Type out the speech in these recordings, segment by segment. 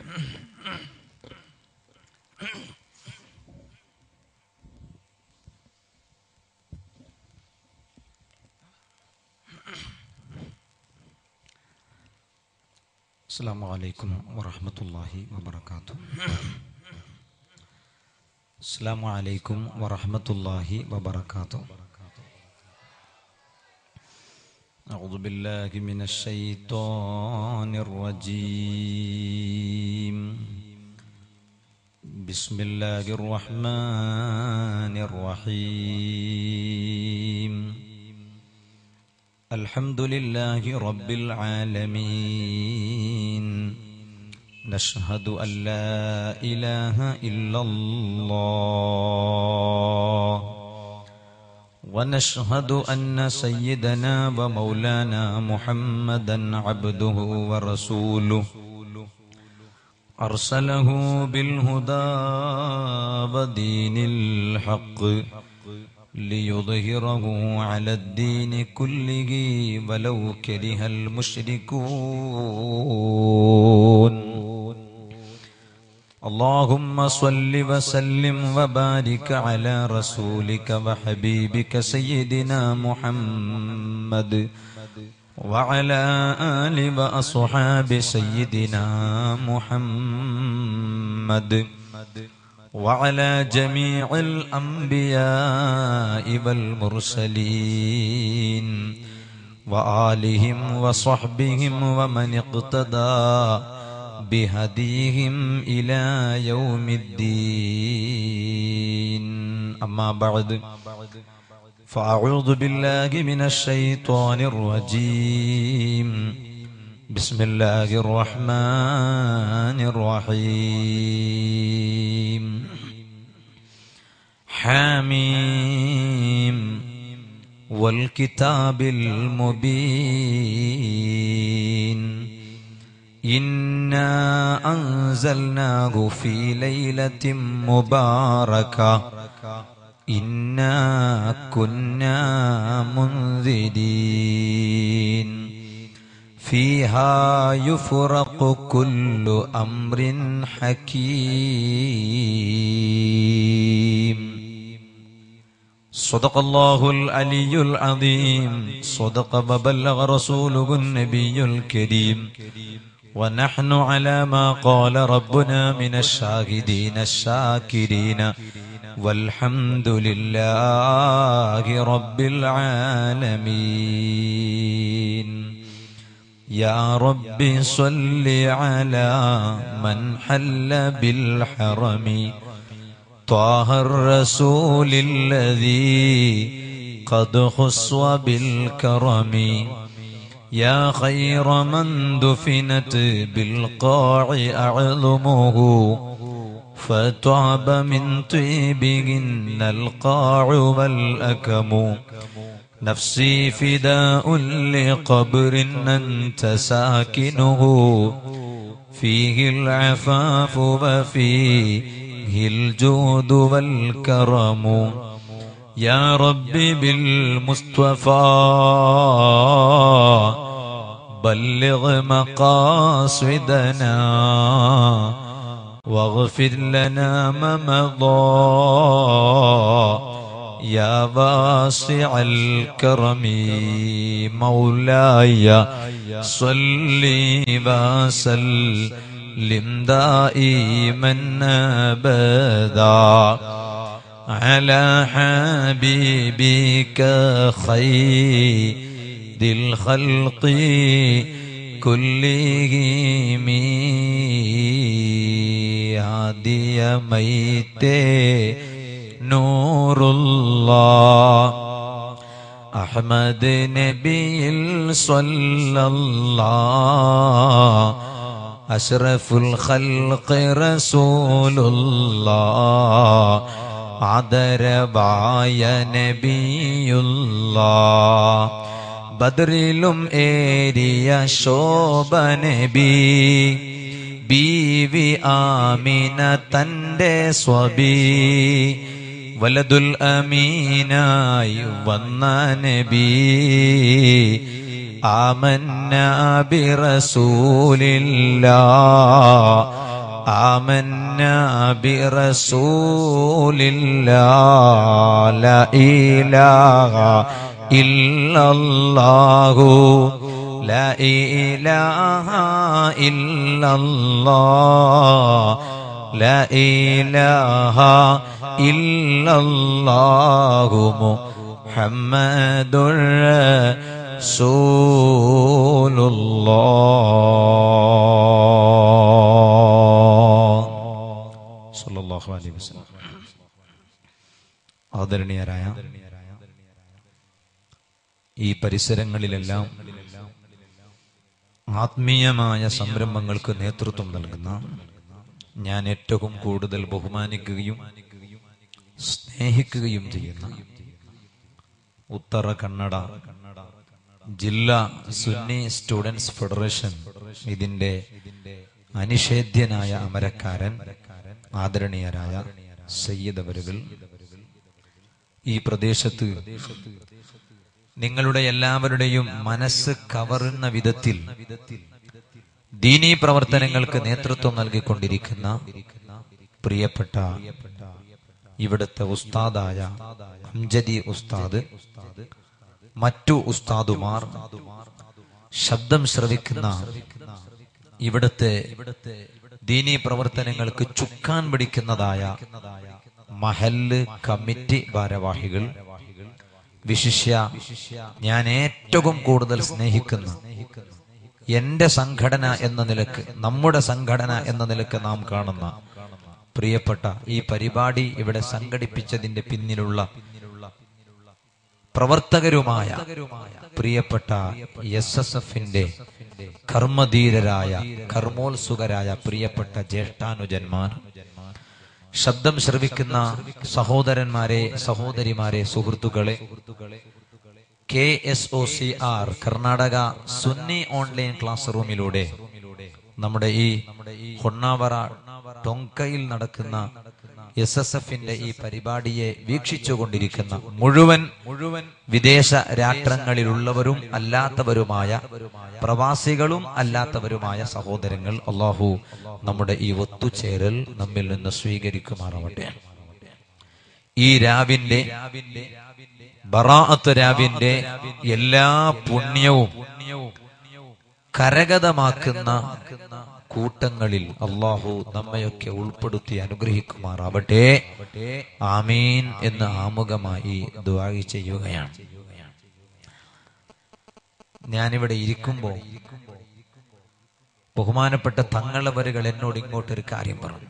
Assalamualaikum warahmatullahi wabarakatuh. Assalamualaikum warahmatullahi wabarakatuh. A'udzu billahi minasy syaithanir rajim. Bismillahirrahmanirrahim. Alhamdulillahi rabbil alamin. Nashhadu an la ilaha illallah wa nashhadu anna sayyidana wa maulana Muhammadan abduhu wa rasuluh arsalahu bil huda wa dinil haqq ليظهره على الدين كله ولو كره المشركون اللهم صل وسلم وبارك على رسولك وحبيبك سيدنا محمد وعلى آل وأصحاب سيدنا محمد وعلى جميع الأنبياء والمرسلين وآلهم وصحبهم ومن اقتدى بهديهم إلى يوم الدين أما بعد فأعوذ بالله من الشيطان الرجيم بسم الله الرحمن الرحيم حاميم والكتاب المبين إنا أنزلناه في ليلة مباركة إنا كنا منذرين فيها يفرق كل أمر حكيم صدق الله العلي العظيم صدق وبلغ رسوله النبي الكريم ونحن على ما قال ربنا من الشاهدين الشاكرين والحمد لله رب العالمين يا رب صل على من حل بالحرم طه الرسول الذي قد خص بالكرم يا خير من دفنت بالقاع أعظمه فطاب من طيبهن القاع والأكم نفسي فداء لقبر أنت ساكنه فيه العفاف وفيه الجود والكرم يا ربي بالمصطفى بلغ مقاصدنا واغفر لنا ما مضى يا واسع الكرم مولاي صل وسلم دائما أبدا على حبيبك خير الخلق كلهم هادي ميت نور الله أحمد نبي صلى الله أشرف الخلق رسول الله عذرباയ നബിയുല്ലാഹ് ബദറിലും ഏരിയ ശോഭ നബി ബീവി ആമിന തന്റെ സ്വബി വലദുൽ അമീനായി വന്ന നബി ആമന്ന ബിറസൂലില്ലാഹ് آمنا برسول الله لا إله إلا الله لا إله إلا الله لا إله إلا الله محمد رسول الله صلى الله عليه وسلم. ആദരണീയരായ ഈ പരിസരങ്ങളിലെല്ലാം ആത്മീയമായ സംരംഭങ്ങൾക്ക് നേതൃത്വം നൽകുന്ന, ഞാൻ ഏറ്റവും കൂടുതൽ ബഹുമാനിക്കുകയും സ്നേഹിക്കുകയും ചെയ്യുന്ന ഉത്തര കന്നഡ ജില്ലാ സുന്നി സ്റ്റുഡൻസ് ഫെഡറേഷൻ ഇതിന്റെ അനിഷേധ്യനായ അമരക്കാരൻ ആദരണീയരായ സയ്യിദ് അവരുകൾ, ഈ പ്രദേശത്ത് നിങ്ങളുടെ എല്ലാവരുടെയും മനസ്സ് കവറുന്ന വിധത്തിൽ ദീനീ പ്രവർത്തനങ്ങൾക്ക് നേതൃത്വം നൽകിക്കൊണ്ടിരിക്കുന്ന പ്രിയപ്പെട്ട ഇവിടുത്തെ ഉസ്താദായ അംജദി ഉസ്താദ്, മറ്റു ഉസ്താദുമാർ, ശബ്ദം ശ്രവിക്കുന്ന ഇവിടുത്തെ ദീനീ പ്രവർത്തനങ്ങൾക്ക് ചുക്കാൻ പിടിക്കുന്നതായ മഹല്ല് കമ്മിറ്റി ഭാരവാഹികൾ, വിശിഷ്യ ഞാൻ ഏറ്റവും കൂടുതൽ സ്നേഹിക്കുന്ന എന്റെ സംഘടന എന്ന നിലക്ക്, നമ്മുടെ സംഘടന എന്ന നിലക്ക് നാം കാണുന്ന പ്രിയപ്പെട്ട ഈ പരിപാടി ഇവിടെ സംഘടിപ്പിച്ചതിന്റെ പിന്നിലുള്ള പ്രവർത്തകരുമായ പ്രിയപ്പെട്ട SSFന്റെ കർമ്മധീരരായ കർമ്മോത്സുകരായ പ്രിയപ്പെട്ട ജ്യേഷ്ഠാനുജന്മാർ, ശബ്ദം ശ്രവിക്കുന്ന സഹോദരന്മാരെ, സഹോദരിമാരെ, സുഹൃത്തുക്കളെ, KSOCR Karnataka Sunni online class റൂമിലൂടെ നമ്മുടെ ഈ ഹൊണ്ണാവറ ടൊങ്കയിൽ നടക്കുന്ന SSFന്റെ ഈ പരിപാടിയെ വീക്ഷിച്ചുകൊണ്ടിരിക്കുന്ന മുഴുവൻ വിദേശ രാഷ്ട്രങ്ങളിലുള്ളവരും അല്ലാത്തവരുമായ, പ്രവാസികളും അല്ലാത്തവരുമായ സഹോദരങ്ങൾ, അള്ളാഹു നമ്മുടെ ഈ ഒത്തുചേരൽ നമ്മിൽ നിന്ന് സ്വീകരിക്കുമാറാവട്ടെ. ഈ രാവിന്റെ ബറാഅത്ത് രാവിന്റെ എല്ലാ പുണ്യവും കരഗതമാക്കുന്ന കൂട്ടങ്ങളിൽ അള്ളാഹു നമ്മയൊക്കെ ഉൾപ്പെടുത്തി അനുഗ്രഹിക്കുമാറാവട്ടെ. ആമീൻ എന്ന് ആമുഖമായി ദുആ ചെയ്യുകയാണ്. ഞാനിവിടെ ഇരിക്കുമ്പോ ബഹുമാനപ്പെട്ട തങ്ങളവരുകൾ എന്നോട് ഇങ്ങോട്ടൊരു കാര്യം പറഞ്ഞു.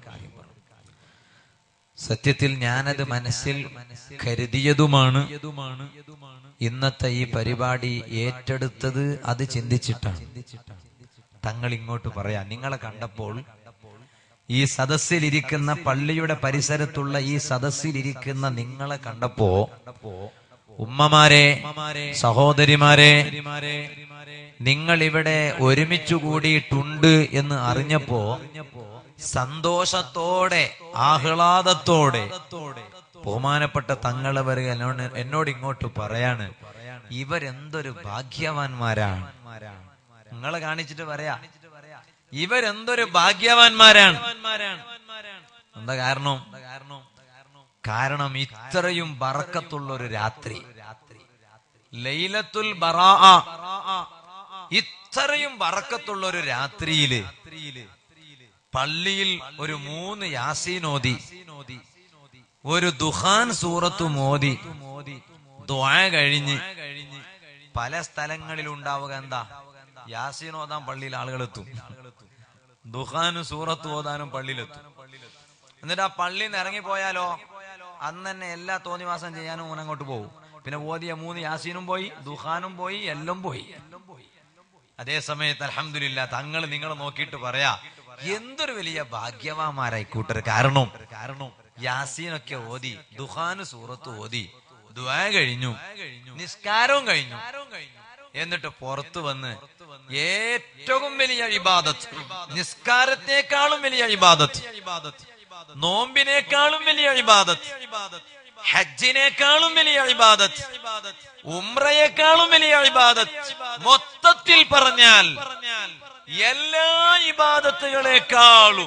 സത്യത്തിൽ ഞാനത് മനസ്സിൽ കരുതിയതുമാണ്. ഇന്നത്തെ ഈ പരിപാടി ഏറ്റെടുത്തത് അത് ചിന്തിച്ചിട്ടാണ്. തങ്ങൾ ഇങ്ങോട്ട് പറയാ, നിങ്ങളെ കണ്ടപ്പോൾ ഈ സദസ്സിലിരിക്കുന്ന, പള്ളിയുടെ പരിസരത്തുള്ള ഈ സദസ്സിലിരിക്കുന്ന നിങ്ങളെ കണ്ടപ്പോ, ഉമ്മമാരെ, സഹോദരിമാരെ, നിങ്ങൾ ഇവിടെ ഒരുമിച്ചു കൂടിയിട്ടുണ്ട് എന്ന് അറിഞ്ഞപ്പോ സന്തോഷത്തോടെ, ആഹ്ലാദത്തോടെ ബഹുമാനപ്പെട്ട തങ്ങളവർ എന്നോട് ഇങ്ങോട്ട് പറയാണ്, ഇവരെന്തൊരു ഭാഗ്യവാന്മാരാണ്. നിങ്ങളെ കാണിച്ചിട്ട് പറയാ, ഇവരെന്തൊരു ഭാഗ്യവാന്മാരാണ്. എന്താ കാരണം? കാരണം ഇത്രയും ബറക്കത്തുള്ള ഒരു രാത്രി, ലൈലത്തുൽ ബറാഅ, ഇത്രയും ബറക്കത്തുള്ള ഒരു രാത്രിയില് പള്ളിയിൽ ഒരു 3 യാസീൻ ഓതി, ഒരു ദുഹാൻ സൂറത്ത് മോദി, ദുആ കഴിഞ്ഞ് പല സ്ഥലങ്ങളിൽ ഉണ്ടാവുക എന്താ, യാസീൻ ഓതാൻ പള്ളിയിൽ ആളുകൾ എത്തും, ദുഹാനും സൂറത്ത് ഓതാനും പള്ളിയിലെത്തും. എന്നിട്ട് ആ പള്ളിയിൽ നിന്ന് ഇറങ്ങിപ്പോയാലോ അന്ന് തന്നെ എല്ലാ തോന്നിവാസം ചെയ്യാനും അങ്ങോട്ട് പോകും. പിന്നെ ഓതിയ 3 യാസീനും പോയി, ദുഹാനും പോയി, എല്ലാം പോയി. അതേ സമയത്ത് അൽഹംദുലില്ലാ തങ്ങൾ നിങ്ങൾ നോക്കിയിട്ട് പറയാ, എന്തൊരു വലിയ ഭാഗ്യവാന്മാരായി കൂട്ടർ. കാരണം യാസീനൊക്കെ ഓതി, ദുഹാന് സൂറത്ത് ഓതി, ദുആ കഴിഞ്ഞു, നിസ്കാരവും കഴിഞ്ഞു. എന്നിട്ട് പുറത്തു വന്ന് ഏറ്റവും വലിയ ഇബാദത്ത്, നിസ്കാരത്തെക്കാളും വലിയ ഇബാദത്ത്, നോമ്പിനേക്കാളും വലിയ ഇബാദത്ത്, ഹജ്ജിനേക്കാളും വലിയ ഇബാദത്ത്, ഉംറയേക്കാളും വലിയ ഇബാദത്ത്, മൊത്തത്തിൽ പറഞ്ഞാൽ എല്ലാ ഇബാദത്തുകളെക്കാളും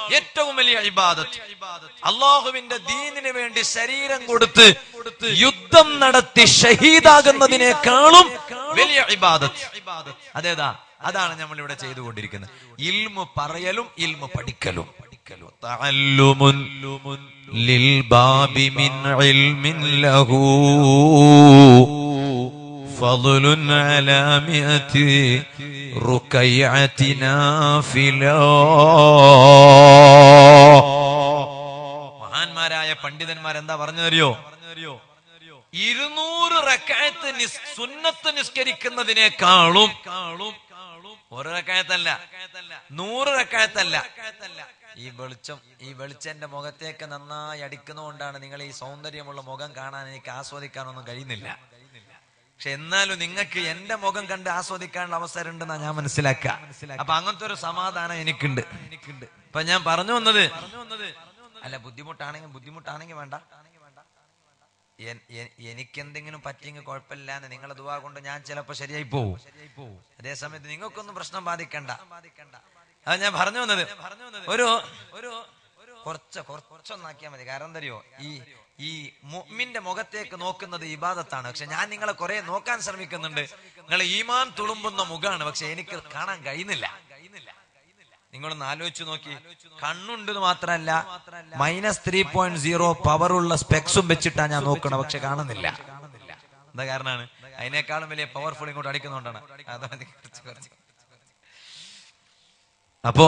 ഏറ്റവും വലിയ ഇബാദത്ത്. അള്ളാഹുവിന്റെ ദീനിന് വേണ്ടി ശരീരം കൊടുത്ത് യുദ്ധം നടത്തി ഷഹീദാകുന്നതിനേക്കാളും വലിയ ഇബാദത്ത് അതേതാ? അതാണ് നമ്മൾ ഇവിടെ ചെയ്തുകൊണ്ടിരിക്കുന്നത്. ഇൽമു പറയലും ഇൽമു പഠിക്കലും. തഅല്ലുമുൻ ലിൽ ബാബി മിൻ ഇൽമിൻ ലഹു ഫളലുൻ അലാ മിഅതി റുകൈഅതി നാഫിലാ. മഹാന്മാരായ പണ്ഡിതന്മാർ എന്താ പറഞ്ഞറിയോ? 200 റക്അത്ത് സുന്നത്ത് നിസ്കരിക്കുന്നതിനേക്കാളും, ഒരു റക്അത്തല്ല, 100 റക്അത്തല്ല. ഈ വെളിച്ചം എന്റെ മുഖത്തേക്ക് നന്നായി അടിക്കുന്നതുകൊണ്ടാണ് നിങ്ങൾ ഈ സൗന്ദര്യമുള്ള മുഖം കാണാൻ എനിക്ക് ആസ്വദിക്കാനൊന്നും കഴിയുന്നില്ല. പക്ഷെ എന്നാലും നിങ്ങൾക്ക് എന്റെ മുഖം കണ്ട് ആസ്വദിക്കാനുള്ള അവസരം ഉണ്ടെന്നാ ഞാൻ മനസ്സിലാക്കുക. അപ്പൊ അങ്ങനത്തെ ഒരു സമാധാനം എനിക്കുണ്ട്. ഇപ്പൊ ഞാൻ പറഞ്ഞു വന്നത്, അല്ല ബുദ്ധിമുട്ടാണെങ്കിൽ വേണ്ട, എനിക്കെന്തെങ്കിലും പറ്റിയെങ്കിൽ കുഴപ്പമില്ല എന്ന് നിങ്ങളെ ദുആ കൊണ്ട് ഞാൻ ചിലപ്പോ ശരിയായി പോവും. അതേസമയത്ത് നിങ്ങൾക്കൊന്നും പ്രശ്നം ബാധിക്കണ്ട. അത് ഞാൻ പറഞ്ഞു വന്നത് കുറച്ചൊന്നാക്കിയാൽ മതി. കാരണം എന്തറിയോ, ഈ മുഅ്മിന്റെ മുഖത്തേക്ക് നോക്കുന്നത് ഇബാദത്താണ്. പക്ഷെ ഞാൻ നിങ്ങളെ കുറെ നോക്കാൻ ശ്രമിക്കുന്നുണ്ട്. നിങ്ങൾ ഈമാൻ തുളുമ്പുന്ന മുഖാണ്, പക്ഷെ എനിക്ക് കാണാൻ കഴിയുന്നില്ല. നിങ്ങളൊന്ന് ആലോചിച്ചു നോക്കി. കണ്ണുണ്ടെന്ന് മാത്രമല്ല, -3.0 പവറുള്ള സ്പെക്സും വെച്ചിട്ടാ ഞാൻ നോക്കണം, പക്ഷെ കാണുന്നില്ല. എന്താ കാരണമാണ്? അതിനേക്കാളും വലിയ പവർഫുൾ ഇങ്ങോട്ട് അടിക്കുന്നോണ്ടാണ്. അപ്പോ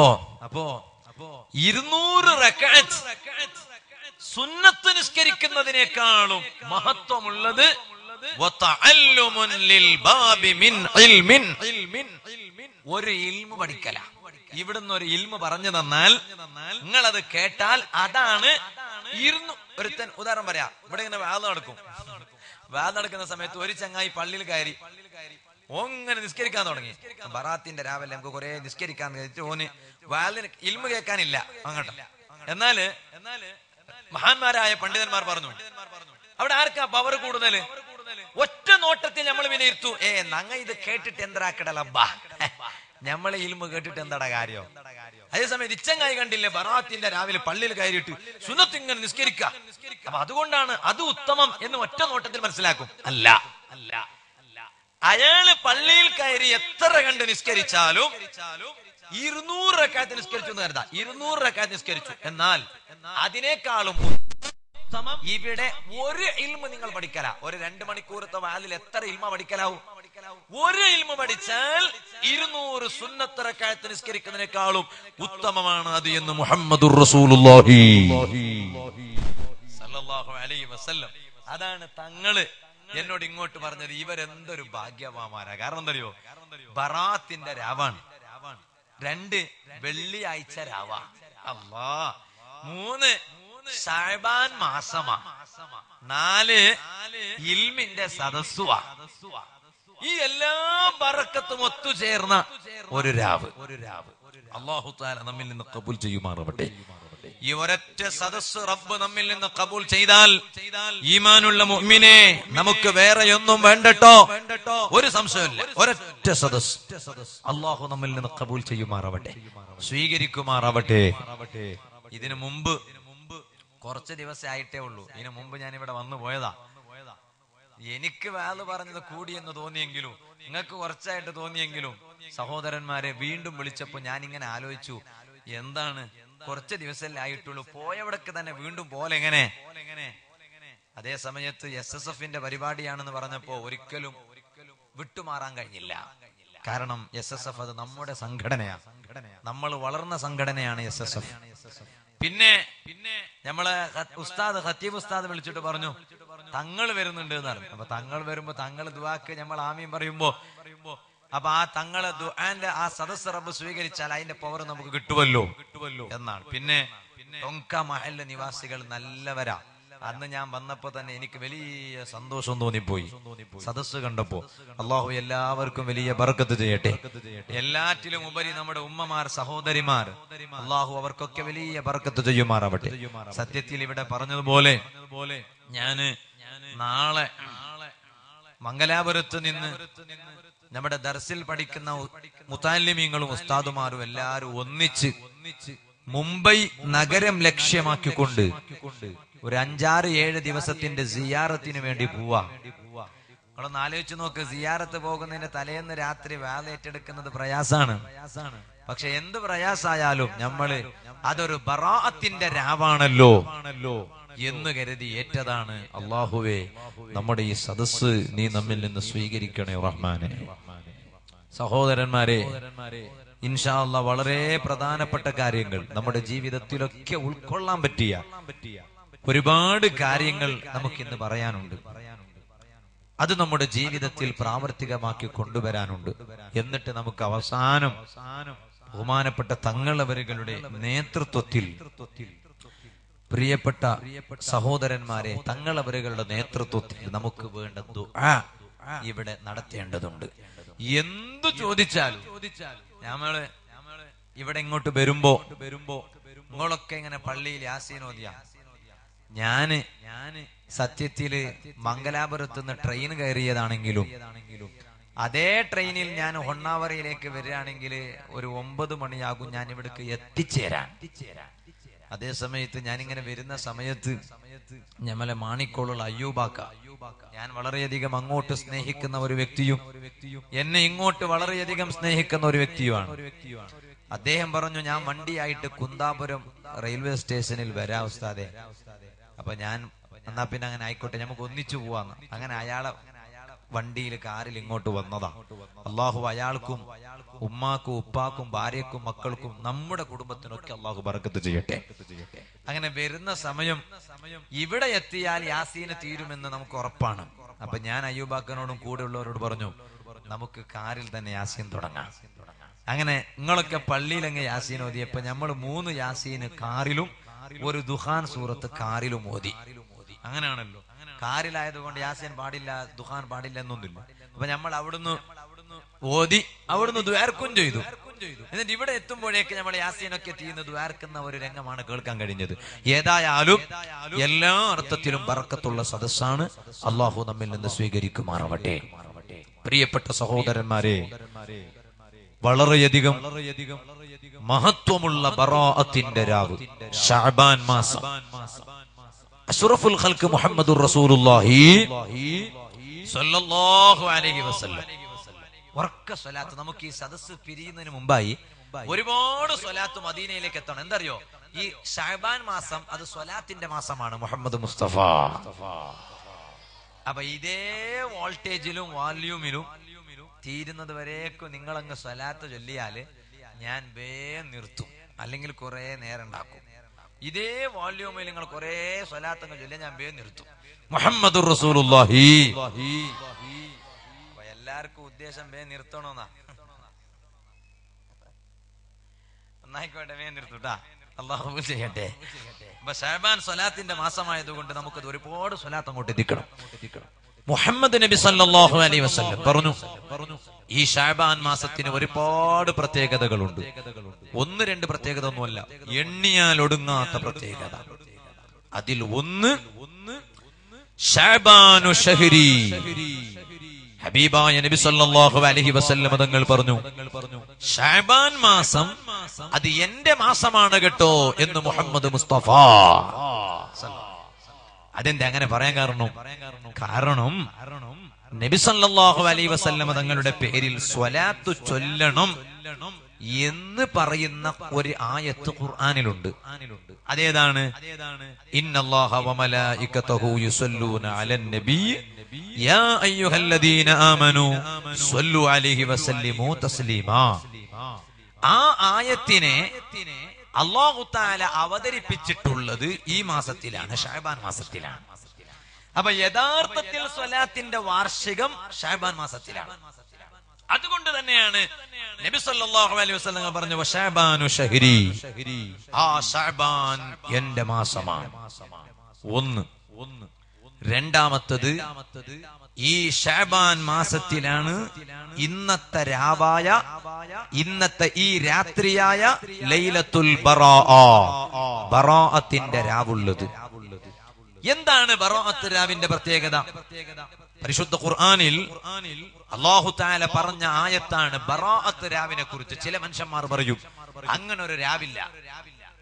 200 റക്അത്ത് സുന്നത്ത് നിസ്കരിക്കുന്നതിനേക്കാളും മഹത്വമുള്ളത് വതഅല്ലുമുൻ ലിൽ ബാബി മിൻ ഇൽമിൻ, ഒരു ഇൽമു പഠിക്കല. ഇവിടുന്ന് ഒരു ഇൽമു പറഞ്ഞു തന്നാൽ നിങ്ങൾ അത് കേട്ടാൽ അതാണ്. ഒരുത്തൻ ഉദാഹരണം പറയാം. ഇവിടെ ഇങ്ങനെ വാദം നടക്കുന്ന സമയത്ത് ഒരു ചങ്ങായി പള്ളിയിൽ കയറി ഓങ്ങനെ നിസ്കരിക്കാൻ തുടങ്ങി. ബറാത്തിന്റെ രാവിലെ നമുക്ക് കുറെ നിസ്കരിക്കാൻ ഓന് വാലിന് ഇൽമു കേൾക്കാനില്ല അങ്ങോട്ട്. എന്നാല് മഹാന്മാരായ പണ്ഡിതന്മാർ പറഞ്ഞു, അവിടെ ആർക്കാ പവർ കൂടുതല്? ഒറ്റ നോട്ടത്തിൽ നമ്മൾ വിലയിരുത്തു, നങ്ങ ഇത് കേട്ടിട്ട് എന്താക്കടലബ്ബ, നമ്മളെ ഇൽമു കേട്ടിട്ട് എന്താടാ കാര്യം? അതേസമയം ഇച്ചങ്ങായി കണ്ടില്ലേ, ബറാത്തിന്റെ രാവിലെ പള്ളിയിൽ കയറിയിട്ട് സുന്നത്ത് ഇങ്ങനെ നിസ്കരിക്ക. അപ്പൊ അതുകൊണ്ടാണ് അത് ഉത്തമം എന്ന് ഒറ്റ നോട്ടത്തിൽ മനസ്സിലാക്കും. അല്ല, അയാള് പള്ളിയിൽ കയറി എത്ര കണ്ട് നിസ്കരിച്ചാലും 200 റക്അത്ത് നിസ്കരിച്ചു എന്ന് കരുതാ. 200 റക്അത്ത് നിസ്കരിച്ചു. എന്നാൽ അതിനേക്കാളും ഇവിടെ ഒരു ഇൽമു നിങ്ങൾ പഠിക്കല. ഒരു 2 മണിക്കൂറത്തെ വാലിൽ എത്ര ഇൽമ പഠിക്കലാവും? ഒരു ഇൽമു പഠിച്ചാൽ 200 സുന്നത്ത് റക്അത്ത് നിസ്കരിക്കുന്നതിനേക്കാളും ഉത്തമമാണ് അത് എന്ന് മുഹമ്മദുർ റസൂലുള്ളാഹി സല്ലല്ലാഹു അലൈഹി വസല്ലം. അതാണ് തങ്ങള് എന്നോട് ഇങ്ങോട്ട് പറഞ്ഞത്. ഇവരെന്തൊരു ഭാഗ്യവാന്മാരാ. കാരണം എന്തറിയോ, ബറാത്തിന്റെ രാവാണ്, 2 വെള്ളിയാഴ്ച രാവാ, 3 ശഅബാൻ മാസമാ, 4 ഇൽമിന്റെ സദസ്സുവാ. ഈ എല്ലാ ബറക്കത്തും ഒത്തുചേർന്ന ഒരു രാവ്. അല്ലാഹു തആല നമ്മിൽ നിന്ന് ഖബൂൽ ചെയ്യുമാറാവട്ടെ. ഈ ഒരൊറ്റ സദസ്സ് റബ്ബ് നമ്മിൽ നിന്ന് ഖബൂൽ ചെയ്താൽ, ഈമാനുള്ള മുഅ്മിനെ നമുക്ക് വേറെ ഒന്നും വേണ്ടട്ടോ, ഒരു സംശയമില്ല. ഒരൊറ്റ സദസ്സ് അല്ലാഹു നമ്മിൽ നിന്ന് ഖബൂൽ ചെയ്യുമാറാവട്ടെ, സ്വീകരിക്കുമാറാവട്ടെ. ഇതിനു മുമ്പ് കുറച്ച് ദിവസം ആയിട്ടേ ഉള്ളൂ. ഇതിനു മുമ്പ് ഞാൻ ഇവിടെ വന്നു പോയതാ. എനിക്ക് വാല് പറഞ്ഞത് കൂടിയെന്ന് തോന്നിയെങ്കിലും, നിങ്ങൾക്ക് കുറച്ചായിട്ട് തോന്നിയെങ്കിലും, സഹോദരന്മാരെ വീണ്ടും വിളിച്ചപ്പോ ഞാൻ ഇങ്ങനെ ആലോചിച്ചു, എന്താണ് കുറച്ച് ദിവസമല്ലേ ആയിട്ടുള്ളൂ, പോയവിടക്ക് തന്നെ വീണ്ടും പോലെ എങ്ങനെ? അതേ സമയത്ത് SSFന്റെ പരിപാടിയാണെന്ന് പറഞ്ഞപ്പോ ഒരിക്കലും വിട്ടുമാറാൻ കഴിഞ്ഞില്ല. കാരണം SSF അത് നമ്മുടെ സംഘടനയാണ്, നമ്മൾ വളർന്ന സംഘടനയാണ് SSF. പിന്നെ നമ്മളെ ഉസ്താദ് ഖത്തീബ് ഉസ്താദ് വിളിച്ചിട്ട് പറഞ്ഞു തങ്ങൾ വരുന്നുണ്ട് എന്ന് പറഞ്ഞു. അപ്പൊ തങ്ങൾ വരുമ്പോ തങ്ങൾ ദുആക്ക് നമ്മൾ ആമീൻ പറയുമ്പോ, അപ്പൊ ആ തങ്ങളെ ദുആന്റെ ആ സദസ്സ് റബ്ബ് സ്വീകരിച്ചാൽ അതിന്റെ പവർ നമുക്ക് കിട്ടുമല്ലോ എന്നാണ്. പിന്നെ തൊങ്ക മഹല്ല് നിവാസികൾ നല്ലവരാ. അന്ന് ഞാൻ വന്നപ്പോ തന്നെ എനിക്ക് വലിയ സന്തോഷം തോന്നിപ്പോയി സദസ്സ് കണ്ടപ്പോ. അള്ളാഹു എല്ലാവർക്കും വലിയ ബർക്കത്ത് ചെയ്യട്ടെ. എല്ലാറ്റിലും ഉപരി നമ്മുടെ ഉമ്മമാർ, സഹോദരിമാർ, അള്ളാഹു അവർക്കൊക്കെ വലിയ ബർക്കത്ത് ചെയ്യുമാറാവട്ടെ. സത്യത്തിൽ ഇവിടെ പറഞ്ഞതുപോലെ ഞാന് നാളെ മംഗലാപുരത്ത് നിന്ന് നമ്മുടെ ദർസിൽ പഠിക്കുന്ന മുതല്ലിമീങ്ങളും ഉസ്താദുമാരും എല്ലാരും ഒന്നിച്ച് മുംബൈ നഗരം ലക്ഷ്യമാക്കിക്കൊണ്ട് ഒരു 5-6-7 ദിവസത്തിന്റെ സിയാറത്തിന് വേണ്ടി പോവാ. നിങ്ങളൊന്ന് ആലോചിച്ച് നോക്ക്, സിയാറത്ത് പോകുന്നതിന്റെ തലേന്ന് രാത്രി വാലേറ്റെടുക്കുന്നത് പ്രയാസാണ്. പക്ഷെ എന്ത് പ്രയാസായാലും നമ്മള് അതൊരു ബറാഅത്തിന്റെ രാവാണല്ലോ എന്ന് കരുതി ഏറ്റതാണ്. അല്ലാഹുവേ, നമ്മുടെ ഈ സദസ്സ് നീ നമ്മിൽ നിന്ന് സ്വീകരിക്കണേ റഹ്മാനെ. സഹോദരന്മാരെ, ഇൻഷാ അല്ലാഹ് വളരെ പ്രധാനപ്പെട്ട കാര്യങ്ങൾ നമ്മുടെ ജീവിതത്തിലൊക്കെ ഉൾക്കൊള്ളാൻ പറ്റിയ ഒരുപാട് കാര്യങ്ങൾ നമുക്കിന്ന് പറയാനുണ്ട്. അത് നമ്മുടെ ജീവിതത്തിൽ പ്രാവർത്തികമാക്കി കൊണ്ടുവരാനുണ്ട്. എന്നിട്ട് നമുക്ക് അവസാനം ബഹുമാനപ്പെട്ട തങ്ങളവരുകളുടെ നേതൃത്വത്തിൽ, പ്രിയപ്പെട്ട സഹോദരന്മാരെ, തങ്ങളവരുകളുടെ നേതൃത്വത്തിൽ നമുക്ക് വേണ്ട ദുആ ഇവിടെ നടത്തേണ്ടതുണ്ട്. എന്തു ചോദിച്ചാലും നമ്മള് ഇവിടെ ഇങ്ങോട്ട് വരുമ്പോ നിങ്ങളൊക്കെ ഇങ്ങനെ പള്ളിയിൽ യാസീൻ ഓതിയ, ഞാന് സത്യത്തില് മംഗലാപുരത്ത് നിന്ന് ട്രെയിൻ കയറിയതാണെങ്കിലും അതേ ട്രെയിനിൽ ഞാൻ ഹൊണ്ണാവറയിലേക്ക് വരികയാണെങ്കിൽ ഒരു 9 മണിയാകും ഞാൻ ഇവിടേക്ക് എത്തിച്ചേരാൻ. അതേ സമയത്ത് ഞാനിങ്ങനെ വരുന്ന സമയത്ത് ഞമ്മലെ മാണിക്കോളുള്ള അയ്യൂബാക്ക, ഞാൻ വളരെയധികം അങ്ങോട്ട് സ്നേഹിക്കുന്ന ഒരു വ്യക്തിയും എന്നെ ഇങ്ങോട്ട് വളരെയധികം സ്നേഹിക്കുന്ന ഒരു വ്യക്തിയുമാണ്. അദ്ദേഹം പറഞ്ഞു, ഞാൻ വണ്ടിയായിട്ട് കുന്താപുരം റെയിൽവേ സ്റ്റേഷനിൽ വരാം ഉസ്താദെ. അപ്പൊ ഞാൻ എന്നാ പിന്നെ അങ്ങനെ ആയിക്കോട്ടെ, നമുക്ക് ഒന്നിച്ചു പോവാന്ന്. അങ്ങനെ അയാളെ വണ്ടിയിൽ കാറിൽ ഇങ്ങോട്ട് വന്നതാ. അള്ളാഹു അയാൾക്കും ഉമ്മാക്കും ഉപ്പാക്കും ഭാര്യക്കും മക്കൾക്കും നമ്മുടെ കുടുംബത്തിനൊക്കെ അള്ളാഹു ബർക്കത്ത് ചെയ്യട്ടെ. അങ്ങനെ വരുന്ന സമയം ഇവിടെ എത്തിയാൽ യാസീന് തീരുമെന്ന് നമുക്ക് ഉറപ്പാണ്. അപ്പൊ ഞാൻ അയ്യൂബാക്കനോടും കൂടെ ഉള്ളവരോട് പറഞ്ഞു, നമുക്ക് കാറിൽ തന്നെ യാസീൻ തുടങ്ങാം. അങ്ങനെ നിങ്ങളൊക്കെ പള്ളിയിലങ്ങ് യാസീൻ ഓതിയപ്പോ നമ്മൾ 3 യാസീന് കാറിലും ഒരു ദുഹാൻ സൂറത്ത് കാറിലും ഓതി. അങ്ങനെയാണല്ലോ, കാറിലായതുകൊണ്ട് യാസീൻ പാടില്ല ദുഹാൻ പാടില്ല എന്നൊന്നുമില്ല. അപ്പൊ നമ്മൾ അവിടുന്ന് ഓതി, അവിടുന്ന് ദ്വാർക്കും ചെയ്തു. എന്നിട്ട് ഇവിടെ എത്തുമ്പോഴേക്ക് നമ്മൾ യാസീനൊക്കെ തീർന്ന് ദ്വാർക്കുന്ന ഒരു രംഗമാണ് കേൾക്കാൻ കഴിഞ്ഞത്. ഏതായാലും എല്ലാ അർത്ഥത്തിലും ബർക്കത്തുള്ള സദസ്സാണ്. അള്ളാഹു നമ്മിൽ നിന്ന് സ്വീകരിക്കുമാറാവട്ടെ. പ്രിയപ്പെട്ട സഹോദരന്മാരെ, വളരെയധികം മഹത്വമുള്ള ബറാഅത്തിന്റെ രാവ് ശഅബാൻ മാസം. അഷ്റഫുൽ ഖൽഖ് മുഹമ്മദുർ റസൂലുള്ളാഹി സ്വല്ലല്ലാഹു അലൈഹി വസല്ലം വർക്ക സ്വലാത്ത്. നമുക്ക് ഈ സദസ്സ് പിരിയുന്നതിന് മുമ്പായി ഒരുപാട് സ്വലാത്ത് മദീനയിലേക്ക് എത്തണം. എന്തറിയോ, ഈ ശഅബാൻ മാസം അത് സ്വലാത്തിന്റെ മാസമാണ്. മുഹമ്മദ് മുസ്തഫ. അപ്പൊ ഇതേ വോൾട്ടേജിലും വോള്യൂമിലും തീരുന്നത് വരേക്കും നിങ്ങളങ്ങ് സ്വലാത്ത് ചൊല്ലിയാല് ഞാൻ വേഗം നിർത്തും, അല്ലെങ്കിൽ കുറെ നേരം ഉണ്ടാക്കും. ഇതേ വോള്യൂമിൽ നിങ്ങൾ കുറെ സ്വലാത്തങ്ങ് ചൊല്ലിയാൽ ഞാൻ വേഗം നിർത്തും. മുഹമ്മദുർ റസൂലുള്ളാഹി. എല്ലാവർക്കും ഉദ്ദേശം വേഗം നിർത്തണോന്നാ. ഒന്നായിക്കോട്ടെ, വേഗം നിർത്തൂട്ടാ. അല്ലാഹു ചെയ്യട്ടെ. അപ്പൊ ശഅബാൻ സ്വലാത്തിന്റെ മാസമായതുകൊണ്ട് നമുക്കത് ഒരുപാട് സ്വലാത്ത് അങ്ങോട്ട് എത്തിക്കണം. മുഹമ്മദ് നബി സല്ലല്ലാഹു അലൈഹി വസല്ലം പറഞ്ഞു, ഈ ശഅബാൻ മാസത്തിന് ഒരുപാട് പ്രത്യേകതകളുണ്ട്. 1-2 പ്രത്യേകത ഒന്നുമല്ല, എണ്ണിയാൽ ഒടുങ്ങാത്ത പ്രത്യേകത. അതിൽ ഒന്ന് ശഅബാനു ശഹരി. ഹബീബായ നബി സല്ലല്ലാഹു അലൈഹി വസല്ലം തങ്ങൾ പറഞ്ഞു, ശഅബാൻ മാസം അത് എന്റെ മാസമാണ് കേട്ടോ എന്ന് മുഹമ്മദ് മുസ്തഫ. അതെന്താ അങ്ങനെ പറയാൻ കാരണം നബി സല്ലല്ലാഹു അലൈഹി വസല്ലം തങ്ങളുടെ പേരിൽ സ്വലാത്ത് ചൊല്ലണം എന്ന് പറയുന്ന ഒരു ആയത്ത് ഖുർആനിലുണ്ട്. അതേതാണ്? ഇന്നല്ലാഹ വമലായികതഹു യുസല്ലൂന അലൻ നബി യാ അയ്യുഹല്ലദീന ആമനൂ സ്വല്ലു അലൈഹി വസല്ലിമു തസ്ലീമാ. ആ ആയത്തിനെ അല്ലാഹു തആല അവതരിപ്പിച്ചിട്ടുള്ളത് ഈ മാസത്തിലാണ്, ശഅബാൻ മാസത്തിലാണ്. അപ്പൊ യഥാർത്ഥത്തിൽ സ്വലാത്തിന്റെ വാർഷികം ശഅബാൻ മാസത്തിലാണ്. അതുകൊണ്ട് തന്നെയാണ് നബി സല്ലല്ലാഹു അലൈഹി വസല്ലം പറഞ്ഞു, വശഅബാനു ശഹരി. ആ ശഅബാൻ എന്റെ മാസമാണ്. ഒന്ന്. രണ്ടാമത്തത്, ഈ ശഅബാൻ മാസത്തിലാണ് ഇന്നത്തെ രാവായ, ഇന്നത്തെ ഈ രാത്രിയായ ലൈലത്തുൽ ബറാഅ, ബറാഅത്തിന്റെ രാവുള്ളത്. എന്താണ് ബറാഅത്ത് രാവിന്റെ പ്രത്യേകത? പരിശുദ്ധ ഖുർആനിൽ അല്ലാഹു തആല പറഞ്ഞ ആയത്താണ് ബറാഅത്ത് രാവിനെ കുറിച്ച്. ചില മനുഷ്യന്മാർ പറയും അങ്ങനെ ഒരു രാവില്ല,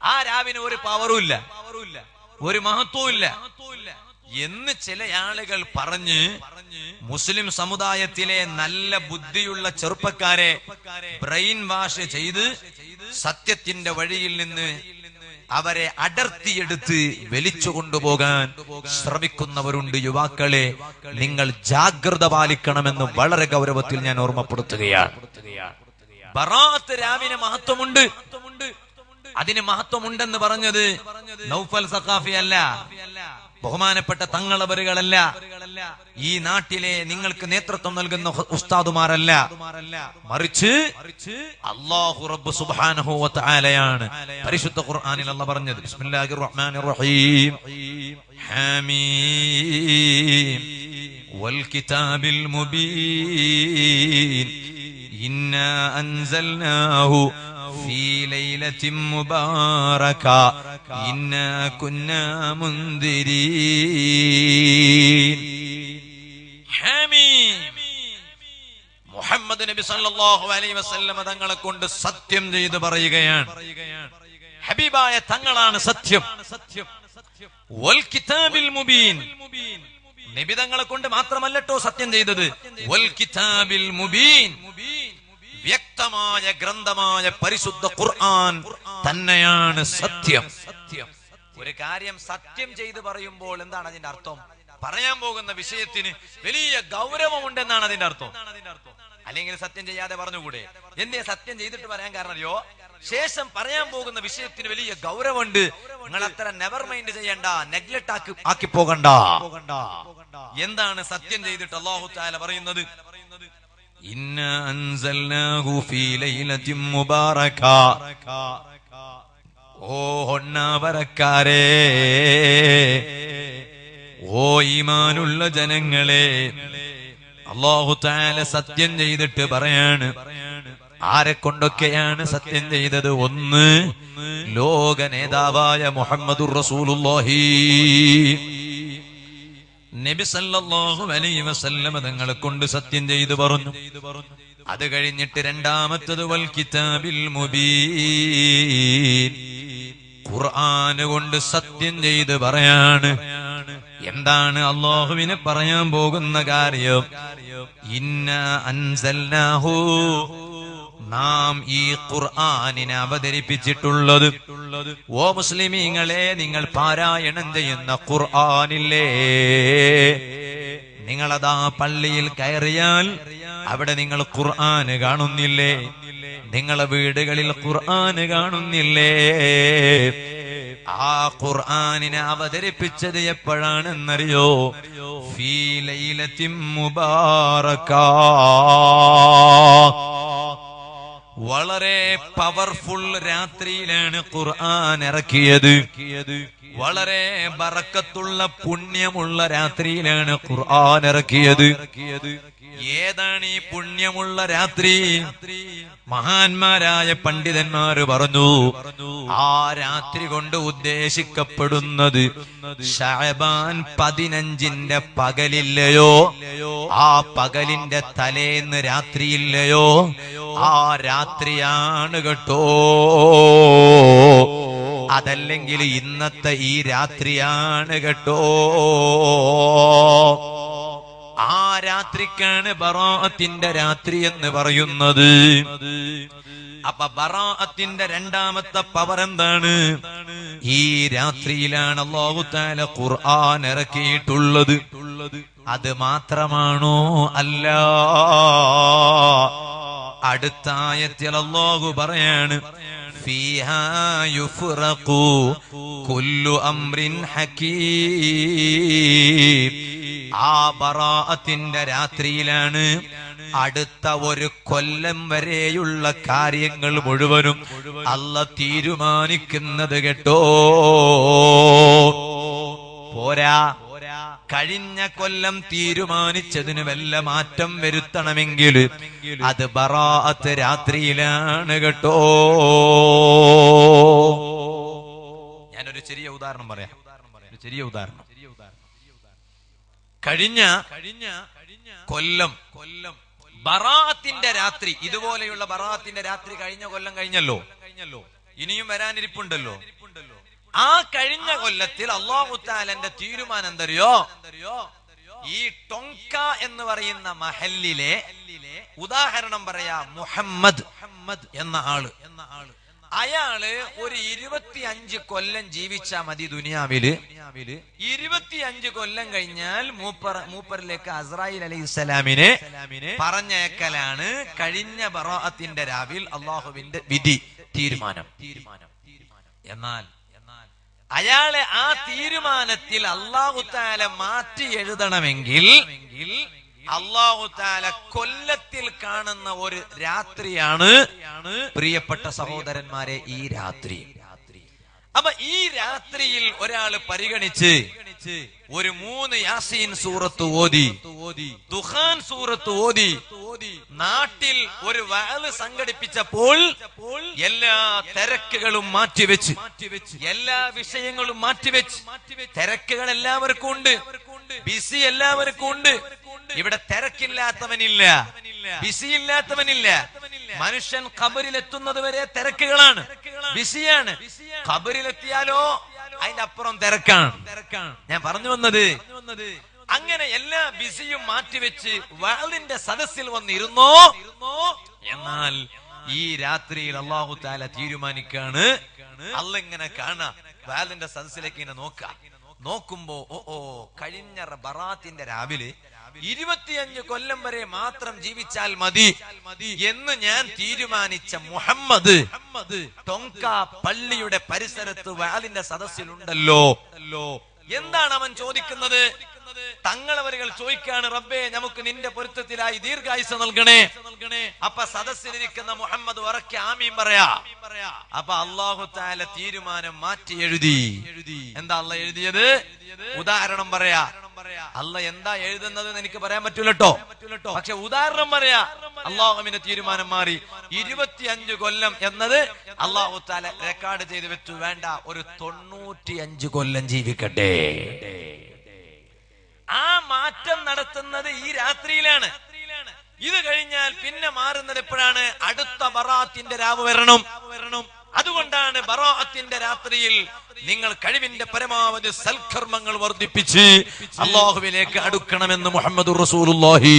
ആ രാവിന് ഒരു പവറും ഇല്ല, ഒരു മഹത്വവും ഇല്ല എന്ന് ചില ആളുകൾ പറഞ്ഞ് മുസ്ലിം സമുദായത്തിലെ നല്ല ബുദ്ധിയുള്ള ചെറുപ്പക്കാരെ ബ്രെയിൻ വാഷ് ചെയ്ത് സത്യത്തിന്റെ വഴിയിൽ നിന്ന് അവരെ അടർത്തിയെടുത്ത് വലിച്ചു കൊണ്ടുപോകാൻ ശ്രമിക്കുന്നവരുണ്ട്. യുവാക്കളെ, നിങ്ങൾ ജാഗ്രത പാലിക്കണമെന്ന് വളരെ ഗൗരവത്തിൽ ഞാൻ ഓർമ്മപ്പെടുത്തുകയാണ്. ബറാഅത്ത് രാവിന് മഹത്വമുണ്ട്. അതിന് മഹത്വമുണ്ടെന്ന് പറഞ്ഞത് നൗഫൽ സഖാഫി അല്ല, ബഹുമാനപ്പെട്ട തങ്ങളവരുകളല്ല, ഈ നാട്ടിലെ നിങ്ങൾക്ക് നേതൃത്വം നൽകുന്ന ഉസ്താദുമാരല്ല, മറിച്ച് അല്ലാഹു റബ്ബ് സുബ്ഹാനഹു വ തആലയാണ്. പരിശുദ്ധ ഖുർആനിൽ അല്ലാഹു പറഞ്ഞത് ബിസ്മില്ലാഹിർ റഹ്മാനിർ റഹീം ഹാമീം വൽ കിതാബിൽ മുബീൻ ഇന്നാ അൻസൽനാഹു في ليلة مباركة إنا كنا منذرين. حميم മുഹമ്മദ് നബി സല്ലല്ലാഹു അലൈഹി വസല്ലം തങ്ങളെ കൊണ്ട് സത്യം ചെയ്ത് പറയുകയാണ്. ഹബീബായ തങ്ങളാണ് സത്യം. വൽ കിതാബിൽ മുബീൻ, നബി തങ്ങളെ കൊണ്ട് മാത്രമല്ലട്ടോ സത്യം ചെയ്തത്. വൽ കിതാബിൽ മുബീൻ, വ്യക്തമായ ഗ്രന്ഥമായ പരിശുദ്ധ ഖുർആൻ തന്നെയാണ് സത്യം. ഒരു കാര്യം സത്യം ചെയ്ത് പറയുമ്പോൾ എന്താണ് അതിന്റെ അർത്ഥം? പറയാൻ പോകുന്ന വിഷയത്തിന് വലിയ ഗൗരവമുണ്ടെന്നാണ് അതിന്റെ അർത്ഥം. അല്ലെങ്കിൽ സത്യം ചെയ്യാതെ പറഞ്ഞുകൂടെ? എന്തേ സത്യം ചെയ്തിട്ട് പറയാൻ കാരണം അറിയോ? ശേഷം പറയാൻ പോകുന്ന വിഷയത്തിന് വലിയ ഗൗരവമുണ്ട്. നിങ്ങൾ അത്ര നെവർ മൈൻഡ് ചെയ്യണ്ട, നെഗ്ലക്ട് ആക്കി പോകണ്ട. എന്താണ് സത്യം ചെയ്തിട്ട് അല്ലാഹു തആല പറയുന്നത്? ഇന്നാ അൻസൽനാഹു ഫീ ലൈലത്തിൻ മുബാറക. ഓ ഹൊണ്ണാവരക്കാരെ, ഓ ഈമാനുള്ള ജനങ്ങളെ, അല്ലാഹു തആല സത്യം ചെയ്തിട്ട് പറയാണ്. ആരെ കൊണ്ടൊക്കെയാണ് സത്യം ചെയ്തത്? ഒന്ന്, ലോക നേതാവായ മുഹമ്മദുർ റസൂലുള്ളാഹി നബി സല്ലല്ലാഹു അലൈഹി വസല്ലം തങ്ങളെ കൊണ്ട് സത്യം ചെയ്തു പറഞ്ഞു. അത് കഴിഞ്ഞിട്ട് രണ്ടാമത്തത് വൽ കിതാബിൽ മുബീൻ, ഖുർആൻ കൊണ്ട് സത്യം ചെയ്ത് പറയാണ്. എന്താണ് അല്ലാഹുവിനെ പറയാൻ പോകുന്ന കാര്യം? ഇന്നാ അൻസൽനാഹു, നാം ഈ ഖുർആനിനെ അവതരിപ്പിച്ചിട്ടുള്ളത്. ഓ മുസ്ലിമീങ്ങളെ, നിങ്ങൾ പാരായണം ചെയ്യുന്ന ഖുർആനില്ലേ, നിങ്ങളതാ പള്ളിയിൽ കയറിയാൽ അവിടെ നിങ്ങൾ ഖുർആന് കാണുന്നില്ലേ? നിങ്ങളെ വീടുകളിൽ ഖുർആന് കാണുന്നില്ലേ? ആ ഖുർആനിനെ അവതരിപ്പിച്ചത് എപ്പോഴാണെന്നറിയോ? ഫീ ലൈലത്തിൻ മുബാറക, വളരെ പവർഫുൾ രാത്രിയിലാണ് ഖുർആൻ ഇറക്കിയത്. വളരെ ബറക്കത്തുള്ള പുണ്യമുള്ള രാത്രിയിലാണ് ഖുർആൻ ഇറക്കിയത്. ഏതാണ് ഈ പുണ്യമുള്ള രാത്രി? മഹാന്മാരായ പണ്ഡിതന്മാര് പറഞ്ഞു, ആ രാത്രി കൊണ്ട് ഉദ്ദേശിക്കപ്പെടുന്നത് ശഅബാൻ 15ന്റെ പകലില്ലയോ, ആ പകലിന്റെ തലേന്ന് രാത്രിയില്ലയോ, ആ രാത്രിയാണ് കേട്ടോ. അതല്ലെങ്കിൽ ഇന്നത്തെ ഈ രാത്രിയാണ് കേട്ടോ. ആ രാത്രിക്കാണ് ബറാഅത്തിന്റെ രാത്രി എന്ന് പറയുന്നത്. അപ്പൊ ബറാഅത്തിന്റെ രണ്ടാമത്തെ പവർ എന്താണ്? ഈ രാത്രിയിലാണ് അല്ലാഹു തആല ഖുർആൻ ഇറക്കിയിട്ടുള്ളത്. അത് മാത്രമാണോ? അല്ല. അടുത്ത ആയത്തിൽ അല്ലാഹു പറയാണ്, ഫീഹാ യുഫ്റഖു കുല്ലു അംറിൻ ഹകീം. ആ ബറാഅത്തിന്റെ രാത്രിയിലാണ് അടുത്ത ഒരു കൊല്ലം വരെയുള്ള കാര്യങ്ങൾ മുഴുവനും അല്ലാഹ് തീരുമാനിക്കുന്നത് കേട്ടോ. പോരാ, കഴിഞ്ഞ കൊല്ലം തീരുമാനിച്ചതിന് വല്ല മാറ്റം വരുത്തണമെങ്കിൽ അത് ബറാഅത്ത് രാത്രിയിലാണ് കേട്ടോ. ഞാനൊരു ചെറിയ ഉദാഹരണം പറയാം. ചെറിയ ഉദാഹരണം. കഴിഞ്ഞ കൊല്ലം ബറാഅത്തിന്റെ രാത്രി, ഇതുപോലെയുള്ള ബറാഅത്തിന്റെ രാത്രി കഴിഞ്ഞ കൊല്ലം കഴിഞ്ഞല്ലോ. ഇനിയും വരാനിരിപ്പുണ്ടല്ലോ. ആ കഴിഞ്ഞ കൊല്ലത്തിൽ അല്ലാഹു തആലന്റെ തീരുമാനം എന്തറിയോ? ഈ ടൊങ്ക എന്ന് പറയുന്ന മഹല്ലിലെ ഉദാഹരണം പറയാ, മുഹമ്മദ് എന്ന ആള്, അയാള് ഒരു 25 കൊല്ലം ജീവിച്ചാ മതി ദുനിയാവില്. 25 കൊല്ലം കഴിഞ്ഞാൽ മൂപ്പറിലേക്ക് അസ്രായിൽ അലൈഹിസ്സലാമിനെ പറഞ്ഞേക്കലാണ് കഴിഞ്ഞ ബറാഅത്തിന്റെ രാവിൽ അള്ളാഹുവിന്റെ വിധി, തീരുമാനം. എന്നാൽ അയാളെ ആ തീരുമാനത്തിൽ അല്ലാഹു തആല മാറ്റി എഴുതണമെങ്കിൽ അല്ലാഹു തആല കൊല്ലത്തിൽ കാണുന്ന ഒരു രാത്രിയാണ് പ്രിയപ്പെട്ട സഹോദരന്മാരെ ഈ രാത്രി. അപ്പൊ ഈ രാത്രിയിൽ ഒരാൾ പരിഗണിച്ച് ഒരു 3 യാസീൻ സൂറത്ത് ഓതി, ദുഖാൻ സൂറത്ത് ഓതി, നാട്ടിൽ ഒരു വഅള് സംഘടിപ്പിച്ചപ്പോൾ എല്ലാ തിരക്കുകളും മാറ്റിവെച്ച്, എല്ലാ വിഷയങ്ങളും മാറ്റിവെച്ച്, തിരക്കുകൾ എല്ലാവർക്കും ഉണ്ട്, ബിസി എല്ലാവർക്കും ഉണ്ട്. ഇവിടെ തിരക്കില്ലാത്തവനില്ല, ബിസി ഇല്ലാത്തവനില്ല. മനുഷ്യൻ ഖബറിലെത്തുന്നത് വരെ തിരക്കുകളാണ്, ബിസിയാണ്. ഖബറിലെത്തിയാലോ അതിന്റെ അപ്പുറം തിരക്കാണ്. ഞാൻ പറഞ്ഞു വന്നത്, അങ്ങനെ എല്ലാ ബിസിയും മാറ്റിവെച്ച് വഅളിന്റെ സദസ്സിൽ വന്നിരുന്നോ. എന്നാൽ ഈ രാത്രിയിൽ അല്ലാഹു തആല തീരുമാനിക്കാണ്, അല്ല ഇങ്ങനെ കാണാ, വഅളിന്റെ സദസ്സിലേക്ക് ഇങ്ങനെ നോക്കുമ്പോ കഴിഞ്ഞ ബറാത്തിന്റെ രാവിലെ 25 കൊല്ലം വരെ മാത്രം ജീവിച്ചാൽ മതി എന്ന് ഞാൻ തീരുമാനിച്ച മുഹമ്മദ് ടൊങ്ക പള്ളിയുടെ പരിസരത്ത് വഅളിന്റെ സദസ്സിലുണ്ടല്ലോ. എന്താണ് അവൻ ചോദിക്കുന്നത്? തങ്ങളവരുകൾ ചോദിക്കാണ്, റബ്ബേ നമുക്ക് നിന്റെ പൊരുത്തത്തിലായി ദീർഘായുസ് നൽകണേ. അപ്പൊ സദസ്സിലിരിക്കുന്ന മുഹമ്മദ് ഉറക്കെ ആമീൻ പറയാ. അപ്പൊ അല്ലാഹു തആല തീരുമാനം മാറ്റി എഴുതി. എന്താ അല്ലാഹ് എഴുതിയത്? ഉദാഹരണം പറയാ. അല്ല എന്താ എഴുതുന്നത് എനിക്ക് പറയാൻ പറ്റൂലട്ടോ, പക്ഷെ ഉദാഹരണം പറയാ. അല്ലാഹുവിന്റെ തീരുമാനം മാറി. 25 കൊല്ലം എന്നത് അല്ലാഹു തആല റെക്കോർഡ് ചെയ്ത് വെച്ചു. വേണ്ട, ഒരു 95 കൊല്ലം ജീവിക്കട്ടെ. ആ മാറ്റം നടത്തുന്നത് ഈ രാത്രിയിലാണ്. ഇത് കഴിഞ്ഞാൽ പിന്നെ മാറുന്നത് എപ്പോഴാണ്? അടുത്ത ബറാഅത്തിന്റെ രാവ് വരണം. അതുകൊണ്ടാണ് ബറാഅത്തിന്റെ രാത്രിയിൽ നിങ്ങൾ കഴിവിന്റെ പരമാവധി സൽക്കർമ്മങ്ങൾ വർദ്ധിപ്പിച്ച് അല്ലാഹുവിലേക്ക് അടുക്കണമെന്ന് മുഹമ്മദുർ റസൂലുള്ളാഹി.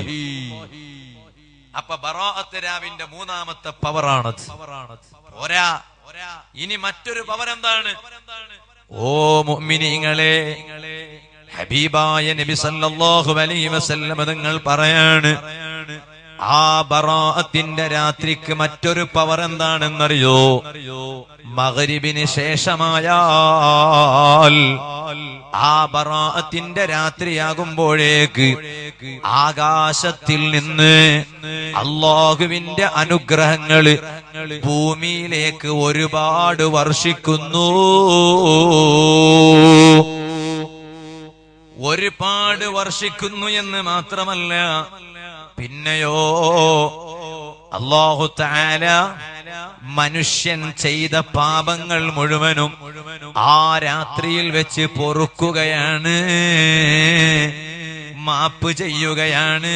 അപ്പൊ ബറാഅത്ത് രാവിന്റെ 3ാമത്തെ പവറാണ്. പോരാ, ഇനി മറ്റൊരു പവർ എന്താണ്? ഓ മുഅ്മിനീങ്ങളെ, ഹബീബായ നബി സല്ലല്ലാഹു അലൈഹി വസല്ലം തങ്ങൾ പറയാണ്, ആ ബറാഅത്തിന്റെ രാത്രിക്ക് മറ്റൊരു പവർ എന്താണെന്നറിയോ? മഗ്രിബിന് ശേഷമായാൽ ആ ബറാഅത്തിന്റെ രാത്രിയാകുമ്പോഴേക്ക് ആകാശത്തിൽ നിന്ന് അല്ലാഹുവിന്റെ അനുഗ്രഹങ്ങള് ഭൂമിയിലേക്ക് ഒരുപാട് വർഷിക്കുന്നു. ഒരുപാട് വർഷിക്കുന്നു എന്ന് മാത്രമല്ല, പിന്നെയോ അല്ലാഹു തആല മനുഷ്യൻ ചെയ്ത പാപങ്ങൾ മുഴുവനും ആ രാത്രിയിൽ വെച്ച് പൊറുക്കുകയാണ്, മാപ്പ് ചെയ്യുകയാണ്.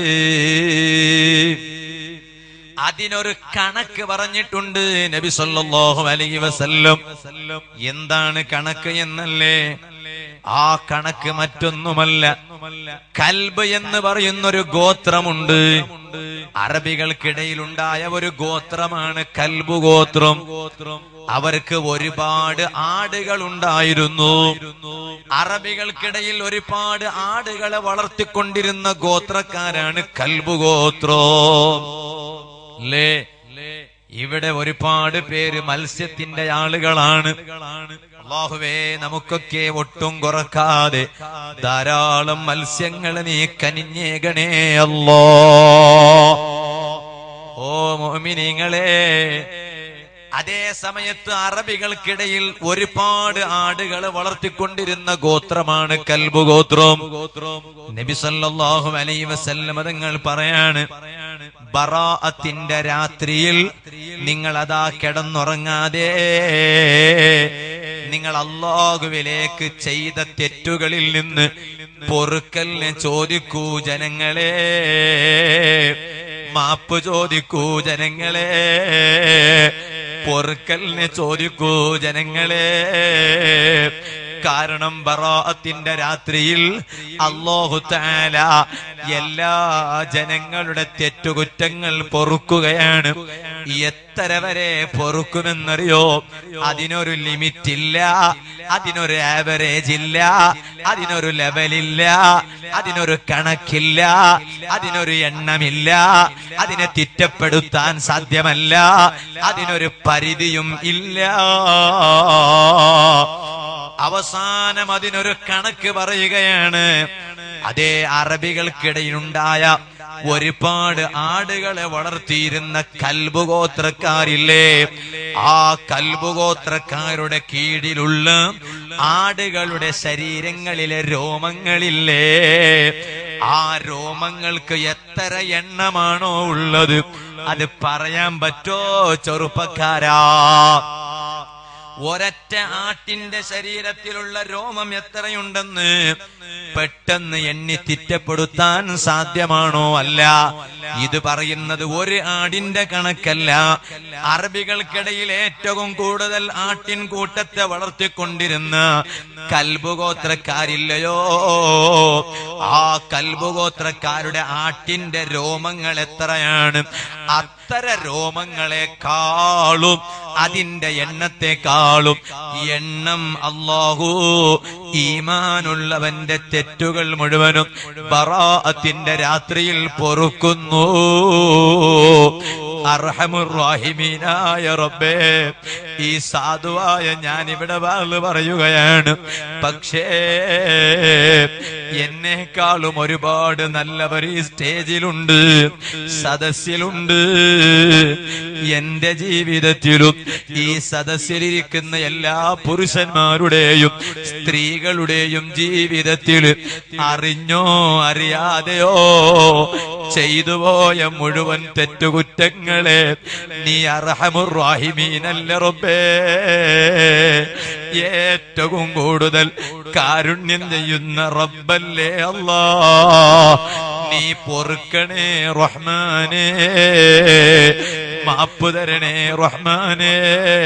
അതിനൊരു കണക്ക് പറഞ്ഞിട്ടുണ്ട് നബി സല്ലല്ലാഹു അലൈഹി വസല്ലം. എന്താണ് കണക്ക് എന്നല്ലേ? ആ കണക്ക് മറ്റൊന്നുമല്ല, കൽബ് എന്ന് പറയുന്നൊരു ഗോത്രമുണ്ട്. അറബികൾക്കിടയിലുണ്ടായ ഒരു ഗോത്രമാണ് കൽബ് ഗോത്രം. അവർക്ക് ഒരുപാട് ആടുകൾ ഉണ്ടായിരുന്നു. അറബികൾക്കിടയിൽ ഒരുപാട് ആടുകളെ വളർത്തിക്കൊണ്ടിരുന്ന ഗോത്രക്കാരാണ് കൽബ് ഗോത്രം. അല്ലേ? ഇവിടെ ഒരുപാട് പേര് മത്സ്യത്തിന്റെ ആളുകളാണ്. അല്ലാഹുവേ, നമുക്കൊക്കെ ഒട്ടും കുറക്കാതെ ധാരാളം മത്സ്യങ്ങൾ നീ കനിഞ്ഞേകണേ അല്ലാ. ഓ മുഅ്മിനീങ്ങളെ, അതേ സമയത്ത് അറബികൾക്കിടയിൽ ഒരുപാട് ആടുകൾ വളർത്തിക്കൊണ്ടിരുന്ന ഗോത്രമാണ് കൽബ് ഗോത്രം. നബി സല്ലല്ലാഹു അലൈഹി വസല്ലം തങ്ങൾ പറയാണ്, ബറാഅത്തിന്റെ രാത്രിയിൽ നിങ്ങൾ അതാ കിടന്നുറങ്ങാതെ നിങ്ങൾ അല്ലാഹുവിലേക്ക് ചെയ്ത തെറ്റുകളിൽ നിന്ന് പൊറുക്കലിനെ ചോദിക്കൂ ജനങ്ങളെ, മാപ്പ് ചോദിക്കൂ ജനങ്ങളെ. പൊറുക്കലിനെ ചോദിക്കൂ ജനങ്ങളെ. കാരണം ബറാഅത്തിന്റെ രാത്രിയിൽ അല്ലാഹു തആല എല്ലാ ജനങ്ങളുടെ തെറ്റുകുറ്റങ്ങൾ പൊറുക്കുകയാണ്. എത്ര വരെ പൊറുക്കുമെന്നറിയോ? അതിനൊരു ലിമിറ്റ് ഇല്ല, അതിനൊരു ആവറേജ് ഇല്ല, അതിനൊരു ലെവലില്ല, അതിനൊരു കണക്കില്ല, അതിനൊരു എണ്ണമില്ല, അതിനെ തിറ്റപ്പെടുത്താൻ സാധ്യമല്ല, അതിനൊരു പരിധിയും ഇല്ല. അവസാനം അതിനൊരു കണക്ക് പറയുകയാണ്. അതേ അറബികൾക്കിടയിലുണ്ടായ ഒരുപാട് ആടുകളെ വളർത്തിയിരുന്ന കൽബുഗോത്രക്കാരില്ലേ, ആ കൽബുഗോത്രക്കാരുടെ കീഴിലുള്ള ആടുകളുടെ ശരീരങ്ങളിലെ രോമങ്ങളില്ലേ, ആ രോമങ്ങൾക്ക് എത്ര എണ്ണമാണോ ഉള്ളത് അത് പറയാൻ പറ്റോ ചെറുപ്പക്കാരാ? ഒരൊറ്റ ആട്ടിന്റെ ശരീരത്തിലുള്ള രോമം എത്രയുണ്ടെന്ന് പെട്ടെന്ന് എണ്ണി തിറ്റപ്പെടുത്താൻ സാധ്യമാണോ? അല്ല. ഇത് പറയുന്നത് ഒരു ആടിന്റെ കണക്കല്ല. അറബികൾക്കിടയിൽ ഏറ്റവും കൂടുതൽ ആട്ടിൻ കൂട്ടത്തെ വളർത്തിക്കൊണ്ടിരുന്ന കൽബുഗോത്രക്കാരില്ലയോ, ആ കൽബുഗോത്രക്കാരുടെ ആട്ടിന്റെ രോമങ്ങൾ എത്രയാണ്? അത്തര രോമങ്ങളെക്കാളും അതിന്റെ എണ്ണത്തെക്കാളും എണ്ണം അല്ലാഹു ഈമാനുള്ളവന്റെ തെറ്റുകൾ മുഴുവനും ബറാഅത്തിന്റെ രാത്രിയിൽ പൊറുക്കുന്നു. അർഹമുർ റഹീമീനായ റബ്ബേ, ഈ സാധുവായ ഞാൻ ഇവിടെ വാള് പറയുകയാണ്. പക്ഷേ എന്നെക്കാളും ഒരുപാട് നല്ലവർ ഈ സ്റ്റേജിലുണ്ട്, സദസ്സിലുണ്ട്. എന്റെ ജീവിതത്തിലും ഈ സദസ്സിലിരിക്കുന്ന എല്ലാ പുരുഷന്മാരുടെയും സ്ത്രീകളുടെയും ജീവിതത്തിൽ അറിഞ്ഞോ അറിയാതെയോ ചെയ്തുപോയ മുഴുവൻ തെറ്റുകുറ്റങ്ങളെ നീ അർഹമുർ റഹീമീനല്ല റബ്ബേ, ഏറ്റവും കൂടുതൽ കാരുണ്യം ചെയ്യുന്ന റബ്ബല്ലേ അല്ലാഹ്, നീ പൊറുക്കണേ റഹ്മാനേ, മാപ്പ് തരണേ റഹ്മാനേ.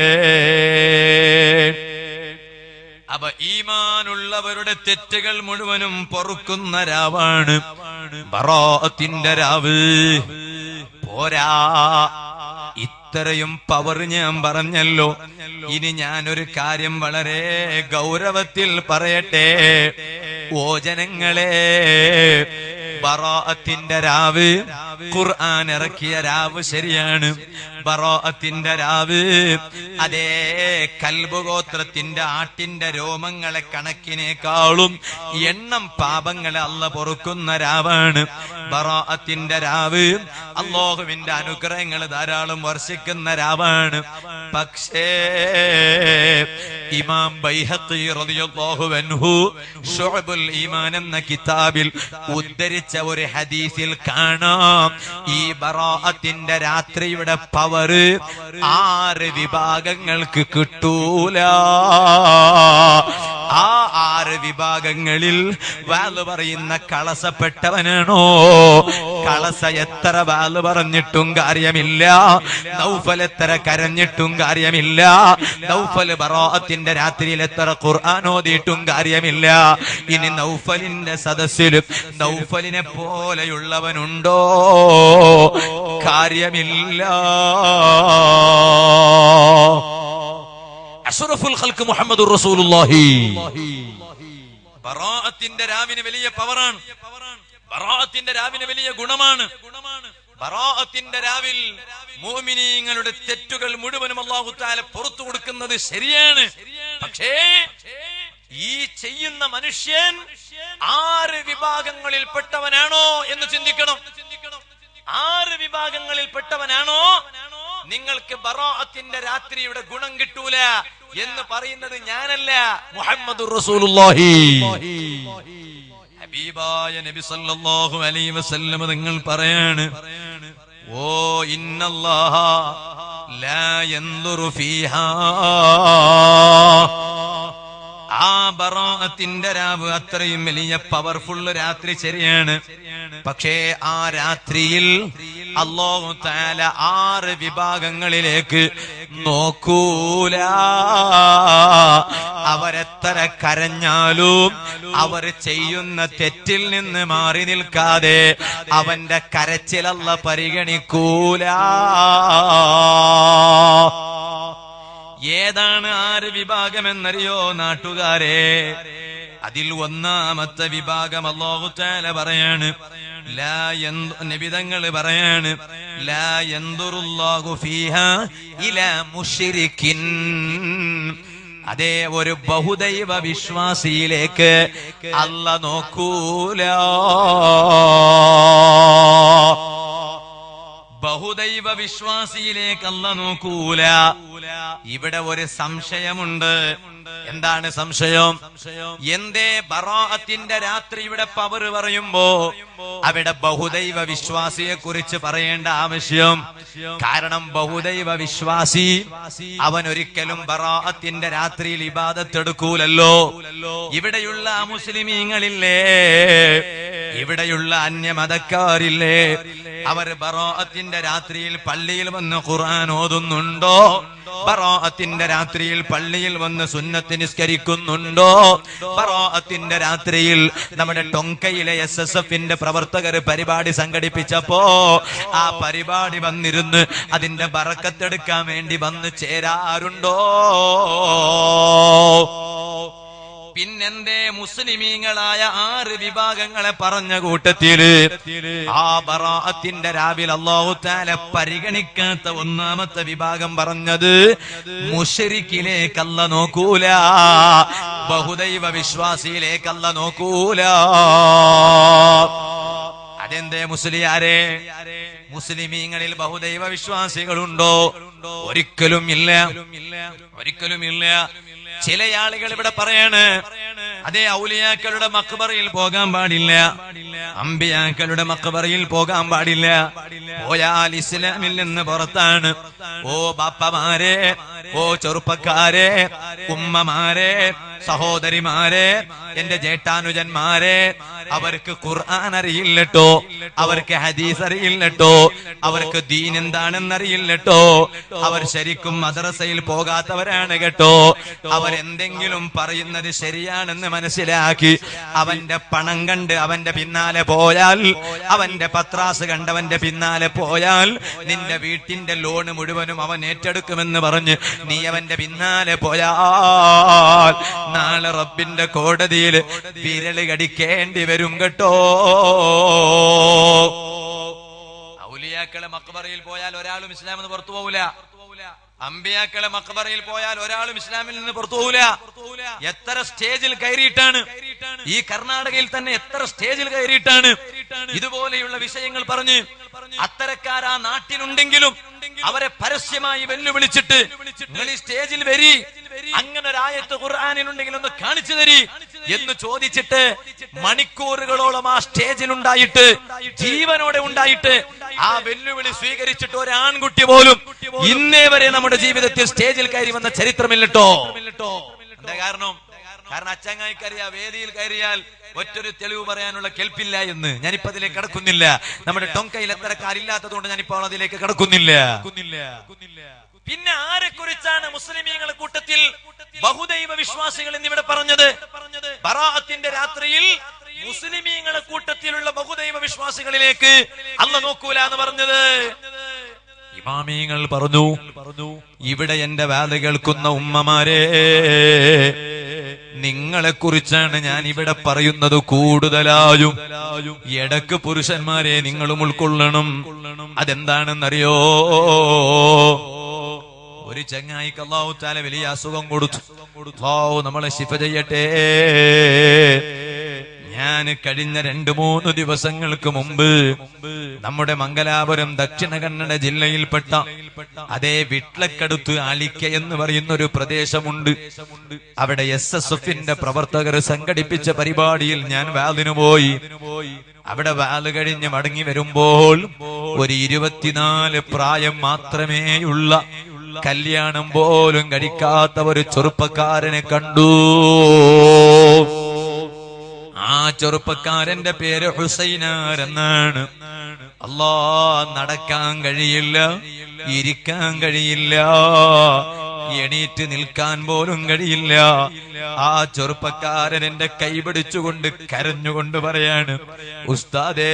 അപ്പൊ ഈമാനുള്ളവരുടെ തെറ്റുകൾ മുഴുവനും പൊറുക്കുന്ന രാവാണ് ബറാഅത്തിന്റെ രാവ്. പോരാ, ഇത്രയും പവർ ഞാൻ പറഞ്ഞല്ലോ. ഇനി ഞാനൊരു കാര്യം വളരെ ഗൗരവത്തിൽ പറയട്ടെ. ഓ ജനങ്ങളെ, ബറാഅത്തിന്റെ രാവ് ഖുർആൻ ഇറക്കിയ രാവ് ശരിയാണ്. ബറാഅത്തിന്റെ രാവ് അതേ കൽബുഗോത്രത്തിന്റെ ആട്ടിന്റെ രോമങ്ങളെ കണക്കിനേക്കാളും എണ്ണം പാപങ്ങളെ അല്ലാഹു പൊറുക്കുന്ന രാവാണ് ബറാഅത്തിന്റെ രാവ്. അല്ലാഹുവിന്റെ അനുഗ്രഹങ്ങൾ ധാരാളം വർഷിക്കുന്ന രാവാണ്. പക്ഷേ ഇമാം ബൈഹഖി റളിയല്ലാഹു അൻഹു ശുഅബുൽ ഈമാൻ എന്ന കിതാബിൽ ഉദ്ധരിച്ച ഒരു ഹദീസിൽ കാണാം, ഈ ബറാഅത്തിന്റെ രാത്രിയുടെ പവർ 6 വിഭാഗങ്ങൾക്ക് കിട്ടൂല. ആ 6 വിഭാഗങ്ങളിൽ വാല് പറയുന്ന കളസപ്പെട്ടവനാണോ? കളസ എത്ര വാല് പറഞ്ഞിട്ടും കാര്യമില്ല, നൗഫൽ എത്ര കരഞ്ഞിട്ടും കാര്യമില്ല, നൗഫൽ ബറാഅത്തിന്റെ രാത്രിയിൽ എത്ര ഖുർആൻ ഓതിയിട്ടും കാര്യമില്ല. ഇനി നൗഫലിന്റെ സദസ്സിൽ നൗഫലിനെ പോലെയുള്ളവനുണ്ടോ? കാര്യമില്ല. അഷ്റഫുൽ ഖൽഖ് മുഹമ്മദുർ റസൂലുള്ളാഹി. ബറാഅത്തിന്റെ രാവിന് വലിയ പവറാണ്, ബറാഅത്തിന്റെ രാവിന് വലിയ ഗുണമാണ്. ബറാഅത്തിന്റെ രാവിൽ മുഅ്മിനീങ്ങളുടെ തെറ്റുകൾ മുഴുവനും അല്ലാഹു തആല പുറത്തു കൊടുക്കുന്നത് ശരിയാണ്. പക്ഷേ ഈ ചെയ്യുന്ന മനുഷ്യൻ 6 വിഭാഗങ്ങളിൽ പെട്ടവനാണോ എന്ന് ചിന്തിക്കണം. 6 വിഭാഗങ്ങളിൽ പെട്ടവനാണോ? നിങ്ങൾക്ക് ബറാഅത്തിന്റെ രാത്രിയുടെ ഗുണം കിട്ടൂല എന്ന് പറയുന്നത് ഞാനല്ല, മുഹമ്മദുർ റസൂലുള്ളാഹി. ഹബീബായ നബി സല്ലല്ലാഹു അലൈഹി വസല്ലം നിങ്ങൾ പറയാണ്, ഓ ഇന്നല്ലാഹ ലാ യൻദുറു ഫീഹാ. ആ ബറാഅത്തിന്റെ രാവ് അത്രയും വലിയ പവർഫുൾ രാത്രി ശരിയാണ്. പക്ഷേ ആ രാത്രിയിൽ അല്ലാഹു തആല 6 വിഭാഗങ്ങളിലേക്ക് നോക്കൂല. അവരെത്ര കരഞ്ഞാലും അവർ ചെയ്യുന്ന തെറ്റിൽ നിന്ന് മാറി നിൽക്കാതെ അവന്റെ കരച്ചിൽ അല്ലാഹു പരിഗണിക്കൂല. ഏതാണ് 6 വിഭാഗമെന്നറിയോ നാട്ടുകാരെ? അതിൽ ഒന്നാമത്തെ വിഭാഗം അല്ലാഹു തആല പറയാണ്, നബിതങ്ങൾ പറയാണ്, ലാ യൻദുറുല്ലാഹു ഫീഹാ ഇലാ മുശ്രികിൻ. അതേ, ഒരു ബഹുദൈവ വിശ്വാസിയിലേക്ക് അല്ലാഹു നോക്കൂല. ബഹുദൈവ വിശ്വാസിയിലേക്ക് അല്ലാഹു നോക്കൂല. ഇവിടെ ഒരു സംശയമുണ്ട്. എന്താണ് സംശയം? എന്തേ ബറാഅത്തിന്റെ രാത്രി ഇവിടെ പവർ പറയുമ്പോ അവിടെ ബഹുദൈവ വിശ്വാസിയെ കുറിച്ച് പറയേണ്ട ആവശ്യം? കാരണം ബഹുദൈവ വിശ്വാസി അവൻ ഒരിക്കലും ബറാഅത്തിന്റെ രാത്രിയിൽ ഇബാദത്ത് എടുക്കൂലല്ലോ. ഇവിടെയുള്ള മുസ്ലിമീങ്ങളില്ലേ, ഇവിടെയുള്ള അന്യമതക്കാരില്ലേ, അവർ ബറാഅത്തിന്റെ രാത്രിയിൽ പള്ളിയിൽ വന്ന് ഖുർആൻ ഓതുന്നുണ്ടോ? ബറാഅത്തിന്റെ രാത്രിയിൽ പള്ളിയിൽ വന്ന് സുന്നത്ത് നിസ്കരിക്കുന്നുണ്ടോ? ബറാഅത്തിന്റെ രാത്രിയിൽ നമ്മുടെ ടൊങ്കയിലെ SSFന്റെ പ്രവർത്തകർ പരിപാടി സംഘടിപ്പിച്ചപ്പോ ആ പരിപാടി വന്നിരുന്ന് അതിന്റെ ബറക്കത്തെടുക്കാൻ വേണ്ടി വന്ന് ചേരാറുണ്ടോ? പിന്നെന്തേ മുസ്ലിമീങ്ങളായ 6 വിഭാഗങ്ങളെ പറഞ്ഞ കൂട്ടത്തില് ആ ബറാഅത്തിന്റെ രാവിൽ അല്ലാഹു തആല പരിഗണിക്കാത്ത ഒന്നാമത്തെ വിഭാഗം പറഞ്ഞത് മുശ്രിക്കിലേക്ക് അല്ലാഹു നോക്കൂല, ബഹുദൈവ വിശ്വാസിയിലേക്ക് അല്ലാഹു നോക്കൂല. അതെന്തേ മുസ്ലിയാരെ? മുസ്ലിമീങ്ങളിൽ ബഹുദൈവ വിശ്വാസികളുണ്ടോ? ഒരിക്കലും ഇല്ല, ഒരിക്കലും ഇല്ല. ചില ആളുകൾ ഇവിടെ പറയാണ്, അതേ, ഔലിയാക്കളുടെ മഖ്ബറയിൽ പോകാൻ പാടില്ല, അമ്പിയാക്കളുടെ മഖ്ബറയിൽ പോകാൻ പാടില്ല, പോയാൽ ഇസ്ലാമിൽ നിന്ന് പുറത്താണ്. ഓ ബാപ്പമാരെ, ഓ ചെറുപ്പക്കാരെ, ഉമ്മമാരെ, സഹോദരിമാരെ, എന്റെ ജേഷ്ഠാനുജന്മാരെ, അവർക്ക് ഖുർആൻ അറിയില്ലട്ടോ, അവർക്ക് ഹദീസ് അറിയില്ലട്ടോ, അവർക്ക് ദീൻ എന്താണെന്നറിയില്ലട്ടോ, അവർ ശരിക്കും മദ്രസയിൽ പോകാത്തവരാണ് കേട്ടോ. അവരെന്തെങ്കിലും പറയുന്നത് ശരിയാണെന്ന് മനസ്സിലാക്കി അവന്റെ പണം കണ്ട് അവന്റെ പിന്നാലെ പോയാൽ, അവന്റെ പത്രാസ് കണ്ടവന്റെ പിന്നാലെ പോയാൽ നിന്റെ വീട്ടിന്റെ ലോണ് മുഴുവനും അവൻ ഏറ്റെടുക്കുമെന്ന് പറഞ്ഞ് നീ അവന്റെ പിന്നാലെ പോയാൽ നാളെ റബ്ബിന്റെ കോടതിയിൽ വിരല് കടിക്കേണ്ടി വരും കേട്ടോ. ഔലിയാക്കളെ മഖ്ബറയിൽ പോയാൽ ഒരാളും ഇസ്ലാമിൽ നിന്ന് പുറത്തു പോകൂല. അമ്പിയാക്കളെ മഖ്ബറയിൽ പോയാൽ ഒരാളും ഇസ്ലാമിൽ നിന്ന് പുറത്തു പോകൂല. എത്ര സ്റ്റേജിൽ കയറിയിട്ടാണ്, ഈ കർണാടകയിൽ തന്നെ എത്ര സ്റ്റേജിൽ കയറിയിട്ടാണ് ഇതുപോലെയുള്ള വിഷയങ്ങൾ പറഞ്ഞ് അത്തരക്കാർ ആ നാട്ടിലുണ്ടെങ്കിലും അവരെ പരസ്യമായി വെല്ലുവിളിച്ചിട്ട് നിങ്ങൾ ഈ സ്റ്റേജിൽ വരി, അങ്ങനെ ഒരു ആയത്ത് ഖുർആനിലുണ്ടെങ്കിൽ ഒന്ന് കാണിച്ചു തരി എന്ന് ചോദിച്ചിട്ട് മണിക്കൂറുകളോളം ആ സ്റ്റേജിൽ ഉണ്ടായിട്ട്, ജീവനോടെ ഉണ്ടായിട്ട് ആ വെല്ലുവിളി സ്വീകരിച്ചിട്ട് ഒരു ആൺകുട്ടി പോലും ഇന്നേ വരെ നമ്മുടെ ജീവിതത്തിൽ സ്റ്റേജിൽ കയറി വന്ന ചരിത്രമില്ലട്ടോ. എന്താ കാരണം? കാരണം അച്ചങ്ങായിക്കറിയാ, വേദിയിൽ കയറിയാൽ ഒറ്റൊരു തെളിവ് പറയാനുള്ള കെൽപ്പില്ല എന്ന്. ഞാനിപ്പോ അതിലേക്ക് കടക്കുന്നില്ല. നമ്മുടെ ടൊങ്കയിൽ എത്രക്കാരില്ലാത്തത് കൊണ്ട് ഞാനിപ്പോൾ അതിലേക്ക് കടക്കുന്നില്ല. പിന്നെ ആരെ കുറിച്ചാണ് മുസ്ലിമീങ്ങളുടെ കൂട്ടത്തിൽ ബഹുദൈവ വിശ്വാസികൾ എന്നിവിടെ പറഞ്ഞത്? ബറാഅത്തിന്റെ രാത്രിയിൽ മുസ്ലിമീങ്ങളുടെ കൂട്ടത്തിലുള്ള ബഹുദൈവ വിശ്വാസികളിലേക്ക് അല്ലാഹു നോക്കൂല എന്ന് പറഞ്ഞത്. ഇമാമീങ്ങൾ പറഞ്ഞു, ഇവിടെ എന്റെ വാദ കേൾക്കുന്ന ഉമ്മമാരെ, നിങ്ങളെ കുറിച്ചാണ് ഞാൻ ഇവിടെ പറയുന്നത് കൂടുതലായും. ഇടക്ക് പുരുഷന്മാരെ നിങ്ങളും ഉൾക്കൊള്ളണം. അതെന്താണെന്നറിയോ? ഒരു ചങ്ങായിക്ക് അല്ലാഹു തആല വലിയ അസുഖം കൊടുത്തു. അല്ലാഹു നമ്മളെ ശിഫ ചെയ്യട്ടെ. ഞാൻ കഴിഞ്ഞ 2-3 ദിവസങ്ങൾക്ക് മുമ്പ് നമ്മുടെ മംഗലാപുരം ദക്ഷിണ കന്നഡ ജില്ലയിൽപ്പെട്ട അതേ വിട്ലക്കടുത്ത് ആലിക്ക എന്ന് പറയുന്ന ഒരു പ്രദേശമുണ്ട്. അവിടെ SSFന്റെ പ്രവർത്തകർ സംഘടിപ്പിച്ച പരിപാടിയിൽ ഞാൻ വാലിനു പോയി. അവിടെ വാല് കഴിഞ്ഞ് മടങ്ങി വരുമ്പോൾ ഒരു 24 പ്രായം മാത്രമേയുള്ള, കല്യാണം പോലും കഴിക്കാത്ത ഒരു ചെറുപ്പക്കാരനെ കണ്ടു. ആ ചെറുപ്പക്കാരന്റെ പേര് ഹുസൈനാർ എന്നാണ്. അല്ലാ നടക്കാൻ കഴിയില്ല, ഇരിക്കാൻ കഴിയില്ല, എണീറ്റ് നിൽക്കാൻ പോലും കഴിയില്ല. ആ ചെറുപ്പക്കാരൻ എന്റെ കൈ പിടിച്ചുകൊണ്ട് കരഞ്ഞുകൊണ്ട് പറയാണ്, ഉസ്താദേ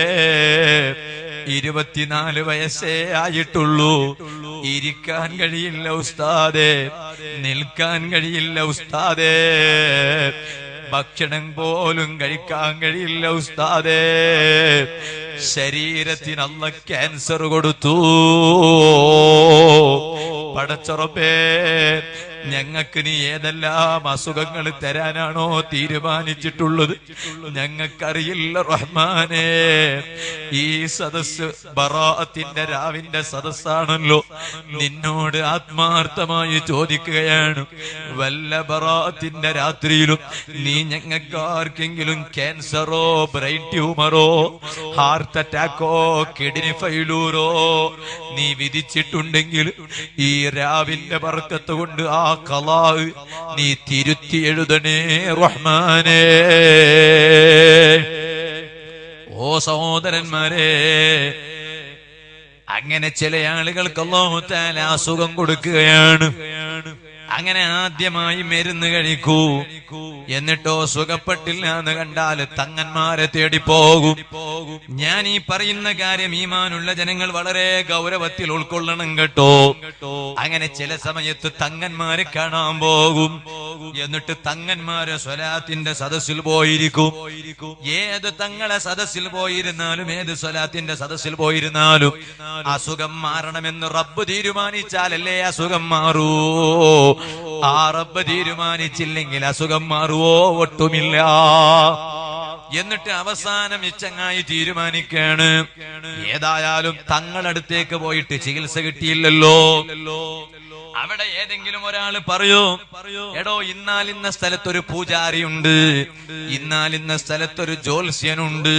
24 വയസ്സേ ആയിട്ടുള്ളൂ, ഇരിക്കാൻ കഴിയില്ല ഉസ്താദേ, നിൽക്കാൻ കഴിയില്ല ഉസ്താദേ, ഭക്ഷണം പോലും കഴിക്കാൻ കഴിയില്ല ഉസ്താദേ, ശരീരത്തിന് അല്ലാഹ് ക്യാൻസർ കൊടുത്തു. പടച്ചറപ്പേ, ഞങ്ങൾക്ക് നീ ഏതെല്ലാം അസുഖങ്ങൾ തരാനാണോ തീരുമാനിച്ചിട്ടുള്ളത് ഞങ്ങൾക്കറിയില്ല റഹ്മാനേ. ഈ സദസ് ബറാഅത്തിന്റെ രാവിന്റെ സദസ്സാണല്ലോ. നിന്നോട് ആത്മാർത്ഥമായി ചോദിക്കുകയാണ്, വല്ല ബറാഅത്തിന്റെ രാത്രിയിലും നീ ഞങ്ങൾക്കാർക്കെങ്കിലും ക്യാൻസറോ ബ്രെയിൻ ട്യൂമറോ ഹാർട്ട് അറ്റാക്കോ കിഡ്നി ഫെയിലൂറോ നീ വിധിച്ചിട്ടുണ്ടെങ്കിൽ ഈ രാവിന്റെ ബർക്കത്ത് കൊണ്ട് ആ ഖലാ നീ തിരുത്തി എഴുതണേ റഹ്മാനേ. ഓ സഹോദരന്മാരെ, അങ്ങനെ ചില ആളുകൾക്ക് അല്ലാഹു തആല അസുഖം കൊടുക്കുകയാണ്. അങ്ങനെ ആദ്യമായി മരുന്ന് കഴിക്കൂ, എന്നിട്ടോ സുഖപ്പെട്ടില്ല എന്ന് കണ്ടാൽ തങ്ങന്മാരെ തേടി പോകും. ഞാൻ ഈ പറയുന്ന കാര്യം ഈമാനുള്ള ജനങ്ങൾ വളരെ ഗൗരവത്തിൽ ഉൾക്കൊള്ളണം കേട്ടോ. അങ്ങനെ ചില സമയത്ത് തങ്ങന്മാരെ കാണാൻ പോകും, എന്നിട്ട് തങ്ങന്മാരെ സ്വലാത്തിന്റെ സദസ്സിൽ പോയിരിക്കും. ഏത് തങ്ങളെ സദസ്സിൽ പോയിരുന്നാലും, ഏത് സ്വലാത്തിന്റെ സദസ്സിൽ പോയിരുന്നാലും അസുഖം മാറണമെന്ന് റബ്ബ് തീരുമാനിച്ചാലല്ലേ അസുഖം മാറൂ. ആ റബ്ബ് തീരുമാനിച്ചില്ലെങ്കിൽ അസുഖം മാറുവോ? ഒട്ടുമില്ല. എന്നിട്ട് അവസാനം ഇച്ചങ്ങായി തീരുമാനിക്കാണ്, ഏതായാലും തങ്ങളടുത്തേക്ക് പോയിട്ട് ചികിത്സ കിട്ടിയില്ലല്ലോ. അവിടെ ഏതെങ്കിലും ഒരാൾ പറയൂ, എടോ ഇന്നാലിന്ന സ്ഥലത്തൊരു പൂജാരിയുണ്ട്, ഇന്നാലിന്ന സ്ഥലത്തൊരു ജ്യോത്സ്യനുണ്ട്,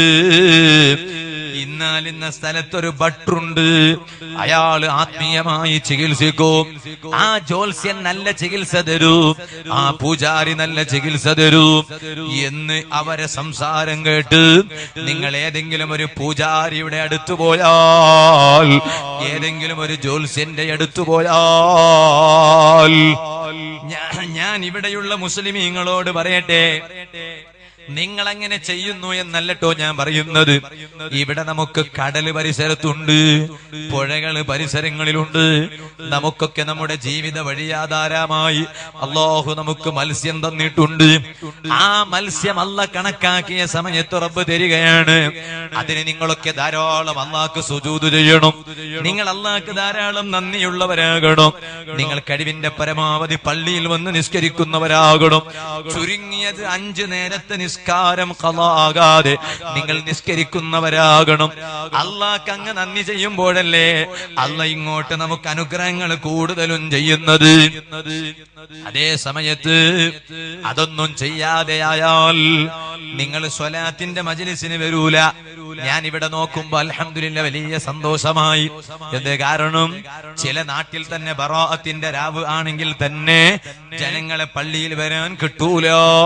ഇന്നാലിന്ന സ്ഥലത്തൊരു ഭട്ടറുണ്ട്, അയാള് ആത്മീയമായി ചികിത്സിക്കും. ആ ജ്യോത്സ്യൻ നല്ല ചികിത്സ തരൂ, ആ പൂജാരി നല്ല ചികിത്സ തരൂ എന്ന് അവരെ സംസാരം കേട്ട് നിങ്ങൾ ഏതെങ്കിലും ഒരു പൂജാരിയുടെ അടുത്ത് പോയാൽ, ഏതെങ്കിലും ഒരു ജ്യോത്സ്യന്റെ അടുത്ത് പോയാൽ, ഞാൻ ഇവിടെയുള്ള മുസ്ലിമീങ്ങളോട് പറയട്ടെ, നിങ്ങൾ അങ്ങനെ ചെയ്യുന്നു എന്നല്ലട്ടോ ഞാൻ പറയുന്നത്. ഇവിടെ നമുക്ക് കടല് പരിസരത്തുണ്ട്, പുഴകള് പരിസരങ്ങളിലുണ്ട്. നമുക്കൊക്കെ നമ്മുടെ ജീവിത വഴിയാധാരമായി അല്ലാഹു നമുക്ക് മത്സ്യം തന്നിട്ടുണ്ട്. ആ മത്സ്യം അല്ലാഹ് കണക്കാക്കിയ സമയത്ത് റബ്ബ് തരികയാണ്. അതിന് നിങ്ങളൊക്കെ ധാരാളം അല്ലാഹ്ക്ക് സുജൂദ് ചെയ്യണം. നിങ്ങൾ അല്ലാഹ്ക്ക് ധാരാളം നന്ദിയുള്ളവരാകണം. നിങ്ങൾ കഴിവിന്റെ പരമാവധി പള്ളിയിൽ വന്ന് നിസ്കരിക്കുന്നവരാകണം. ചുരുങ്ങിയത് 5 നേരത്തെ നിസ്കാരം ഖളാ ആകാതെ നിങ്ങൾ നിസ്കരിക്കുന്നവരാകണം. അല്ലാഹ്ക്ക് അങ്ങ് നന്ദി ചെയ്യുമ്പോഴല്ലേ അല്ലാഹ് ഇങ്ങോട്ട് നമുക്ക് അനുഗ്രഹങ്ങൾ കൂടുതലും ചെയ്യുന്നത്. അതേ സമയത്ത് അതൊന്നും ചെയ്യാതെയായാൽ നിങ്ങൾ സ്വലാത്തിന്റെ മജ്ലിസിന് വരൂല. ഞാൻ ഇവിടെ നോക്കുമ്പോ അൽഹംദുലില്ലാഹ് വലിയ സന്തോഷമായി. എന്ത് കാരണം? ചില നാട്ടിൽ തന്നെ ബറാഅത്തിന്റെ രാവ് ആണെങ്കിൽ തന്നെ ജനങ്ങളെ പള്ളിയിൽ വരാൻ കിട്ടൂല.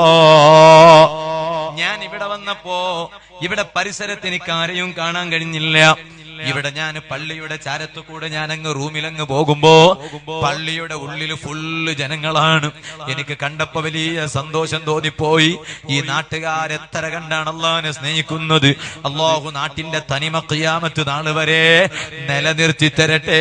ഞാൻ ഇവിടെ വന്നപ്പോ ഇവിടെ പരിസരത്ത് എനിക്ക് ആരെയും കാണാൻ കഴിഞ്ഞില്ല. ഇവിടെ ഞാൻ പള്ളിയുടെ ചാരത്തു കൂടെ ഞാൻ അങ്ങ് റൂമിലങ്ങ് പോകുമ്പോ പള്ളിയുടെ ഉള്ളിൽ ഫുള്ള് ജനങ്ങളാണ്. എനിക്ക് കണ്ടപ്പോ വലിയ സന്തോഷം തോന്നിപ്പോയി. ഈ നാട്ടുകാരെത്ര കണ്ടാണ് അല്ലാഹുവിനെ സ്നേഹിക്കുന്നത്. അല്ലാഹു നാട്ടിന്റെ തനിമ ഖിയാമത്ത് നാൾ വരെ നിലനിർത്തി തരട്ടെ.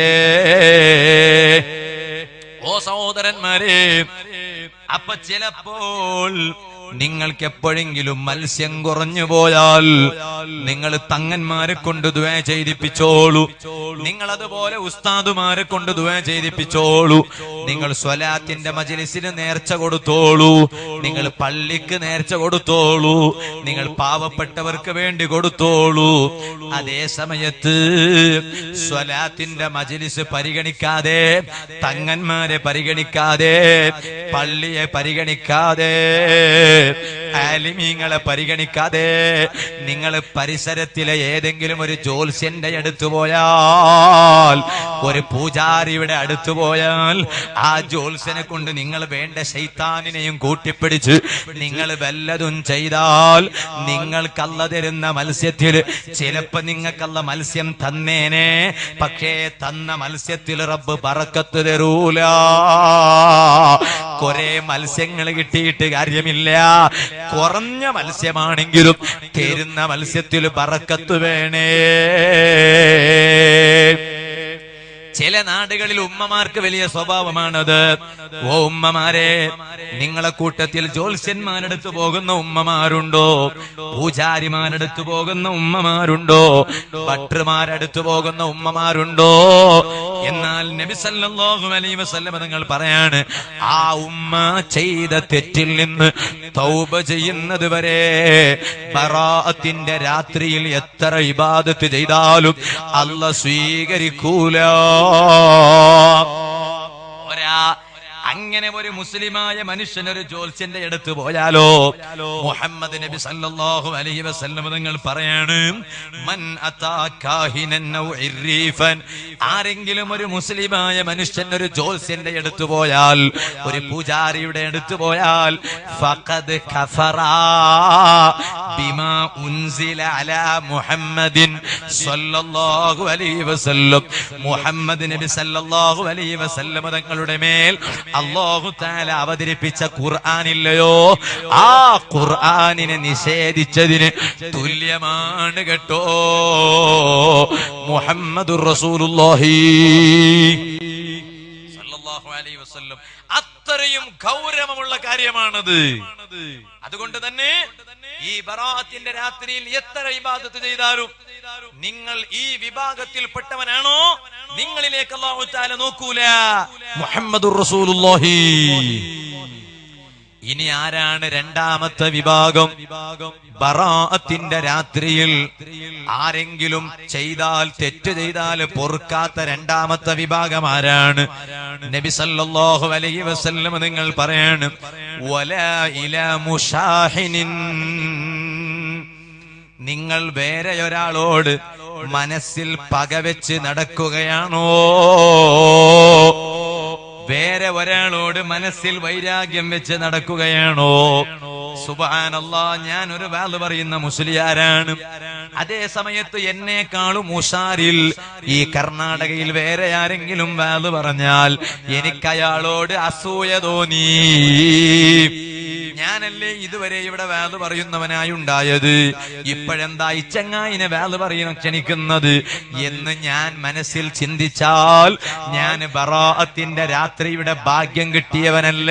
ഓ സഹോദരന്മാരെ, അപ്പൊ ചിലപ്പോൾ നിങ്ങൾക്ക് എപ്പോഴെങ്കിലും മത്സ്യം കുറഞ്ഞു പോയാൽ നിങ്ങൾ തങ്ങന്മാരെ കൊണ്ട് ദുആ ചെയ്യിപ്പിച്ചോളൂ. നിങ്ങൾ അതുപോലെ ഉസ്താദുമാരെ കൊണ്ട് ദുആ ചെയ്യിപ്പിച്ചോളൂ. നിങ്ങൾ സ്വലാത്തിന്റെ മജ്ലിസിന് നേർച്ച കൊടുത്തോളൂ. നിങ്ങൾ പള്ളിക്ക് നേർച്ച കൊടുത്തോളൂ. നിങ്ങൾ പാവപ്പെട്ടവർക്ക് വേണ്ടി കൊടുത്തോളൂ. അതേ സമയത്ത് സ്വലാത്തിന്റെ മജ്ലിസ് പരിഗണിക്കാതെ, തങ്ങന്മാരെ പരിഗണിക്കാതെ, പള്ളിയെ പരിഗണിക്കാതെ ആലിമീങ്ങളെ പരിഗണിക്കാതെ നിങ്ങൾ പരിസരത്തിലെ ഏതെങ്കിലും ഒരു ജ്യോത്സ്യന്റെ അടുത്ത് പോയാൽ, ഒരു പൂജാരിയുടെ അടുത്ത് പോയാൽ, ആ ജ്യോത്സ്യനെ കൊണ്ട് നിങ്ങൾ വേണ്ട ശൈത്താനിനെയും കൂട്ടിപ്പിടിച്ച് നിങ്ങൾ വല്ലതും ചെയ്താൽ നിങ്ങൾക്കല്ല തരുന്ന മത്സ്യത്തിൽ ചിലപ്പോ നിങ്ങൾക്കല്ല മത്സ്യം തന്നേനെ, പക്ഷേ തന്ന മത്സ്യത്തിൽ റബ്ബ് ബറക്കത്ത് തരൂല. കുറെ മത്സ്യങ്ങൾ കിട്ടിയിട്ട് കാര്യമില്ല, കുറഞ്ഞ മത്സ്യമാണെങ്കിലും തരുന്ന മത്സ്യത്തിൽ ബറക്കത്ത് വേണേ. ചില നാടുകളിൽ ഉമ്മമാർക്ക് വലിയ സ്വഭാവമാണത്. ഓ ഉമ്മമാരെ, നിങ്ങളെ കൂട്ടത്തിൽ ജ്യോത്സ്യന്മാരെടുത്ത് പോകുന്ന ഉമ്മമാരുണ്ടോ? പൂജാരിമാരെടുത്ത് പോകുന്ന ഉമ്മമാരുണ്ടോ? ഭട്ടർമാരെടുത്ത് പോകുന്ന ഉമ്മമാരുണ്ടോ? എന്നാൽ നബി സല്ലല്ലാഹു അലൈഹി വസല്ലം തങ്ങൾ പറയാണ്, ആ ഉമ്മ ചെയ്ത തെറ്റിൽ നിന്ന് തൗബ ചെയ്യുന്നത് വരെ ബറാഅത്തിന്റെ രാത്രിയിൽ എത്ര ഇബാദത്ത് ചെയ്താലും അല്ലാഹ് സ്വീകരിക്കൂല. അങ്ങനെ ഒരു മുസ്ലിമായ മനുഷ്യൻ ഒരു ജ്യോത്സ്യന്റെ അടുത്ത് പോയാലോ, മുഹമ്മദ് നബി സല്ലല്ലാഹു അലൈഹി വസല്ലം തങ്ങൾ പറയാണ്, മൻ അതാ കാഹിനൻ ഔ ഇരീഫൻ, ആരെങ്കിലും ഒരു മുസ്ലിമായ മനുഷ്യൻ ഒരു ജ്യോത്സ്യന്റെ അടുത്ത് പോയാൽ, ഒരു പൂജാരിയുടെ അടുത്ത് പോയാൽ, ഫഖദ് കഫറ ബിമാ ഉൻസില അലാ മുഹമ്മദിൻ സല്ലല്ലാഹു അലൈഹി വസല്ലം, മുഹമ്മദ് നബി സല്ലല്ലാഹു അലൈഹി വസല്ലം തങ്ങളുടെ മേൽ അല്ലാഹു തആല അവതരിപ്പിച്ച ഖുർആനില്ലയോ, ആ ഖുർആനിനെ നിഷേധിച്ചതിന് തുല്യമാണ് കേട്ടോ മുഹമ്മദുർ റസൂലുള്ളാഹി സല്ലല്ലാഹു അലൈഹി വസല്ലം. അത്രയും ഗൗരവമുള്ള കാര്യമാണത്. അതുകൊണ്ട് തന്നെ ഈ ബറാഅത്തിന്റെ രാത്രിയിൽ എത്ര ഇബാദത്ത് ചെയ്താലും നിങ്ങൾ ഈ വിഭാഗത്തിൽപ്പെട്ടവനാണോ, നിങ്ങളിലേക്ക് അല്ലാഹു തആല നോക്കൂല. മുഹമ്മദുർ റസൂലുള്ളാഹി. ഇനി ആരാണ് രണ്ടാമത്തെ വിഭാഗം? ബറാഅത്തിന്റെ രാത്രിയിൽ ആരെങ്കിലും ചെയ്താൽ, തെറ്റ് ചെയ്താൽ പൊറുക്കാത്ത രണ്ടാമത്തെ വിഭാഗം ആരാണ്? നബി സല്ലല്ലാഹു അലൈഹി വസല്ലം നിങ്ങൾ പറയാണ്, വലാ ഇലാ മുശാഹിനിൻ, നിങ്ങൾ വേറെ ഒരാളോട് മനസ്സിൽ പകവെച്ച് നടക്കുകയാണോ, വേറെ ഒരാളോട് മനസ്സിൽ വൈരാഗ്യം വെച്ച് നടക്കുകയാണോ? സുബ്ഹാനല്ലാഹ്, ഞാൻ ഒരു വാള് പറയുന്ന മുസ്ലിയാരാണ്. അതേ സമയത്ത് എന്നെക്കാളും ഉഷാറിൽ ഈ കർണാടകയിൽ വേറെ ആരെങ്കിലും വാള് പറഞ്ഞാൽ എനിക്കയാളോട് അസൂയ തോന്നി. ഞാനല്ലേ ഇതുവരെ ഇവിടെ വാള് പറയുന്നവനായി ഉണ്ടായത്, ഇപ്പോഴെന്താ ഈ ചങ്ങായിനെ വാള് പറയുന്ന ക്ഷണിക്കുന്നത് എന്ന് ഞാൻ മനസ്സിൽ ചിന്തിച്ചാൽ ഞാൻ ബറാഅത്തിന്റെ രാത്രിയുടെ ഭാഗ്യം കിട്ടിയവനല്ല.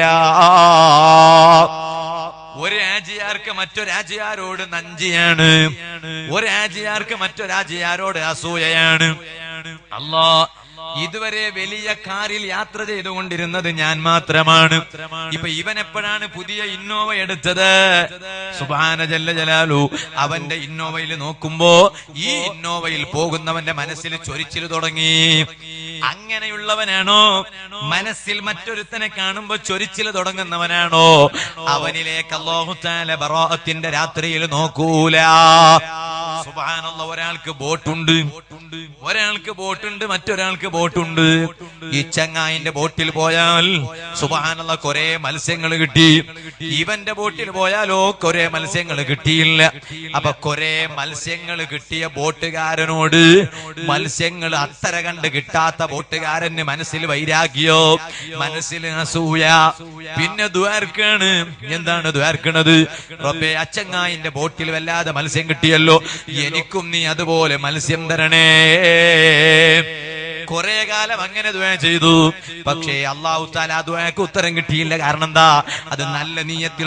ഒരു രാജിയാർക്ക് മറ്റൊരാജിയാരോട് നഞ്ചിയാണ്, ഒരു രാജിയാർക്ക് മറ്റൊരാജിയാരോട് അസൂയയാണ്. അല്ലാഹ് ഇതുവരെ വലിയ കാറിൽ യാത്ര ചെയ്തുകൊണ്ടിരുന്നത് ഞാൻ മാത്രമാണ്. ഇപ്പൊ ഇവൻ എപ്പോഴാണ് പുതിയ ഇന്നോവ എടുത്തത്? സുബ്ഹാന ജല്ല ജലാലു. അവന്റെ ഇന്നോവയിൽ നോക്കുമ്പോ ഈ ഇന്നോവയിൽ പോകുന്നവന്റെ മനസ്സിൽ ചൊരിച്ചിൽ തുടങ്ങി. അങ്ങനെയുള്ളവനാണോ? മനസ്സിൽ മറ്റൊരുത്തനെ കാണുമ്പോ ചൊരിച്ചിൽ തുടങ്ങുന്നവനാണോ? അവനിലേക്ക് അല്ലാഹു തആല ബറാഅത്തിന്റെ രാത്രിയിൽ നോക്കൂല. സുബ്ഹാനല്ലാഹ്. ഒരാൾക്ക് ബോട്ടുണ്ട്, മറ്റൊരാൾക്ക് ബോട്ടുണ്ട്. ഈ ചങ്ങായിന്റെ ബോട്ടിൽ പോയാൽ സുബ്ഹാനല്ലാഹ് കുറെ മത്സ്യങ്ങൾ കിട്ടി, ഇവന്റെ ബോട്ടിൽ പോയാലോ കുറെ മത്സ്യങ്ങൾ കിട്ടിയില്ല. അപ്പൊ കുറെ മത്സ്യങ്ങൾ കിട്ടിയ ബോട്ടുകാരനോട് മത്സ്യങ്ങൾ അത്തര കണ്ട് കിട്ടാത്ത ബോട്ടുകാരന് മനസ്സിൽ വൈരാഗ്യോ, മനസ്സിൽ അസൂയ. പിന്നെ ദ്വാർക്കാണ്. എന്താണ് ദ്വാർക്കണത്? റബ്ബേ, അച്ചങ്ങായിന്റെ ബോട്ടിൽ വല്ലാതെ മത്സ്യം കിട്ടിയല്ലോ, എനിക്കും നീ അതുപോലെ മത്സ്യം തരണേ. കുറെ കാലം അങ്ങനെ ദുആ ചെയ്തു. പക്ഷേ അല്ലാഹു തആല ആ ദുആക്ക് ഉത്തരം കിട്ടിയില്ല. കാരണം എന്താ? അത് നല്ല നീയത്തിൽ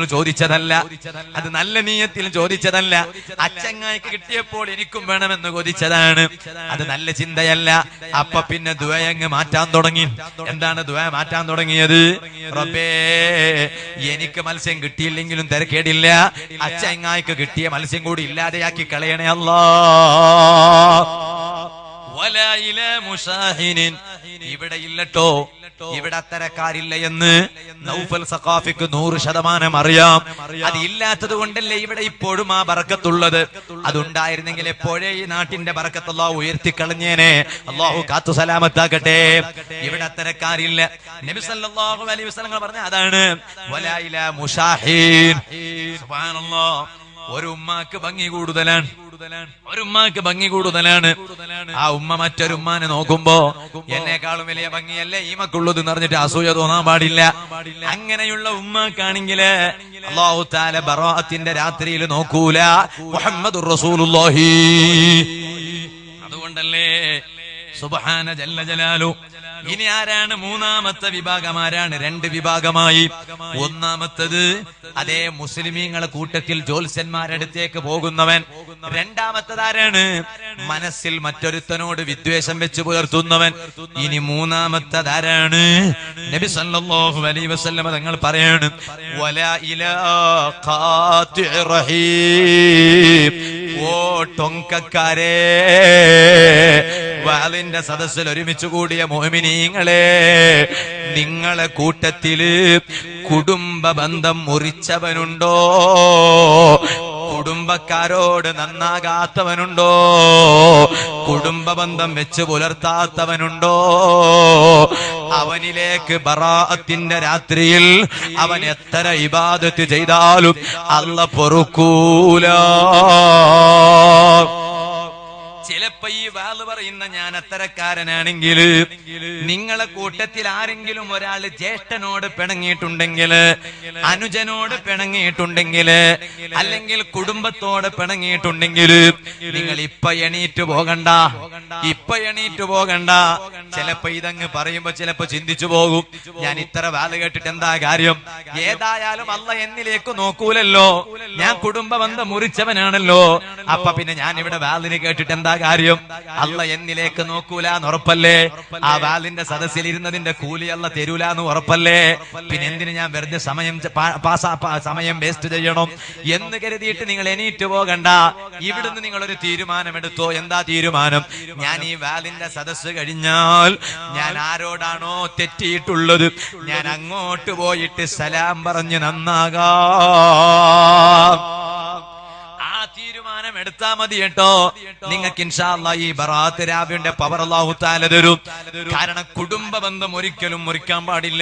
ചോദിച്ചതല്ല. അച്ചങ്ങായിക്ക് കിട്ടിയപ്പോൾ എനിക്കും വേണമെന്ന് ചോദിച്ചതാണ്. അത് നല്ല ചിന്തയല്ല. അപ്പൊ പിന്നെ ദുആ അങ്ങ് മാറ്റാൻ തുടങ്ങി. എന്താണ് ദുആ മാറ്റാൻ തുടങ്ങിയത്? റബ്ബേ, എനിക്ക് മത്സ്യം കിട്ടിയില്ലെങ്കിലും തിരക്കേടില്ല, അച്ചങ്ങായിക്ക് കിട്ടിയ മത്സ്യം കൂടി ഇല്ലാതെയാക്കി കളയണേ അല്ലാഹ്. ഇവിടെ ഇല്ലട്ടോ, ഇവിടെ അത്തരക്കാരില്ല എന്ന് നൗഫൽ സഖാഫിക്ക് 100% അറിയാം. അത് ഇല്ലാത്തത് കൊണ്ടല്ലേ ഇവിടെ ഇപ്പോഴും ആ ബറക്കത്തുള്ളത്. അതുണ്ടായിരുന്നെങ്കിൽ എപ്പോഴേ ഈ നാട്ടിന്റെ ബറക്കത്ത് അല്ലാഹു ഉയർത്തിക്കളഞ്ഞേനെ. അല്ലാഹു കാത്തു സലാമത്താക്കട്ടെ. ഇവിടെ അത്തരക്കാരില്ല. നബി സല്ലല്ലാഹു അലൈഹി വസല്ലം പറഞ്ഞ അതാണ് വലാ ഇലാ മുശാഹീൻ. സുബ്ഹാനല്ലാഹ്. ഒരു ഉമ്മാക്ക് ഭംഗി കൂടുതലാണ്, ഒരു ഉമ്മാക്ക് ഭംഗി കൂടുതലാണ്. ആ ഉമ്മ മറ്റൊരു ഉമ്മാനെ നോക്കുമ്പോ എന്നെക്കാളും വലിയ ഭംഗിയല്ലേ ഈ മക്കുള്ളത് എന്ന് പറഞ്ഞിട്ട് അസൂയ തോന്നാൻ പാടില്ല. അങ്ങനെയുള്ള ഉമ്മാക്കാണെങ്കില് അല്ലാഹു തആല ബറാഅത്തിന്റെ രാത്രിയിൽ നോക്കൂല. മുഹമ്മദുർ റസൂലുള്ളാഹി. അതുകൊണ്ടല്ലേ സുബ്ഹാന ജല്ല ജലാലു. ഇനി ആരാണ് മൂന്നാമത്തെ വിഭാഗം? ആരാണ്? 2 വിഭാഗമായി. ഒന്നാമത്തത് അതേ മുസ്ലിമീങ്ങളെ കൂട്ടത്തിൽ ജ്യോത്സ്യന്മാരടുത്തേക്ക് പോകുന്നവൻ. രണ്ടാമത്തത് ആരാണ്? മനസ്സിൽ മറ്റൊരുത്തനോട് വിദ്വേഷം വെച്ച് പുലർത്തുന്നവൻ. ഇനി മൂന്നാമത്തത് ആരാണ്? നബി സല്ലല്ലാഹു അലൈഹി വസല്ലം തങ്ങൾ പറയാണ് വലാ ഇലാ ഖാതിഉ റഹീം. ഓ ടൊങ്കക്കാരേ, വാളിന്റെ സദസ്സിൽ ഒരുമിച്ച് കൂടിയ മുഅ്മിനീങ്ങളെ, നിങ്ങളെ കൂട്ടത്തില് കുടുംബ ബന്ധം മുറിച്ചവനുണ്ടോ? കുടുംബക്കാരോട് നന്നാകാത്തവനുണ്ടോ? കുടുംബ ബന്ധം വെച്ച് പുലർത്താത്തവനുണ്ടോ? അവനിലേക്ക് ബറാഅത്തിന്റെ രാത്രിയിൽ അവൻ എത്ര ഇബാദത്ത് ചെയ്താലും അല്ലാഹ് പൊറുക്കൂല. ചിലപ്പോ ഈ വാള് പറയുന്ന ഞാൻ അത്തരക്കാരനാണെങ്കിൽ നിങ്ങളെ കൂട്ടത്തിൽ ആരെങ്കിലും ഒരാള് ജ്യേഷ്ഠനോട് പിണങ്ങിയിട്ടുണ്ടെങ്കിൽ, അനുജനോട് പിണങ്ങിയിട്ടുണ്ടെങ്കിൽ, അല്ലെങ്കിൽ കുടുംബത്തോട് പിണങ്ങിയിട്ടുണ്ടെങ്കിൽ നിങ്ങൾ ഇപ്പൊ എണീറ്റ് പോകണ്ട, ഇപ്പൊ എണീറ്റ് പോകണ്ട. ചിലപ്പോ ഇതങ്ങ് പറയുമ്പോ ചിലപ്പോ ചിന്തിച്ചു പോകും, ഞാൻ ഇത്ര വാള് കേട്ടിട്ട് എന്താ കാര്യം? ഏതായാലും അല്ലാഹ് എന്നിലേക്ക് നോക്കൂലല്ലോ, ഞാൻ കുടുംബ ബന്ധം മുറിച്ചവനാണല്ലോ, അപ്പൊ പിന്നെ ഞാൻ ഇവിടെ വാളിന് കേട്ടിട്ട് എന്താ കാര്യം? അല്ലാഹ് എന്നിലേക്ക് നോക്കൂല എന്ന് ഉറപ്പല്ലേ? ആ വാളിന്റെ സദസ്സിൽ ഇരുന്നതിന്റെ കൂലി അല്ലാഹ് തരൂല എന്ന് ഉറപ്പല്ലേ? പിന്നെ എന്തിന് ഞാൻ വെറുതെ സമയം വേസ്റ്റ് ചെയ്യണം എന്ന് കരുതിയിട്ട് നിങ്ങൾ എണീറ്റ് പോകണ്ട. ഇവിടുന്ന് നിങ്ങൾ ഒരു തീരുമാനമെടുത്തോ. എന്താ തീരുമാനം? ഞാൻ ഈ വാളിന്റെ സദസ്സ് കഴിഞ്ഞാൽ ഞാൻ ആരോടാണോ തെറ്റിയിട്ടുള്ളത് ഞാൻ അങ്ങോട്ട് പോയിട്ട് സലാം പറഞ്ഞ് നന്നാകാം. തീരുമാനം എടുത്താ മതി കേട്ടോ. നിങ്ങൾക്ക് ഇൻഷാ അല്ലാഹ് ഈ ബറാഅത്ത് രാവിയുടെ പവർ അല്ലാഹു തആല തരും. കാരണം കുടുംബ ബന്ധം ഒരിക്കലും മുറിക്കാൻ പാടില്ല.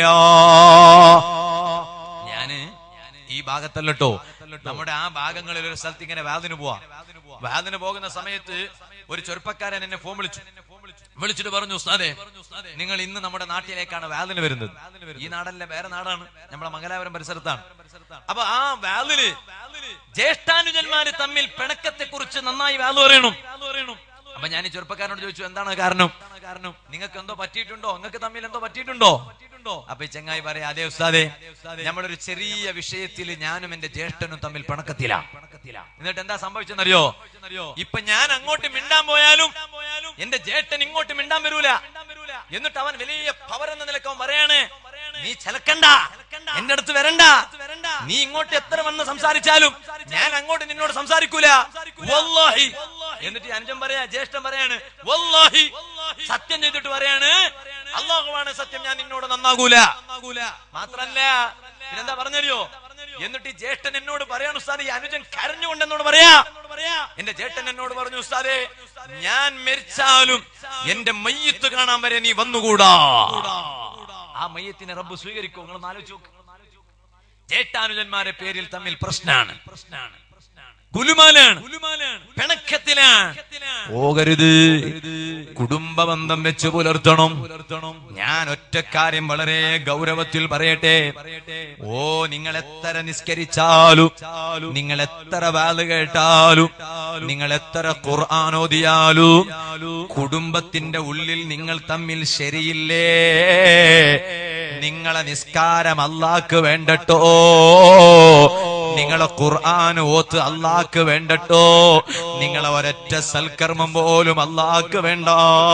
ഞാന് ഈ ഭാഗത്തല്ലോ, നമ്മുടെ ആ ഭാഗങ്ങളിൽ ഒരു സ്ഥലത്ത് ഇങ്ങനെ വാദിന് പോവാ. വാദിന് പോകുന്ന സമയത്ത് ഒരു ചെറുപ്പക്കാരൻ എന്നെ ഫോൺ വിളിച്ചിട്ട് പറഞ്ഞു, ഉസ്താദേ നിങ്ങൾ ഇന്ന് നമ്മുടെ നാട്ടിലേക്കാണ് വാദിന് വരുന്നത്. ഈ നാടല്ല, വേറെ നാടാണ്, നമ്മുടെ മംഗലാപുരം പരിസരത്താണ്. അപ്പൊ ആ വാദില് ജ്യേഷ്ഠാനുജന്മാര് തമ്മിൽ പിണക്കത്തെ കുറിച്ച് നന്നായി വാദം പറയണം. അപ്പൊ ഞാൻ ഈ ചെറുപ്പക്കാരനോട് ചോദിച്ചു, എന്താണ് കാരണം? നിങ്ങൾക്ക് എന്തോ പറ്റിയിട്ടുണ്ടോ? നിങ്ങൾക്ക് തമ്മിൽ എന്തോ പറ്റിയിട്ടുണ്ടോ? അപ്പൊ ഈ ചങ്ങായി പറയാ, അതെ ഉസ്താദേ, നമ്മളൊരു ചെറിയ വിഷയത്തിൽ ഞാനും എന്റെ ജ്യേഷ്ഠനും തമ്മിൽ പിണക്കത്തില. എന്നിട്ട് എന്താ സംഭവിച്ചെന്നറിയോ? ഇപ്പൊ ഞാൻ അങ്ങോട്ട് മിണ്ടാൻ പോയാലും എന്റെ ജ്യേഷ്ഠൻ ഇങ്ങോട്ട് മിണ്ടാൻ വരൂല. എന്നിട്ട് അവൻ വലിയ പവർ എന്ന നിലക്ക് അവൻ പറയാണ്, നീ ചലക്കണ്ട, എന്റെ അടുത്ത് വരണ്ട, നീ ഇങ്ങോട്ട് എത്ര വന്ന് സംസാരിച്ചാലും ഞാൻ അങ്ങോട്ട് നിന്നോട് സംസാരിക്കൂല, വല്ലാഹി. എന്നിട്ട് അനുജൻ പറയാ, ജ്യേഷ്ഠൻ പറയാണ്, വല്ലാഹി, സത്യം ചെയ്തിട്ട് പറയാണ്, അല്ലാഹുവാണ് സത്യം, ഞാൻ നിന്നോട് നന്നാകൂല. മാത്രല്ല പിന്നെന്താ പറഞ്ഞറിയോ? എന്നിട്ട് ഈ ജ്യേഷ്ഠൻ എന്നോട് പറയാണ്, ഉസ്താദേ, ഈ അനുജൻ കരഞ്ഞുകൊണ്ട് എന്നോട് പറയാ, എന്റെ ജ്യേഷ്ഠൻ എന്നോട് പറഞ്ഞു, ഉസ്താദേ, ഞാൻ മരിച്ചാലും എന്റെ മയ്യിത്ത് കാണാൻ വരെ നീ വന്നുകൂടാ. ആ മയ്യത്തിനെ റബ്ബ് സ്വീകരിക്കും. നിങ്ങൾ ആലോചിച്ചു, ജ്യേഷ്ഠാനുജന്മാരെ പേരിൽ തമ്മിൽ പ്രശ്നാണ്, ഗുലുമാലാണ്, പിണക്കത്തിലാണ്. പോകരുത്, കുടുംബ ബന്ധം വെച്ച് പുലർത്തണം. ഞാൻ ഒറ്റ കാര്യം വളരെ ഗൗരവത്തിൽ പറയട്ടെ. ഓ, നിങ്ങൾ എത്ര നിസ്കരിച്ചാലും, നിങ്ങൾ എത്ര വാള് കേട്ടാലും, നിങ്ങൾ എത്ര ഖുർആൻ ഓതിയാലും കുടുംബത്തിന്റെ ഉള്ളിൽ നിങ്ങൾ തമ്മിൽ ശരിയില്ലേ? നിങ്ങളെ നിസ്കാരം അല്ലാഹ്ക്ക് വേണ്ടട്ടോ, നിങ്ങളെ ഖുർആൻ ഓത്ത് അല്ലാഹ്ക്ക് വേണ്ടട്ടോ, നിങ്ങളെ ഒരൊറ്റ സൽക്കർമ്മം പോലും അല്ലാഹ്ക്ക് വേണ്ട.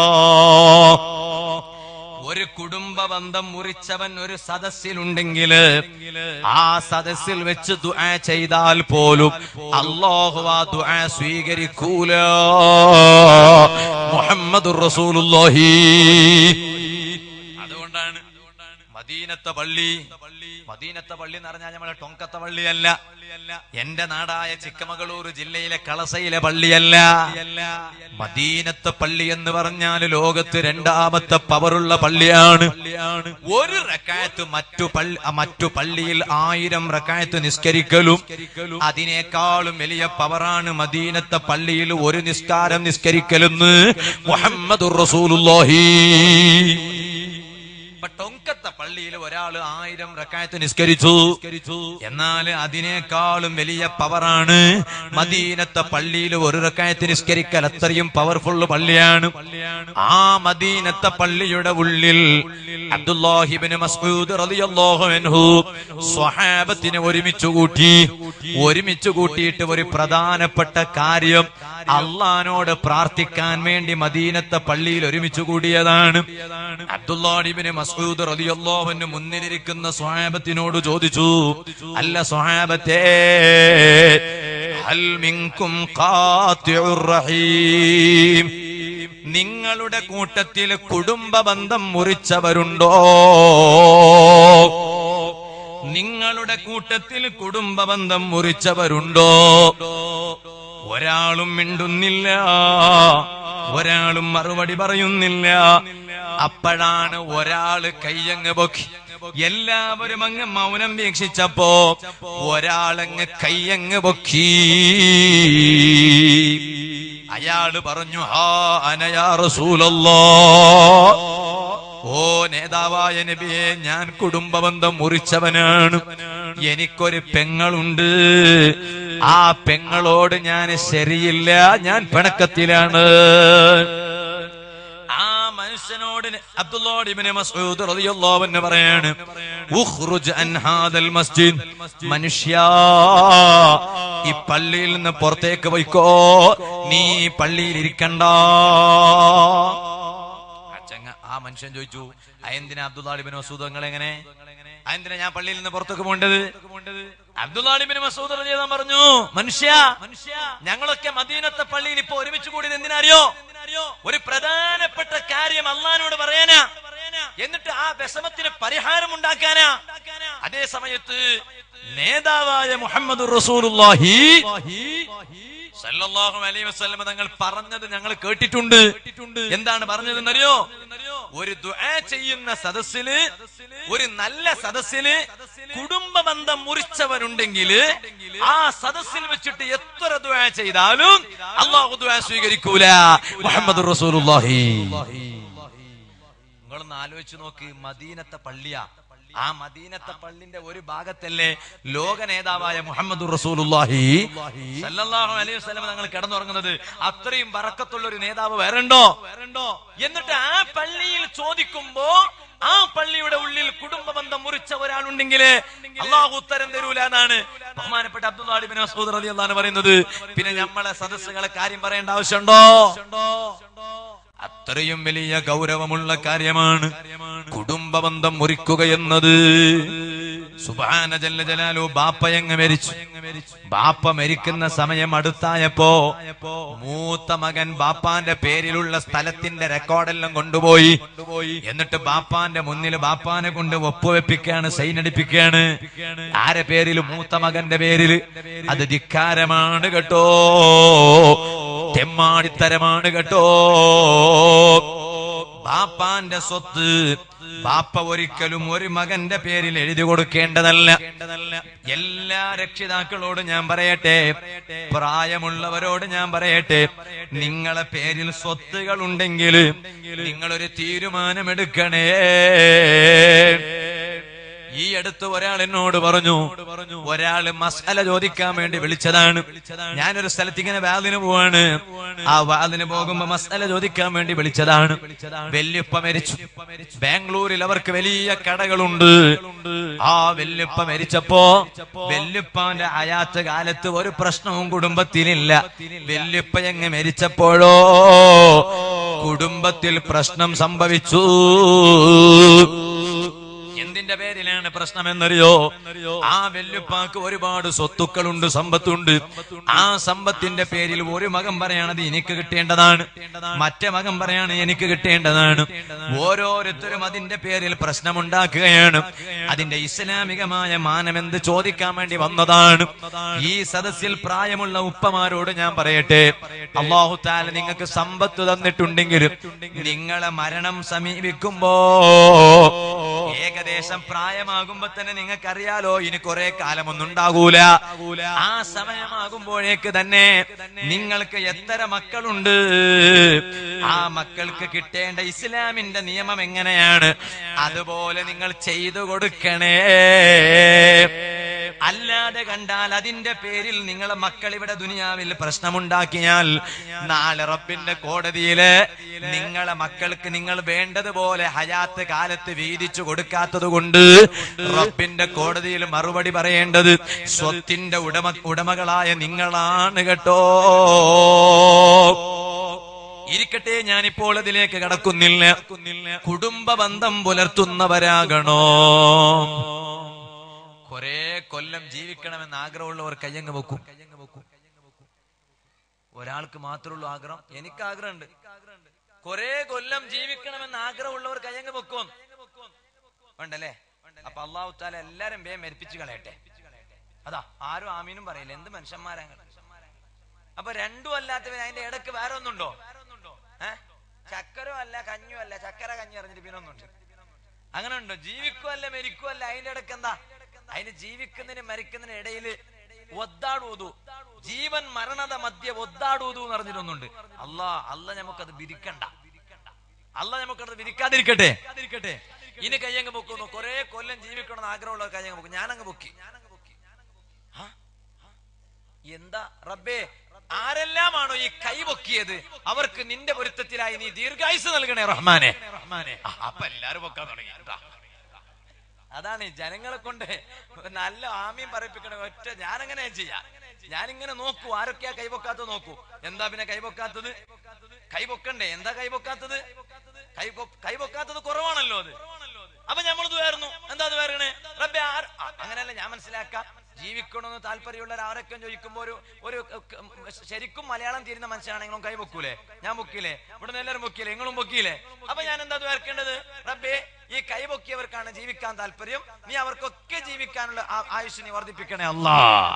ഒരു കുടുംബ ബന്ധം മുറിച്ചവൻ ഒരു സദസ്സിലുണ്ടെങ്കിൽ ആ സദസ്സിൽ വെച്ച് ദുആ ചെയ്താൽ പോലും അല്ലാഹു ആ ദുആ സ്വീകരിക്കൂല. മുഹമ്മദുർ റസൂലുള്ളാഹി. മദീനത്തെ പള്ളി എന്ന് പറഞ്ഞാൽ നമ്മളെ ടൊങ്കത്തെ പള്ളിയല്ല, എന്റെ നാടായ ചിക്കമകളൂർ ജില്ലയിലെ കളസയിലെ പള്ളിയല്ല. മദീനത്തെ പള്ളി എന്ന് പറഞ്ഞാൽ ലോകത്ത് രണ്ടാമത്തെ പവറുള്ള പള്ളിയാണ്. ഒരു റക്അത്ത് മറ്റു പള്ളിയിൽ 1000 റക്അത്ത് നിസ്കരിക്കലും അതിനേക്കാളും വലിയ പവറാണ് മദീനത്തെ പള്ളിയിൽ ഒരു നിസ്കാരം നിസ്കരിക്കലെന്ന് മുഹമ്മദുർ റസൂലുള്ളാഹി. ടൊങ്കത്തെ പള്ളിയിൽ ഒരാൾ 1000 റക്അത്ത് നിസ്കരിച്ചു, എന്നാൽ അതിനേക്കാളും വലിയ പവറാണ് മദീനത്തെ പള്ളിയിൽ ഒരു റക്അത്ത് നിസ്കരിക്കൽ. അത്രയും പവർഫുൾ പള്ളിയാണ്. ആ മദീനത്തെ പള്ളിയുടെ ഉള്ളിൽ അബ്ദുല്ലാഹി ഇബ്നു മസ്ഊദ് റളിയല്ലാഹു അൻഹു സ്വഹാബത്തിനെ ഒരുമിച്ച് കൂട്ടിയിട്ട് ഒരു പ്രധാനപ്പെട്ട കാര്യം അള്ളാഹുവിനോട് പ്രാർത്ഥിക്കാൻ വേണ്ടി മദീനത്തെ പള്ളിയിൽ ഒരുമിച്ച് കൂടിയതാണ്. അബ്ദുല്ലാഹി ഇബ്നു മസ്ഊദ് റളിയല്ലാഹു അൻഹു മുന്നിലിരിക്കുന്ന സ്വഹാബത്തിനോട് ചോദിച്ചു, അല്ല സ്വഹാബത്തേ, ഹൽ മിൻകും ഖാതിഉർ റഹീം, നിങ്ങളുടെ കൂട്ടത്തിൽ കുടുംബ ബന്ധം മുറിച്ചവരുണ്ടോ? നിങ്ങളുടെ കൂട്ടത്തിൽ കുടുംബ ബന്ധം മുറിച്ചവരുണ്ടോ? ഒരാളും മിണ്ടുന്നില്ല, ഒരാളും മറുപടി പറയുന്നില്ല. അപ്പോഴാണ് ഒരാള് കയ്യങ്ങ് പൊക്കി. എല്ലാവരും അങ്ങ് മൗനം വീക്ഷിച്ചപ്പോ ഒരാളങ്ങ് കയ്യങ്ങ് പൊക്കി. അയാള് പറഞ്ഞു, ഹാ അന യാ റസൂലല്ലാഹ്, ഓ നേതാവായ നബിയെ, ഞാൻ കുടുംബബന്ധം മുറിച്ചവനാണ്. എനിക്കൊരു പെങ്ങളുണ്ട്. ആ പെങ്ങളോട് ഞാൻ ശരിയില്ല, ഞാൻ പിണക്കത്തിലാണ്. ആ മനുഷ്യനോട് അബ്ദുല്ലാഹി ഇബ്നു മസ്ഊദ് റളിയല്ലാഹു അൻഹു പറയാണ്, ഉഖ്റുജ് അൻ ഹാദൽ മസ്ജിദ്, മനുഷ്യാ, ഈ പള്ളിയിൽ നിന്ന് പുറത്തേക്ക് പോയിക്കോ, നീ പള്ളിയിൽ ഇരിക്കണ്ട. ആ മനുഷ്യൻ ചോദിച്ചു, എന്തിനാ അബ്ദുല്ലാഹി ഇബ്നു മസ്ഊദ് നിങ്ങൾ എങ്ങനെ, എന്തിനാ ഞാൻ പള്ളിയിൽ നിന്ന് പുറത്തേക്ക് പോകേണ്ടത്? അബ്ദുല്ലാഹി ഇബ്നു മസ്ഊദ് റളിയല്ലാഹു അൻഹു പറഞ്ഞു, മനുഷ്യ, ഞങ്ങളൊക്കെ മദീനത്തെ പള്ളിയിൽ ഇപ്പൊ ഒരുമിച്ച് കൂടിയത് എന്തിനറിയോ? ഒരു പ്രധാനപ്പെട്ട കാര്യം അള്ളാഹിനോട് പറയാനാ, എന്നിട്ട് ആ വിഷമത്തിന് പരിഹാരം ഉണ്ടാക്കാനാ. അതേ സമയത്ത് നേതാവായ മുഹമ്മദുർ റസൂലുള്ളാഹി സല്ലല്ലാഹു അലൈഹി വസല്ലം തങ്ങൾ പറഞ്ഞത് ഞങ്ങൾ കേട്ടിട്ടുണ്ട്. എന്താണ് പറഞ്ഞതെന്നറിയോ? ഒരു ദുആ ചെയ്യുന്ന സദസ്സില്, ഒരു നല്ല സദസ്സില് കുടുംബ ബന്ധം മുറിച്ചവരുണ്ടെങ്കിൽ ആ സദസ്സിൽ വെച്ചിട്ട് എത്ര ദുആ ചെയ്താലും അല്ലാഹു ദുആ സ്വീകരിക്കൂല. മുഹമ്മദുർ റസൂലുള്ളാഹി. നിങ്ങളൊന്ന് ആലോചിച്ച് നോക്ക്, മദീനത്തെ പള്ളിയാ. ആ മദീനത്തെ പള്ളിന്റെ ഒരു ഭാഗത്തല്ലേ ലോക നേതാവായ മുഹമ്മദുർ റസൂലുള്ളാഹി സല്ലല്ലാഹു അലൈഹി വസല്ലം തങ്ങൾ കിടന്നുറങ്ങുന്നത്. അത്രയും ബറക്കത്തുള്ള ഒരു നേതാവ് വേറെണ്ടോ? എന്നിട്ട് ആ പള്ളിയിൽ ചോദിക്കുമ്പോ ആ പള്ളിയുടെ ഉള്ളിൽ കുടുംബ ബന്ധം മുറിച്ച ഒരാളുണ്ടെങ്കിൽ അള്ളാഹു ഉത്തരം തരൂല എന്നാണ് ബഹുമാനപ്പെട്ട അബ്ദുല്ലാഹി ഇബ്നു മസ്ഊദ് റളിയല്ലാഹു അൻഹു പറയുന്നത്. പിന്നെ നമ്മളെ സദസ്സുകളെ കാര്യം പറയേണ്ട ആവശ്യമുണ്ടോ? അത്രയും വലിയ ഗൗരവമുള്ള കാര്യമാണ് കുടുംബ ബന്ധം മുറിക്കുക എന്നത്. സുബ്ഹാന ജല്ല ജലാലു. ബാപ്പയങ്ങ് മരിച്ചു. ബാപ്പ മരിക്കുന്ന സമയം അടുത്തായപ്പോ മൂത്ത മകൻ ബാപ്പാന്റെ പേരിലുള്ള സ്ഥലത്തിന്റെ റെക്കോർഡെല്ലാം കൊണ്ടുപോയി. എന്നിട്ട് ബാപ്പാന്റെ മുന്നിൽ ബാപ്പാനെ കൊണ്ട് ഒപ്പുവെപ്പിക്കുകയാണ്, സൈനടിപ്പിക്കുകയാണ്. ആരെ പേരിൽ? മൂത്ത മകന്റെ പേരിൽ. അത് ധിക്കാരമാണ് കേട്ടോ, തെമ്മാടിത്തരമാണ് കേട്ടോ. ബാപ്പാന്റെ സ്വത്ത് ബാപ്പ ഒരിക്കലും ഒരു മകന്റെ പേരിൽ എഴുതി കൊടുക്കേണ്ടതല്ല. എല്ലാ രക്ഷിതാക്കളോട് ഞാൻ പറയട്ടെ, പ്രായമുള്ളവരോട് ഞാൻ പറയട്ടെ, നിങ്ങളെ പേരിൽ സ്വത്തുകൾ ഉണ്ടെങ്കിൽ നിങ്ങളൊരു തീരുമാനമെടുക്കണേ. ഈ അടുത്ത് ഒരാൾ എന്നോട് പറഞ്ഞു, ഒരാള് മസ്അല ചോദിക്കാൻ വേണ്ടി വിളിച്ചതാണ്. ഞാനൊരു സ്ഥലത്ത് ഇങ്ങനെ വാദിന് പോവാണ്. ആ വാദിന് പോകുമ്പോ മസ്അല ചോദിക്കാൻ വേണ്ടി വിളിച്ചതാണ്. വല്യുപ്പ മരിച്ചു. ബാംഗ്ലൂരിൽ അവർക്ക് വലിയ കടകളുണ്ട്. ആ വല്യുപ്പ മരിച്ചപ്പോ വല്യുപ്പാന്റെ അയാത്ത കാലത്ത് ഒരു പ്രശ്നവും കുടുംബത്തിലില്ല. വല്യുപ്പ എങ്ങ് മരിച്ചപ്പോഴോ കുടുംബത്തിൽ പ്രശ്നം സംഭവിച്ചു. എന്തിന്റെ പേരിലാണ് പ്രശ്നമെന്നറിയോ? ആ വല്യുപ്പാക്ക് ഒരുപാട് സ്വത്തുക്കളുണ്ട്, സമ്പത്തുണ്ട്. ആ സമ്പത്തിന്റെ പേരിൽ ഒരു മകൻ പറയണത് എനിക്ക് കിട്ടേണ്ടതാണ്, മറ്റേ മകൻ പറയാണ് എനിക്ക് കിട്ടേണ്ടതാണ്. ഓരോരുത്തരും അതിന്റെ പേരിൽ പ്രശ്നമുണ്ടാക്കുകയാണ്. അതിന്റെ ഇസ്ലാമികമായ മാനമെന്ത് ചോദിക്കാൻ വേണ്ടി വന്നതാണ്. ഈ സദസ്സിൽ പ്രായമുള്ള ഉപ്പമാരോട് ഞാൻ പറയട്ടെ, അല്ലാഹു തആല നിങ്ങൾക്ക് സമ്പത്ത് തന്നിട്ടുണ്ടെങ്കിലും നിങ്ങളെ മരണം സമീപിക്കുമ്പോ ഏകദേശം പ്രായമാകുമ്പോ തന്നെ നിങ്ങൾക്കറിയാലോ ഇനി കുറെ കാലമൊന്നും ഉണ്ടാകൂല. ആ സമയമാകുമ്പോഴേക്ക് തന്നെ നിങ്ങൾക്ക് എത്ര മക്കളുണ്ട്, ആ മക്കൾക്ക് കിട്ടേണ്ട ഇസ്ലാമിന്റെ നിയമം എങ്ങനെയാണ് അതുപോലെ നിങ്ങൾ ചെയ്തു കൊടുക്കണേ. അല്ലാതെ കണ്ടാൽ അതിന്റെ പേരിൽ നിങ്ങളെ മക്കൾ ഇവിടെ ദുനിയാവിൽ പ്രശ്നമുണ്ടാക്കിയാൽ നാളെ റബ്ബിന്റെ കോടതിയില് നിങ്ങളെ മക്കൾക്ക് നിങ്ങൾ വേണ്ടതുപോലെ ഹയാത്ത് കാലത്ത് വീതിച്ചു കൊടുക്കാത്തത് കൊണ്ട് റബ്ബിന്റെ കോടതിയിൽ മറുപടി പറയേണ്ടത് സ്വത്തിന്റെ ഉടമകളായ നിങ്ങളാണ് കേട്ടോ. ഇരിക്കട്ടെ, ഞാനിപ്പോൾ അതിലേക്ക് കടക്കുന്നില്ല. കുടുംബ ബന്ധം പുലർത്തുന്നവരാകണോ? കുറെ കൊല്ലം ജീവിക്കണമെന്ന് ആഗ്രഹമുള്ളവർ കയ്യങ്ങ് വെക്കും. ഒരാൾക്ക് മാത്രമുള്ള ആഗ്രഹം, എനിക്ക് ആഗ്രഹമുണ്ട്. കുറെ കൊല്ലം ജീവിക്കണമെന്ന് ആഗ്രഹമുള്ളവർ കയ്യങ്ങ് വെക്കും ഉണ്ടല്ലേ? അപ്പൊ അല്ലാഹു തആല എല്ലാരും വേഗം മരിപ്പിച്ചു കളയട്ടെ. അതാ ആരും ആമീനും പറയില്ല, എന്ത് മനുഷ്യന്മാരാ. അപ്പൊ രണ്ടും അല്ലാത്തവർ അതിന്റെ ഇടക്ക് വേറെ ഒന്നുണ്ടോ? ചക്കരോ അല്ല കഞ്ഞോ അല്ല, ചക്കര കഞ്ഞി അറിഞ്ഞിട്ട് പിന്നെ ഒന്നുണ്ട്. അങ്ങനെ ഉണ്ടോ? ജീവിക്കുമല്ല മരിക്കുമല്ല, അതിന്റെ ഇടക്ക് എന്താ? അതിന് ജീവിക്കുന്നതിന് മരിക്കുന്നതിന് ഇടയില് ഒദ്ദാടൂതു, ജീവൻ മരണത മധ്യ ഒദ്ദാടൂതു എന്ന് പറഞ്ഞിട്ടൊന്നുണ്ട്. അല്ല നമുക്കത് വിധിക്കണ്ട, അല്ല നമുക്കത് വിധിക്കാതിരിക്കട്ടെ. ഇനി കയ്യങ്ങ് പൊക്കുന്നു. കുറെ കൊല്ലം ജീവിക്കണമെന്ന് ആഗ്രഹമുള്ളവർ കയ്യങ്ങ് പൊക്കും. ഞാനങ്ങ് പൊക്കി. എന്താ റബ്ബേ, ആരെല്ലാമാണോ ഈ കൈപൊക്കിയത് അവർക്ക് നിന്റെ പൊരുത്തത്തിലായി നീ ദീർഘായുസ് നൽകണേ റഹ്മാനെ. അപ്പൊ എല്ലാരും പൊക്കാൻ തുടങ്ങി. അതാണ് ജനങ്ങളെ കൊണ്ട് നല്ല ആമീൻ പറയിപ്പിക്കണ ഒറ്റ. ഞാനങ്ങനെ ചെയ്യാം. ഞാനിങ്ങനെ നോക്കൂ ആരൊക്കെയാ കൈപൊക്കാത്തത് നോക്കൂ. എന്താ പിന്നെ കൈപൊക്കാത്തത്? കൈപൊക്കണ്ടേ? എന്താ കൈപൊക്കാത്തത്? കൈപൊക്കാത്തത് കുറവാണല്ലോ അത്. അപ്പൊ നമ്മളത് വേർന്നു. എന്താ അത് വേറണേ? റബ്ബേ അങ്ങനെയല്ല ഞാൻ മനസ്സിലാക്കാം. ജീവിക്കണമെന്ന് താല്പര്യമുള്ള ആരൊക്കെ ചോദിക്കുമ്പോ ഒരു ശരിക്കും മലയാളം തീരുന്ന മനുഷ്യനാണെങ്കിലും കൈ പൊക്കൂലേ? ഞാൻ പൊക്കിയില്ലേ? ഇവിടെ നിന്ന് എല്ലാവരും പൊക്കിയില്ലേ? നിങ്ങളും പൊക്കിയില്ലേ? അപ്പൊ ഞാൻ എന്താ വേർക്കേണ്ടത്? റബ്ബേ, ഈ കൈ പൊക്കിയവർക്കാണ് ജീവിക്കാൻ താല്പര്യം, നീ അവർക്കൊക്കെ ജീവിക്കാനുള്ള ആയുഷ് നീ വർദ്ധിപ്പിക്കണേ അല്ലാ.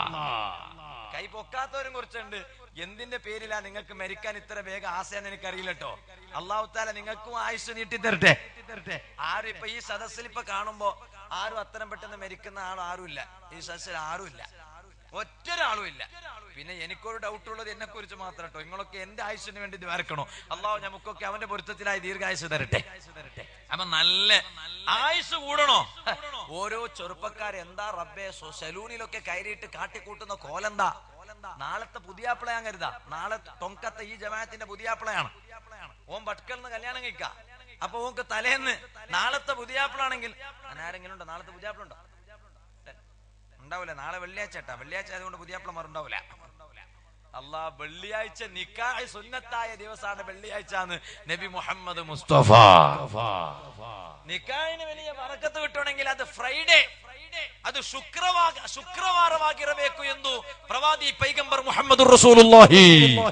കൈ പൊക്കാത്തവരും കുറിച്ചുണ്ട്. എന്തിന്റെ പേരിലാ നിങ്ങൾക്ക് മരിക്കാൻ ഇത്ര വേഗം ആശയെന്ന് എനിക്കറിയില്ല കേട്ടോ. അല്ലാഹു തആല നിങ്ങൾക്കും ആയുഷ് നീട്ടി തരട്ടെ. ആരും ഇപ്പൊ ഈ സദസ്സിൽ ഇപ്പൊ കാണുമ്പോ ആരും അത്തരം പെട്ടെന്ന് മരിക്കുന്ന ആരുമില്ല. ഈ സദസ്സിൽ ആരുമില്ല, ഒറ്റൊരാളും ഇല്ല. പിന്നെ എനിക്കൊരു ഡൗട്ട് ഉള്ളത് എന്നെ കുറിച്ച് മാത്രം കേട്ടോ. നിങ്ങളൊക്കെ എന്റെ ആയുഷിന് വേണ്ടി ദ്വാരക്കണോ? അല്ലാഹു നമുക്കൊക്കെ അവന്റെ പൊരുത്തത്തിലായി ദീർഘായുസ് തരട്ടെ. അപ്പൊ നല്ല ആയുസ് കൂടണോ? ഓരോ ചെറുപ്പക്കാർ എന്താ റബ്ബേ സലൂണിലൊക്കെ കയറിയിട്ട് കാട്ടിക്കൂട്ടുന്ന കോലെന്താ? നാളത്തെ പുതിയാപ്പിളയാൻ കരുതാ. നാളെ തൊങ്കത്തെ ഈ ജമാഅത്തിന്റെ പുതിയാപ്പിളയാണ്. ഓൻ ഭട്കൽന്ന് കല്യാണം കഴിക്ക. അപ്പൊ ഓക്ക് തലേന്ന് നാളത്തെ പുതിയാപ്പിളാണെങ്കിൽ ആരെങ്കിലും ഉണ്ടോ? നാളത്തെ പുതിയാപ്പിള ഉണ്ടോ? ഉണ്ടാവൂല. നാളെ വെള്ളിയാഴ്ച കേട്ടാ. വെള്ളിയാഴ്ച ആയതുകൊണ്ട് പുതിയാപ്പിളമാർ ഉണ്ടാവൂല. അല്ലാ, വെള്ളിയാഴ്ച നിക്കാഹ് സുന്നത്തായ ദിവസമാണ് വെള്ളിയാഴ്ച നബി മുഹമ്മദ് മുസ്തഫ. നിക്കാഹിന് വലിയ ബറക്കത്ത് കിട്ടണമെങ്കിൽ അത് ഫ്രൈഡേ, ಅದು ಶುಕ್ರವಾರವಾಗಿರಬೇಕು ಎಂದು ಪ್ರವಾದಿ ಪೈಗಂಬರ್ ಮುಹಮ್ಮದ್ ರಸೂಲುಲ್ಲಾಹಿ.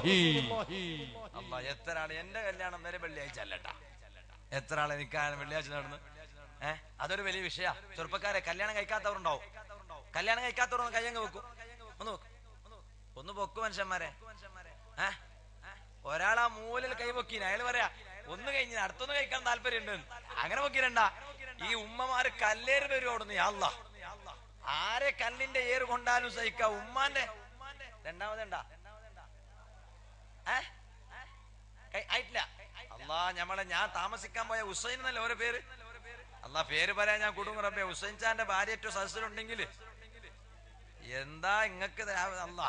അല്ലാഹ്, എത്ര ആള് എന്റെ കല്യാണം വരെ വെള്ളിയാഴ്ച അല്ലട്ടാ. എത്ര ആളെ നിക്കാണ് വെള്ളിയാഴ്ച നടന്ന്. അതൊരു വലിയ വിഷയ. ചെറുപ്പക്കാരെ കല്യാണം കഴിക്കാത്തവരുണ്ടാവും. കല്യാണം കഴിക്കാത്തവരൊന്ന് കയ്യങ്ങ് വെക്കും. ഒന്ന് പൊക്കു മനുഷ്യന്മാരെ. ഒരാളാ മൂലിൽ കൈ പൊക്കീന, അയാൾ പറയാ ഒന്ന് കഴിഞ്ഞ അടുത്തൊന്ന് കഴിക്കാൻ താല്പര്യമുണ്ട്. അങ്ങനെ പൊക്കിരണ്ട. ഈ ഉമ്മമാര് കല്ലേറ് വരുവാടുന്നു. യാ അല്ലാഹ്, ആരെ കല്ലിന്റെ ഏറ് കൊണ്ടാലും സഹിക്കാം. ഉമ്മാന്റെ രണ്ടാമതെണ്ടാ ആയിട്ടില്ല. അല്ലാ, ഞാൻ താമസിക്കാൻ പോയ ഹുസൈൻ എന്നല്ല ഓരോ പേര്. അല്ലാ, പേര് പറയാൻ ഞാൻ കുടുങ്ങും റബ്ബേ. ഹുസൈൻ ചാന്റെ ഭാര്യ ഏറ്റവും സദസ്സിലുണ്ടെങ്കിൽ എന്താ ഇങ്ങക്ക്? അല്ലാ,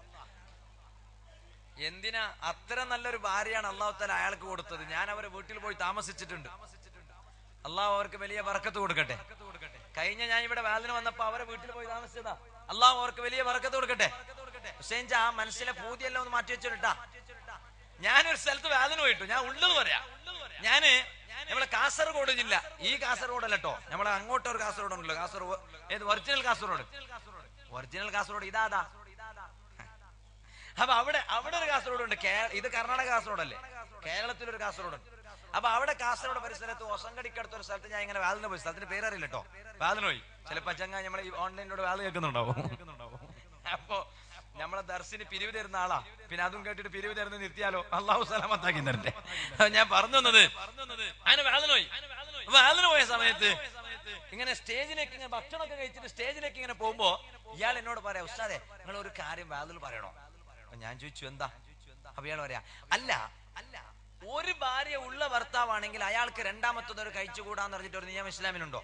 എന്തിനാ അത്ര നല്ലൊരു ഭാര്യയാണ് അല്ലാഹു തആല അയാൾക്ക് കൊടുത്തത്. ഞാൻ അവരെ വീട്ടിൽ പോയി താമസിച്ചിട്ടുണ്ട്. അല്ലാഹു അവർക്ക് വലിയ ബറക്കത്ത് കൊടുക്കട്ടെ. കഴിഞ്ഞ ഞാൻ ഇവിടെ വാലിന് വന്നപ്പോ അവരെ വീട്ടിൽ പോയി താമസിച്ചതാ. അല്ലാഹു അവർക്ക് വലിയ ബറക്കത്ത് കൊടുക്കട്ടെ. ഹുസൈൻ ചാ, ആ മനസ്സിലെ പൂതിയെല്ലാം ഒന്ന് മാറ്റി വെച്ചിട്ടാ. ഞാനൊരു സ്ഥലത്ത് വാലിന് പോയിട്ടു. ഞാൻ ഉള്ളത് പറയാ. നമ്മളെ കാസർഗോഡ് ജില്ല, ഈ കാസർഗോഡ് അല്ല കേട്ടോ, നമ്മളെ അങ്ങോട്ടൊരു കാസർഗോഡ് ഉണ്ടല്ലോ, കാസർഗോഡ് ഏത് ഒറിജിനൽ കാസർഗോഡ്, ഒറിജിനൽ കാസർഗോഡ് ഇതാ. അപ്പൊ അവിടെ ഒരു കാസർഗോഡ് ഉണ്ട്. ഇത് കർണാടക കാസർഗോഡ് അല്ലേ, കേരളത്തിലൊരു കാസർഗോഡ് ഉണ്ട്. അപ്പൊ അവിടെ കാസർഗോഡ് പരിസരത്ത് ഒസങ്കടിക്കടുത്ത ഒരു സ്ഥലത്ത് ഞാൻ ഇങ്ങനെ വാതിന് പോയി, സ്ഥലത്തിന് പേരറിയില്ല കേട്ടോ, വാതിന് പോയി. ചിലപ്പോ ചങ്ങ നമ്മൾ ഈ ഓൺലൈനിലൂടെ വാത് കേൾക്കുന്നുണ്ടാവും. അപ്പൊ നമ്മളെ ദർശന് പിരിവ് തരുന്ന ആളാ, പിന്നെ അതും കേട്ടിട്ട് പിരിവ് തരുന്ന നിർത്തിയാലോ, അള്ളാഹു സലാമത്താക്കി തരട്ടെ. ഞാൻ പറഞ്ഞു തന്നത് അതിന് വാതിന് പോയ സമയത്ത് ഇങ്ങനെ സ്റ്റേജിലേക്ക് ഇങ്ങനെ ഭക്ഷണമൊക്കെ കഴിച്ചിട്ട് സ്റ്റേജിലേക്ക് ഇങ്ങനെ പോകുമ്പോ ഇയാൾ എന്നോട് പറയാ, ഉസ്താദേ നിങ്ങൾ ഒരു കാര്യം വാതിൽ പറയണോ? അപ്പൊ ഞാൻ ചോദിച്ചു എന്താ? അപ്പൊ ഇയാൾ പറയാ, അല്ല ഒരു ഭാര്യ ഉള്ള ഭർത്താവാണെങ്കിൽ അയാൾക്ക് രണ്ടാമത്തതൊരു കഴിച്ചുകൂടാന്ന് പറഞ്ഞിട്ട് ഒരു നിയമം ഇസ്ലാമിനുണ്ടോ?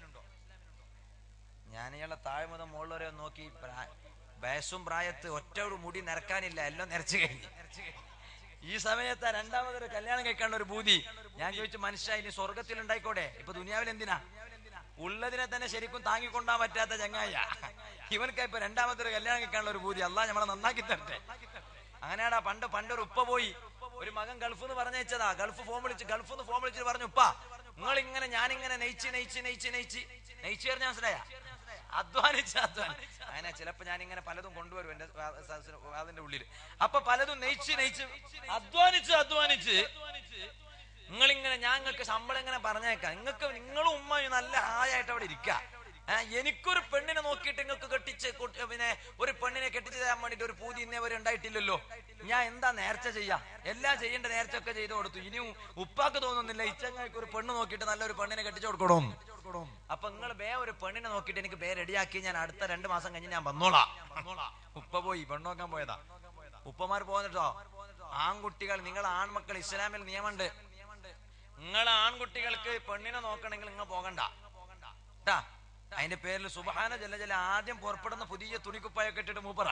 ഞാൻ ഇയാളെ താഴെ മുതൽ മുകളിൽ നോക്കി, വയസ്സും പ്രായത്ത് ഒറ്റ ഒരു മുടി നിരക്കാനില്ല, എല്ലാം നിരച്ചു കഴിഞ്ഞു. ഈ സമയത്ത് രണ്ടാമതൊരു കല്യാണം കഴിക്കാനുള്ള ഒരു ബൂതി. ഞാൻ ചോദിച്ചു, മനുഷ്യ ഇനി സ്വർഗത്തിൽ ഉണ്ടായിക്കോട്ടെ, ഇപ്പൊ ദുനിയാവിൽ എന്തിനാ? ഉള്ളതിനെ തന്നെ ശരിക്കും താങ്ങിക്കൊണ്ടാൻ പറ്റാത്ത ചങ്ങായ ഇവനക്ക് ഇപ്പൊ രണ്ടാമതൊരു കല്യാണം കഴിക്കാനുള്ള ഒരു ബൂതി. അള്ളാഹ് നമ്മളെ നന്നാക്കി തരട്ടെ. അങ്ങനെയാടാ പണ്ടൊരു ഉപ്പ പോയി, ഒരു മകൻ ഗൾഫ് എന്ന് പറഞ്ഞയച്ചതാ. ഗൾഫ് ഫോം വിളിച്ചിട്ട് പറഞ്ഞു, ഉപ്പ നിങ്ങൾ ഇങ്ങനെ ഞാനിങ്ങനെ നെയ്ച്ച് പറഞ്ഞ മനസ്സിലായ, അധ്വാനിച്ച് അങ്ങനെ ചിലപ്പോ ഞാനിങ്ങനെ പലതും കൊണ്ടുവരും എന്റെ അതിന്റെ ഉള്ളിൽ. അപ്പൊ പലതും നെയ്ച്ച് അധ്വാനിച്ച് നിങ്ങളിങ്ങനെ ഞങ്ങൾക്ക് ശമ്പളം ഇങ്ങനെ പറഞ്ഞേക്കാം, നിങ്ങളും ഉമ്മയും നല്ല ഹായായിട്ട് അവിടെ ഇരിക്കാം. എനിക്കൊരു പെണ്ണിനെ നോക്കിയിട്ട് നിങ്ങൾക്ക് പിന്നെ ഒരു പെണ്ണിനെ കെട്ടിച്ച് തരാൻ വേണ്ടിട്ട് ഒരു പൂതി ഇന്നേവരെ ഉണ്ടായിട്ടില്ലല്ലോ. ഞാൻ എന്താ നേർച്ച ചെയ്യാ? എല്ലാം ചെയ്യേണ്ട നേർച്ച ഒക്കെ ചെയ്തു കൊടുത്തു. ഇനിയും ഉപ്പാക്ക് തോന്നുന്നില്ല ഇച്ചങ്ങൾക്ക് ഒരു പെണ്ണ് നോക്കിയിട്ട് നല്ലൊരു പെണ്ണിനെ കെട്ടിച്ചു കൊടുക്കണം. അപ്പൊ നിങ്ങൾ ഒരു പെണ്ണിനെ നോക്കിയിട്ട് എനിക്ക് റെഡിയാക്കി ഞാൻ അടുത്ത 2 മാസം കഴിഞ്ഞ് ഞാൻ വന്നോളാം. ഉപ്പ പോയി പെണ്ണ് നോക്കാൻ പോയതാ. ഉപ്പമാർ പോകുന്നിട്ടോ, ആൺകുട്ടികൾ, നിങ്ങൾ ആൺമക്കൾ, ഇസ്ലാമിൽ നിയമമുണ്ട്, നിങ്ങൾ ആൺകുട്ടികൾക്ക് പെണ്ണിനെ നോക്കണമെങ്കിൽ നിങ്ങൾ പോകണ്ട ട്ടാ. അതിന്റെ പേരിൽ സുബ്ഹാന ജല്ല ആദ്യം പുറപ്പെടുന്ന പുതിയ തുണിക്കുപ്പായൊക്കെ ഇട്ടിട്ട് മൂപ്പറ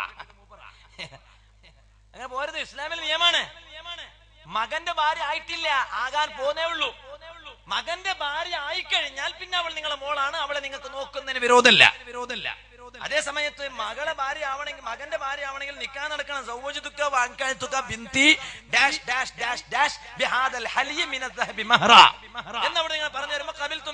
അങ്ങനെ പോരുത്. ഇസ്ലാമിൽ നിയമമാണ്. മകന്റെ ഭാര്യ ആയിട്ടില്ല, ആകാൻ പോന്നേ ഉള്ളൂ. മകന്റെ ഭാര്യ ആയിക്കഴിഞ്ഞാൽ പിന്നെ അവൾ നിങ്ങളെ മോളാണ്, അവളെ നിങ്ങൾക്ക് നോക്കുന്നതിന് വിരോധമില്ല. അതേ സമയത്ത് മകളുടെ ഭാര്യ ആവണമെങ്കിൽ, മകന്റെ ഭാര്യ ആവണമെങ്കിൽ നിക്കാ നടക്കണം. എന്നവിടെ നിങ്ങൾ പറഞ്ഞു തരുമ്പോ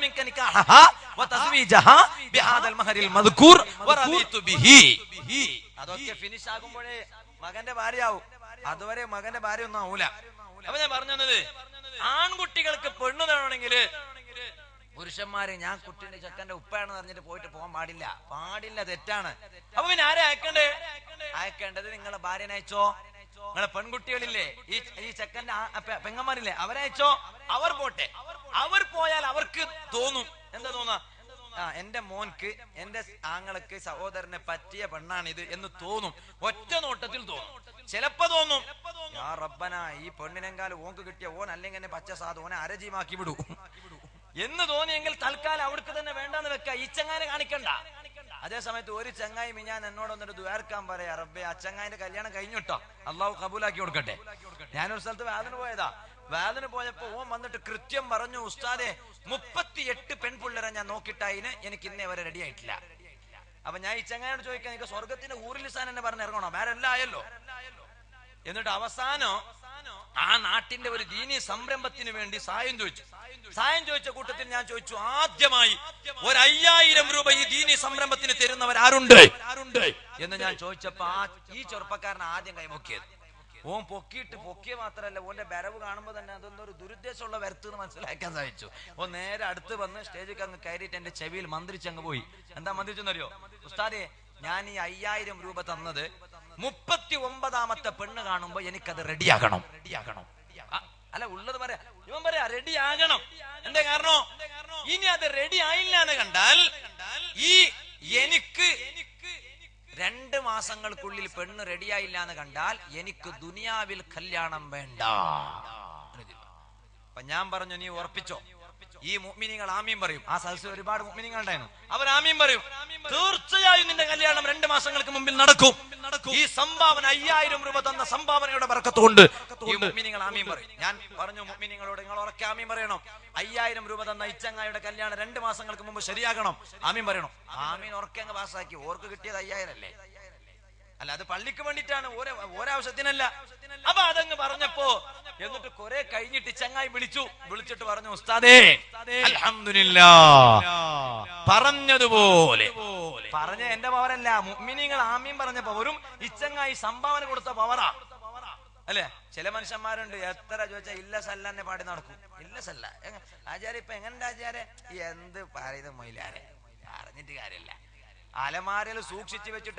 അതൊക്കെ ഫിനിഷ് ആകുമ്പോഴേ മകന്റെ ഭാര്യ ആവും. അതുവരെ മകന്റെ ഭാര്യ ഒന്നും ആവൂല. അപ്പൊ ഞാൻ പറഞ്ഞത്, ആൺകുട്ടികൾക്ക് പെണ്ണു തരണമെങ്കിൽ പുരുഷന്മാര് ഞാൻ കുട്ടിന്റെ ചെക്കന്റെ ഉപ്പയാണെന്ന് പറഞ്ഞിട്ട് പോയിട്ട് പോകാൻ പാടില്ല, തെറ്റാണ്. അപ്പൊ പിന്നെ ആരെ അയക്കേണ്ടത്? നിങ്ങളെ ഭാര്യനെ അയച്ചോ. നിങ്ങളെ പെൺകുട്ടികളില്ലേ, ഈ ചെക്കന്റെ പെങ്ങന്മാരില്ലേ, അവരയച്ചോ. അവർ പോട്ടെ. അവർ പോയാൽ അവർക്ക് തോന്നും, എന്താ തോന്നാ, എന്റെ മോൻക്ക്, എന്റെ ആങ്ങൾക്ക്, സഹോദരനെ പറ്റിയ പെണ്ണാണിത് എന്ന് തോന്നും. ഒറ്റ നോട്ടത്തിൽ തോന്നും. ചിലപ്പോ തോന്നും, യാ റബ്ബന, ഈ പെണ്ണിനെങ്കാലും ഓക്ക് കിട്ടിയ ഓൻ അല്ലെങ്കിൽ എന്നെ പച്ച സാധു ഓനെ അരജീമാക്കി വിടൂ എന്ന് തോന്നിയെങ്കിൽ തൽക്കാലം അവർക്ക് തന്നെ വേണ്ടാന്ന് വെക്ക, ഈ ചങ്ങാനെ കാണിക്കണ്ട. അതേ സമയത്ത് ഒരു ചങ്ങായി ഞാൻ എന്നോട് വന്നിട്ട് ദുആർക്കാൻ പറയാ, റബ്ബേ ആ ചങ്ങായിന്റെ കല്യാണം കഴിഞ്ഞിട്ടോ, അള്ളാഹു കബൂലാക്കി കൊടുക്കട്ടെ. ഞാനൊരു സ്ഥലത്ത് വാതിന് പോയതാ. വാതിന് പോയപ്പോ ഓൻ വന്നിട്ട് കൃത്യം പറഞ്ഞു, ഉസ്താദെ 38 പെൺപിള്ളേരെ ഞാൻ നോക്കിയിട്ടായിന്, എനിക്ക് ഇന്നേ വരെ റെഡി ആയിട്ടില്ല. അപ്പൊ ഞാൻ ഈ ചങ്ങായോട് ചോദിക്കാൻ, എനിക്ക് സ്വർഗത്തിന്റെ ഊറിലിസാൻ എന്നെ പറഞ്ഞ് ഇറങ്ങണോ? വേറെ എല്ലാം ആയല്ലോ. എന്നിട്ട് അവസാനം ആ നാട്ടിന്റെ ഒരു ദീനീ സംരംഭത്തിന് വേണ്ടി സായം ചോദിച്ച കൂട്ടത്തിൽ ഞാൻ ചോദിച്ചു, ആദ്യമായി 5000 രൂപ ഈ ദീനീ സംരംഭത്തിന് തരുന്നവർ ആരുണ്ട് എന്ന് ഞാൻ ചോദിച്ചപ്പോ ഈ ചെറുപ്പക്കാരൻ ആദ്യം കൈപൊക്കിയത്. ഓൻ പൊക്കിയ മാത്രല്ല, ഓന്റെ വരവ് കാണുമ്പോ തന്നെ അതൊന്നൊരു ദുരുദ്ദേശമുള്ള വരത്ത് മനസ്സിലാക്കാൻ സാധിച്ചു. ഓൻ നേരെ അടുത്ത് വന്ന് സ്റ്റേജിൽ അങ്ങ് കയറിയിട്ട് എന്റെ ചെവിയിൽ മന്ത്രിച്ചങ്ങ് പോയി. എന്താ മന്ത്രിച്ചെന്നറിയോ? ഉസ്താദേ, ഞാൻ ഈ 5000 രൂപ തന്നത് 39ാമത്തെ പെണ്ണ് കാണുമ്പോ എനിക്കത് റെഡിയാകണം. അല്ല, ഉള്ളത് പറയാ, ഇവൻ പറയാ റെഡി ആകണം. എന്താ കാരണം? ഇനി അത് റെഡി ആയില്ല എന്ന് കണ്ടാൽ, എനിക്ക് 2 മാസങ്ങൾക്കുള്ളിൽ പെണ്ണ് റെഡിയായില്ല എന്ന് കണ്ടാൽ എനിക്ക് ദുനിയാവിൽ കല്യാണം വേണ്ട. അപ്പൊ ഞാൻ പറഞ്ഞു, നീ ഉറപ്പിച്ചോ. ഈ മുഅ്മിനീങ്ങൾ ആമീൻ പറയും. ആ സദസ്സിൽ ഒരുപാട് മുഅ്മിനീങ്ങൾ ഉണ്ടായിരുന്നു. അവർ ആമീൻ പറയും. തീർച്ചയായും നിന്റെ കല്യാണം 2 മാസങ്ങൾക്ക് മുമ്പിൽ നടക്കും. ഈ സംഭാവന 5000 രൂപ തന്ന സംഭാവനയുടെ ബർക്കത്ത് കൊണ്ട് ഈ മുഅ്മിനീങ്ങൾ ആമീൻ പറയും. ഞാൻ പറഞ്ഞു മുഅ്മിനീങ്ങളോട്, നിങ്ങൾ ഉറക്കെ ആമീൻ പറയണം. 5000 രൂപ തന്ന ഇച്ചങ്ങായുടെ കല്യാണം 2 മാസങ്ങൾക്ക് മുമ്പ് ശരിയാകണം. ആമീൻ പറയണം. ആമീൻ ഉറക്കെ അങ്ങ് പാസ്സാക്കി. ഓർക്ക് കിട്ടിയത് 5000 അല്ലേ? അല്ല, അത് പള്ളിക്ക് വേണ്ടിയിട്ടാണ്, ഒരാവശ്യത്തിനല്ല. അപ്പൊ അതങ്ങ് പറഞ്ഞപ്പോ എന്നിട്ട് കുറെ കഴിഞ്ഞിട്ട് ചങ്ങായി വിളിച്ചിട്ട് പറഞ്ഞു, ഉസ്താദേ അൽഹംദുലില്ലാഹ് പറഞ്ഞതുപോലെ പറഞ്ഞ എന്റെ പവറല്ല, മുഅ്മിനീങ്ങൾ ആമീൻ പറഞ്ഞ പവറും ഇച്ചങ്ങായി സംഭാവന കൊടുത്ത പവറാ അല്ലെ. ചില മനുഷ്യന്മാരുണ്ട് എത്ര ചോദിച്ചാൽ ഇല്ല സല്ല തന്നെ പാടി നടക്കും. ഇല്ല സല്ല ആചാര്യ ഇപ്പൊ എങ്ങനെ ആചാര്യ എന്ത് പറയുന്ന മൊയിലാരെ അറിഞ്ഞിട്ട് കാര്യമില്ല. അലമാരയിൽ സൂക്ഷിച്ചു വെച്ചിട്ട്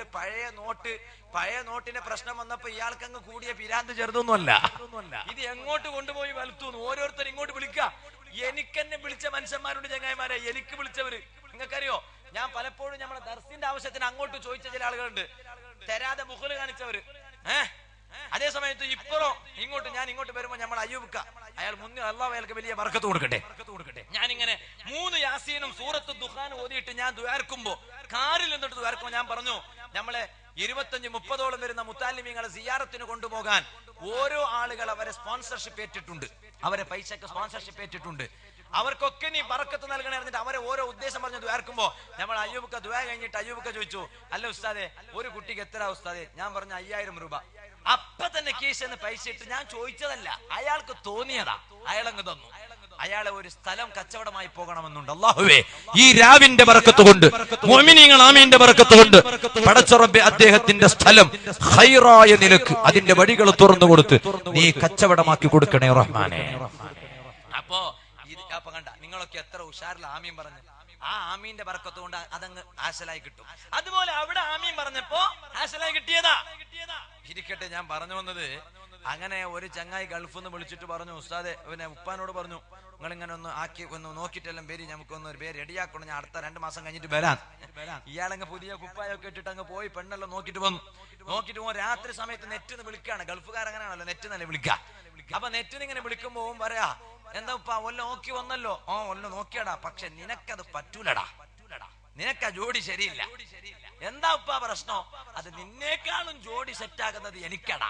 പഴയ നോട്ടിന്റെ പ്രശ്നം വന്നപ്പോ ഇയാൾക്ക് അങ്ങ് കൂടിയ പിരാന്ത് ചെറുതൊന്നുമല്ല. ഇത് എങ്ങോട്ട് കൊണ്ടുപോയി വലുത്തുന്നു. ഓരോരുത്തരും ഇങ്ങോട്ട് വിളിക്ക. എനിക്കെന്നെ വിളിച്ച മനുഷ്യന്മാരുണ്ട് ചങ്ങായിമാരെ, എനിക്ക് വിളിച്ചവര്. നിങ്ങൾക്കറിയോ, ഞാൻ പലപ്പോഴും നമ്മളെ ദർസിന്റെ ആവശ്യത്തിന് അങ്ങോട്ട് ചോദിച്ച ചില ആളുകളുണ്ട്, തരാതെ മുഖല് കാണിച്ചവര്. അതേ സമയത്ത് ഞാൻ ഇങ്ങോട്ട് വരുമ്പോ നമ്മൾ അയ്യൂബക്ക അയാൾ മുന്നിൽ അല്ലാഹു അയാൾക്ക് വലിയ ബർക്കത്ത് കൊടുക്കട്ടെ. ഞാനിങ്ങനെ 3 യാസീനും സൂറത്ത് ദുഖാൻ ഓതിയിട്ട് ഞാൻ ദുആർക്കുമ്പോ, കാറിൽ നിന്നിട്ട് ദുആർക്കുമ്പോ ഞാൻ പറഞ്ഞു, നമ്മളെ 25-30ഓളം വരുന്ന മുത്താലിമീങ്ങളെ സിയാറത്തിന് കൊണ്ടുപോകാൻ ഓരോ ആളുകൾ അവരെ സ്പോൺസർഷിപ്പ് ഏറ്റിട്ടുണ്ട്, അവരെ പൈസക്ക് സ്പോൺസർഷിപ്പ് ഏറ്റിട്ടുണ്ട്. അവർക്കൊക്കെ നീ ബർക്കത്ത് നൽകണേ എന്നിട്ട് അവരെ ഓരോ ഉദ്ദേശം പറഞ്ഞു ദുആർക്കുമ്പോ നമ്മൾ അയ്യൂബക്ക ദുആ കഴിഞ്ഞിട്ട് അയ്യൂബക്ക ചോദിച്ചു, അല്ല ഉസ്താദെ ഒരു കുട്ടിക്ക് എത്ര ഉസ്താദെ? ഞാൻ പറഞ്ഞു 5000 രൂപ. അപ്പൊ തന്നെ കേസിന്ന് പൈസ ഇട്ട്, ഞാൻ ചോദിച്ചതല്ല, അയാൾക്ക് തോന്നിയതാ, അയാളങ്ങ് തന്നു. അയാളെ ഒരു സ്ഥലം കച്ചവടമായി പോകണമെന്നുണ്ട്. അല്ലാഹുവേ ഈ രാവിന്റെ ബർക്കത്ത് കൊണ്ട്, മുഅ്മിനീങ്ങൾ ആമീന്റെ ബർക്കത്ത് കൊണ്ട് പടച്ച റബ്ബേ അദ്ദേഹത്തിന്റെ സ്ഥലം ഖൈറായ നിലക്ക് അതിന്റെ വഴികൾ തുറന്നു കൊടുത്ത് നീ കച്ചവടമാക്കി കൊടുക്കണേ റഹ്മാനെ. അപ്പോ കണ്ട, നിങ്ങളൊക്കെ എത്ര ഉഷാറിൽ ആമീൻ പറഞ്ഞു. ആ ആമീന്റെ ബർക്കത്ത് കൊണ്ട് അതങ്ങ് ആശലായി കിട്ടും. അതുപോലെ അവിടെ ആമീൻ പറഞ്ഞപ്പോ ആശലായി കിട്ടിയതാ. ഇരിക്കട്ടെ, ഞാൻ പറഞ്ഞു വന്നത്, അങ്ങനെ ഒരു ചങ്ങായി ഗൾഫിൽ നിന്ന് വിളിച്ചിട്ട് പറഞ്ഞു, ഉസ്താദെ പിന്നെ ഉപ്പാനോട് പറഞ്ഞു, നിങ്ങൾ ഇങ്ങനെ ഒന്ന് നോക്കിയിട്ടെല്ലാം പേര് നമുക്കൊന്ന് ഒരു പേര് റെഡിയാക്കണം, ഞാൻ അടുത്ത 2 മാസം കഴിഞ്ഞിട്ട് വരാൻ. ഇയാളങ്ങ് പുതിയ കുപ്പായൊക്കെ ഇട്ടിട്ട് അങ്ങ് പോയി പെണ്ണെല്ലാം നോക്കിട്ട് പോകും. രാത്രി സമയത്ത് നെറ്റിന്ന് വിളിക്കാണ്. ഗൾഫുകാർ അങ്ങനെയാണല്ലോ, നെറ്റിന്നല്ലേ വിളിക്കാം. അപ്പൊ നെറ്റിന് ഇങ്ങനെ വിളിക്കുമ്പോ പറയാ, എന്താ ഉപ്പ ഒല്ല നോക്കി വന്നല്ലോ? ഒല്ല നോക്കിയടാ, പക്ഷെ നിനക്കത് പറ്റൂലടാ, നിനക്കാ ജോഡി ശരിയില്ല. എന്താ ഉപ്പ പ്രശ്നം? അത് നിന്നേക്കാളും ജോഡി സെറ്റാകുന്നത് എനിക്കടാ.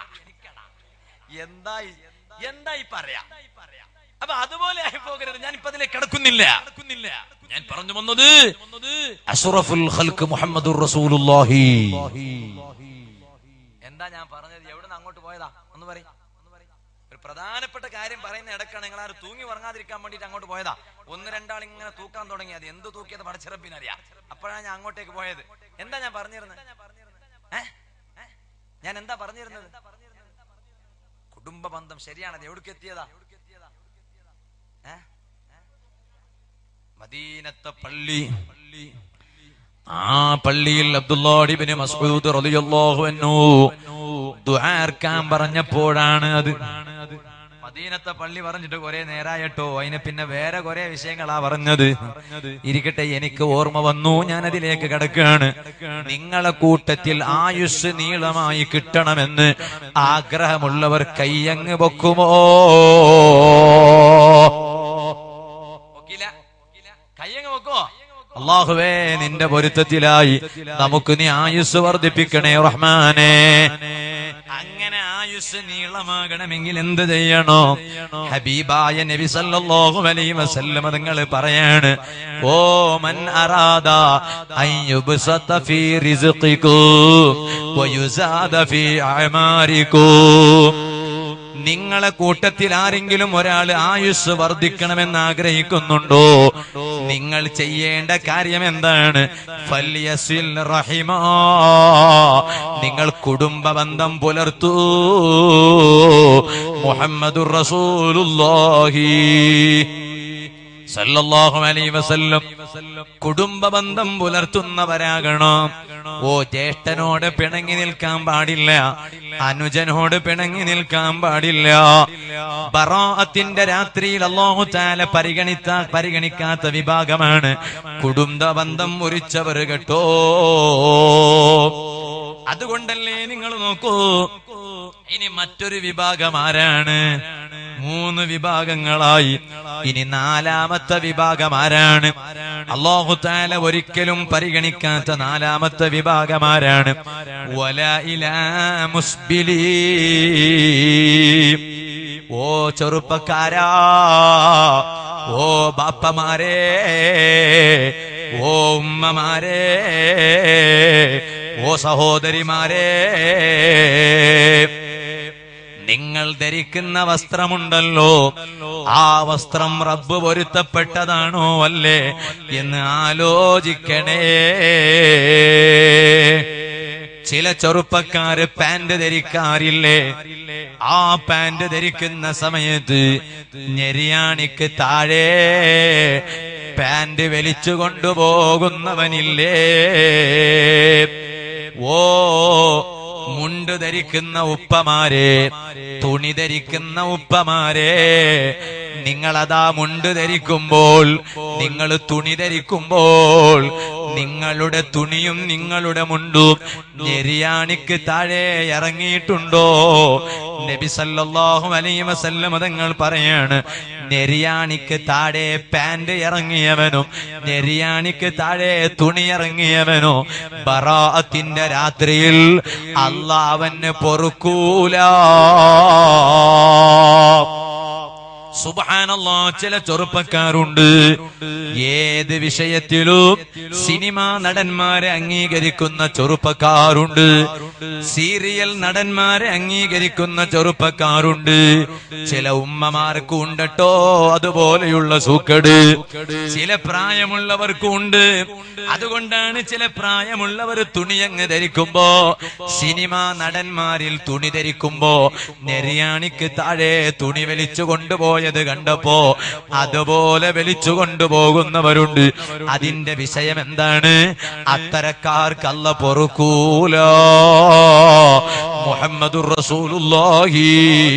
എന്തായി പറയാ. അപ്പൊ അതുപോലെ ആയി പോകരുത്. ഞാൻ ഇപ്പൊ അതിലേക്ക് കിടക്കുന്നില്ല. ഞാൻ പറഞ്ഞു വന്നത് അഷ്റഫുൽ ഖൽഖ് മുഹമ്മദുർ റസൂലുള്ളാഹി. എന്താ ഞാൻ പറഞ്ഞത്? എവിടുന്ന് അങ്ങോട്ട് പോയതാ ഒന്ന് പറയും. ഒരു പ്രധാനപ്പെട്ട കാര്യം പറയുന്ന ഇടക്കാണ്, നിങ്ങൾ ആരും തൂങ്ങി ഉറങ്ങാതിരിക്കാൻ വേണ്ടിട്ട് അങ്ങോട്ട് പോയതാ. 1-2 ആൾ ഇങ്ങനെ തൂക്കാൻ തുടങ്ങി. അത് എന്ത് തൂക്കിയത് പടച്ചിറപ്പിനറിയാം. അപ്പോഴാണ് ഞാൻ അങ്ങോട്ടേക്ക് പോയത്. എന്താ ഞാൻ പറഞ്ഞിരുന്നത്? ഞാൻ എന്താ പറഞ്ഞിരുന്നത്? കുടുംബ ബന്ധം ശരിയാണത്. എവിടേക്ക് എത്തിയതാ? മദീനത്തെ പള്ളി. ആ പള്ളിയിൽ അബ്ദുല്ലാഹ് ഇബ്നു മസ്ഊദ് റളിയല്ലാഹു അൻഹു ദുആർക്കാൻ പറഞ്ഞപ്പോഴാണ് അത്. മദീനത്തെ പള്ളി പറഞ്ഞിട്ട് കുറെ നേരായിട്ടോ, അതിന് പിന്നെ വേറെ കുറെ വിഷയങ്ങളാ പറഞ്ഞത്. ഇരിക്കട്ടെ, എനിക്ക് ഓർമ്മ വന്നു, ഞാൻ അതിലേക്ക് കിടക്കുകയാണ്. നിങ്ങളെ കൂട്ടത്തിൽ ആയുസ് നീളമായി കിട്ടണമെന്ന് ആഗ്രഹമുള്ളവർ കയ്യങ്ങ് പൊക്കുമോ? കയ്യങ്ങ് പൊക്കോ? അല്ലാഹുവേ നിന്റെ പൊരുത്തത്തിലായി നമുക്ക് നീ ആയുസ് വർദ്ധിപ്പിക്കണേ റഹ്മാനേ. അങ്ങനെ ആയുസ് നീളമാകണമെങ്കിൽ എന്ത് ചെയ്യണോ? ഹബീബായ നബി സല്ലല്ലാഹു അലൈഹി വസല്ലം തങ്ങൾ പറയാണ്, ഓ മൻ അറാദ അൻ യുബ്സത ഫീ റിസ്ഖികും വയുസാദ ഫീ അഅമാരികും. നിങ്ങളെ കൂട്ടത്തിൽ ആരെങ്കിലും ഒരാൾ ആയുസ് വർദ്ധിക്കണമെന്ന് ആഗ്രഹിക്കുന്നുണ്ടോ? നിങ്ങൾ ചെയ്യേണ്ട കാര്യം എന്താണ്? ഫല്യസിൽ റഹിമാ, നിങ്ങൾ കുടുംബ ബന്ധം പുലർത്തൂ. മുഹമ്മദുർ റസൂലുള്ളാഹി സല്ലല്ലാഹു അലൈഹി വസല്ലം കുടുംബ ബന്ധം പുലർത്തുന്നവരാകണം. ഓ ജ്യേഷ്ഠനോട് പിണങ്ങി നിൽക്കാൻ പാടില്ല, അനുജനോട് പിണങ്ങി നിൽക്കാൻ പാടില്ല. ബറാഅത്തിന്റെ രാത്രിയിൽ അല്ലാഹു തആല പരിഗണിക്കാത്ത വിഭാഗമാണ് കുടുംബ ബന്ധം മുറിച്ചവർ കേട്ടോ. അതുകൊണ്ടല്ലേ നിങ്ങൾ നോക്കൂ, ഇനി മറ്റൊരു വിഭാഗം ആരാണ്? 3 വിഭാഗങ്ങളായി. ഇനി 4ാമത്തെ വിഭാഗം ആരാണ്? അല്ലാഹു തആല ഒരിക്കലും പരിഗണിക്കാത്ത 4ാമത്തെ വിഭാഗം ആരാണ്? വലാ ഇലാ മുസ്ബിലി. ഓ ചെറുപ്പക്കാരാ, ഓ ബാപ്പമാരെ, ഓ ഉമ്മമാരെ, ഓ ഓ സഹോദരിമാരെ, നിങ്ങൾ ധരിക്കുന്ന വസ്ത്രമുണ്ടല്ലോ, ആ വസ്ത്രം റബ്ബ് പൊരുത്തപ്പെട്ടതാണോ അല്ലേ എന്ന് ആലോചിക്കണേ. ചില ചെറുപ്പക്കാര് പാന്റ് ധരിക്കാറില്ലേ? ആ പാന്റ് ധരിക്കുന്ന സമയത്ത് ഞെരിയാണിക്ക് താഴെ പാന്റ് വലിച്ചു കൊണ്ടുപോകുന്നവനില്ലേ? ഓ മുണ്ട് ധരിക്കുന്ന ഉപ്പമാരെ, തുണി ധരിക്കുന്ന ഉപ്പമാരെ, നിങ്ങളതാ മുണ്ട് ധരിക്കുമ്പോൾ, നിങ്ങൾ തുണി ധരിക്കുമ്പോൾ നിങ്ങളുടെ തുണിയും നിങ്ങളുടെ മുണ്ടും ഞെരിയാണിക്ക് താഴെ ഇറങ്ങിയിട്ടുണ്ടോ? നബി സല്ലല്ലാഹു അലൈഹി വസല്ലം തങ്ങൾ പറയാണ്, നെരിയാണിക്ക് താഴെ പാന്റ് ഇറങ്ങിയവനും നെരിയാണിക്ക് താഴെ തുണി ഇറങ്ങിയവനോ ബറാഅത്തിന്റെ രാത്രിയിൽ അല്ലാഹ് അവന് പൊറുക്കൂല. സുബ്ഹാനല്ലാഹ്. ചില ചെറുപ്പക്കാരുണ്ട്, ഏത് വിഷയത്തിലും സിനിമാ നടന്മാരെ അംഗീകരിക്കുന്ന ചെറുപ്പക്കാരുണ്ട്, സീരിയൽ നടന്മാരെ അംഗീകരിക്കുന്ന ചെറുപ്പക്കാരുണ്ട്. ചില ഉമ്മമാർക്കും ഉണ്ടട്ടോ അതുപോലെയുള്ള സൂക്കട്. ചില പ്രായമുള്ളവർക്കും ഉണ്ട്. അതുകൊണ്ടാണ് ചില പ്രായമുള്ളവർ തുണിയങ്ങ് ധരിക്കുമ്പോ, സിനിമാ നടന്മാരിൽ തുണി ധരിക്കുമ്പോ നെരിയാണിക്ക് താഴെ തുണി വലിച്ചു കൊണ്ടുപോയത് കണ്ടപ്പോ അതുപോലെ വലിച്ചു കൊണ്ടുപോകുന്നവരുണ്ട്. അതിന്റെ വിഷയം എന്താണ്? അത്തരക്കാർക്ക് അല്ലാഹ് പൊറുക്കൂല. മുഹമ്മദുർ റസൂലുള്ളാഹി.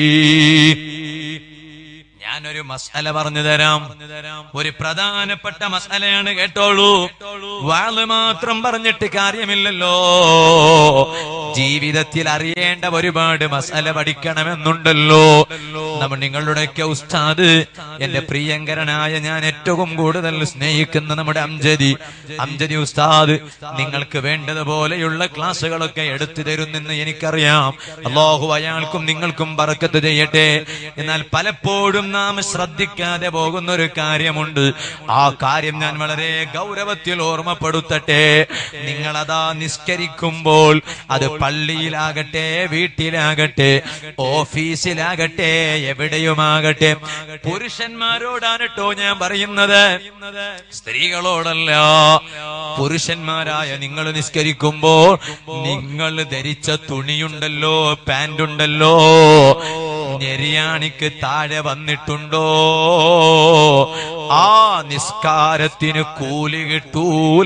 ഞാനൊരു മസ്അല പറഞ്ഞു തരാം. ഒരു പ്രധാനപ്പെട്ട മസ്അലയാണ്, കേട്ടോളൂ. വാള് മാത്രം പറഞ്ഞിട്ട് കാര്യമില്ലല്ലോ, ജീവിതത്തിൽ അറിയേണ്ട ഒരുപാട് മസ്അല പഠിക്കണമെന്നുണ്ടല്ലോ. നിങ്ങളുടെയൊക്കെ ഉസ്താദ്, എന്റെ പ്രിയങ്കരനായ, ഞാൻ ഏറ്റവും കൂടുതൽ സ്നേഹിക്കുന്ന നമ്മുടെ അംജദി ഉസ്താദ് നിങ്ങൾക്ക് വേണ്ടതുപോലെയുള്ള ക്ലാസ്സുകളൊക്കെ എടുത്തു തരുന്നെന്ന് എനിക്കറിയാം. അല്ലാഹു അയാൾക്കും നിങ്ങൾക്കും ബറക്കത്ത് ചെയ്യട്ടെ. എന്നാൽ പലപ്പോഴും നാം ശ്രദ്ധിക്കാതെ പോകുന്ന ഒരു കാര്യമുണ്ട്. ആ കാര്യം ഞാൻ വളരെ ഗൗരവത്തിൽ ഓർമ്മപ്പെടുത്തട്ടെ. നിങ്ങളതാ നിസ്കരിക്കുമ്പോൾ, അത് പള്ളിയിലാകട്ടെ, വീട്ടിലാകട്ടെ, ഓഫീസിലാകട്ടെ, എവിടെയുമാകട്ടെ, പുരുഷന്മാരോടാണ് കേട്ടോ ഞാൻ പറയുന്നത്, സ്ത്രീകളോടല്ല. പുരുഷന്മാരായ നിങ്ങൾ നിസ്കരിക്കുമ്പോൾ നിങ്ങൾ ധരിച്ച തുണിയുണ്ടല്ലോ, പാന്റുണ്ടല്ലോ, നെരിയാണിക്ക് താഴെ വന്നിട്ടുണ്ടോ? ആ നിസ്കാരത്തിന് കൂലി കിട്ടൂല.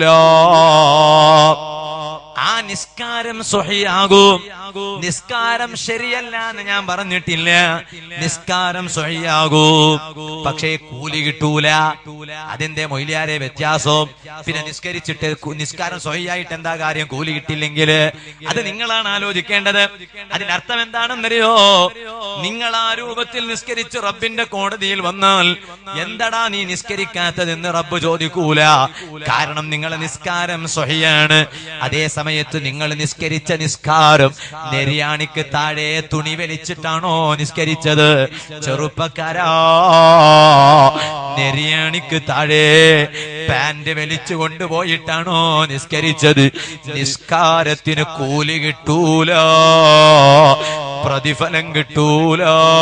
ആ നിസ്കാരം സ്വഹിയാകും. നിസ്കാരം ശരിയല്ല എന്ന് ഞാൻ പറഞ്ഞിട്ടില്ല, നിസ്കാരം സ്വഹിയാകും, പക്ഷേ കൂലി കിട്ടൂല. അതിന്റെ മൊയ്ലിയാരെ വ്യത്യാസം. പിന്നെ നിസ്കരിച്ചിട്ട് നിസ്കാരം സ്വഹിയായിട്ട് എന്താ കാര്യം, കൂലി കിട്ടില്ലെങ്കിൽ? അത് നിങ്ങളാണ് ആലോചിക്കേണ്ടത്. അതിന്റെ അർത്ഥം എന്താണെന്നറിയോ? നിങ്ങൾ ആ രൂപത്തിൽ നിസ്കരിച്ച് റബ്ബിന്റെ കോടതിയിൽ വന്നാൽ എന്തടാ നീ നിസ്കരിക്കാത്തതെന്ന് റബ്ബ് ചോദിക്കൂല. കാരണം നിങ്ങളെ നിസ്കാരം സ്വഹിയാണ്. അതേ സമയത്ത് നിങ്ങൾ നിസ്കരിച്ച നിസ്കാരം നെരിയാണിക്ക് താഴെ തുണി വലിച്ചിട്ടാണോ നിസ്കരിച്ചത്? ചെറുപ്പക്കാരാ, നെരിയാണിക്ക് താഴെ പാന്റ് വലിച്ചു കൊണ്ടുപോയിട്ടാണോ നിസ്കരിച്ചത്? നിസ്കാരത്തിന് കൂലി കിട്ടൂല, പ്രതിഫലം കിട്ടൂല.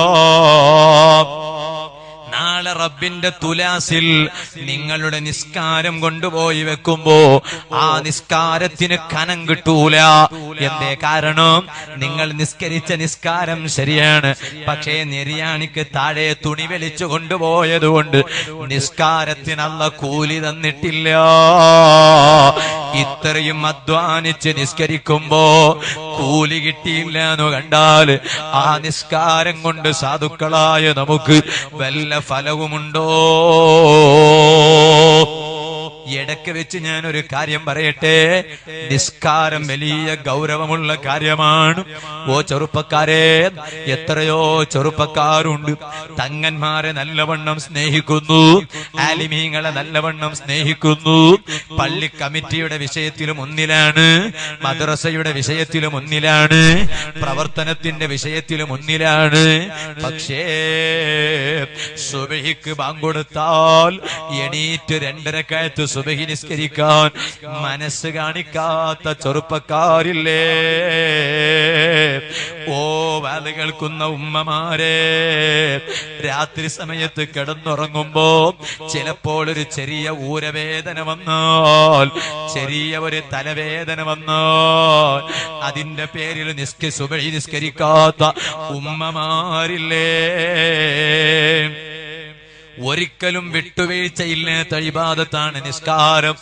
നാളെ റബ്ബിന്റെ തുലാസിൽ നിങ്ങളുടെ നിസ്കാരം കൊണ്ടുപോയി വെക്കുമ്പോ ആ നിസ്കാരത്തിന് കനം കിട്ടൂല. എന്തേ കാരണം? നിങ്ങൾ നിസ്കരിച്ച നിസ്കാരം ശരിയാണ്, പക്ഷേ നെരിയാണിക്ക് താഴെ തുണി വലിച്ചു കൊണ്ടുപോയത് കൊണ്ട് നിസ്കാരത്തിന് അല്ലാഹ് കൂലി തന്നിട്ടില്ല. ഇത്രയും അധ്വാനിച്ച് നിസ്കരിക്കുമ്പോ കൂലി കിട്ടിയില്ല എന്ന് കണ്ടാൽ ആ നിസ്കാരം കൊണ്ട് സാധുക്കളായ നമുക്ക് വല്ല ഫലവുമുണ്ടോ? ഇടയ്ക്ക് വെച്ച് ഞാനൊരു കാര്യം പറയട്ടെ. നിസ്കാരം വലിയ ഗൗരവമുള്ള കാര്യമാണ്. ഓ ചെറുപ്പക്കാരെ, എത്രയോ ചെറുപ്പക്കാരുണ്ട് തങ്ങന്മാരെ നല്ലവണ്ണം സ്നേഹിക്കുന്നു, ആലിമീങ്ങളെ നല്ലവണ്ണം സ്നേഹിക്കുന്നു, പള്ളി കമ്മിറ്റിയുടെ വിഷയത്തിലും ഒന്നിലാണ്, മദ്രസയുടെ വിഷയത്തിലും ഒന്നിലാണ്, പ്രവർത്തനത്തിന്റെ വിഷയത്തിലും ഒന്നിലാണ്. പക്ഷേ സുബഹിക്ക് ബാങ്ക് കൊടുത്താൽ എണീറ്റ് 2 റക്അത്ത് സുബഹി നിസ്കരിക്കാൻ മനസ്സ് കാണിക്കാത്ത ചെറുപ്പക്കാരില്ലേ? ഓ വാത് കേൾക്കുന്ന ഉമ്മമാരെ, രാത്രി സമയത്ത് കിടന്നുറങ്ങുമ്പോ ചിലപ്പോൾ ഒരു ചെറിയ ഊരവേദന വന്നാൽ, ചെറിയ ഒരു തലവേദന വന്നാൽ, അതിന്റെ പേരിൽ സുബഹി നിസ്കരിക്കാത്ത ഉമ്മമാരില്ലേ? ഒരിക്കലും വിട്ടുവീഴ്ചയില്ലാത്ത ഇബാദത്താണ് നിസ്കാരം.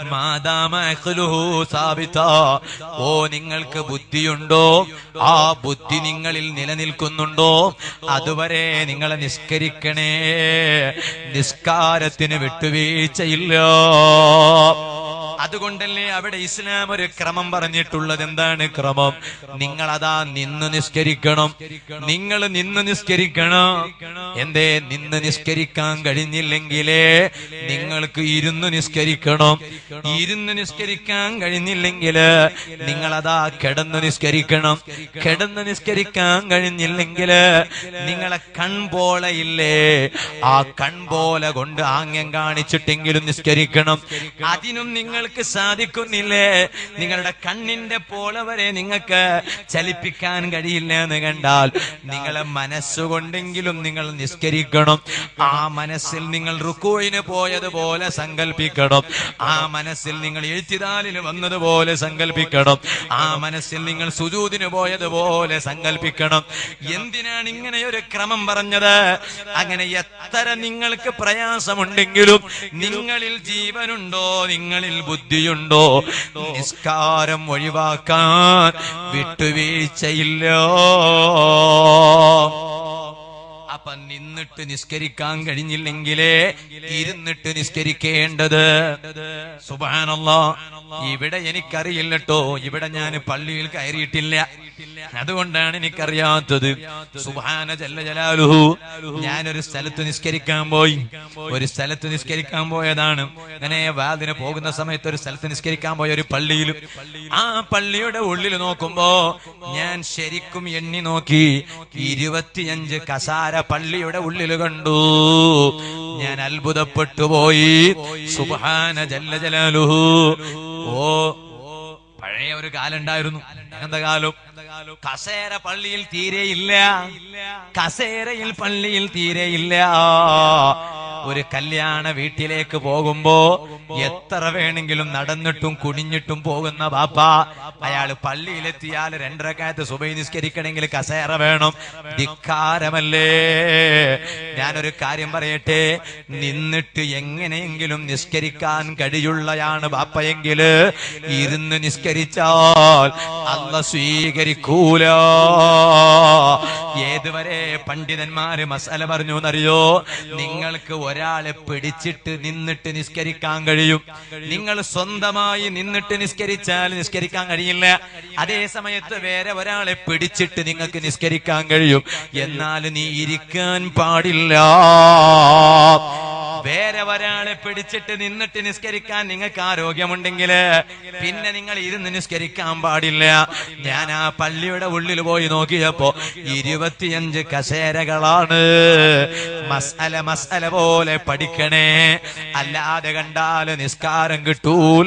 ഓ നിങ്ങൾക്ക് ബുദ്ധിയുണ്ടോ? ആ ബുദ്ധി നിങ്ങളിൽ നിലനിൽക്കുന്നുണ്ടോ? അതുവരെ നിങ്ങളെ നിസ്കരിക്കണേ. നിസ്കാരത്തിന് വിട്ടുവീഴ്ചയില്ല. അതുകൊണ്ടല്ലേ അവിടെ ഇസ്ലാം ഒരു ക്രമം പറഞ്ഞിട്ടുള്ളത്. എന്താണ് ക്രമം? നിങ്ങളതാ നിന്ന് നിസ്കരിക്കണം. നിങ്ങൾ നിന്ന് നിസ്കരിക്കണം. എന്തേ? നിന്ന് നിസ്കരിക്കാൻ കഴിഞ്ഞില്ലെങ്കിലേ നിങ്ങൾക്ക് ഇരുന്ന് നിസ്കരിക്കണം. ഇരുന്ന് നിസ്കരിക്കാൻ കഴിഞ്ഞില്ലെങ്കില് നിങ്ങളതാ കിടന്ന് നിസ്കരിക്കണം. കിടന്ന് നിസ്കരിക്കാൻ കഴിഞ്ഞില്ലെങ്കില് നിങ്ങളെ കൺപോളയില്ലേ, ആ കൺപോല കൊണ്ട് ആംഗ്യം കാണിച്ചിട്ടെങ്കിലും നിസ്കരിക്കണം. അതിനും നിങ്ങൾക്ക് സാധിക്കുന്നില്ലേ? നിങ്ങളുടെ കണ്ണിന്റെ പോള വരെ നിങ്ങൾക്ക് ചലിപ്പിക്കാൻ കഴിയില്ല എന്ന് കണ്ടാൽ നിങ്ങളെ മനസ്സുകൊണ്ടെങ്കിലും നിങ്ങൾ നിസ്കരിക്കണം. ആ മനസ്സിൽ നിങ്ങൾ റുക്കൂഇന് പോയതുപോലെ സങ്കല്പിക്കണം. ആ മനസ്സിൽ നിങ്ങൾ ഇഴ്തിദാലിന് വന്നതുപോലെ സങ്കല്പിക്കണം. ആ മനസ്സിൽ നിങ്ങൾ സുജൂദിന് പോയതുപോലെ സങ്കല്പിക്കണം. എന്തിനാണ് ഇങ്ങനെ ഒരു ക്രമം പറഞ്ഞത്? അങ്ങനെ എത്ര നിങ്ങൾക്ക് പ്രയാസമുണ്ടെങ്കിലും നിങ്ങളിൽ ജീവനുണ്ടോ, നിങ്ങളിൽ ബുദ്ധിയുണ്ടോ, നിസ്കാരം ഒഴിവാക്കാൻ വിട്ടുവീഴ്ചയില്ല. അപ്പൊ നിന്നിട്ട് നിസ്കരിക്കാൻ കഴിഞ്ഞില്ലെങ്കിലേ ഇരുന്നിട്ട് നിസ്കരിക്കേണ്ടത്. സുബ്ഹാനല്ലാഹ്, ഇവിടെ എനിക്കറിയില്ലട്ടോ. ഇവിടെ ഞാൻ പള്ളിയിൽ കയറിയിട്ടില്ല, അതുകൊണ്ടാണ് എനിക്കറിയാത്തത്. സുബ്ഹാന ജല്ല ജലാലുഹു. ഞാനൊരു സ്ഥലത്ത് നിസ്കരിക്കാൻ പോയി. ഒരു സ്ഥലത്ത് നിസ്കരിക്കാൻ പോയതാണ്. അങ്ങനെ വാദിന് പോകുന്ന സമയത്ത് ഒരു സ്ഥലത്ത് നിസ്കരിക്കാൻ പോയ ഒരു പള്ളിയിൽ, ആ പള്ളിയുടെ ഉള്ളിൽ നോക്കുമ്പോ ഞാൻ ശരിക്കും എണ്ണി നോക്കി, 25 കസാര പള്ളിയുടെ ഉള്ളിൽ കണ്ടു. ഞാൻ അത്ഭുതപ്പെട്ടു പോയി. സുബ്ഹാന ജല്ല ജലാലുഹു. ഓ, പഴയ ഒരു കാലം ഉണ്ടായിരുന്നു. എന്താ കാലം? കസേര പള്ളിയിൽ തീരെയില്ല. കസേരയിൽ പള്ളിയിൽ തീരെയില്ല. ഒരു കല്യാണ വീട്ടിലേക്ക് പോകുമ്പോ എത്ര വേണമെങ്കിലും നടന്നിട്ടും കുനിഞ്ഞിട്ടും പോകുന്ന ബാപ്പ, അയാള് പള്ളിയിലെത്തിയാൽ 2 റക്അത്ത് സുബഹി നിസ്കരിക്കണമെങ്കിൽ കസേര വേണം. ധിക്കാരമല്ലേ? ഞാനൊരു കാര്യം പറയട്ടെ, നിന്നിട്ട് എങ്ങനെയെങ്കിലും നിസ്കരിക്കാൻ കഴിയുള്ളയാണ് ബാപ്പയെങ്കില് ഇരുന്ന് നിസ്കരിച്ചാൽ അല്ലാഹ് സ്വീകരിക്കൂല. ഏതുവരെ പണ്ഡിതന്മാര് മസല പറഞ്ഞു എന്നറിയോ? നിങ്ങൾക്ക് ഒരാളെ പിടിച്ചിട്ട് നിന്നിട്ട് നിസ്കരിക്കാൻ കഴിയും. നിങ്ങൾ സ്വന്തമായി നിന്നിട്ട് നിസ്കരിച്ചാൽ നിസ്കരിക്കാൻ കഴിയില്ല. അതേ സമയത്ത് വേറെ ഒരാളെ പിടിച്ചിട്ട് നിങ്ങൾക്ക് നിസ്കരിക്കാൻ കഴിയും. എന്നാൽ നീ ഇരിക്കാൻ പാടില്ല. വേറെ ഒരാളെ പിടിച്ചിട്ട് നിന്നിട്ട് നിസ്കരിക്കാൻ നിങ്ങൾക്ക് ആരോഗ്യമുണ്ടെങ്കിൽ പിന്നെ നിങ്ങൾ ഇരുന്ന് നിസ്കരിക്കാൻ പാടില്ല. ഞാൻ ആ പള്ളിയുടെ ഉള്ളിൽ പോയി നോക്കിയപ്പോ 25 കസേരകളാണ്. മസ്അല പോലെ പഠിക്കണേ, അല്ലാതെ കണ്ടാല് നിസ്കാരം കിട്ടൂല.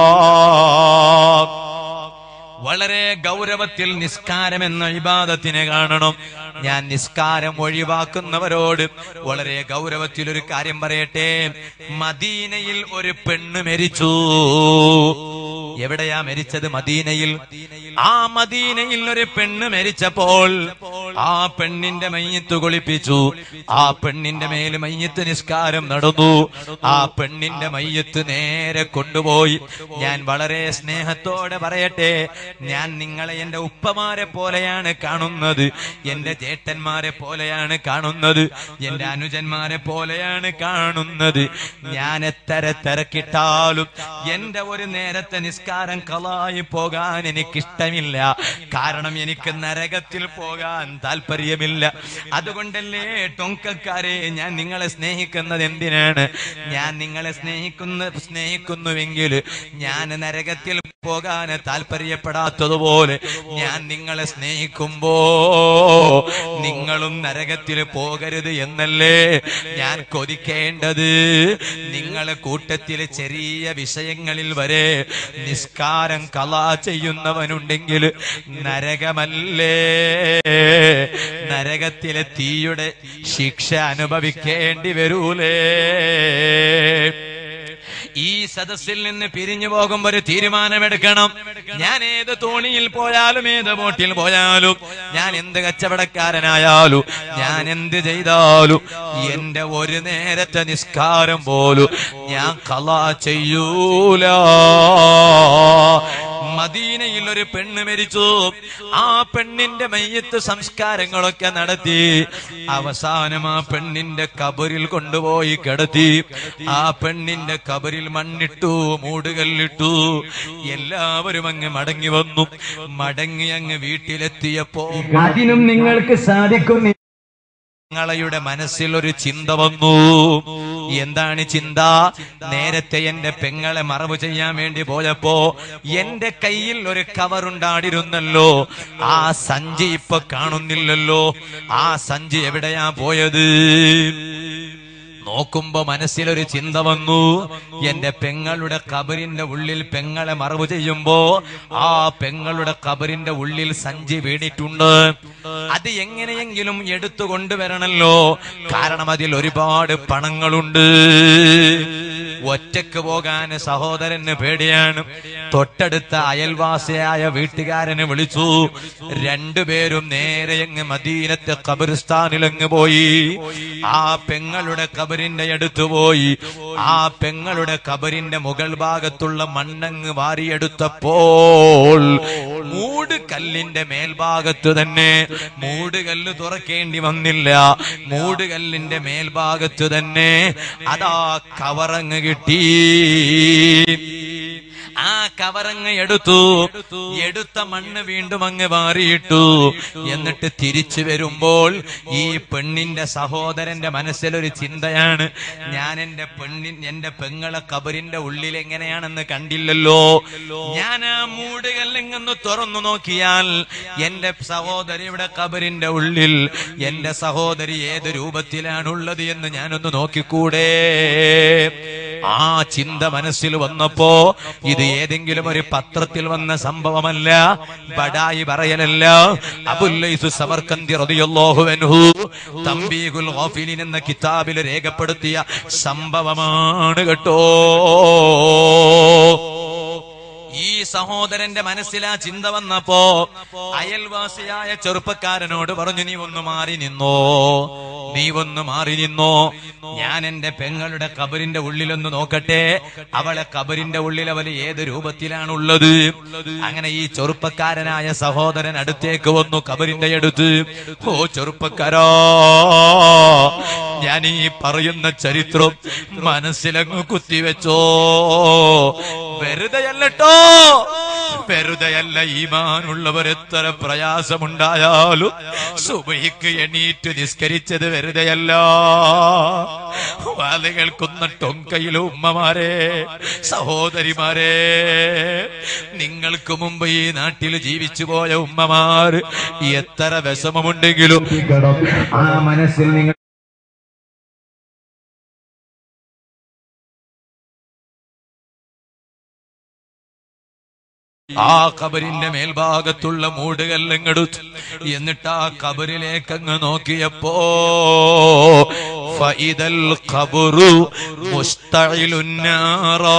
വളരെ ഗൗരവത്തിൽ നിസ്കാരം എന്ന ഇബാദത്തിനെ കാണണം. ഞാൻ നിസ്കാരം ഒഴിവാക്കുന്നവരോട് വളരെ ഗൗരവത്തിൽ ഒരു കാര്യം പറയട്ടെ. മദീനയിൽ ഒരു പെണ്ണ് മരിച്ചു. എവിടെയാ മരിച്ചത്? മദീനയിൽ. ആ മദീനയിൽ ഒരു പെണ്ണ് മരിച്ചപ്പോൾ ആ പെണ്ണിന്റെ മയ്യിത്ത് കുളിപ്പിച്ചു. ആ പെണ്ണിന്റെ മേൽ മയ്യിത്ത് നിസ്കാരം നടന്നു. ആ പെണ്ണിന്റെ മയ്യിത്ത് നേരെ കൊണ്ടുപോയി. ഞാൻ വളരെ സ്നേഹത്തോടെ പറയട്ടെ, ഞാൻ നിങ്ങളെ എന്റെ ഉപ്പമാരെ പോലെയാണ് കാണുന്നത്, എന്റെ ജേട്ടന്മാരെ പോലെയാണ് കാണുന്നത്, എന്റെ അനുജന്മാരെ പോലെയാണ് കാണുന്നത്. ഞാൻ എത്ര തിരക്കിട്ടാലും എന്റെ ഒരു നേരത്തെ നിസ്കാരം കളായി പോകാൻ എനിക്കിഷ്ടമില്ല. കാരണം എനിക്ക് നരകത്തിൽ പോകാൻ താല്പര്യമില്ല. അതുകൊണ്ടല്ലേ ടൊങ്കക്കാരെ, ഞാൻ നിങ്ങളെ സ്നേഹിക്കുന്നത് എന്തിനാണ്? ഞാൻ നിങ്ങളെ സ്നേഹിക്കുന്നുവെങ്കിൽ ഞാൻ നരകത്തിൽ പോകാൻ താല്പര്യപ്പെടാത്തതുപോലെ ഞാൻ നിങ്ങളെ സ്നേഹിക്കുമ്പോ നിങ്ങളും നരകത്തിൽ പോകരുത് എന്നല്ലേ ഞാൻ കൊതിക്കേണ്ടത്? നിങ്ങളെ കൂട്ടത്തിൽ ചെറിയ വിഷയങ്ങളിൽ വരെ നിസ്കാരം ഖളാ ചെയ്യുന്നവനുണ്ടെങ്കിൽ നരകമല്ലേ, നരകത്തിലെ തീയുടെ ശിക്ഷ അനുഭവിക്കേണ്ടി വരൂലേ? ഈ സദസ്സിൽ നിന്ന് പിരിഞ്ഞു പോകുമ്പോ ഒരു തീരുമാനമെടുക്കണം. ഞാൻ ഏത് തോണിയിൽ പോയാലും ഏത് ബോട്ടിൽ പോയാലും ഞാൻ എന്ത് കച്ചവടക്കാരനായാലും ഞാൻ എന്ത് ചെയ്താലും എന്റെ ഒരു നേരത്തെ നിസ്കാരം പോലും ഞാൻ ഖളാ ചെയ്യൂല. മദീനയിൽ ഒരു പെണ്ണ് മരിച്ചു. ആ പെണ്ണിന്റെ മയ്യത്ത് സംസ്കാരങ്ങളൊക്കെ നടത്തി. അവസാനം ആ പെണ്ണിന്റെ ഖബറിൽ കൊണ്ടുപോയി കിടത്തി. ആ പെണ്ണിന്റെ ഖബറിൽ മണ്ണിട്ടു, മൂടുകല്ലിട്ടു. എല്ലാവരും അങ്ങ് മടങ്ങി വന്നു. മടങ്ങി അങ്ങ് വീട്ടിലെത്തിയപ്പോ അതിനും നിങ്ങൾക്ക് സാധിക്കും. നിങ്ങളുടെ മനസ്സിൽ ഒരു ചിന്ത വന്നു. എന്താണ് ചിന്ത? നേരത്തെ എന്റെ പെങ്ങളെ മറവ് ചെയ്യാൻ വേണ്ടി പോയപ്പോ എന്റെ കയ്യിൽ ഒരു കവറുണ്ടായിരുന്നല്ലോ, ആ സഞ്ചി ഇപ്പൊ കാണുന്നില്ലല്ലോ. ആ സഞ്ചി എവിടെയാ പോയത്? നോക്കുമ്പോ മനസ്സിലൊരു ചിന്ത വന്നു. എന്റെ പെങ്ങളുടെ ഖബറിന്റെ ഉള്ളിൽ പെങ്ങളെ മറവ് ചെയ്യുമ്പോ ആ പെങ്ങളുടെ ഖബറിന്റെ ഉള്ളിൽ സഞ്ചി വീണിട്ടുണ്ട്. അത് എങ്ങനെയെങ്കിലും എടുത്തു കൊണ്ടുവരണല്ലോ, കാരണം അതിൽ ഒരുപാട് പണങ്ങളുണ്ട്. ഒറ്റക്ക് പോകാൻ സഹോദരന് പേടിയാണ്. തൊട്ടടുത്ത അയൽവാസിയായ വീട്ടുകാരനെ വിളിച്ചു. രണ്ടുപേരും നേരെ അങ്ങ് മദീനത്തെ ഖബറിസ്ഥാനിലങ്ങ് പോയി. ആ പെങ്ങളുടെ ഖബറിന്റെ അടുത്ത് പോയി. ആ പെങ്ങളുടെ ഖബറിന്റെ മുകൾ ഭാഗത്തുള്ള മണ്ണങ്ങ് വാരിയെടുത്തപ്പോൾ മൂടുകല്ലിന്റെ മേൽഭാഗത്ത് തന്നെ, മൂടുകല്ല് തുറക്കേണ്ടി വന്നില്ല, മൂടുകല്ലിന്റെ മേൽഭാഗത്ത് തന്നെ അതാ കവറങ്ങ് കിട്ടി. ആ കവറങ്ങ് എടുത്ത മണ്ണ് വീണ്ടും അങ്ങ് വാരിയിട്ടു. എന്നിട്ട് തിരിച്ചു വരുമ്പോൾ ഈ പെണ്ണിന്റെ സഹോദരന്റെ മനസ്സിലൊരു ചിന്തയാണ്. ഞാൻ എന്റെ പെങ്ങളെ ഖബറിന്റെ ഉള്ളിൽ എങ്ങനെയാണെന്ന് കണ്ടില്ലല്ലോ. ഞാൻ ആ മൂടുകല്ലെങ്ങൊന്ന് തുറന്നു നോക്കിയാൽ എന്റെ സഹോദരിയുടെ ഖബറിന്റെ ഉള്ളിൽ എന്റെ സഹോദരി ഏത് രൂപത്തിലാണുള്ളത് എന്ന് ഞാനൊന്ന് നോക്കിക്കൂടെ? ആ ചിന്ത മനസ്സിൽ വന്നപ്പോ ഇത് ഏതെങ്കിലും ഒരു പത്രത്തിൽ വന്ന സംഭവമല്ല, ബഡായി പറയലല്ല. അബുല്ലൈസ് സമർഖന്ദി റളിയല്ലാഹു അൻഹു തംബീഹുൽ ഗാഫിലിൻ എന്ന കിതാബിൽ രേഖപ്പെടുത്തിയ സംഭവമാണ് കേട്ടോ. ഈ സഹോദരന്റെ മനസ്സിൽ ആ ചിന്ത വന്നപ്പോ അയൽവാസിയായ ചെറുപ്പക്കാരനോട് പറഞ്ഞു, നീ ഒന്ന് മാറി നിന്നോ, ഞാൻ എന്റെ പെങ്ങളുടെ ഖബറിന്റെ ഉള്ളിലൊന്ന് നോക്കട്ടെ, അവളെ ഖബറിന്റെ ഉള്ളിൽ അവൾ ഏത് രൂപത്തിലാണുള്ളത്. അങ്ങനെ ഈ ചെറുപ്പക്കാരനായ സഹോദരൻ അടുത്തേക്ക് വന്നു, ഖബറിന്റെ അടുത്ത്. ഓ ചെറുപ്പക്കാരാ, ഞാൻ ഈ പറയുന്ന ചരിത്രം മനസ്സിലങ്ങ് കുത്തിവെച്ചോ. വെറുതെയല്ലോ, വെറുതെയല്ല. ഈമാനുള്ളവർ എത്ര പ്രയാസമുണ്ടായാലും സുബഹിക്ക് എണീറ്റ് നിസ്കരിച്ചത് വെറുതെയല്ല. വാല് കേൾക്കുന്ന ടൊങ്കയിലെ ഉമ്മമാരെ, സഹോദരിമാരെ, നിങ്ങൾക്ക് മുമ്പ് ഈ നാട്ടിൽ ജീവിച്ചു പോയ ഉമ്മമാർ എത്ര വിഷമമുണ്ടെങ്കിലും ആ മനസ്സിൽ നിങ്ങൾ ആ ഖബറിന്റെ മേൽഭാഗത്തുള്ള മൂടുകല്ലെടുത്തു. എന്നിട്ട് ആ ഖബറിലേക്ക് അങ്ങ് നോക്കിയപ്പോ ഫഇദൽ ഖബറു മുസ്തഇലുൻ നാറാ,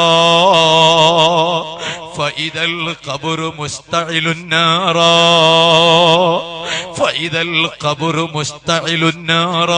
ഫഇദൽ ഖബറു മുസ്തഇലുൻ നാറാ, ഫഇദൽ ഖബറു മുസ്തഇലുൻ നാറാ.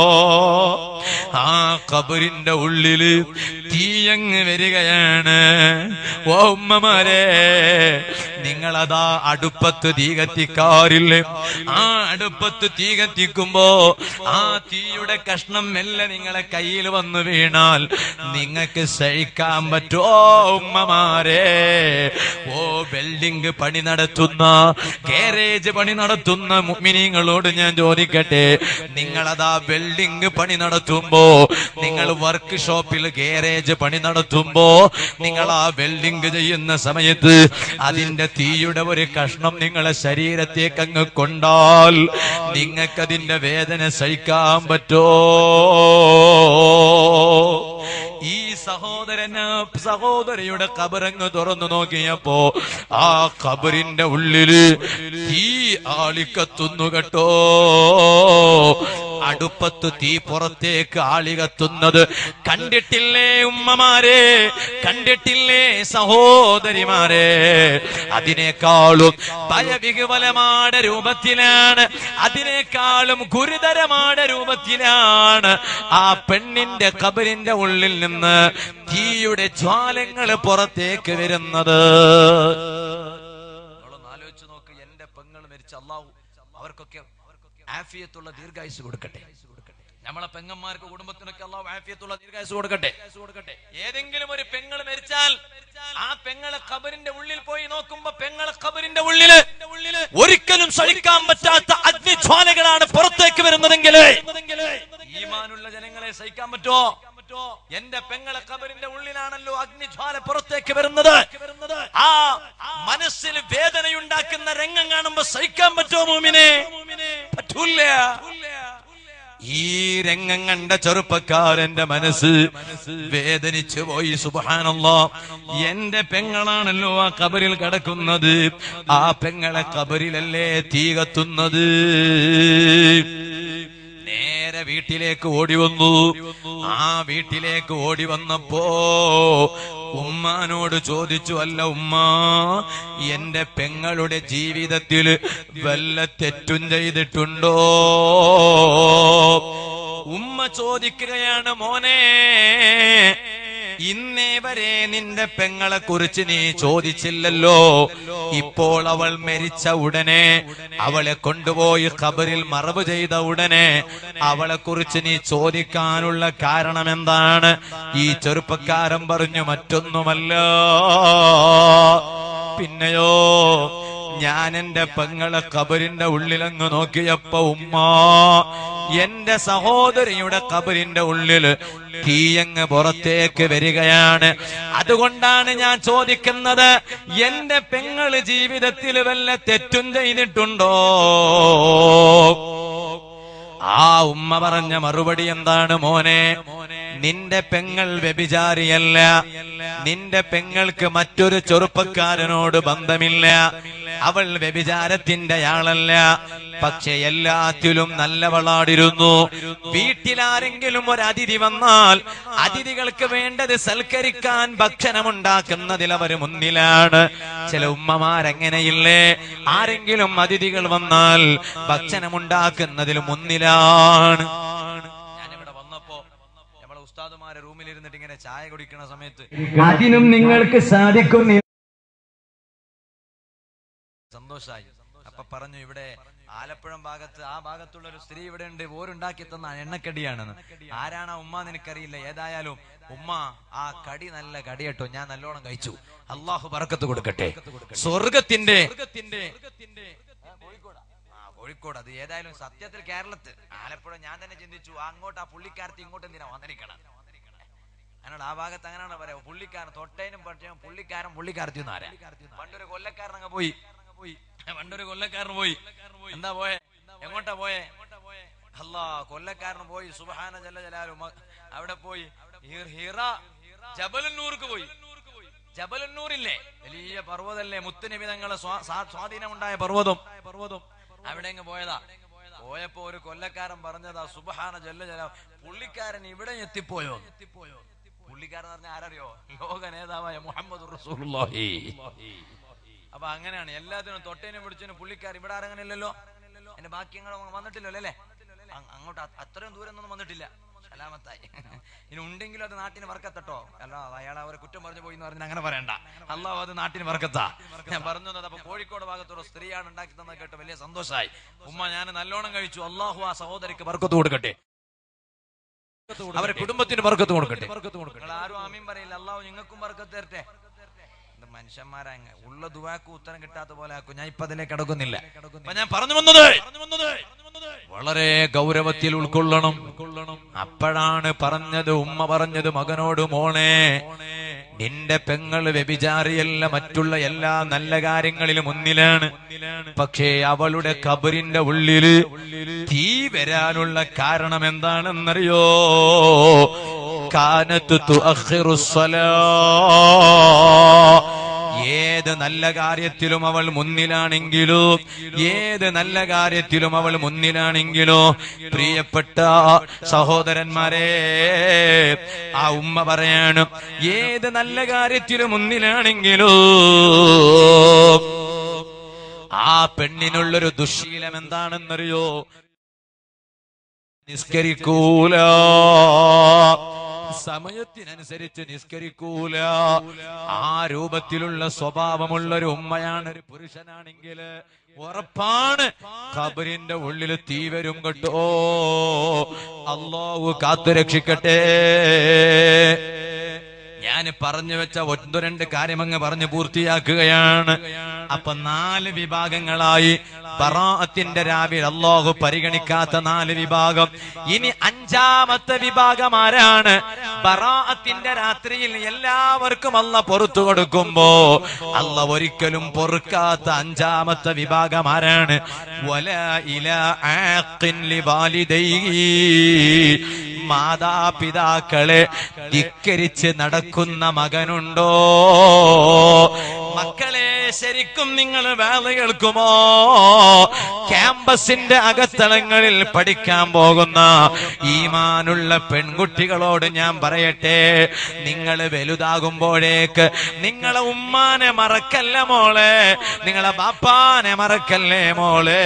ആ ഖബറിന്റെ ഉള്ളില് തീയങ്ങ് വരികയാണ്. ഓ ഉമ്മമാരെ, നിങ്ങളതാ അടുപ്പത്ത് തീ കത്തിക്കാറില്ലേ? ആ അടുപ്പത്ത് തീ കത്തിക്കുമ്പോ ആ തീയുടെ കഷ്ണം മെല്ലെ നിങ്ങളെ കയ്യിൽ വന്നു വീണാൽ നിങ്ങൾക്ക് സഹിക്കാൻ പറ്റുമോ ഉമ്മമാരെ? ഓ ബിൽഡിംഗ് പണി നടത്തുന്ന, ഗാരേജ് പണി നടത്തുന്ന മുഅ്മിനീങ്ങളോട് ഞാൻ ചോദിക്കട്ടെ, നിങ്ങളതാ ബിൽഡിംഗ് പണി നടത്തുമ്പോ നടത്തുമ്പോ, നിങ്ങൾ വർക്ക് ഷോപ്പിൽ ഗാരേജ് പണി നടത്തുമ്പോ, നിങ്ങൾ ആ വെൽഡിംഗ് ചെയ്യുന്ന സമയത്ത് അതിന്റെ തീയുടെ ഒരു കഷ്ണം നിങ്ങളെ ശരീരത്തേക്ക് അങ്ങ് കൊണ്ടാൽ നിങ്ങൾക്കതിന്റെ വേദന സഹിക്കാൻ പറ്റോ? ഈ സഹോദരിയുടെ ഖബറങ്ങ് തുറന്നു നോക്കിയപ്പോ ആ ഖബറിന്റെ ഉള്ളില് തീ ആളിക്കത്തുന്നു കേട്ടോ. അടുപ്പത്ത് തീ പുറത്തേക്ക് ആളികത്തുന്നത് കണ്ടിട്ടില്ലേ ഉമ്മമാരെ, കണ്ടിട്ടില്ലേ സഹോദരിമാരെ? അതിനേക്കാളും ഭയവിഹ്വലമായ രൂപത്തിലാണ്, അതിനേക്കാളും ഗുരുതരമായ രൂപത്തിലാണ് ആ പെണ്ണിന്റെ ഖബറിന്റെ ഉള്ളിൽ നിന്ന് തീയുടെ ജ്വാലങ്ങൾ പുറത്തേക്ക് വരുന്നത്. ആലോചിച്ചു നോക്ക്, എന്റെ പെങ്ങൾ മരിച്ച അല്ലാഹു അവർക്കൊക്കെ ആഫിയത്തുള്ള ദീർഘായുസ് കൊടുക്കട്ടെ. നമ്മളെ പെങ്ങന്മാർക്ക് കുടുംബത്തിനൊക്കെ അല്ലാഹു ആഫിയത്തുള്ള ദീർഘായുസ് കൊടുക്കട്ടെ. ഏതെങ്കിലും ഒരു പെങ്ങൾ മരിച്ചാൽ ആ പെങ്ങളെ ഖബറിന്റെ ഉള്ളിൽ പോയി നോക്കുമ്പോ പെങ്ങളെ ഖബറിന്റെ ഉള്ളില് ഒരിക്കലും സഹിക്കാൻ പറ്റാത്ത അഗ്നിജ്വാലകളാണ് പുറത്തേക്ക് വരുന്നതെങ്കിൽ ഈമാനുള്ള ജനങ്ങളെ സഹിക്കാൻ പറ്റോ? എന്റെ പെങ്ങളെ ഖബറിന്റെ ഉള്ളിലാണല്ലോ അഗ്നിജ്വാല പുറത്തേക്ക് വരുന്നത്. ആ മനസ്സിൽ വേദനയുണ്ടാക്കുന്ന രംഗം കാണുമ്പോ സഹിക്കാൻ പറ്റോ മോമിനെ? പറ്റൂല. ഈ രംഗം കണ്ട ചെറുപ്പക്കാരന്റെ മനസ്സ് വേദനിച്ചു പോയി. സുബ്ഹാനല്ലാഹ്, എന്റെ പെങ്ങളാണല്ലോ ആ ഖബറിൽ കിടക്കുന്നത്, ആ പെങ്ങളെ ഖബറിലല്ലേ തീ കത്തുന്നത്. നേരെ വീട്ടിലേക്ക് ഓടി വന്നു. ആ വീട്ടിലേക്ക് ഓടി വന്നപ്പോ ഉമ്മാനോട് ചോദിച്ചു, അല്ല ഉമ്മ, എന്റെ പെങ്ങളുടെ ജീവിതത്തിൽ വല്ല തെറ്റും ചെയ്തിട്ടുണ്ടോ? ഉമ്മ ചോദിക്കുകയാണ്, മോനെ, ഇന്നേ വരെ നിന്റെ പെങ്ങളെ കുറിച്ച് നീ ചോദിച്ചില്ലല്ലോ. ഇപ്പോൾ അവൾ മരിച്ച ഉടനെ, അവളെ കൊണ്ടുപോയി ഖബറിൽ മറവ് ചെയ്ത ഉടനെ അവളെ കുറിച്ച് നീ ചോദിക്കാനുള്ള കാരണം എന്താണ്? ഈ ചെറുപ്പക്കാരൻ പറഞ്ഞു, മറ്റൊന്നുമല്ല, പിന്നെയോ ഞാൻ എന്റെ പെങ്ങളെ ഖബറിന്റെ ഉള്ളിലങ്ങ് നോക്കിയപ്പോ ഉമ്മ, എന്റെ സഹോദരിയുടെ ഖബറിന്റെ ഉള്ളില് തീയങ്ങ് പുറത്തേക്ക് വരികയാണ്. അതുകൊണ്ടാണ് ഞാൻ ചോദിക്കുന്നത്, എന്റെ പെങ്ങള് ജീവിതത്തിൽ വല്ല തെറ്റും ചെയ്തിട്ടുണ്ടോ? ആ ഉമ്മ പറഞ്ഞ മറുപടി എന്താണ്? മോനെ, നിന്റെ പെങ്ങൾ വ്യഭിചാരിയല്ല, നിന്റെ പെങ്ങൾക്ക് മറ്റൊരു ചെറുപ്പക്കാരനോട് ബന്ധമില്ല, അവൾ വ്യഭിചാരത്തിന്റെ ആളല്ല. പക്ഷെ എല്ലാത്തിലും നല്ലവളാടിരുന്നു. വീട്ടിലാരെങ്കിലും ഒരു അതിഥി വന്നാൽ അതിഥികൾക്ക് വേണ്ടത് സൽക്കരിക്കാൻ ഭക്ഷണമുണ്ടാക്കുന്നതിൽ അവർ മുന്നിലാണ്. ചില ഉമ്മമാരങ്ങനെയില്ലേ? ആരെങ്കിലും അതിഥികൾ വന്നാൽ ഭക്ഷണമുണ്ടാക്കുന്നതിൽ മുന്നിലാണ്. ഞാനിവിടെ വന്നപ്പോ നമ്മളെ ഉസ്താദുമാരെ റൂമിലിരുന്നിട്ട് ഇങ്ങനെ ചായ കുടിക്കുന്ന സമയത്ത് അതിനും നിങ്ങൾക്ക് സാധിക്കും. സന്തോഷായി. അപ്പൊ പറഞ്ഞു, ഇവിടെ ആലപ്പുഴം ഭാഗത്ത് ആ ഭാഗത്തുള്ള ഒരു സ്ത്രീ ഇവിടെ ഉണ്ട്, ഓരുണ്ടാക്കി തന്ന എണ്ണക്കടിയാണെന്ന്. ആരാണ് ആ ഉമ്മ എനിക്കറിയില്ല. ഏതായാലും ഉമ്മ ആ കടി നല്ല കടി കേട്ടോ, ഞാൻ നല്ലോണം കഴിച്ചു. അള്ളാഹു ബറക്കത്ത് കൊടുക്കട്ടെ. സ്വർഗത്തിന്റെ കോഴിക്കോട്, അത് ഏതായാലും സത്യത്തിൽ കേരളത്തിൽ ആലപ്പുഴ. ഞാൻ തന്നെ ചിന്തിച്ചു, അങ്ങോട്ട് ആ പുള്ളിക്കാരത്തി ഇങ്ങോട്ട് എന്തിനാ വന്നിരിക്കണം? അതിനോട് ആ ഭാഗത്ത് അങ്ങനെയാണ് പറയാ, പുള്ളിക്കാരൻ തൊട്ടേനും പഠിച്ചും പുള്ളിക്കാരത്തി ഒന്നും ആരാ. പണ്ടൊരു കൊല്ലക്കാരനങ്ങ് പോയി, എന്താ പോയെ? എങ്ങോട്ടാ പോയെ? അല്ലാ, കൊല്ലക്കാരന് പോയി. സുബ്ഹാന ജല്ല ജലാലു. അവിടെ പോയി ഹിറ ജബലുന്നൂർക്ക് പോയി. ജബലുന്നൂരില്ലേ, വലിയ പർവ്വതല്ലേ, മുത്തുനബി തങ്ങളെ സ്വാധീനമുണ്ടായ പർവ്വതം. അവിടെ അങ്ങ് പോയതാ. പോയപ്പോ ഒരു കൊല്ലക്കാരൻ പറഞ്ഞതാ, സുബ്ഹാന ജല്ല ജലാലു, പുള്ളിക്കാരൻ ഇവിടെ എത്തിപ്പോയോ? പുള്ളിക്കാരൻ പറഞ്ഞ ആരറിയോ? ലോക നേതാവായ മുഹമ്മദ് റസൂലുള്ളാഹി. അപ്പൊ അങ്ങനെയാണ് എല്ലാത്തിനും തൊട്ടേനും പിടിച്ചതിനും പുള്ളിക്കാർ. ഇവിടെ ആരങ്ങനെ ഇല്ലല്ലോ, എന്റെ ബാക്കി വന്നിട്ടില്ലല്ലോ അല്ലേ? അങ്ങോട്ട് അത്രയും ദൂരം ഒന്നും വന്നിട്ടില്ല. സലാമത്തായി. ഇനി ഉണ്ടെങ്കിലും അത് നാട്ടിന് വർക്കത്തട്ടോ. അല്ല, അയാൾ അവരെ കുറ്റം പറഞ്ഞു പോയി എന്ന് പറഞ്ഞാൽ അങ്ങനെ പറയണ്ട. അല്ലാഹു അത് നാട്ടിന് വർക്കത്താ. ഞാൻ പറഞ്ഞു തന്നത്. അപ്പൊ കോഴിക്കോട് ഭാഗത്തുള്ള സ്ത്രീയാണ് ഉണ്ടാക്കി തന്നത് കേട്ടോ, വലിയ സന്തോഷമായി. ഉമ്മ, ഞാൻ നല്ലോണം കഴിച്ചു. അല്ലാഹു ആ സഹോദരിക്ക് ബർക്കത്ത് കൊടുക്കട്ടെ, അവരെ കുടുംബത്തിന് ബർക്കത്ത് കൊടുക്കട്ടെ. നിങ്ങൾ ആരും ആമീൻ പറയില്ല. അല്ലാഹു നിങ്ങൾക്കും ബർക്കത്ത് തരട്ടെ. മനുഷ്യന്മാരെ ഉള്ള ദുആക്ക് ഉത്തരം കിട്ടാത്ത പോലെ ആക്കും. ഞാൻ ഇപ്പൊ അതിലേക്ക് കടക്കുന്നില്ല. ഞാൻ പറഞ്ഞു വന്നത് വളരെ ഗൗരവത്തിൽ ഉൾക്കൊള്ളണം. അപ്പോഴാണ് പറഞ്ഞത്, ഉമ്മ പറഞ്ഞത് മകനോട്, മോനെ നിന്റെ പെങ്ങള് വ്യഭിചാരിയല്ല, മറ്റുള്ള എല്ലാ നല്ല കാര്യങ്ങളിലും മുന്നിലാണ്. പക്ഷേ അവളുടെ ഖബറിന്റെ ഉള്ളില് തീ വരാനുള്ള കാരണം എന്താണെന്നറിയോ? കാനത്തു തുഅഖിറുസ്സലാ. ഏത് നല്ല കാര്യത്തിലും അവൾ മുന്നിലാണെങ്കിലോ, ഏത് നല്ല കാര്യത്തിലും അവൾ മുന്നിലാണെങ്കിലോ, പ്രിയപ്പെട്ട സഹോദരന്മാരെ, ആ ഉമ്മ പറയാണ്, ഏത് നല്ല കാര്യത്തിലും മുന്നിലാണെങ്കിലോ ആ പെണ്ണിനുള്ളൊരു ദുശ്ശീലം എന്താണെന്നറിയോ? നിസ്കരിക്കൂല, സമയത്തിനനുസരിച്ച് നിസ്കരിക്കൂല. ആ രൂപത്തിലുള്ള സ്വഭാവമുള്ളൊരു ഉമ്മയാണ് ഒരു പുരുഷനാണെങ്കിൽ ഉറപ്പാണ് ഖബറിന്റെ ഉള്ളിൽ തീ വരും കേട്ടോ. അല്ലാഹു കാത്തുരക്ഷിക്കട്ടെ. ഞാൻ പറഞ്ഞു വെച്ച 1-2 കാര്യമങ്ങ് പറഞ്ഞു പൂർത്തിയാക്കുകയാണ്. അപ്പൊ 4 വിഭാഗങ്ങളായി. ബറാഅത്തിന്റെ രാവിൽ അല്ലാഹു പരിഗണിക്കാത്ത 4 വിഭാഗം. ഇനി 5ാമത്തെ വിഭാഗം ആരാണ്? ബറാഅത്തിന്റെ രാത്രിയിൽ എല്ലാവർക്കും അല്ലാഹു പുറത്തു കൊടുക്കുമ്പോ അല്ലാഹു ഒരിക്കലും പൊറുക്കാത്ത 5ാമത്തെ വിഭാഗം ആരാണ്? വലാ ഇലാ ആഖിൻ ലിവാലിദൈഹി. മാതാപിതാക്കളെ ധിക്കരിച്ച് നടക്കുന്ന മകനുണ്ടോ? മക്കളെ ശരിക്കും നിങ്ങൾ വേല കേൾക്കുമോ? ക്യാമ്പസിന്റെ അകത്തളങ്ങളിൽ പഠിക്കാൻ പോകുന്ന ഈമാനുള്ള പെൺകുട്ടികളോട് ഞാൻ പറയട്ടെ, നിങ്ങൾ വലുതാകുമ്പോഴേക്ക് നിങ്ങളെ ഉമ്മാനെ മറക്കല്ല മോളെ, നിങ്ങളെ ബാപ്പാനെ മറക്കല്ലേ മോളെ.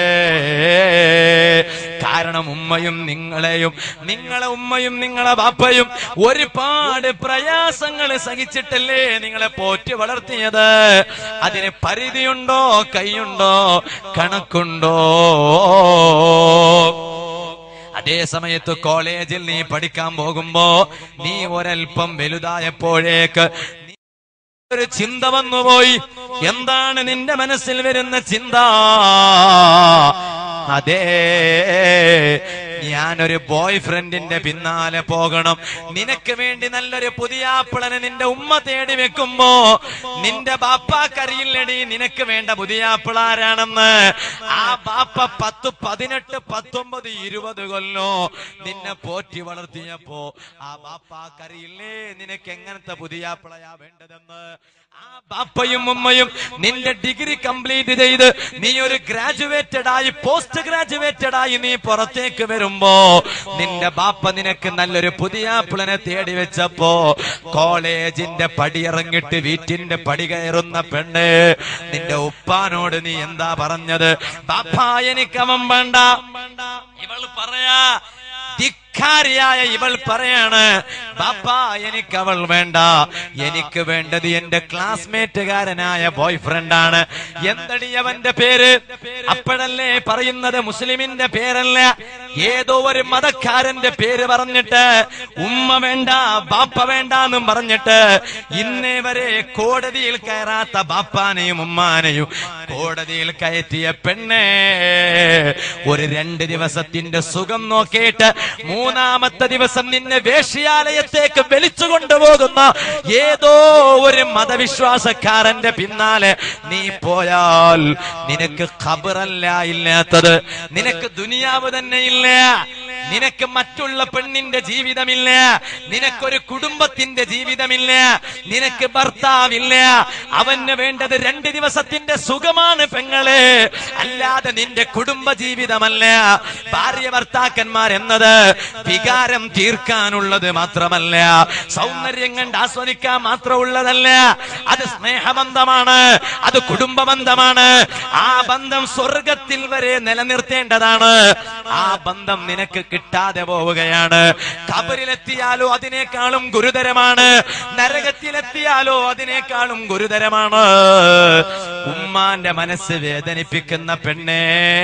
കാരണം ഉമ്മയും നിങ്ങളെയും, നിങ്ങളെ ഉമ്മയും നിങ്ങളെ ബാപ്പയും ഒരുപാട് പ്രയാസങ്ങൾ സഹിച്ചിട്ടല്ലേ നിങ്ങളെ പോറ്റി വളർത്തിയത്. അതിന് പരിധിയുണ്ടോ, കൈയുണ്ടോ, കണക്കുണ്ടോ? അതേ സമയത്ത് കോളേജിൽ നീ പഠിക്കാൻ പോകുമ്പോ നീ ഒരൽപ്പം വലുതായപ്പോഴേക്ക് ഒരു ചിന്ത വന്നുപോയി. എന്താണ് നിന്റെ മനസ്സിൽ വരുന്ന ചിന്ത? അതേ, ഞാനൊരു ബോയ് ഫ്രണ്ടിന്റെ പിന്നാലെ പോകണം. നിനക്ക് വേണ്ടി നല്ലൊരു പുതിയാപ്പിളനെ നിന്റെ ഉമ്മ തേടി വെക്കുമ്പോ നിന്റെ ബാപ്പാക്കറിയില്ലടി നിനക്ക് വേണ്ട പുതിയാപ്പിളാരാണെന്ന്. ആ ബാപ്പ 10, 18, 19, 20 കൊല്ലോ നിന്നെ പോറ്റി വളർത്തിയപ്പോ ആ ബാപ്പാക്കറിയില്ലേ നിനക്ക് എങ്ങനത്തെ പുതിയാപ്പിളയാ വേണ്ടതെന്ന്. ആ ബാപ്പയും ഉമ്മയും നിന്റെ ഡിഗ്രി കംപ്ലീറ്റ് ചെയ്ത് നീ ഒരു ഗ്രാജുവേറ്റഡ് ആയി, പോസ്റ്റ് ഗ്രാജുവേറ്റഡ് ആയി നീ പുറത്തേക്ക് വരുമ്പോ നിന്റെ ബാപ്പ നിനക്ക് നല്ലൊരു പുതിയാപ്പിളനെ തേടി വെച്ചപ്പോ കോളേജിന്റെ പടിയിറങ്ങിട്ട് വീട്ടിന്റെ പടി കയറുന്ന പെണ്ണ് നിന്റെ ഉപ്പാനോട് നീ എന്താ പറഞ്ഞത്? ബാപ്പ എനിക്കവൻ വേണ്ട. ഇവൾ പറയാ, ധിക്കാരിയായ ഇവൾ പറയാണ്, ബാപ്പാ എനിക്ക് അവൾ വേണ്ട, എനിക്ക് വേണ്ടത് എന്റെ ക്ലാസ്മേറ്റുകാരനായ ബോയ് ഫ്രണ്ടാണ്. എന്തടി അവന്റെ പേര്? അപ്പോഴല്ലേ പറയുന്നത് മുസ്ലിമിന്റെ പേരല്ല, ഏതോ ഒരു മതക്കാരന്റെ പേര് പറഞ്ഞിട്ട് ഉമ്മ വേണ്ട ബാപ്പ വേണ്ട എന്നും പറഞ്ഞിട്ട് ഇന്നേ വരെ കോടതിയിൽ കയറാത്ത ബാപ്പാനെയും ഉമ്മാനെയും കോടതിയിൽ കയറ്റിയ പെണ്ണേ, ഒരു 2 ദിവസത്തിന്റെ സുഖം നോക്കിയിട്ട് 3ാമത്തെ ദിവസം നിന്നെ വേശ്യാലയത്തേക്ക് വലിച്ചു കൊണ്ടുപോകുന്ന ഏതോ ഒരു മതവിശ്വാസക്കാരന്റെ പിന്നാലെ നീ പോയാൽ നിനക്ക് ഖബറല്ല ഇല്ലാത്തത്, നിനക്ക് ദുനിയാവ് തന്നെ ഇല്ല, നിനക്ക് മറ്റുള്ള പെണ്ണിന്റെ ജീവിതമില്ല, നിനക്കൊരു കുടുംബത്തിന്റെ ജീവിതമില്ല, നിനക്ക് ഭർത്താവില്ല. അവന് വേണ്ടത് 2 ദിവസത്തിന്റെ സുഖമാണ് പെങ്ങളെ, അല്ലാതെ നിന്റെ കുടുംബ ജീവിതമല്ല. ഭാര്യ ഭർത്താക്കന്മാർ എന്നത് വികാരം തീർക്കാനുള്ളത് മാത്രമല്ല, സൗന്ദര്യം കണ്ട് ആസ്വദിക്കാൻ മാത്രമുള്ളതല്ല. അത് സ്നേഹബന്ധമാണ്, അത് കുടുംബ ബന്ധമാണ്. ആ ബന്ധം സ്വർഗത്തിൽ വരെ നിലനിർത്തേണ്ടതാണ്. ആ ബന്ധം നിനക്ക് കിട്ടാതെ പോവുകയാണ്. ഖബറിലെത്തിയാലോ അതിനേക്കാളും ഗുരുതരമാണ്, നരകത്തിലെത്തിയാലോ അതിനേക്കാളും ഗുരുതരമാണ്. ഉമ്മാന്റെ മനസ്സ് വേദനിപ്പിക്കുന്ന പെണ്ണേ,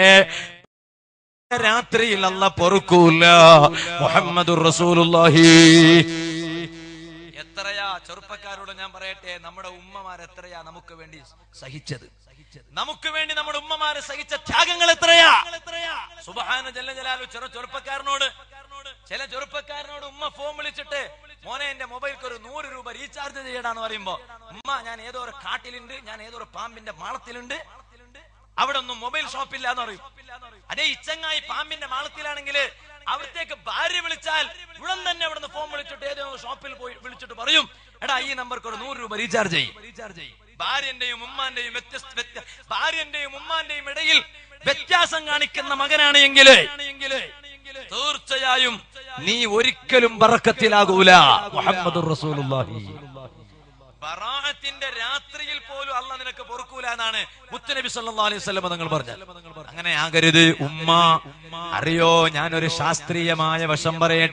രാത്രിയിൽ അല്ലാഹു പൊറുക്കൂല. മുഹമ്മദുർ റസൂലുള്ളാഹി. എത്രയാ ചെറുപ്പക്കാരോട് ഞാൻ പറയട്ടെ, നമ്മുടെ ഉമ്മമാർ എത്രയാ നമുക്ക് വേണ്ടി സഹിച്ചത്, നമുക്ക് വേണ്ടി നമ്മുടെ ഉമ്മമാര് സഹിച്ച ത്യാഗങ്ങൾ എത്രയാ. സുബ്ഹാന ജല്ല ജലാലു. ചില ചെറുപ്പക്കാരനോട് ഉമ്മ ഫോൺ വിളിച്ചിട്ട്, മോനെ എന്റെ മൊബൈൽക്ക് ഒരു 100 രൂപ റീചാർജ് ചെയ്യടാന്ന് പറയുമ്പോ, ഉമ്മ ഞാൻ ഏതോ ഒരു കാട്ടിലുണ്ട്, ഞാൻ ഏതോ ഒരു പാമ്പിന്റെ മാളത്തിലുണ്ട്, അവിടെ ഒന്നും മൊബൈൽ ഷോപ്പില്ല എന്ന് പറയും. അതേ ഇച്ചങ്ങായി പാമ്പിന്റെ മാളത്തിലാണെങ്കിൽ അവിടത്തേക്ക് ഭാര്യ വിളിച്ചാൽ ഉടൻ തന്നെ അവിടുന്ന് ഫോൺ വിളിച്ചിട്ട് ഏതോ ഷോപ്പിൽ പോയി വിളിച്ചിട്ട് പറയും, എടാ ഈ നമ്പർക്ക് ഒരു 100 രൂപ റീചാർജ് ചെയ്യും. ഭാര്യന്റെയും ഉമ്മാന്റെയും ഇടയിൽ വ്യത്യാസം കാണിക്കുന്ന മകനാണ് എങ്കിൽ തീർച്ചയായും നീ ഒരിക്കലും ബറക്കത്തിലാകൂല. മുഹമ്മദുർ റസൂലുള്ളാഹി. ബറാഅത്തിന്റെ രാത്രിയിൽ പോലും അല്ലാഹ് നിനക്ക് പൊറുക്കൂല എന്നാണ് മുത്തുനബി സല്ലല്ലാഹു അലൈഹി വസല്ലം തങ്ങൾ പറഞ്ഞത്. അങ്ങനെ ആകരുത് ഉമ്മ. അറിയോ, ഞാനൊരു ശാസ്ത്രീയമായ വശം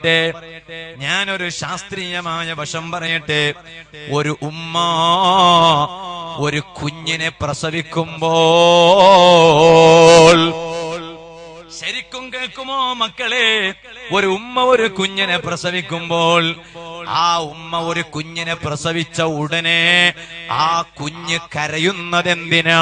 പറയട്ടെ. ഒരു ഉമ്മ ഒരു കുഞ്ഞിനെ പ്രസവിക്കുമ്പോൾ, ശരിക്കും കേൾക്കുമോ മക്കളെ, ഒരു ഉമ്മ ഒരു കുഞ്ഞിനെ പ്രസവിക്കുമ്പോൾ, ആ ഉമ്മ ഒരു കുഞ്ഞിനെ പ്രസവിച്ച ഉടനെ ആ കുഞ്ഞ് കരയുന്നതെന്തിനാ?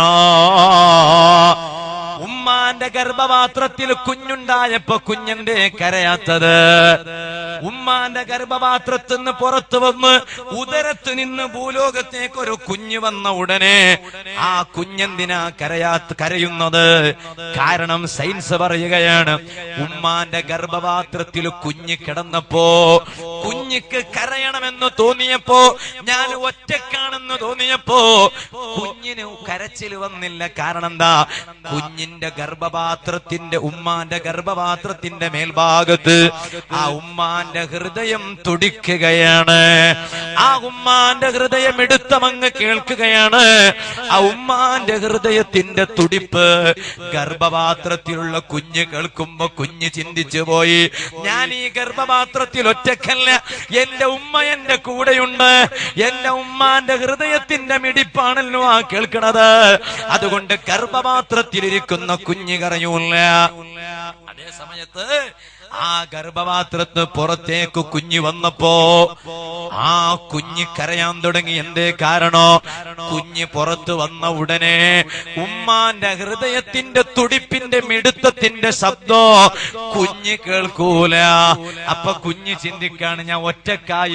ഉമ്മാന്റെ ഗർഭപാത്രത്തിൽ കുഞ്ഞുണ്ടായപ്പോ കുഞ്ഞെന്തേ കരയാത്തത്? ഉമ്മാന്റെ ഗർഭപാത്രത്തിൽ നിന്ന് പുറത്തു വന്ന് ഉദരത്ത് നിന്ന് ഭൂലോകത്തേക്ക് ഒരു കുഞ്ഞ് വന്ന ഉടനെ ആ കുഞ്ഞെന്തിനാ കരയുന്നത്? കാരണം സയൻസ് പറയുകയാണ്, ഉമ്മാന്റെ ഗർഭപാത്രത്തിൽ കുഞ്ഞ് കിടന്നപ്പോ കുഞ്ഞിക്ക് കരയണമെന്ന് തോന്നിയപ്പോ, ഞാൻ ഒറ്റക്കാണെന്ന് തോന്നിയപ്പോ കുഞ്ഞിന് കരച്ചിൽ വന്നില്ല. കാരണം എന്താ? കുഞ്ഞിന്റെ ഗർഭപാത്രത്തിന്റെ, ഉമ്മാന്റെ ഗർഭപാത്രത്തിന്റെ മേൽഭാഗത്ത് ആ ഉമ്മാന്റെ ഹൃദയം തുടിക്കുകയാണ്. ആ ഉമ്മാന്റെ ഹൃദയം എടുത്തമങ്ങ് കേൾക്കുകയാണ്. ആ ഉമ്മാന്റെ ഹൃദയത്തിന്റെ തുടിപ്പ് ഗർഭപാത്രത്തിലുള്ള കുഞ്ഞ് കേൾക്കുമ്പോ കുഞ്ഞ് ചിന്തിച്ചു പോയി, ഞാൻ ഈ ഗർഭപാത്രത്തിൽ ഒറ്റക്കല്ല, എന്റെ ഉമ്മ എന്റെ കൂടെയുണ്ട്. എന്റെ ഉമ്മാന്റെ ഹൃദയത്തിന്റെ മിടിപ്പാണല്ലോ ആ കേൾക്കണത്. അതുകൊണ്ട് ഗർഭപാത്രത്തിലിരിക്കുന്ന കുഞ്ഞ് കരയൂല്ല. അതേ സമയത്ത് ആ ഗർഭപാത്രത്തിന് പുറത്തേക്ക് കുഞ്ഞ് വന്നപ്പോ ആ കുഞ്ഞ് കരയാൻ തുടങ്ങി. എന്തേ കാരണോ? കുഞ്ഞ് പുറത്തു വന്ന ഉടനെ ഉമ്മാന്റെ ഹൃദയത്തിന്റെ തുടിപ്പിന്റെ മിടുത്തത്തിന്റെ ശബ്ദം കുഞ്ഞ് കേൾക്കൂല. അപ്പൊ കുഞ്ഞ് ചിന്തിക്കാണ്, ഞാൻ ഒറ്റക്കായി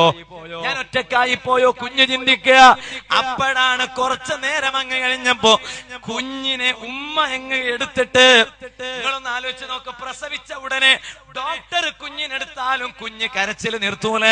പോയോ കുഞ്ഞ് ചിന്തിക്കുക. അപ്പോഴാണ് കുറച്ചു നേരം അങ്ങ് കഴിഞ്ഞപ്പോ കുഞ്ഞിനെ ഉമ്മ അങ്ങ് എടുത്തിട്ട്, നിങ്ങളൊന്ന് ആലോചിച്ച് നോക്ക്, പ്രസവിച്ച ഉടനെ ഡോക്ടർ കുഞ്ഞിനെടുത്താലും കുഞ്ഞ് കരച്ചിൽ നിർത്തൂല.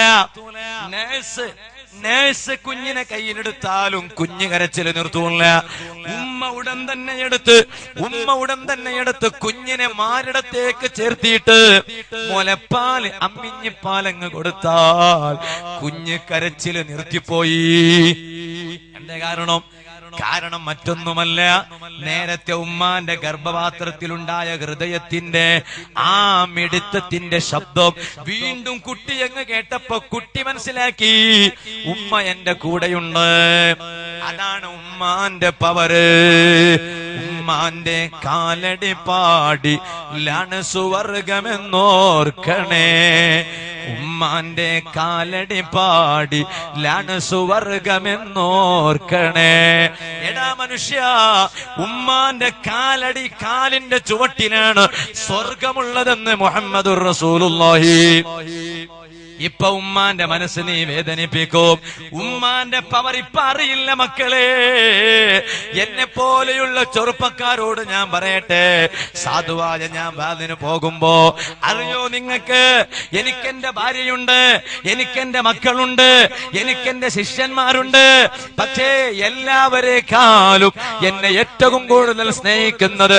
നേഴ്സ് കുഞ്ഞിനെ കയ്യിലെടുത്താലും കുഞ്ഞ് കരച്ചിൽ നിർത്തൂല. ഉമ്മ ഉടൻ തന്നെ എടുത്ത് കുഞ്ഞിനെ മാറിടത്തേക്ക് ചേർത്തിയിട്ട് മുലപ്പാൽ അമ്മിഞ്ഞിപ്പാലങ്ങ് കൊടുത്താൽ കുഞ്ഞ് കരച്ചിൽ നിർത്തിപ്പോയി. എന്തേ കാരണം മറ്റൊന്നുമല്ല, നേരത്തെ ഉമ്മാന്റെ ഗർഭപാത്രത്തിലുണ്ടായ ഹൃദയത്തിന്റെ ആ മിടുത്തത്തിന്റെ ശബ്ദം വീണ്ടും കുട്ടി അങ്ങ് കേട്ടപ്പോ കുട്ടി മനസ്സിലാക്കി, ഉമ്മ എന്റെ കൂടെയുണ്ട്. അതാണ് ഉമ്മാന്റെ പവറ്. ഉമ്മാന്റെ കാലടി പാടി ലാണ് സുവർഗമെന്നോർക്കണേ. ഉമ്മാന്റെ കാലടി പാടി ലാണ് സുവർഗമെന്നോർക്കണേ. എടാ മനുഷ്യ, ഉമ്മാന്റെ കാലിന്റെ ചുവട്ടിലാണ് സ്വർഗമുള്ളതെന്ന് മുഹമ്മദുർ റസൂലുള്ളാഹി. ഇപ്പൊ ഉമ്മാന്റെ മനസ്സ് നീ വേദനിപ്പിക്കും. ഉമ്മാന്റെ പവർ ഇപ്പൊ അറിയില്ല മക്കളെ. എന്നെ പോലെയുള്ള ചെറുപ്പക്കാരോട് ഞാൻ പറയട്ടെ, സാധുവായ ഞാൻ വാതിന് പോകുമ്പോ, അറിയോ നിങ്ങൾക്ക്, എനിക്കെന്റെ ഭാര്യയുണ്ട്, എനിക്കെന്റെ മക്കളുണ്ട്, എനിക്കെന്റെ ശിഷ്യന്മാരുണ്ട്. പക്ഷേ എല്ലാവരെക്കാളും എന്നെ ഏറ്റവും കൂടുതൽ സ്നേഹിക്കുന്നത്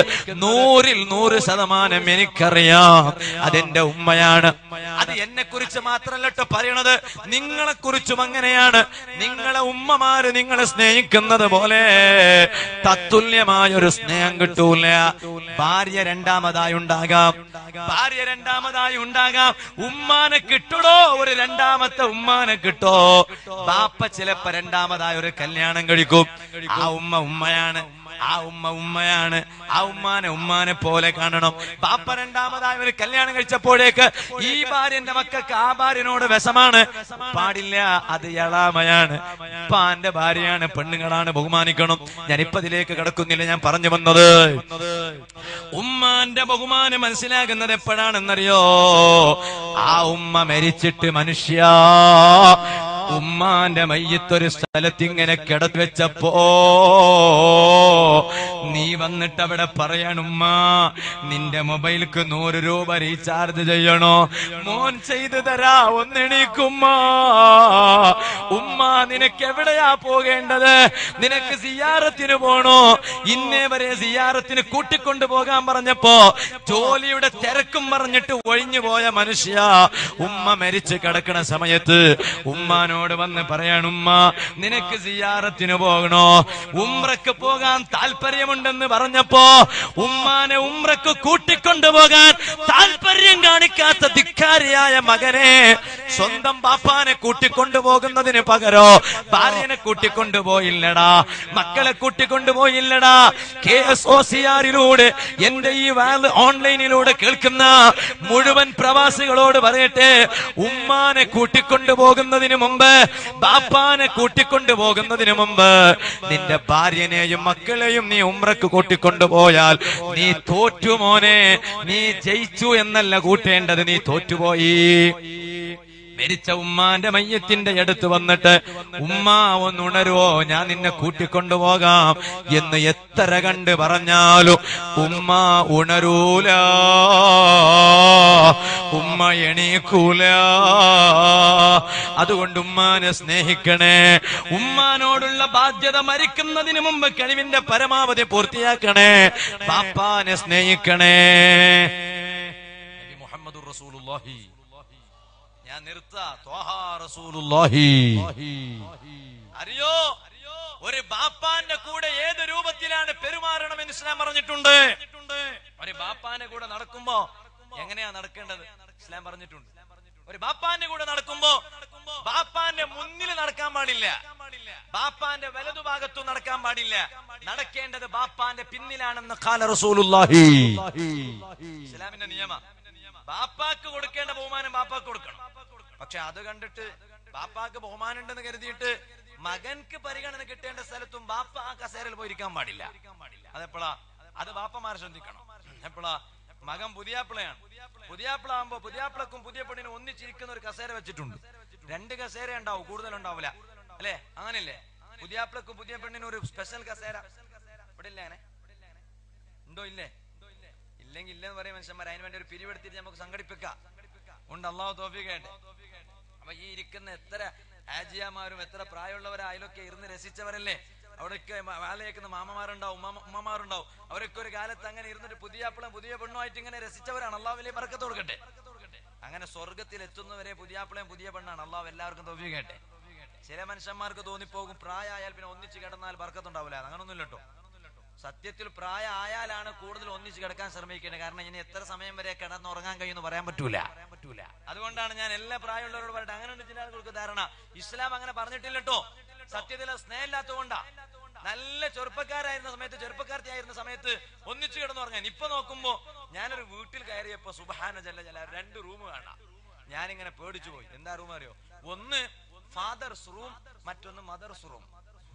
100% എനിക്കറിയാം, അതെന്റെ ഉമ്മയാണ്. അത് എന്നെ കുറിച്ച് മാത്രമല്ല പറയണത്, നിങ്ങളെ കുറിച്ചും അങ്ങനെയാണ്. നിങ്ങളെ ഉമ്മമാര് നിങ്ങളെ സ്നേഹിക്കുന്നത് പോലെ തത്തുല്യമായ ഒരു സ്നേഹം കിട്ടൂല. ഭാര്യ രണ്ടാമതായി ഉണ്ടാകാം. ഉമ്മാനെ കിട്ടണോ? ഒരു രണ്ടാമത്തെ ഉമ്മാനെ കിട്ടോ? ബാപ്പ ചിലപ്പോ രണ്ടാമതായ ഒരു കല്യാണം കഴിക്കും. ആ ഉമ്മയാണ്. ആ ഉമ്മയാണ്. ആ ഉമ്മാനെ പോലെ കാണണം. ബാപ്പ രണ്ടാമതായ ഒരു കല്യാണം കഴിച്ചപ്പോഴേക്ക് ഈ ഭാര്യന്റെ മക്കൾക്ക് ആ ഭാര്യനോട് വിഷമാണ്, പാടില്ല, അത് എളാമയാണ്, ഉപ്പാന്റെ ഭാര്യയാണ്, പെണ്ണുങ്ങളാണ്, ബഹുമാനിക്കണം. ഞാനിപ്പോ ഇതിലേക്ക് കിടക്കുന്നില്ല. ഞാൻ പറഞ്ഞു വന്നത് ഉമ്മാന്റെ ബഹുമാനം മനസ്സിലാകുന്നത് എപ്പോഴാണെന്നറിയോ? ആ ഉമ്മ മരിച്ചിട്ട് മനുഷ്യ ഉമ്മാന്റെ മയ്യത്തൊരു സ്ഥലത്തിങ്ങനെ കിടത്തി വെച്ചപ്പോ നീ വന്നിട്ട് അവിടെ പറയണുമ്മ, നിന്റെ മൊബൈലിക്ക് 100 രൂപ റീചാർജ് ചെയ്യണോ? മോൻ ചെയ്തു തരാ, ഒന്നെണീക്കുമ്മ. ഉമ്മ, നിനക്ക് എവിടെയാ പോകേണ്ടത്? നിനക്ക് സിയാറത്തിന് പോണോ? ഇന്നേ വരെ സിയാറത്തിന് കൂട്ടിക്കൊണ്ടു പോകാൻ പറഞ്ഞപ്പോ ജോലിയുടെ തിരക്കും പറഞ്ഞിട്ട് ഒഴിഞ്ഞു പോയ മനുഷ്യ ഉമ്മ മരിച്ചു കിടക്കണ സമയത്ത് ഉമ്മാനോട് വന്ന് പറയാനുമ്മ, നിനക്ക് സിയാറത്തിന് പോകണോ? ഉംറക്ക് പോകാൻ താല്പര്യമുണ്ടെന്ന് പറഞ്ഞപ്പോ ഉമ്മാനെ ഉംറക്ക് കൂട്ടിക്കൊണ്ടുപോകാൻ താല്പര്യം കാണിക്കാത്ത ധിക്കാരിയായ മകനെ സ്വന്തം ബാപ്പാനെ കൂട്ടിക്കൊണ്ടുപോകുന്നതിന് പകരോ ഭാര്യനെ കൂട്ടിക്കൊണ്ടുപോയില്ലടാ, മക്കളെ കൂട്ടിക്കൊണ്ടുപോയില്ലടാ. KSOCR-ലൂടെ എന്റെ ഈ വാല് ഓൺലൈനിലൂടെ കേൾക്കുന്ന മുഴുവൻ പ്രവാസികളോട് പറയട്ടെ, ഉമ്മാനെ കൂട്ടിക്കൊണ്ടുപോകുന്നതിന് മുമ്പ്, ബാപ്പാനെ കൂട്ടിക്കൊണ്ടുപോകുന്നതിന് മുമ്പ് നിന്റെ ഭാര്യനെയും മക്കളെയും നീ ഉംറക്ക് കൂട്ടിക്കൊണ്ടുപോയാൽ നീ തോറ്റു മോനെ. നീ ജയിച്ചു എന്നല്ല കൂട്ടേണ്ടത്, നീ തോറ്റുപോയി. മരിച്ച ഉമ്മാന്റെ മയ്യത്തിന്റെ അടുത്ത് വന്നിട്ട് ഉമ്മ ഒന്നുണരുവോ, ഞാൻ നിന്നെ കൂട്ടിക്കൊണ്ടുപോകാം എന്ന് എത്ര കണ്ട് പറഞ്ഞാലും ഉമ്മ ഉണരൂല, ഉമ്മ എണീക്കൂല. അതുകൊണ്ട് ഉമ്മാനെ സ്നേഹിക്കണേ. ഉമ്മാനോടുള്ള ബാധ്യത മരിക്കുന്നതിന് മുമ്പ് കഴിവിന്റെ പരമാവധി പൂർത്തിയാക്കണേ. ബാപ്പാനെ സ്നേഹിക്കണേ. മുഹമ്മദുർ റസൂലുള്ളാഹി. ഞാൻ നിർത്താ. അറിയോ, ഒരു ബാപ്പാന്റെ കൂടെ ഏത് രൂപത്തിലാണ് പെരുമാറണമെന്ന് ഇസ്ലാം പറഞ്ഞിട്ടുണ്ട്. ഒരു ബാപ്പാന്റെ കൂടെ നടക്കുമ്പോ എങ്ങനെയാ നടക്കേണ്ടത് ഇസ്ലാം പറഞ്ഞിട്ടുണ്ട്. ഒരു ബാപ്പാന്റെ കൂടെ നടക്കുമ്പോ ബാപ്പാന്റെ മുന്നിൽ നടക്കാൻ പാടില്ല, ബാപ്പാന്റെ വലതുഭാഗത്തും നടക്കാൻ പാടില്ല. നടക്കേണ്ടത് ബാപ്പാന്റെ പിന്നിലാണെന്ന് ഖാല റസൂലുള്ളാഹി. ഇസ്ലാമിന്റെ നിയമം. ബാപ്പാക്ക് കൊടുക്കേണ്ട ബഹുമാനം ബാപ്പാക്ക് കൊടുക്കണം. പക്ഷെ അത് കണ്ടിട്ട് ബാപ്പാക്ക് ബഹുമാനം ഉണ്ടെന്ന് കരുതിയിട്ട് മകൻക്ക് പരിഗണന കിട്ടേണ്ട സ്ഥലത്തും ബാപ്പ ആ കസേരയിൽ പോയിരിക്കാൻ പാടില്ല. അതെപ്പോഴാ? അത് ബാപ്പമാരെ ശ്രദ്ധിക്കണം. എപ്പോഴാ? മകൻ പുതിയാപ്പിളയാണ്. പുതിയാപ്പിളാകുമ്പോ പുതിയാപ്പിളക്കും പുതിയ പെണ്ണിനും ഒന്നിച്ചിരിക്കുന്ന ഒരു കസേര വെച്ചിട്ടുണ്ട്. 2 കസേര ഉണ്ടാവും, കൂടുതലുണ്ടാവില്ല, അല്ലെ? അങ്ങനെയല്ലേ? പുതിയാപ്പിളക്കും പുതിയ പെണ്ണിനും ഒരു സ്പെഷ്യൽ കസേര ഇവിടെ ഇല്ല. അങ്ങനെ ഉണ്ടോ? ഇല്ലേ? ഇല്ലെങ്കിൽ ഇല്ലെന്ന് പറയും മനുഷ്യന്മാർ. അതിന് വേണ്ടി ഒരു പിരിവെടുത്തിട്ട് നമുക്ക് സംഘടിപ്പിക്കാം. ഉണ്ട്. അള്ളാഹു തൗഫീഖ് ചെയ്യട്ടെ. അപ്പൊ ഈ ഇരിക്കുന്ന എത്ര ഹാജിയാമാരും എത്ര പ്രായമുള്ളവരായാലൊക്കെ ഇരുന്ന് രസിച്ചവരല്ലേ? അവിടെയൊക്കെ വാലയേക്കുന്ന മാമമാരുണ്ടാവും, ഉമ്മമാരുണ്ടാവും. അവരൊക്കെ ഒരു കാലത്ത് അങ്ങനെ ഇരുന്നിട്ട് പുതിയാപ്പിളും പുതിയ പെണ്ണുമായിട്ട് ഇങ്ങനെ രസിച്ചവരാണ്. അള്ളാഹു വലിയ ബർക്കത്ത് കൊടുക്കട്ടെ. അങ്ങനെ സ്വർഗത്തിൽ എത്തുന്നവരെ പുതിയാപ്പിളയും പുതിയ പെണ്ണാണ്. അള്ളാഹു എല്ലാവർക്കും തൗഫീഖ് ചെയ്യട്ടെ. ചില മനുഷ്യന്മാർക്ക് തോന്നിപ്പോകും പ്രായമായാൽ പിന്നെ ഒന്നിച്ച് കിടന്നാൽ ബർക്കത്തുണ്ടാവില്ല. അങ്ങനൊന്നുമില്ല കേട്ടോ. സത്യത്തിൽ പ്രായം ആയാലാണ് കൂടുതൽ ഒന്നിച്ച് കിടക്കാൻ ശ്രമിക്കേണ്ടത്. കാരണം ഇനി എത്ര സമയം വരെ കിടന്നുറങ്ങാൻ കഴിയുമെന്ന് പറയാൻ പറ്റൂല. അതുകൊണ്ടാണ് ഞാൻ എല്ലാ പ്രായമുള്ളവരോട് പറയട്ടെ, അങ്ങനെ ചില ആളുകൾക്ക് ധാരണ ഇസ്ലാം അങ്ങനെ പറഞ്ഞിട്ടില്ല കേട്ടോ. സത്യത്തിൽ സ്നേഹമില്ലാത്തതുകൊണ്ടാ. നല്ല ചെറുപ്പക്കാരായിരുന്ന സമയത്ത്, ചെറുപ്പക്കാർത്തിയായിരുന്ന സമയത്ത് ഒന്നിച്ചു കിടന്നുറങ്ങാൻ. ഇപ്പൊ നോക്കുമ്പോ ഞാനൊരു വീട്ടിൽ കയറിയപ്പോ സുബ്ഹാന ജല്ല ജലാൽ 2 റൂം കാണാം. ഞാനിങ്ങനെ പേടിച്ചു പോയി. എന്താ റൂം അറിയോ? ഒന്ന് ഫാദർസ് റൂം, മറ്റൊന്ന് മദർസ് റൂം.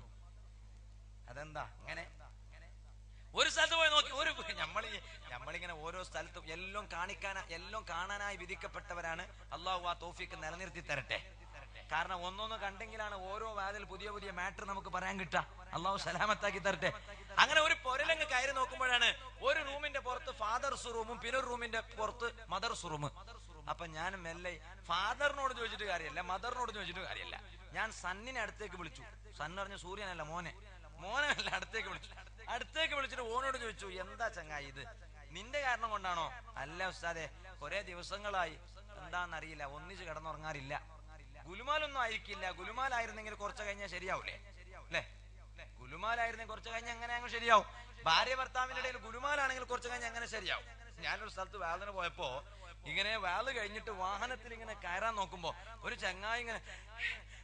അതെന്താ അങ്ങനെ? ഒരു സ്ഥലത്ത് പോയി നോക്കി, നമ്മളിങ്ങനെ ഓരോ സ്ഥലത്തും എല്ലാം കാണാനായി വിധിക്കപ്പെട്ടവരാണ്. അള്ളാഹു ആ തൗഫീഖ് നിലനിർത്തി തരട്ടെ. കാരണം ഒന്നൊന്ന് കണ്ടെങ്കിലാണ് ഓരോ വാതിൽ പുതിയ പുതിയ മാറ്റർ നമുക്ക് പറയാൻ കിട്ടാ. അള്ളാഹു സലാമത്താക്കി തരട്ടെ. അങ്ങനെ ഒരു പൊരലങ്ങ് കയറി നോക്കുമ്പോഴാണ് ഒരു റൂമിന്റെ പുറത്ത് ഫാദർസ് റൂമും പിന്നെ ഒരു റൂമിന്റെ പുറത്ത് മദർസ് റൂം. അപ്പൊ ഞാൻ മെല്ലെ ഫാദറിനോട് ചോദിച്ചിട്ട് കാര്യമല്ല, മദറിനോട് ചോദിച്ചിട്ട് കാര്യമല്ല, ഞാൻ സന്നിനെ അടുത്തേക്ക് വിളിച്ചു. സന്ന് പറഞ്ഞ സൂര്യനല്ല, മോനല്ല. അടുത്തേക്ക് വിളിച്ചിട്ട് ഓനോട് ചോദിച്ചു, എന്താ ചങ്ങായി ഇത്? നിന്റെ കാരണം കൊണ്ടാണോ? അല്ല ഉസ്താദെ, കുറെ ദിവസങ്ങളായി എന്താന്നറിയില്ല ഒന്നിച്ച് കിടന്നുറങ്ങാറില്ല. ഗുലുമാലൊന്നും ആയിരിക്കില്ല. ഗുലുമാലായിരുന്നെങ്കിൽ കുറച്ച് കഴിഞ്ഞാൽ ശരിയാവൂലേ? അല്ലെ? ഗുലുമാലായിരുന്നെങ്കിൽ കുറച്ച് കഴിഞ്ഞാൽ അങ്ങനെ അങ്ങ് ശരിയാവും. ഭാര്യ ഭർത്താവിന്റെ ഇടയിൽ ഗുലുമാലാണെങ്കിൽ കുറച്ച് കഴിഞ്ഞാൽ അങ്ങനെ ശരിയാവും. ഞാനൊരു സ്ഥലത്ത് വാലിന് പോയപ്പോ ഇങ്ങനെ വാല് കഴിഞ്ഞിട്ട് വാഹനത്തിൽ ഇങ്ങനെ കയറാൻ നോക്കുമ്പോ ഒരു ചങ്ങായി ഇങ്ങനെ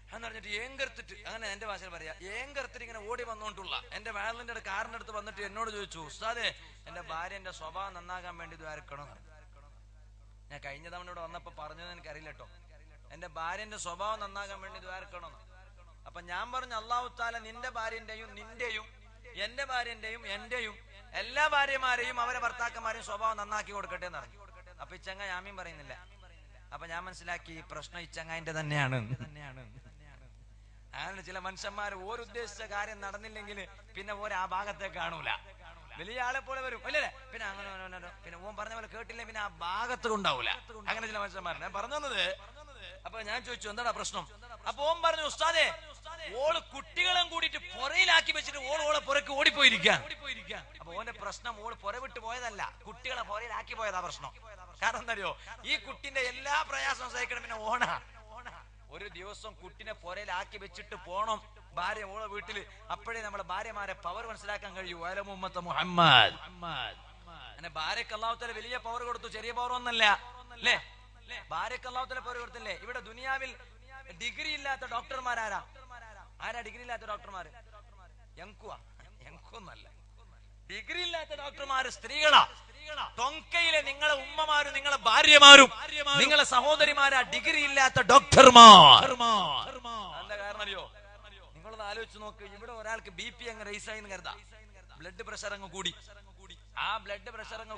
എന്ന് പറഞ്ഞിട്ട് ഏങ്കർത്തിട്ട്, അങ്ങനെ എന്റെ ഭാഷയിൽ പറയാ, ഏങ്കർത്തിട്ട് ഇങ്ങനെ ഓടി വന്നോണ്ടുള്ള എന്റെ വയലിന്റെ കാറിന്റെ അടുത്ത് വന്നിട്ട് എന്നോട് ചോദിച്ചു, ഉസ്താദേ എന്റെ ഭാര്യന്റെ സ്വഭാവം നന്നാകാൻ വേണ്ടി ദ്വാരക്കണം. ഞാൻ കഴിഞ്ഞ തവണ ഇവിടെ വന്നപ്പോ പറഞ്ഞത് എനിക്കറിയില്ല കേട്ടോ. എന്റെ ഭാര്യന്റെ സ്വഭാവം നന്നാകാൻ വേണ്ടി ദ്വാരക്കണം. അപ്പൊ ഞാൻ പറഞ്ഞു, അല്ലാഹു തആല നിന്റെ ഭാര്യന്റെയും നിന്റെയും എന്റെ ഭാര്യന്റെയും എന്റെയും എല്ലാ ഭാര്യമാരെയും അവരെ ഭർത്താക്കന്മാരെയും സ്വഭാവം നന്നാക്കി കൊടുക്കട്ടെ എന്ന് പറഞ്ഞു. അപ്പൊ ഇച്ചങ്ങ ആമീൻ പറയുന്നില്ല. അപ്പൊ ഞാൻ മനസ്സിലാക്കി പ്രശ്നം ഇച്ചങ്ങാന്റെ തന്നെയാണ്. അങ്ങനെ ചില മനുഷ്യന്മാർ ഓരുദ്ദേശിച്ച കാര്യം നടന്നില്ലെങ്കിൽ പിന്നെ ഓരോ ആ ഭാഗത്തേക്ക് കാണൂല. വലിയ ആളെ പോലെ വരും അല്ലേ, പിന്നെ അങ്ങനെ പിന്നെ ഓൻ പറഞ്ഞ പോലെ കേട്ടില്ലേ പിന്നെ ആ ഭാഗത്ത് ഉണ്ടാവൂല. അങ്ങനെ ചില മനുഷ്യന്മാരുണ്ട്. ഞാൻ പറഞ്ഞു തന്നത്. അപ്പൊ ഞാൻ ചോദിച്ചു എന്താടാ പ്രശ്നം? അപ്പൊ ഓൻ പറഞ്ഞു, ഉസ്താദേ ഓള് കുട്ടികളും കൂടിയിട്ട് പുറയിലാക്കി വെച്ചിട്ട് ഓളെ പുറക്ക് ഓടിപ്പോയിരിക്കാം. അപ്പൊ ഓന്റെ പ്രശ്നം ഓള് പുറ വിട്ട് പോയതല്ല, കുട്ടികളെ പുറയിലാക്കി പോയതാ പ്രശ്നം. കാരണം എന്തറിയോ, ഈ കുട്ടിന്റെ എല്ലാ പ്രയാസവും സഹിക്കണം. പിന്നെ ഒരു ദിവസം കുട്ടിനെ പുറയിലാക്കി വെച്ചിട്ട് പോണം ഭാര്യ ഓളെ വീട്ടില്. അപ്പോഴേ നമ്മളെ ഭാര്യമാരെ പവർ മനസ്സിലാക്കാൻ കഴിയൂ. ഉമ്മത്ത് മുഹമ്മദ് അങ്ങനെ ഭാര്യക്ക് അല്ലാഹു തആല വലിയ പവർ കൊടുത്തു, ചെറിയ പവർ ഒന്നല്ല അല്ലേ. ഭാര്യക്ക് അല്ലാഹു തആല പവർ കൊടുത്തില്ലേ. ഇവിടെ ദുനിയാവിൽ ഡിഗ്രി ഇല്ലാത്ത ഡോക്ടർമാരാരാ? ഡിഗ്രി ഇല്ലാത്ത ഡോക്ടർമാര്? എങ്കുവല്ല. ഡിഗ്രി ഇല്ലാത്ത ഡോക്ടർമാര് സ്ത്രീകളാ. ടൊങ്കയിലെ നിങ്ങളെ ഉമ്മമാരും നിങ്ങളെ ഭാര്യമാരും നിങ്ങളെ സഹോദരിമാരാ ഡിഗ്രി ഇല്ലാത്ത ഡോക്ടർമാർ. എന്താ കാരണം അറിയോ? നിങ്ങളൊന്ന് ആലോചിച്ച് നോക്ക്. ഇവിടെ ഒരാൾക്ക് BP അങ്ങ് റൈസ് ആയി കരുതാ, ബ്ലഡ് പ്രഷർ അങ്ങ് കൂടി. ആ ബ്ലഡ് പ്രഷർ അങ്ങ്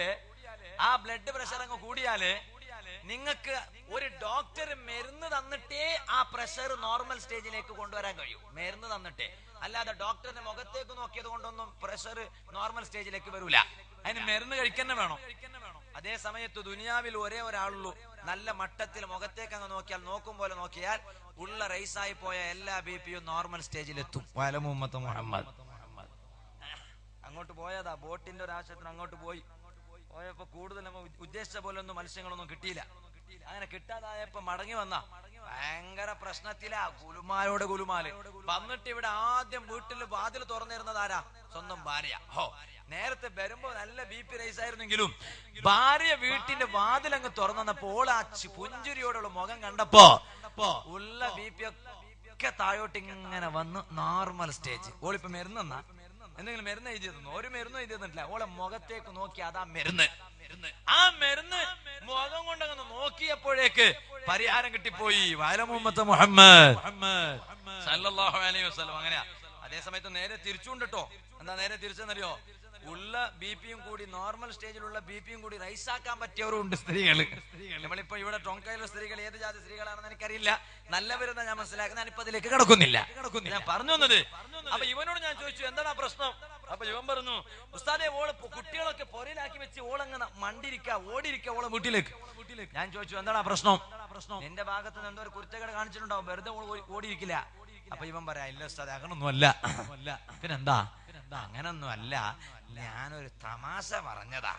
കൂടിയാല് നിങ്ങൾക്ക് ഒരു ഡോക്ടർ മരുന്ന് തന്നിട്ടേ ആ പ്രഷർ നോർമൽ സ്റ്റേജിലേക്ക് കൊണ്ടുവരാൻ കഴിയും. മരുന്ന് തന്നിട്ടേ, അല്ലാതെ ഡോക്ടറിന്റെ മുഖത്തേക്ക് നോക്കിയത് കൊണ്ടൊന്നും പ്രഷർ നോർമൽ സ്റ്റേജിലേക്ക് വരൂല. അതിന് മരുന്ന് കഴിക്കന്നെ വേണം. അതേ സമയത്ത് ദുനിയാവിൽ ഒരേ ഒരാളുള്ളൂ നല്ല മട്ടത്തിൽ മുഖത്തേക്ക് അങ്ങ് നോക്കിയാൽ, നോക്കും പോലെ നോക്കിയാൽ ഉള്ള റൈസായി പോയ എല്ലാ BPയും നോർമൽ സ്റ്റേജിലെത്തും. ഉമ്മത്ത് മുഹമ്മദ് അങ്ങോട്ട് പോയതാ, ബോട്ടിന്റെ ഒരു ആവശ്യത്തിന് അങ്ങോട്ട് പോയപ്പോ കൂടുതൽ നമ്മൾ ഉദ്ദേശിച്ച പോലെ ഒന്നും മത്സ്യങ്ങളൊന്നും കിട്ടിയില്ല. അങ്ങനെ കിട്ടാതായപ്പോ മടങ്ങി വന്ന ഭയങ്കര പ്രശ്നത്തിലാ. ഗുലുമാലോട് ഗുലുമാല് വന്നിട്ട് ഇവിടെ ആദ്യം വീട്ടിൽ വാതിൽ തുറന്നിരുന്നത് ആരാ? സ്വന്തം ഭാര്യ. നേരത്തെ വരുമ്പോ നല്ല BP റൈസ് ആയിരുന്നെങ്കിലും ഭാര്യ വീട്ടിന്റെ വാതിലങ്ങ് തുറന്നപ്പോ ഓളാ പുഞ്ചിരിയോടുള്ള മുഖം കണ്ടപ്പോ ഉള്ള BP ഒക്കെ താഴോട്ട് ഇങ്ങനെ വന്ന് നോർമൽ സ്റ്റേജ്. ഓളിപ്പോ മരുന്നെന്നാ എന്തെങ്കിലും മരുന്ന് എഴുതി തന്നു? ഒരു മരുന്ന് എഴുതി തന്നിട്ടില്ല. ഓളെ മുഖത്തേക്ക് നോക്കി അതാ മരുന്ന്. ആ മരുന്ന് മുഖം കൊണ്ടങ്ങ് നോക്കിയപ്പോഴേക്ക് പരിഹാരം കിട്ടിപ്പോയി. ഉമ്മത്ത് മുഹമ്മദ് സല്ലല്ലാഹു അലൈഹി വസല്ലം. അങ്ങനെയാ. അതേ സമയത്ത് നേരെ തിരിച്ചുകൊണ്ടിട്ടോ. എന്താ നേരെ തിരിച്ചെന്നറിയോ? ഉള്ള BPയും കൂടി നോർമൽ സ്റ്റേജിലുള്ള BPയും കൂടി റൈസാക്കാൻ പറ്റിയവരും ഉണ്ട് സ്ത്രീകള്. നമ്മളിപ്പോ ഇവിടെ ടൊങ്കയിലെ സ്ത്രീകൾ ഏത് ജാതി സ്ത്രീകളാണെന്ന് എനിക്കറിയില്ല. നല്ലവരെന്നാ ഞാൻ മനസ്സിലാക്കുന്നത്. ഞാനിപ്പോ അതിലേക്ക് കിടക്കുന്നില്ല. ഞാൻ പറഞ്ഞു വന്നത്, അപ്പൊ ഇവനോട് ഞാൻ ചോദിച്ചു എന്താ പ്രശ്നം? അപ്പൊ ഇവൻ പറഞ്ഞു, ഉസ്താദേ ഓള് കുട്ടികളൊക്കെ പൊരയിലാക്കി വെച്ച് ഓളങ്ങനെ ഓടിയിരിക്ക ഓളെ വീട്ടിലേക്ക്. ഞാൻ ചോദിച്ചു എന്താ പ്രശ്നം? നിന്റെ ഭാഗത്ത് നിന്ന് എന്തോ ഒരു കുരുത്തക്കേട് കാണിച്ചിട്ടുണ്ടാവും, വെറുതെ ഓടിയിരിക്കില്ല. അപ്പൊ ഇവൻ പറയാ, ഇല്ല ഉസ്താദേ അങ്ങനൊന്നും അല്ല. പിന്നെന്താ? അങ്ങനൊന്നും അല്ല, ഞാനൊരു തമാശ പറഞ്ഞതാ.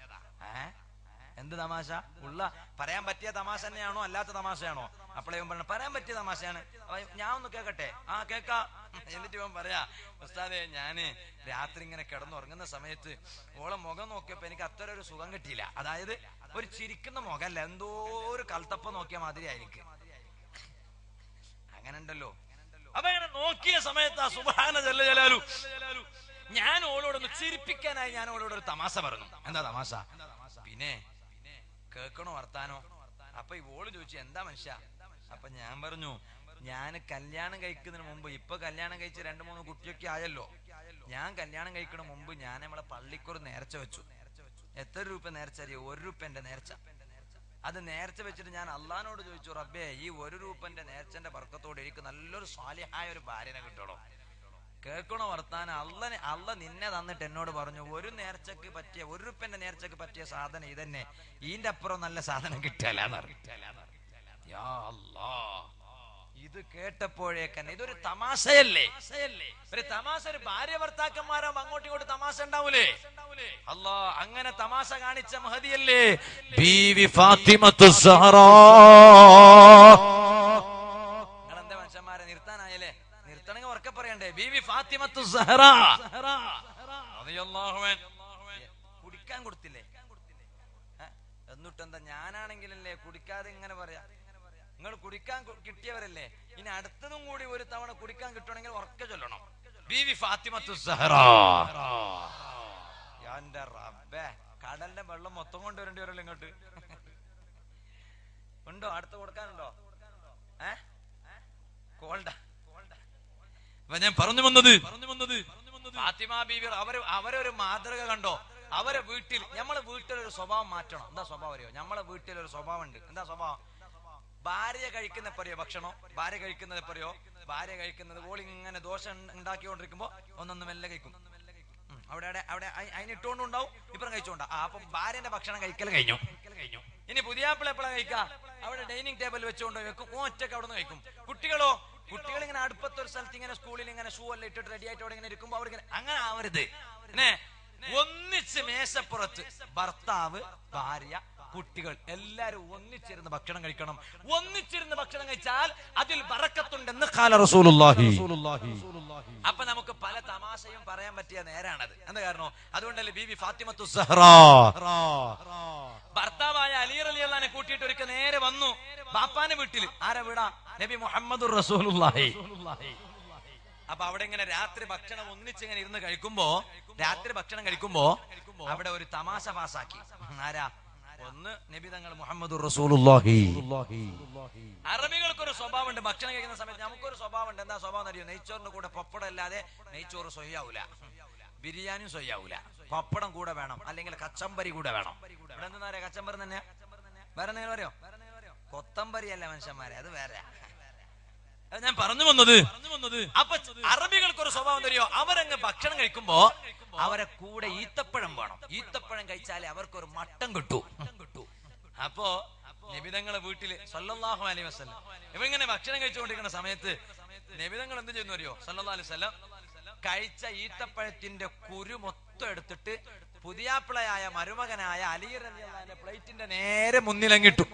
എന്ത് തമാശ? പറയാൻ പറ്റിയ തമാശ തന്നെയാണോ അല്ലാത്ത തമാശയാണോ? അപ്പോഴേ ഇവൻ പറഞ്ഞു പറയാൻ പറ്റിയ തമാശയാണ്. ഞാൻ ഒന്ന് കേക്കട്ടെ? കേക്കാ. എന്നിട്ട് ഇവൻ പറയാ, ഉസ്താദേ ഞാന് രാത്രി ഇങ്ങനെ കിടന്നുറങ്ങുന്ന സമയത്ത് ഓളെ മുഖം നോക്കിയപ്പോ എനിക്ക് അത്ര ഒരു സുഖം കിട്ടിയില്ല. അതായത് ഒരു ചിരിക്കുന്ന മുഖമല്ല, എന്തോ ഒരു കൽത്തപ്പ നോക്കിയ മാതിരി ആയിരിക്കും. അങ്ങനെ ഉണ്ടല്ലോ. അപ്പൊ ഇങ്ങനെ നോക്കിയ സമയത്ത് സുബ്ഹാന ജല്ല ജലാലു ഞാൻ ഓളോടൊന്ന് ചിരിപ്പിക്കാനായി ഞാൻ ഓളോടൊരു തമാശ പറഞ്ഞു. എന്താ തമാശ? പിന്നെ കേൾക്കണോ വർത്താനോ? അപ്പൊ ഓള് ചോദിച്ചു എന്താ മനുഷ്യ? അപ്പൊ ഞാൻ പറഞ്ഞു, ഞാൻ കല്യാണം കഴിക്കുന്നതിന് മുമ്പ്, ഇപ്പൊ കല്യാണം കഴിച്ച് 2-3 കുട്ടിയൊക്കെ ആയല്ലോ, ഞാൻ കല്യാണം കഴിക്കുന്ന മുമ്പ് ഞാൻ നമ്മളെ പള്ളിക്കൊരു നേർച്ച വെച്ചു. എത്ര രൂപ നേർച്ച അറിയോ? 1 രൂപന്റെ നേർച്ച. അത് നേർച്ച വെച്ചിട്ട് ഞാൻ അള്ളഹാനോട് ചോദിച്ചു, റബ്ബേ ഈ 1 രൂപന്റെ നേർച്ചന്റെ ബർക്കത്തോടെ എനിക്ക് നല്ലൊരു സ്വാലിഹായ ഒരു ഭാര്യനെ കിട്ടണോ? കേൾക്കണോ വർത്താനം? അള്ള നിന്നെ തന്നിട്ട് എന്നോട് പറഞ്ഞു 1 രൂപന്റെ നേർച്ചക്ക് പറ്റിയ സാധനം ഇതന്നെ, ഇതിന്റെ അപ്പുറം നല്ല സാധനം കിട്ടലാന്ന്. ഇത് കേട്ടപ്പോഴേക്കന്നെ ഇതൊരു തമാശയല്ലേ? ഒരു തമാശ, ഒരു ഭാര്യ ഭർത്താക്കന്മാരാകുമ്പോ അങ്ങോട്ടും ഇങ്ങോട്ട് തമാശ ഉണ്ടാവൂലേ? അല്ലാ, അങ്ങനെ തമാശ കാണിച്ച മഹദിയല്ലേ ബീവി ഫാത്തിമത്തു സഹറാ. നിങ്ങളെന്താ മനുഷ്യന്മാരെ നിർത്താനായല്ലേ? നിർത്തണമെങ്കിൽ ഉറക്കെ പറയണ്ടേ? ബീവി ഫാത്തിമത്തു സഹറാ റളിയല്ലാഹു അൻഹ കുടിക്കാൻ കൊടുത്തില്ലേ? എന്നിട്ടെന്താ? ഞാനാണെങ്കിലല്ലേ കുടിക്കാതെ ഇങ്ങനെ പറയാ. നിങ്ങൾ കുടിക്കാൻ കിട്ടിയവരല്ലേ, ഇനി അടുത്തതും കൂടി ഒരു തവണ കുടിക്കാൻ കിട്ടണമെങ്കിൽ ഉറക്കെ ചൊല്ലണം, ബീവി ഫാത്തിമത്തു സഹറ. എന്റെ റബ്ബേ, കടലിന്റെ വെള്ളം മൊത്തം കൊണ്ടുവരേണ്ടി വരല്ലോ ഇങ്ങോട്ട്. ഉണ്ടോ? അടുത്ത് കൊടുക്കാനുണ്ടോ? കോൾഡാ. അപ്പൊ ഞാൻ പറഞ്ഞു വന്നത് ഫാത്തിമ ബീവി അവരൊരു മാതൃക കണ്ടോ. അവരെ വീട്ടിൽ, നമ്മളെ വീട്ടിലൊരു സ്വഭാവം മാറ്റണം. എന്താ സ്വഭാവം അറിയോ? നമ്മളെ വീട്ടിലൊരു സ്വഭാവം ഉണ്ട്. എന്താ സ്വഭാവം? ഭാര്യ കഴിക്കുന്ന പറയോ ഭക്ഷണം, ഭാര്യ കഴിക്കുന്നത് പറയോ, ഭാര്യ കഴിക്കുന്നത് ഓളി ഇങ്ങനെ ദോശ ഉണ്ടാക്കിക്കൊണ്ടിരിക്കുമ്പോ ഒന്നൊന്ന് മെല്ലെ കഴിക്കും. അവിടെ അവിടെ അതിനിട്ടുകൊണ്ടുണ്ടാവും, ഇപ്പുറം കഴിച്ചോണ്ടാ. അപ്പൊ ഭാര്യന്റെ ഭക്ഷണം കഴിക്കൽ കഴിഞ്ഞു. ഇനി പുതിയാപ്പിള എപ്പോഴാണ് കഴിക്കുക? അവിടെ ഡൈനിങ് ടേബിൾ വെച്ചുകൊണ്ട് വെക്കും, ഒറ്റക്ക് അവിടെ നിന്ന് കഴിക്കും. കുട്ടികളോ, കുട്ടികൾ ഇങ്ങനെ അടുപ്പത്തൊരു സ്ഥലത്ത് ഇങ്ങനെ സ്കൂളിൽ ഇങ്ങനെ ഷൂ എല്ലാം ഇട്ടിട്ട് റെഡി ആയിട്ട് അവിടെ ഇങ്ങനെ ഇരിക്കുമ്പോ അവർക്ക് അങ്ങനെ ആവരുത്. ഒന്നിച്ച് മേശപ്പുറത്ത് ഭർത്താവ്, ഭാര്യ, കുട്ടികൾ എല്ലാരും ഒന്നിച്ചിരുന്ന് ഭക്ഷണം കഴിക്കണം. ഒന്നിച്ചിരുന്ന് ഭക്ഷണം കഴിച്ചാൽ അതിൽ ബറക്കത്തുണ്ടെന്ന് ഖാല റസൂലുള്ളാഹി. അപ്പൊ നമുക്ക് പല തമാശയും പറയാൻ പറ്റിയ നേരാണത്. എന്താ കാരണം? അതുകൊണ്ടല്ലേ ബീവി ഫാത്തിമത്തു സഹ്റ ഭർത്താവായ അലി റളിയല്ലാഹു അൻഹു കൂട്ടിയിട്ട് ഒരിക്കൽ നേരെ വന്നു ബാപ്പാന്റെ വീട്ടിൽ. ആരാ വീടാ? നബി മുഹമ്മദുർ റസൂലുള്ളാഹി. അപ്പൊ അവിടെ ഇങ്ങനെ രാത്രി ഭക്ഷണം ഒന്നിച്ചിങ്ങനെ ഇരുന്ന് കഴിക്കുമ്പോ, രാത്രി ഭക്ഷണം കഴിക്കുമ്പോ അവിടെ ഒരു തമാശ പാസാക്കി. ആരാ? ഒന്ന് നബി തങ്ങൾ മുഹമ്മദുർ റസൂലുള്ളാഹി. അറബികൾക്കൊരു സ്വഭാവമുണ്ട്, ഭക്ഷണം കഴിക്കുന്ന സമയത്ത് നമുക്കൊരു സ്വഭാവമുണ്ട്. എന്താ സ്വഭാവം അറിയോ? നെയ്ച്ചോറിന്റെ കൂടെ പപ്പടം ഇല്ലാതെ നെയ്ച്ചോറ് സൊയ്യാവൂല, ബിരിയാണിയും സൊയ്യാവൂല, പപ്പടം കൂടെ വേണം, അല്ലെങ്കിൽ കച്ചമ്പരി കൂടെ വേണം. ഇവിടെ എന്താ പറയാ? കച്ചമ്പരി തന്നെ. വേറെ എന്തെങ്കിലും പറയോ? കൊത്തമ്പരി അല്ല മനുഷ്യന്മാരെ, അത് വേറെ. ഞാൻ പറഞ്ഞു വന്നത് അപ്പൊ അറബികൾക്കൊരു സ്വഭാവം തരുമോ? അവരങ്ങ് ഭക്ഷണം കഴിക്കുമ്പോ അവരെ കൂടെ ഈത്തപ്പഴം വേണം. ഈത്തപ്പഴം കഴിച്ചാലേ അവർക്കൊരു മട്ടം കിട്ടും. അപ്പോ നബിതങ്ങളെ വീട്ടില് സല്ലല്ലാഹു അലൈഹി വസല്ലം ഇവങ്ങനെ ഭക്ഷണം കഴിച്ചുകൊണ്ടിരിക്കുന്ന സമയത്ത് നബിതങ്ങൾ എന്ത് ചെയ്യുന്നു അറിയോ? സല്ലല്ലാഹു അലൈഹി വസല്ലം കഴിച്ച ഈത്തപ്പഴത്തിന്റെ കുരു മൊത്തം എടുത്തിട്ട് പുതിയാപ്പിളയായ മരുമകനായ അലി റളിയല്ലാഹു അൻഹുവിന്റെ പ്ലേറ്റിന്റെ നേരെ മുന്നിലങ്ങിട്ടു.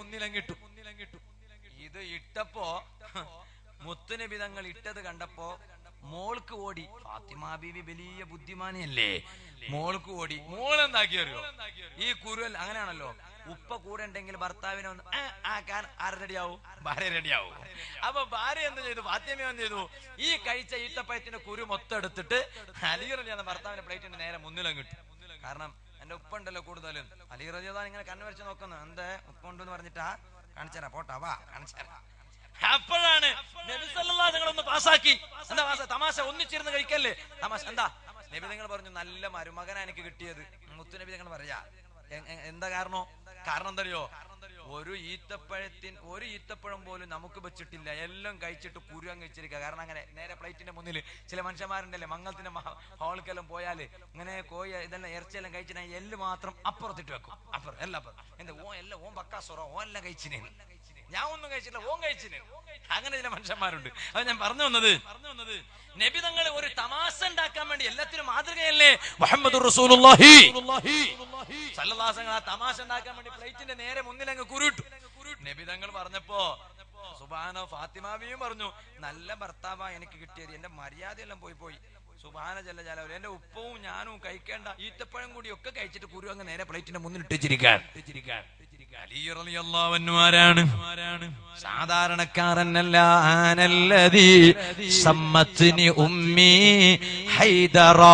ഇത് ഇട്ടപ്പോ മുത്തുനബിതങ്ങൾ ഇട്ടത് കണ്ടപ്പോ മോൾക്ക് ഓടി. ഫാത്തിമ ബീവി വലിയ ബുദ്ധിമാനിയല്ലേ, മോൾക്ക് ഓടി. മോൾ എന്താക്കി അറിയോ? ഈ കുരുവൽ അങ്ങനെയാണല്ലോ, ഉപ്പ കൂടെ ഉണ്ടെങ്കിൽ ഭർത്താവിനെ ഒന്ന് ആക്കാൻ ആര് റെഡിയാവും? ഭാര്യ റെഡിയാവും. അപ്പൊ ഭാര്യ എന്ത് ചെയ്തു? ഫാത്തിമ എന്ത് ചെയ്തു? ഈ കഴിച്ച ഈത്തപ്പഴത്തിന്റെ കുരു മൊത്തം എടുത്തിട്ട് അലി റളിയല്ലാഹു അൻഹു ഭർത്താവിന്റെ പ്ലേറ്റിന്റെ നേരെ മുന്നിലങ്ങിട്ടു. കാരണം എന്റെ ഉപ്പ ഉണ്ടല്ലോ കൂടുതലും. അലി റളിയല്ലാഹു അൻഹു ഇങ്ങനെ കണ്ണുവരച്ച് നോക്കുന്നു. എന്താ ഉപ്പ ഉണ്ടെന്ന് പറഞ്ഞിട്ടാ? കാണിച്ചരാ, പോട്ടാ വാ കാണിച്ചരാ. അപ്പോഴാണ് നബി സല്ലല്ലാഹു അലൈഹി വസല്ലം പാസാക്കി. എന്താ തമാശ? ഒന്നിച്ചിരുന്ന് കഴിക്കല്ലേ തമാശ. എന്താ നബി തങ്ങൾ പറഞ്ഞു, നല്ല മരുമകനാ എനിക്ക് കിട്ടിയത്. മുത്തുനബി തങ്ങൾ പറയാ. എന്താ കാരണം? കാരണം എന്തറിയോ? ഒരു ഈത്തപ്പഴം പോലും നമുക്ക് വെച്ചിട്ടില്ല, എല്ലാം കഴിച്ചിട്ട് കുരുവൻ കഴിച്ചിരിക്കുക. കാരണം അങ്ങനെ നേരെ പ്ലേറ്റിന്റെ മുന്നിൽ ചില മനുഷ്യന്മാരുണ്ടല്ലേ, മംഗളത്തിന്റെ ഹോൾക്കെല്ലാം പോയാല് ഇങ്ങനെ കോഴി ഇതെല്ലാം ഇറച്ചിയെല്ലാം കഴിച്ചിട്ട് എല്ല് മാത്രം അപ്പുറത്തിട്ട് വെക്കും. അപ്പുറം എല്ലാം എന്താ ഓൻ ബക്കാസുറോ, ഓൻ എല്ലാം കഴിച്ചിന്, ഞാൻ ഒന്നും കഴിച്ചില്ല, ഓൻ കഴിച്ചിന്. അങ്ങനെ ചില മനുഷ്യന്മാരുണ്ട്. അത് ഞാൻ പറഞ്ഞു വന്നത് നബി തങ്ങൾ ഒരു തമാശ ഉണ്ടാക്കാൻ വേണ്ടി എല്ലാത്തിനും മാതൃകയല്ലേ മുഹമ്മദുർ റസൂലുള്ളാഹി സല്ലല്ലാഹു അലൈഹി വസല്ലം. ആ തമാശ ഉണ്ടാക്കാൻ വേണ്ടി പ്ലേറ്റിന്റെ നേരെ മുന്നിൽ അങ്ങ് കുരുട്ടു. നബി തങ്ങൾ പറഞ്ഞപ്പോ സുബ്ഹാന ഫാത്തിമ ബീവിയും പറഞ്ഞു, നല്ല ഭർത്താവാ എനിക്ക് കിട്ടിയത്, എന്റെ മര്യാദയെല്ലാം പോയി. സുബ്ഹാന ജല്ല ജലാലുഹു. എന്റെ ഉപ്പവും ഞാനും കഴിക്കേണ്ട ഈത്തപ്പഴം കൂടി ഒക്കെ കഴിച്ചിട്ട് കുരു അങ്ങ് നേരെ പ്ലേറ്റിന്റെ മുന്നിൽ ഇട്ടിച്ചിരിക്കാൻ. അലി റളിയല്ലാഹു അൻഹു ആരാണ്? സാധാരണക്കാരനല്ല. ആനല്ലദീ സമ്മത്നി ഉമ്മി ഹൈദറാ,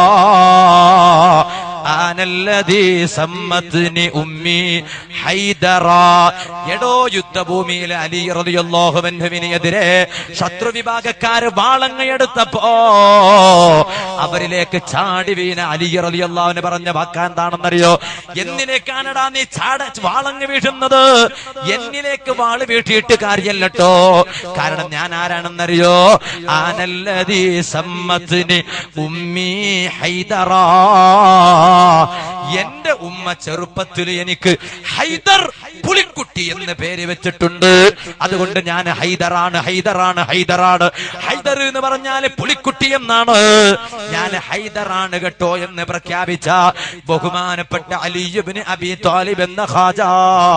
ആനല്ലദീ സമ്മത്നി ഉമ്മി ഹൈദറാ. എടോ യുദ്ധഭൂമിയിൽ അലി റളിയല്ലാഹു അൻഹുവിനെതിരെ ശത്രുവിഭാഗക്കാര് വാളങ്ങയെടുത്തപ്പോ അവരിലേക്ക് ചാടി വീണ അലി റളിയല്ലാഹു അൻഹു പറഞ്ഞ വാക്കെന്താണെന്നറിയോ? എന്നിലേക്കാണടാ നീ വാളങ്ങ് വീഴുന്നത്? എന്നിലേക്ക് വാള് വീട്ടിയിട്ട് കാര്യല്ലോ. കാരണം ഞാൻ ആരാണെന്നറിയോ? ആനല്ലദീ സമ്മത്നി ഉമ്മി ഹൈദറാ. എന്റെ ഉമ്മ ചെറുപ്പത്തിൽ എനിക്ക് ഹൈദർ, പുലിക്കുട്ടി എന്ന് പേര് വെച്ചിട്ടുണ്ട്. അതുകൊണ്ട് ഞാൻ ഹൈദറാണ്. ഹൈദർ എന്ന് പറഞ്ഞാൽ പുലിക്കുട്ടി എന്നാണ്. ഞാൻ ഹൈദറാണ് കേട്ടോ എന്ന് പ്രഖ്യാപിച്ച ബഹുമാനപ്പെട്ട അലി ഇബ്നു അബീ ത്വാലിബ് എന്ന ഖാജ.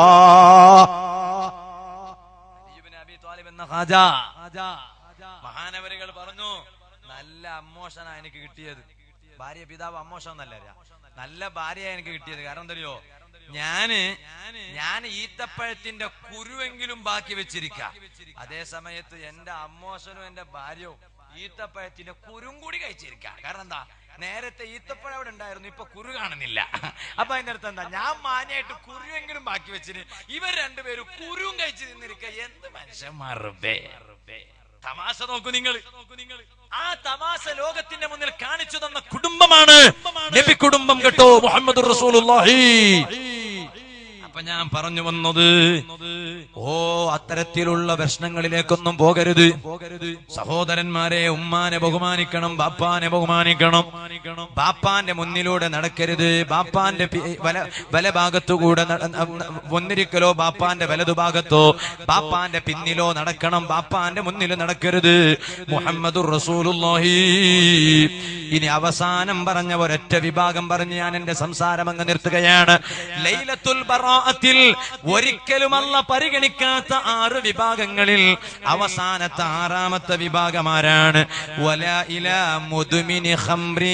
മഹാനവരികൾ പറഞ്ഞു, നല്ല അമ്മോഷനാ എനിക്ക് കിട്ടിയത്. ഭാര്യ പിതാവ് അമ്മോശം എന്നല്ല, നല്ല ഭാര്യ എനിക്ക് കിട്ടിയത്. കാരണം എന്തറിയോ? ഞാൻ ഈത്തപ്പഴത്തിന്റെ കുരുവെങ്കിലും ബാക്കി വെച്ചിരിക്ക. അതേ സമയത്ത് എന്റെ അമ്മോശനും എന്റെ ഭാര്യയും ഈത്തപ്പഴത്തിന്റെ കുരും കൂടി കഴിച്ചിരിക്ക. കാരണം എന്താ, നേരത്തെ ഈത്തപ്പഴം അവിടെ ഉണ്ടായിരുന്നു, ഇപ്പൊ കുരു കാണുന്നില്ല. അപ്പൊ അതിന്റെ അടുത്ത് എന്താ, ഞാൻ മാന്യായിട്ട് കുരുവെങ്കിലും ബാക്കി വെച്ചിന്, ഇവർ രണ്ടുപേരും കുരുവും കഴിച്ചു നിന്നിരിക്ക. എന്ത് മനുഷ്യന്മാർ! തമാശ നോക്കൂ നിങ്ങൾ. ആ തമാശ ലോകത്തിന്റെ മുന്നിൽ കാണിച്ചു തന്ന കുടുംബമാണ് നബി കുടുംബം കേട്ടോ, മുഹമ്മദുർ റസൂലുള്ളാഹി. അപ്പൊ ഞാൻ പറഞ്ഞു വന്നത്, അത്തരത്തിലുള്ള പ്രശ്നങ്ങളിലേക്കൊന്നും പോകരുത് സഹോദരന്മാരെ. ഉമ്മാനെ ബഹുമാനിക്കണം, ബാപ്പാനെ ബഹുമാനിക്കണം. ബാപ്പാന്റെ മുന്നിലൂടെ നടക്കരുത്. ബാപ്പാന്റെ വലഭാഗത്തുകൂടെ ഒന്നിരിക്കലോ ബാപ്പാന്റെ വലതുഭാഗത്തോ ബാപ്പാന്റെ പിന്നിലോ നടക്കണം, ബാപ്പാന്റെ മുന്നിൽ നടക്കരുത്. മുഹമ്മദുർ റസൂലുള്ളാഹി. ഇനി അവസാനം പറഞ്ഞ ഒരൊറ്റ വിഭാഗം പറഞ്ഞ് ഞാൻ എന്റെ സംസാരം അങ്ങ് നിർത്തുകയാണ്. ലൈലത്തുൽ ബറാഅത്തിൽ ഒരിക്കലും അല്ലാഹ് പരിഗണിക്കാത്ത 6 വിഭാഗങ്ങളിൽ അവസാനത്തെ 6ാമത്തെ വിഭാഗമാരാണ്? വലാ ഇലാ മുദ്മിനി ഖംറി,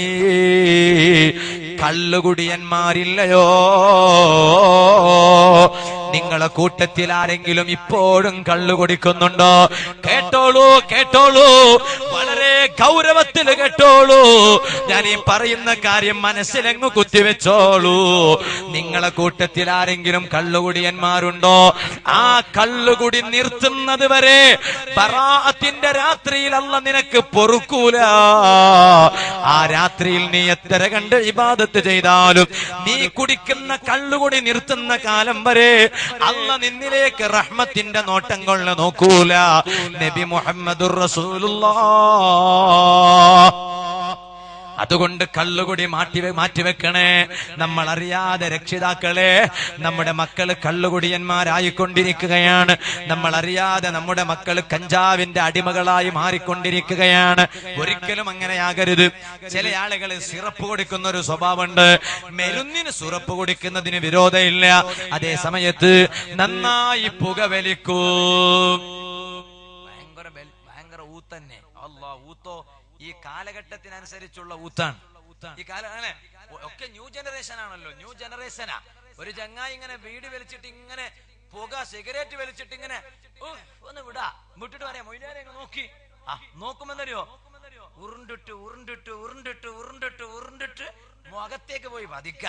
കള്ളുകുടിയന്മാരില്ലയോ? നിങ്ങളെ കൂട്ടത്തിൽ ആരെങ്കിലും ഇപ്പോഴും കള്ളു കുടിക്കുന്നുണ്ടോ? കേട്ടോളൂ, കേട്ടോളൂ, വളരെ ഗൗരവത്തിൽ കേട്ടോളൂ. ഞാൻ ഈ പറയുന്ന കാര്യം മനസ്സിലെങ്ങു കുത്തിവെച്ചോളൂ. നിങ്ങളെ കൂട്ടത്തിൽ ആരെങ്കിലും കള്ളുകുടിയന്മാരുണ്ടോ? ആ കള്ളുകുടി നിർത്തുന്നത് വരെ ബറാഅത്തിന്റെ രാത്രിയിൽ അല്ലാഹ് നിനക്ക് പൊറുക്കൂല. ആ രാത്രിയിൽ നീ എത്ര കണ്ട് ഇബാദത്ത് ചെയ്താലും നീ കുടിക്കുന്ന കള്ളുകുടി നിർത്തുന്ന കാലം വരെ അല്ലാഹ് നിന്നിലേക്ക് റഹ്മത്തിന്റെ നോട്ടം കൊണ്ട് നോക്കൂല. നബി മുഹമ്മദുർ റസൂലുള്ളാഹ്. അതുകൊണ്ട് കള്ളുകുടി മാറ്റിവെക്കണേ. നമ്മൾ അറിയാതെ രക്ഷിതാക്കളെ, നമ്മുടെ മക്കള് കള്ളുകുടിയന്മാരായിക്കൊണ്ടിരിക്കുകയാണ്. നമ്മൾ അറിയാതെ നമ്മുടെ മക്കള് കഞ്ചാവിന്റെ അടിമകളായി മാറിക്കൊണ്ടിരിക്കുകയാണ്. ഒരിക്കലും അങ്ങനെയാകരുത്. ചില ആളുകൾ സിറപ്പ് കുടിക്കുന്ന ഒരു സ്വഭാവമുണ്ട്. മെരുന്നിന് സിറപ്പ് കുടിക്കുന്നതിന് വിരോധമില്ല. അതേ സമയത്ത് നന്നായി പുകവലിക്കൂ. ഭയങ്കര ഊത്തന്നെ. അല്ലാഹ്, ഊത്തോ ഈ കാലഘട്ടത്തിനനുസരിച്ചുള്ള ഊത്താണ്. ഈ കാലം ഒക്കെ ന്യൂ ജനറേഷൻ ആണല്ലോ. ന്യൂ ജനറേഷനാ. ഒരു ചങ്ങായി ഇങ്ങനെ വീട് വലിച്ചിട്ട് ഇങ്ങനെ പുക സിഗരറ്റ് വലിച്ചിട്ട് ഇങ്ങനെ ഒന്ന് വിട്ടിട്ട് പറയാം, മൊയ്ലാനെ നോക്കി നോക്കുമെന്നറിയോ, ഉരുണ്ടിട്ട് ഉരുണ്ടിട്ട് ഉരുണ്ടിട്ട് ഉരുണ്ടിട്ട് ഉരുണ്ടിട്ട് മുഖത്തേക്ക് പോയി പതിക്ക.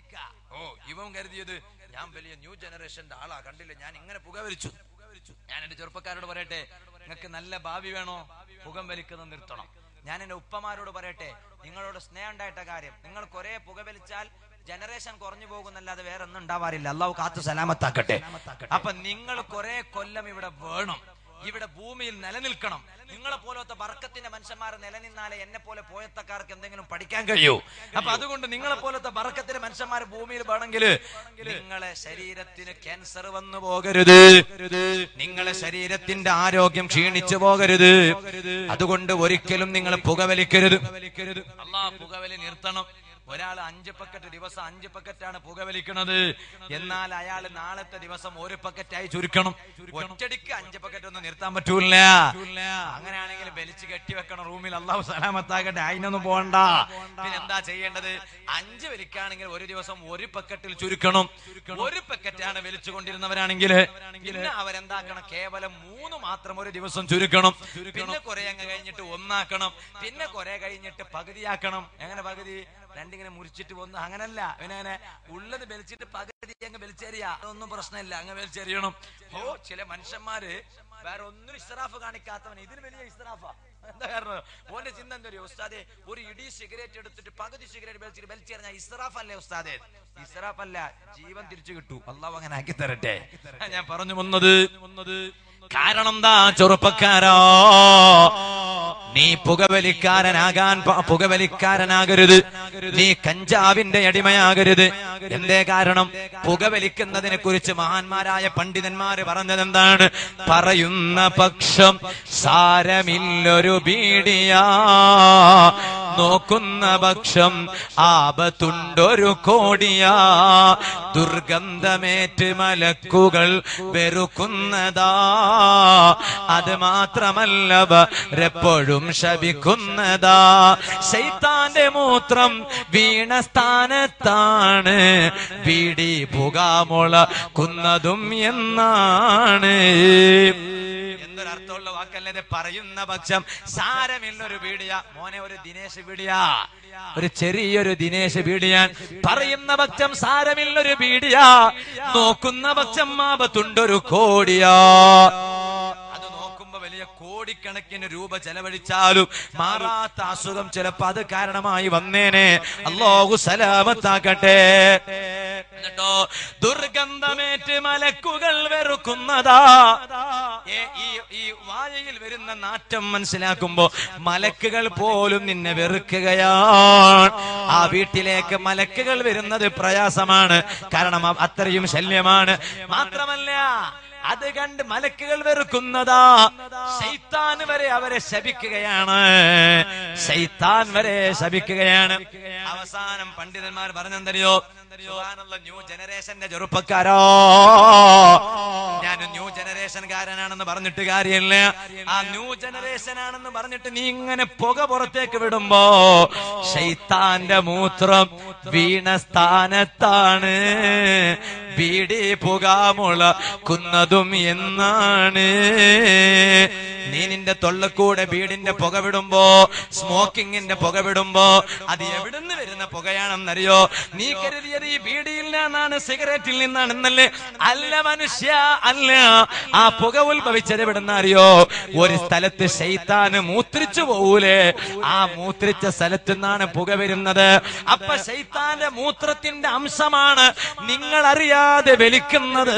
ഇവൻ കരുതിയത് ഞാൻ വലിയ ന്യൂ ജനറേഷന്റെ ആളാ, കണ്ടില്ല ഞാൻ ഇങ്ങനെ പുക വലിച്ചു. ഞാൻ എന്റെ ചെറുപ്പക്കാരോട് പറയട്ടെ, നിങ്ങൾക്ക് നല്ല ഭാവി വേണോ? പുകം വലിക്കുന്നത് നിർത്തണം. ഞാൻ എന്റെ ഉപ്പമാരോട് പറയട്ടെ, നിങ്ങളോട് സ്നേഹം ഉണ്ടായിട്ട കാര്യം, നിങ്ങൾ കുറെ പുക വലിച്ചാൽ ജനറേഷൻ കുറഞ്ഞു പോകുന്നല്ലാതെ വേറെ ഒന്നും ഉണ്ടാവാറില്ല. അല്ലാഹു കാത്തു സലാമത്താക്കട്ടെ. അപ്പൊ നിങ്ങൾ കുറെ കൊല്ലം ഇവിടെ വേണം, ഇവിടെ ഭൂമിയിൽ നിലനിൽക്കണം. നിങ്ങളെ പോലത്തെ ബർക്കത്തിന്റെ മനുഷ്യന്മാർ നിലനിന്നാലേ എന്നെ പോലെ പോയത്തക്കാർക്ക് എന്തെങ്കിലും പഠിക്കാൻ കഴിയൂ. അപ്പൊ അതുകൊണ്ട് നിങ്ങളെ പോലത്തെ ബർക്കത്തിന്റെ മനുഷ്യന്മാർ ഭൂമിയിൽ വേണമെങ്കിൽ നിങ്ങളെ ശരീരത്തിന് ക്യാൻസർ വന്നു പോകരുത്, നിങ്ങളെ ശരീരത്തിന്റെ ആരോഗ്യം ക്ഷീണിച്ചു പോകരുത്. അതുകൊണ്ട് ഒരിക്കലും നിങ്ങൾ പുകവലിക്കരുത്. അല്ലാഹ് പുകവലി നിർത്തണം. ഒരാൾ 5 പക്കറ്റ് ദിവസം 5 പക്കറ്റാണ് പുകവലിക്കുന്നത്. എന്നാൽ അയാൾ നാളത്തെ ദിവസം 1 പക്കറ്റായി ചുരുക്കണം. ഒറ്റടിക്ക് 5 പക്കറ്റ് ഒന്നും നിർത്താൻ പറ്റൂല. അങ്ങനെയാണെങ്കിൽ വലിച്ചു കെട്ടിവെക്കണം റൂമിൽ. അല്ലാഹു സലാമത്താകട്ടെ. അതിനൊന്നും പോകണ്ട. പിന്നെന്താ ചെയ്യേണ്ടത്? 5 വലിക്കാണെങ്കിൽ ഒരു ദിവസം 1 പക്കറ്റിൽ ചുരുക്കണം. 1 പക്കറ്റാണ് വലിച്ചു കൊണ്ടിരുന്നവരാണെങ്കിൽ പിന്നെ അവരെന്താക്കണം? കേവലം 3 മാത്രം ഒരു ദിവസം ചുരുക്കണം. പിന്നെ കുറെ അങ്ങ് കഴിഞ്ഞിട്ട് 1 ആക്കണം. പിന്നെ കുറെ കഴിഞ്ഞിട്ട് പകുതിയാക്കണം. എങ്ങനെ പകുതി? 2 ഇങ്ങനെ മുറിച്ചിട്ട് 1. അങ്ങനല്ല, പിന്നെ ഉള്ളത് വലിച്ചിട്ട് പകുതി അങ്ങ് വലിച്ചെറിയാ. അതൊന്നും പ്രശ്നമില്ല, അങ്ങ് വലിച്ചെറിയണം. ചില മനുഷ്യന്മാര് വേറെ ഒന്നും ഇസ്റാഫ് കാണിക്കാത്തവൻ ഇതിന് വലിയ ഇസ്റാഫാ. എന്താ കാരണം? ഓന്റെ ചിന്ത എന്താ? ഉസ്താദെ, ഒരു ഇടി സിഗരറ്റ് എടുത്തിട്ട് പകുതി സിഗരറ്റ് വലിച്ചെറിഞ്ഞാൽ ഇസ്റാഫ് അല്ലേ ഉസ്താദെ? ഇസ്റാഫ് അല്ല, ജീവൻ തിരിച്ചു കിട്ടൂ. അല്ലാഹു അങ്ങനെ ആക്കി തരട്ടെ. ഞാൻ പറഞ്ഞു വന്നത് കാരണം എന്താ? ചെറുപ്പക്കാരോ, നീ പുകവലിക്കാരനാകരുത്. നീ കഞ്ചാവിന്റെ അടിമയാകരുത്. എന്തേ കാരണം? പുകവലിക്കുന്നതിനെ കുറിച്ച് മഹാന്മാരായ പണ്ഡിതന്മാര് പറഞ്ഞതെന്താണ്? പറയുന്ന പക്ഷം സാരമില്ലൊരു ബീഡിയാ, നോക്കുന്ന പക്ഷം ആപത്തുണ്ടൊരു കോടിയാ, ദുർഗന്ധമേറ്റ് മലക്കുകൾ വെറുക്കുന്നതാ, അത് മാത്രമല്ല വരെപ്പോഴും ശപിക്കുന്നതാ, ശൈത്താന്റെ മൂത്രം വീണ സ്ഥാനത്താണ് ബീഡി പുകമുള കുന്നതും എന്നാണ്. എന്തൊരർത്ഥമുള്ള വാക്കല്ലേ പറയുന്ന പക്ഷം. സാരമില്ലൊരു ബീഡിയ മോനെ, ഒരു ദിനേശ് ബീഡിയ, ഒരു ചെറിയൊരു ദിനേശ് ബീഡിയാൻ. പറയുന്ന പക്ഷം സാരമില്ലൊരു ബീഡിയ, നോക്കുന്ന പക്ഷം ആപത്തുണ്ടൊരു കോടിയാ. അത് നോക്കുമ്പോ വലിയ കോടിക്കണക്കിന് രൂപ ചെലവഴിച്ചാലും മാറാത്ത അസുഖം ചിലപ്പോ അത് കാരണമായി വന്നേനെ. അല്ലാഹു സലാമത്താക്കട്ടെ. എന്നിട്ടോ ദുർഗന്ധമേറ്റ് മലക്കുകൾ വെറുക്കുന്നതാ. ഈ വായയിൽ വരുന്ന നാറ്റം മനസ്സിലാക്കുമ്പോ മലക്കുകൾ പോലും നിന്നെ വെറുക്കുകയാണ്. ആ വീട്ടിലേക്ക് മലക്കുകൾ വരുന്നത് പ്രയാസമാണ്, കാരണം അത്രയും ശല്യമാണ്. മാത്രമല്ല അത് കണ്ട് മലക്കുകൾ വെറുക്കുന്നതാ. ശൈത്താൻ വരെ അവരെ ശപിക്കുകയാണ്, ശൈത്താൻ വരെ ശപിക്കുകയാണ്. അവസാനം പണ്ഡിതന്മാർ പറഞ്ഞെന്തറിയോ? ന്യൂ ജനറേഷന്റെ ചെറുപ്പക്കാരോ, ഞാൻ ന്യൂ ജനറേഷൻകാരനാണെന്ന് പറഞ്ഞിട്ട് കാര്യമില്ല. ആ ന്യൂ ജനറേഷൻ ആണെന്ന് പറഞ്ഞിട്ട് നീ ഇങ്ങനെ പുക പുറത്തേക്ക് വിടുമ്പോ ശൈത്താന്റെ മൂത്രം വീണ സ്ഥാനത്താണ് ബീഡി പുകമുള കുന്നതും എന്നാണ്. നീ നിന്റെ തൊള്ളക്കൂടെ ബീഡിന്റെ പുക വിടുമ്പോ, സ്മോക്കിങ്ങിന്റെ പുക വിടുമ്പോ അത് എവിടുന്ന് വരുന്ന പുകയാണെന്നറിയോ? നീ കരുതിയത് ഈ ബീഡിയിൽ നിന്നാണ്, സിഗരറ്റിൽ നിന്നാണെന്നല്ലേ? അല്ല മനുഷ്യ, അല്ല. ആ പുക ഉത്ഭവിച്ചത് എവിടുന്ന അറിയോ? ഒരു സ്ഥലത്ത് ശൈത്താന് മൂത്രിച്ചു പോവൂലേ, ആ മൂത്രിച്ച സ്ഥലത്തു നിന്നാണ് പുക വരുന്നത്. അപ്പൊ ശൈത്താന്റെ മൂത്രത്തിന്റെ അംശമാണ് നിങ്ങൾ അറിയാതെ വലിക്കുന്നത്.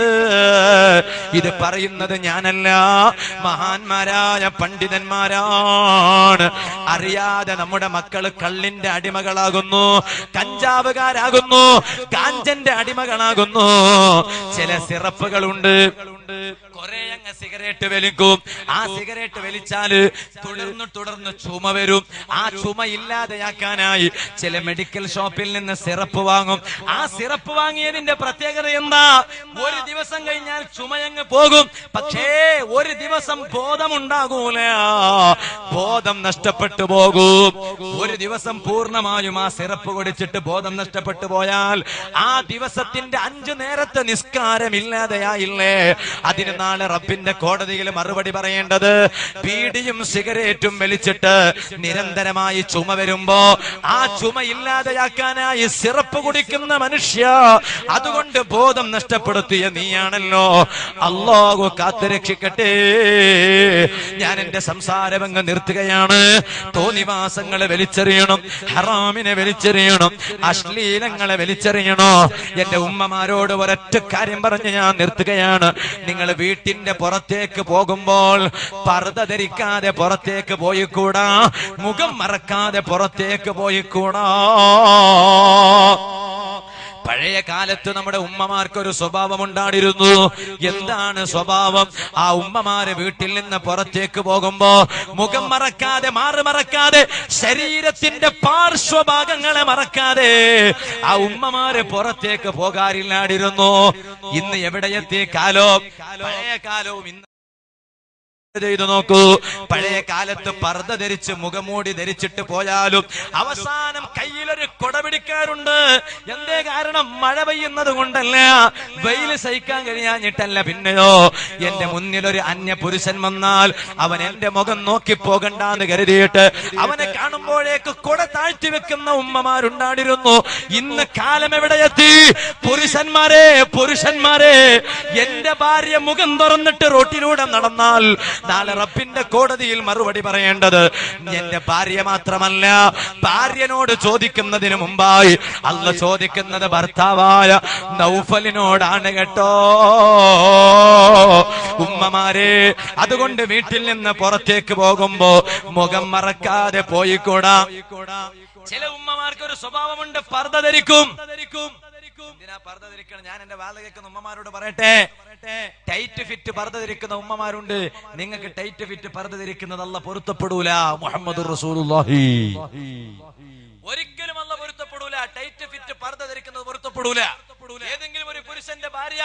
ഇത് പറയുന്നത് ഞാനല്ല, മഹാന്മാരായ പണ്ഡിതന്മാരാണ്. അറിയാതെ നമ്മുടെ മക്കള് കള്ളിന്റെ അടിമകളാകുന്നു, കഞ്ചാവുകാരാകുന്നു, കാഞ്ചന്റെ അടിമകളാകുന്നു. ചില സിറപ്പുകളുണ്ട്, കുറെ അങ്ങ് സിഗരറ്റ് വലിക്കും. ആ സിഗരറ്റ് വലിച്ചാല് തുടർന്ന് ചുമ വരും. ആ ചുമ ഇല്ലാതെയാക്കാനായി ചില മെഡിക്കൽ ഷോപ്പിൽ നിന്ന് സിറപ്പ് വാങ്ങും. ആ സിറപ്പ് വാങ്ങിയതിന്റെ പ്രത്യേകത എന്താ? ഒരു ദിവസം കഴിഞ്ഞാൽ ചുമയങ്ങ് പോകും, പക്ഷേ ഒരു ദിവസം ബോധമുണ്ടാകൂല, ബോധം നഷ്ടപ്പെട്ടു പോകും. ഒരു ദിവസം പൂർണ്ണമായും ആ സിറപ്പ് കുടിച്ചിട്ട് ബോധം നഷ്ടപ്പെട്ടു പോയാൽ ആ ദിവസത്തിന്റെ 5 നേരത്തെ നിസ്കാരമില്ലാതെയായില്ലേ? അതിന് നാളെ റബ്ബിന്റെ കോടതിയിൽ മറുപടി പറയേണ്ടത്. ബീഡിയും സിഗരറ്റും വലിച്ചിട്ട് നിരന്തരമായി ചുമ വരുമ്പോ ആ ചുമ ഇല്ലാതെയാക്കാനായി സിറപ്പ് കുടിക്കുന്ന മനുഷ്യ, അതുകൊണ്ട് ബോധം നഷ്ടപ്പെടുത്തിയ നീയാണല്ലോ. അല്ലാഹു കാത്തുരക്ഷിക്കട്ടെ. ഞാൻ എന്റെ സംസാരം അങ്ങ് നിർത്തുകയാണ്. തോന്നിവാസങ്ങളെ വലിച്ചെറിയണം, ഹറാമിനെ വലിച്ചെറിയണം, അശ്ലീലങ്ങളെ വലിച്ചെറിയണോ? എന്റെ ഉമ്മമാരോട് ഒരൊറ്റ കാര്യം പറഞ്ഞ് ഞാൻ നിർത്തുകയാണ്. നിങ്ങൾ വീട്ടിന്റെ പുറത്തേക്ക് പോകുമ്പോൾ പർദ്ദ ധരിക്കാതെ പുറത്തേക്ക് പോയിക്കൂടാ, മുഖം മറക്കാതെ പുറത്തേക്ക് പോയിക്കൂടാ. പഴയ കാലത്ത് നമ്മുടെ ഉമ്മമാർക്കൊരു സ്വഭാവം ഉണ്ടായിരുന്നു. എന്താണ് സ്വഭാവം? ആ ഉമ്മമാര് വീട്ടിൽ നിന്ന് പുറത്തേക്ക് പോകുമ്പോ മുഖം മറക്കാതെ, മാറ് മറക്കാതെ, ശരീരത്തിന്റെ പാർശ്വഭാഗങ്ങളെ മറക്കാതെ ആ ഉമ്മമാര് പുറത്തേക്ക് പോകാറില്ലായിരുന്നു. ഇന്ന് എവിടെയെത്തി കാലം? പഴയ കാലവും ഇന്ന് ചെയ്തു നോക്കൂ. പഴയ കാലത്ത് പർദ്ദ ധരിച്ച് മുഖമൂടി ധരിച്ചിട്ട് പോയാലും അവസാനം കയ്യിലൊരു കൊട പിടിക്കാറുണ്ട്. എന്തേ കാരണം? മഴ പെയ്യുന്നത് കൊണ്ടല്ല, വെയിൽ സഹിക്കാൻ കഴിയാഞ്ഞിട്ടല്ല. പിന്നെയോ, എന്റെ മുന്നിലൊരു അന്യ പുരുഷൻ വന്നാൽ അവൻ എന്റെ മുഖം നോക്കി പോകണ്ടെന്ന് കരുതിയിട്ട് അവനെ കാണുമ്പോഴേക്ക് കൊട താഴ്ത്തി വെക്കുന്ന ഉമ്മമാരുണ്ടായിരുന്നു. ഇന്ന് കാലം എവിടെയെത്തി? പുരുഷന്മാരെ, എന്റെ ഭാര്യ മുഖം തുറന്നിട്ട് റോട്ടിലൂടെ നടന്നാൽ നാളെ റബ്ബിന്റെ കോടതിയിൽ മറുപടി പറയേണ്ടത് എന്റെ ഭാര്യ മാത്രമല്ല, ഭാര്യനോട് ചോദിക്കുന്നതിന് മുമ്പായി അല്ലാഹ് ചോദിക്കുന്നത് ഭർത്താവായ നൗഫലിനോടാണ് കേട്ടോ. ഉമ്മമാരെ, അതുകൊണ്ട് വീട്ടിൽ നിന്ന് പുറത്തേക്ക് പോകുമ്പോ മുഖം മറക്കാതെ പോയിക്കൂടാ. ചില ഉമ്മമാർക്ക് ഒരു സ്വഭാവമുണ്ട്, പർദ്ദ ധരിക്കും. എന്തിനാ പർദ്ദ ധരിക്കണം? ഞാൻ എന്റെ വാല കേൾക്കുന്ന ഉമ്മമാരോട് പറയട്ടെ, ടൈറ്റ് ഫിറ്റ് പർദ്ദ ധരിക്കുന്ന ഉമ്മമാരുണ്ട്. നിങ്ങൾക്ക് ടൈറ്റ് ഫിറ്റ് പർദ്ദ ധരിക്കുന്നത് അല്ലാഹ് പൊരുത്തപ്പെടൂല. മുഹമ്മദുർ റസൂലുള്ളാഹി ഒരിക്കലും അല്ലാഹ് പൊരുത്തപ്പെടൂല. ടൈറ്റ് ഫിറ്റ് പർദ്ദ ധരിക്കുന്നത് പൊരുത്തപ്പെടൂല. ഏതെങ്കിലും ഒരു പുരുഷന്റെ ഭാര്യ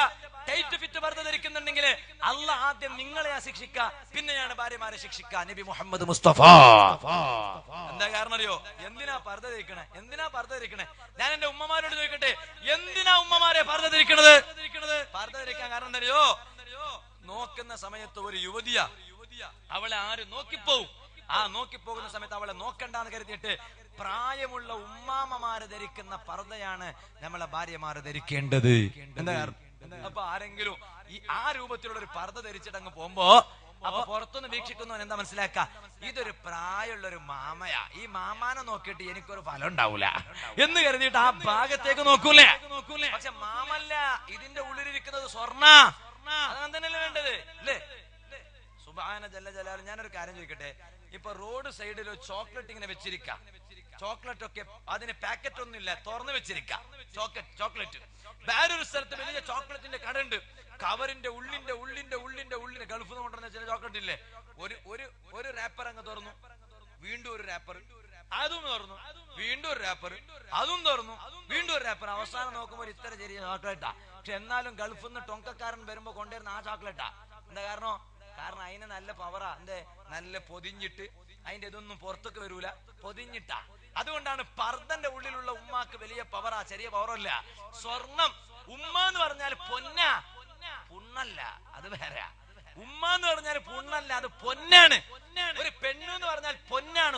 ടൈറ്റ് ഫിറ്റ് പർദ്ദ ധരിക്കുന്നുണ്ടെങ്കിൽ അള്ളാഹ് ആദ്യം നിങ്ങളെ ശിക്ഷിക്കുക, പിന്നെയാണ് ഭാര്യമാരെ ശിക്ഷിക്കുക. നബി മുഹമ്മദ് മുസ്തഫ. എന്താ കാരണം അറിയോ? എന്തിനാ പർദ്ദ ധരിക്കണേ? ഞാൻ എന്റെ ഉമ്മമാരോട് ചോദിക്കട്ടെ, എന്തിനാ ഉമ്മമാരെ പർദ്ദ ധരിക്കണത്? പർദ്ദ ധരിക്കാൻ കാരണം എന്തറിയോ? നോക്കുന്ന സമയത്ത് ഒരു യുവതിയ അവളെ ആര് നോക്കിപ്പോവും. ആ നോക്കിപ്പോകുന്ന സമയത്ത് അവളെ നോക്കണ്ടെന്ന് കരുതിയിട്ട് പ്രായമുള്ള ഉമ്മാമ്മമാര് ധരിക്കുന്ന പർദ്ദയാണ് നമ്മളെ ഭാര്യമാര് ധരിക്കേണ്ടത്. എന്താ കാരണം? അപ്പൊ ആരെങ്കിലും ആ രൂപത്തിലുള്ള ഒരു പർദ്ദ ധരിച്ചിട്ട് അങ്ങ് പോകുമ്പോ അപ്പൊ പുറത്തുനിന്ന് വീക്ഷിക്കുന്നവൻ എന്താ മനസ്സിലാക്ക? ഇതൊരു പ്രായമുള്ള ഒരു മാമയാ, ഈ മാമാനെ നോക്കിയിട്ട് എനിക്കൊരു ഫലം ഉണ്ടാവൂല എന്ന് കരുതിയിട്ട് ആ ഭാഗത്തേക്ക് നോക്കൂലേ. പക്ഷെ മാമല്ല, ഇതിന്റെ ഉള്ളിലിരിക്കുന്നത് സ്വർണ്ണ. അങ്ങനെ തന്നെയല്ലേ വേണ്ടത് അല്ലേ? സുബ്ഹാന ജല്ല ജലാൽ. ഞാനൊരു കാര്യം ചോദിക്കട്ടെ, ഇപ്പൊ റോഡ് സൈഡിൽ ഒരു ചോക്ലേറ്റ് ഇങ്ങനെ വെച്ചിരിക്കാം. ചോക്ലേറ്റ് ഒക്കെ അതിന് പാക്കറ്റ് ഒന്നും ഇല്ല, തുറന്നു വെച്ചിരിക്കാം ചോക്ലേറ്റ്. വേറൊരു സ്ഥലത്ത് വലിയ ചോക്ലേറ്റിന്റെ കട ഉണ്ട്. കവറിന്റെ ഉള്ളിന്റെ ഗൾഫ് കൊണ്ടുവരുന്ന ചില ചോക്ലേറ്റ് ഇല്ലേ, ഒരു റാപ്പർ അങ്ങ് തുറന്നു, വീണ്ടും ഒരു റാപ്പർ, അതും തുറന്നു, വീണ്ടും ഒരു റാപ്പർ, അതും തുറന്നു, വീണ്ടും ഒരു റാപ്പർ. അവസാനം നോക്കുമ്പോൾ ഇത്ര ചെറിയ ചോക്ലേറ്റാ. പക്ഷെ എന്നാലും ഗൾഫിൽ നിന്ന് ടൊങ്കക്കാരൻ വരുമ്പോ കൊണ്ടുവരുന്ന ആ ചോക്ലേറ്റാ. എന്താ കാരണം? അതിന് നല്ല പവറാ. എന്തേ? നല്ല പൊതിഞ്ഞിട്ട്, അതിന്റെ ഇതൊന്നും പുറത്തേക്ക് വരൂല, പൊതിഞ്ഞിട്ടാ. അതുകൊണ്ടാണ് പർദ്ദന്റെ ഉള്ളിലുള്ള ഉമ്മാക്ക് വലിയ പവറാ, ചെറിയ പവറല്ല. സ്വർണം ഉമ്മ എന്ന് പറഞ്ഞാൽ പൊന്നാ, പുണ്ണല്ല, അത് വേറെ. ഉമ്മ എന്ന് പറഞ്ഞാൽ പുണ്ണല്ല, അത് പൊന്നാണ്. ഒരു പെണ്ണു എന്ന് പറഞ്ഞാൽ പൊന്നാണ്,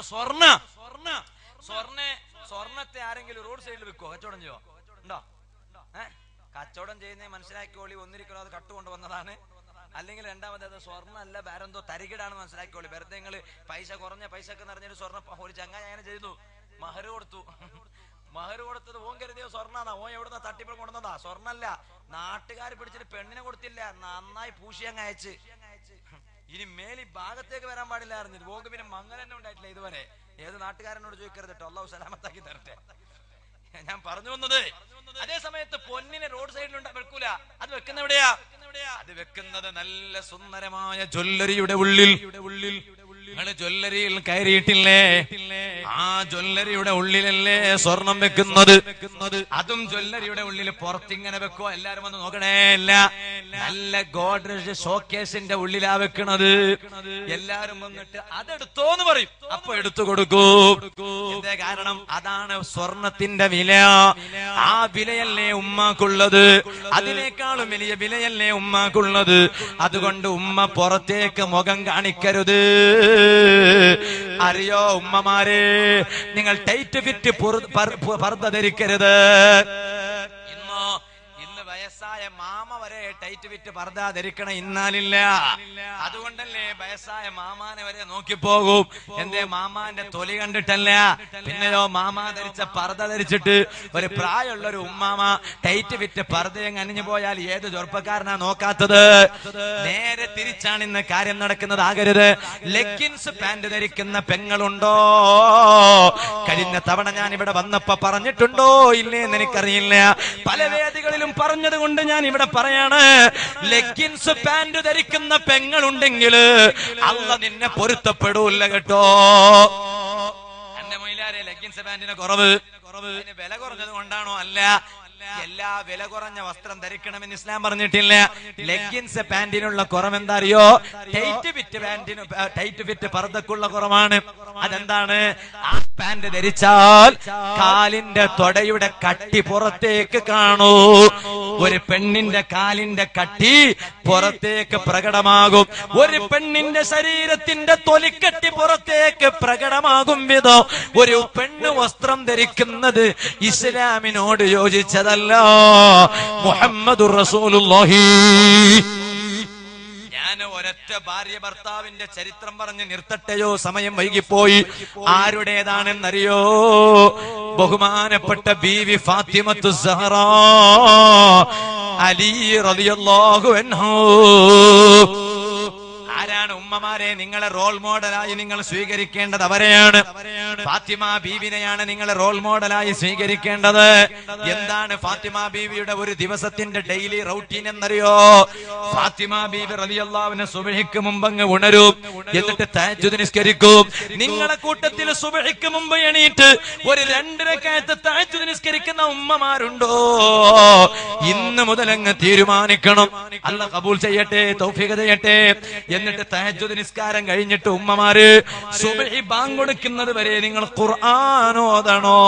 സ്വർണത്തെ ആരെങ്കിലും റോഡ് സൈഡിൽ വെക്കോ? കച്ചവടം ചെയ്യോ? ഉണ്ടോ? കച്ചവടം ചെയ്യുന്ന മനസ്സിലാക്കിക്കോളി, ഒന്നിരിക്കലോ അത് കട്ടുകൊണ്ട് വന്നതാണ്. അല്ലെങ്കിൽ രണ്ടാമത് അത് സ്വർണ്ണല്ല, വേറെന്തോ തരികിടാണെന്ന് മനസ്സിലാക്കിക്കോളി. വെറുതെ നിങ്ങള് പൈസ കുറഞ്ഞ പൈസക്ക് നിറഞ്ഞൊരു സ്വർണ്ണ ഒരു ചങ്ങായി അങ്ങനെ ചെയ്തു, മഹർ കൊടുത്തത് ഓൻ കരുതിയോ സ്വർണ്ണാ. ഓൻ എവിടുന്ന തട്ടിപ്പ് കൊണ്ടുവന്നതാ, സ്വർണ്ണല്ല. നാട്ടുകാർ പിടിച്ചിട്ട് പെണ്ണിനെ കൊടുത്തില്ല, നന്നായി പൂശി അങ്ങ് അയച്ച്. ഇനി മേലി ഭാഗത്തേക്ക് വരാൻ പാടില്ല അറിഞ്ഞത്. ഓക്ക് പിന്നെ മങ്ങൽ തന്നെ ഉണ്ടായിട്ടില്ല ഇതുവരെ. ഏത് നാട്ടുകാരനോട് ചോദിക്കരുത് കേട്ടോ, അള്ളാഹു സലാമത്താക്കി തരട്ടെ. ഞാൻ പറഞ്ഞു വന്നത്, അതേ സമയത്ത് പൊന്നിനെ റോഡ് സൈഡിൽ വെക്കൂല. അത് വെക്കുന്ന എവിടെയാ? അത് വെക്കുന്നത് നല്ല സുന്ദരമായ ജ്വല്ലറിയുടെ ഉള്ളിൽ. നിങ്ങൾ ജ്വല്ലറിയിൽ കയറിയിട്ടില്ലേ? ആ ജ്വല്ലറിയുടെ ഉള്ളിലല്ലേ സ്വർണം വെക്കുന്നത്? അതും ജ്വല്ലറിയുടെ ഉള്ളിൽ പുറത്തിങ്ങനെ വെക്കോ? എല്ലാരും വന്ന് നോക്കണേ. ഇല്ല, നല്ല ഗോഡ്രേജ് ഷോക്കേസിന്റെ ഉള്ളിലാ വെക്കണത്. എല്ലാരും വന്നിട്ട് അതെടുത്തോന്ന് പറയും, അപ്പൊ എടുത്തു കൊടുക്കൂ. എന്തേ കാരണം? അതാണ് സ്വർണത്തിന്റെ വില. ആ വിലയല്ലേ ഉമ്മാക്കുള്ളത്? അതിനേക്കാളും വലിയ വിലയല്ലേ ഉമ്മാക്കുള്ളത്? അതുകൊണ്ട് ഉമ്മ പുറത്തേക്ക് മുഖം കാണിക്കരുത്. അറിയോ ഉമ്മമാരെ, നിങ്ങൾ ടൈറ്റ് ഫിറ്റ് പർദ്ദ ധരിക്കരുത്. ഇന്ന് വയസ്സായ മാമ വരെ ടൈറ്റ് ഫിറ്റ് പർദ്ദ ധരിക്കണ ഇന്നാലില്ല. അതുകൊണ്ടല്ലേ വയസ്സായ മാമാനെ വരെ നോക്കിപ്പോകും. എന്തേ? മാമാന്റെ തൊലി കണ്ടിട്ടല്ല. പിന്നെയോ മാമാ ധരിച്ച പർദ്ദ ധരിച്ചിട്ട് ഒരു പ്രായമുള്ള ഒരു ഉമ്മാമ ടൈറ്റ് ഫിറ്റ് പർദ്ദയും അണിഞ്ഞു പോയാൽ ഏത് ചെറുപ്പക്കാരനാ നോക്കാത്തത്? നേരെ തിരിച്ചാണ് ഇന്ന് കാര്യം നടക്കുന്നത്. ആകരുത്. ലെഗിൻസ് പാന്റ് ധരിക്കുന്ന പെങ്ങളുണ്ടോ? കഴിഞ്ഞ തവണ ഞാൻ ഇവിടെ വന്നപ്പോ പറഞ്ഞിട്ടുണ്ടോ ഇല്ലേന്ന് എനിക്കറിയില്ല. പല വേദികളിലും പറഞ്ഞത് കൊണ്ട് ഞാൻ ഇവിടെ പറയാണ്. ലെഗിൻസ് പാന്റ് ധരിക്കുന്ന പെങ്ങളുണ്ടെങ്കിൽ അല്ലാഹ് നിന്നെ പൊരുത്തപ്പെടൂല്ല കേട്ടോ. എന്റെ മൊയിലാരെ, ലെഗിൻസ് പാന്റിന് കുറവ് വില കുറഞ്ഞത് കൊണ്ടാണോ? അല്ല. എല്ലാ വില കുറഞ്ഞ വസ്ത്രം ധരിക്കണമെന്ന് ഇസ്ലാം പറഞ്ഞിട്ടില്ല. ലെഗിൻസ് പാന്റിനുള്ള കുറവ് എന്താ അറിയോ? ടൈറ്റ് ഫിറ്റ് പർദ്ദക്കുള്ള കുറവാണ്. അതെന്താണ്? ആ പാന്റ് ധരിച്ചാൽ കാലിന്റെ തൊടയുടെ കട്ടി പുറത്തേക്ക് കാണൂ. ഒരു പെണ്ണിന്റെ കാലിന്റെ കട്ടി പുറത്തേക്ക് പ്രകടമാകും. ഒരു പെണ്ണിന്റെ ശരീരത്തിന്റെ തൊലിക്കട്ടി പുറത്തേക്ക് പ്രകടമാകും വിധം ഒരു പെണ്ണ് വസ്ത്രം ധരിക്കുന്നത് ഇസ്ലാമിനോട് യോജിച്ചതല്ല. മുഹമ്മദുർ റസൂലുള്ളാഹി. ഞാൻ ഒരൊറ്റ ഭാര്യ ഭർത്താവിന്റെ ചരിത്രം പറഞ്ഞ് നിർത്തട്ടെയോ? സമയം വൈകിപ്പോയി. ആരുടേതാണെന്നറിയോ? ബഹുമാനപ്പെട്ട ബീവി ഫാത്തിമത്തു സഹറ അലി റളിയല്ലാഹു അൻഹു. ആരാണ് ഉമ്മമാരെ? ഉമ്മമാരെ നിങ്ങളെ റോൾ മോഡലായി നിങ്ങൾ സ്വീകരിക്കേണ്ടത് അവരെയാണ്. ഫാത്തിമ ബീവിനെയാണ് നിങ്ങളെ റോൾ മോഡലായി സ്വീകരിക്കേണ്ടത്. എന്താണ് ഫാത്തിമ ബീവിയുടെ ഒരു ദിവസത്തിന്റെ ഡെയിലി റൂട്ടീൻ എന്നറിയോ? ഫാത്തിമ ബീവി റളിയല്ലാഹു അൻഹ സുബ്ഹിക്ക് മുമ്പ് അങ്ങ് ഉണരും, എന്നിട്ട് തഹജ്ജുദ് നിസ്കരിക്കും. നിങ്ങളെ കൂട്ടത്തിൽ സുബ്ഹിക്ക് മുമ്പ് എണീറ്റ് ഒരു 2 റക്അത്ത് തഹജ്ജുദ് നിസ്കരിക്കുന്ന ഉമ്മമാരുണ്ടോ? ഇന്ന് മുതൽ അങ്ങ് തീരുമാനിക്കണം. അല്ലാഹ് കബൂൽ ചെയ്യട്ടെ, തൗഫീഖ് ചെയ്യട്ടെ. എന്നിട്ട് തഹജ്ജുദ് നിസ്കാരം കഴിഞ്ഞിട്ട് ഉമ്മമാര് സുബ്ഹി ബാങ്ക് കൊടുക്കുന്നത് വരെ നിങ്ങൾ ഖുർആൻ ഓതണോ?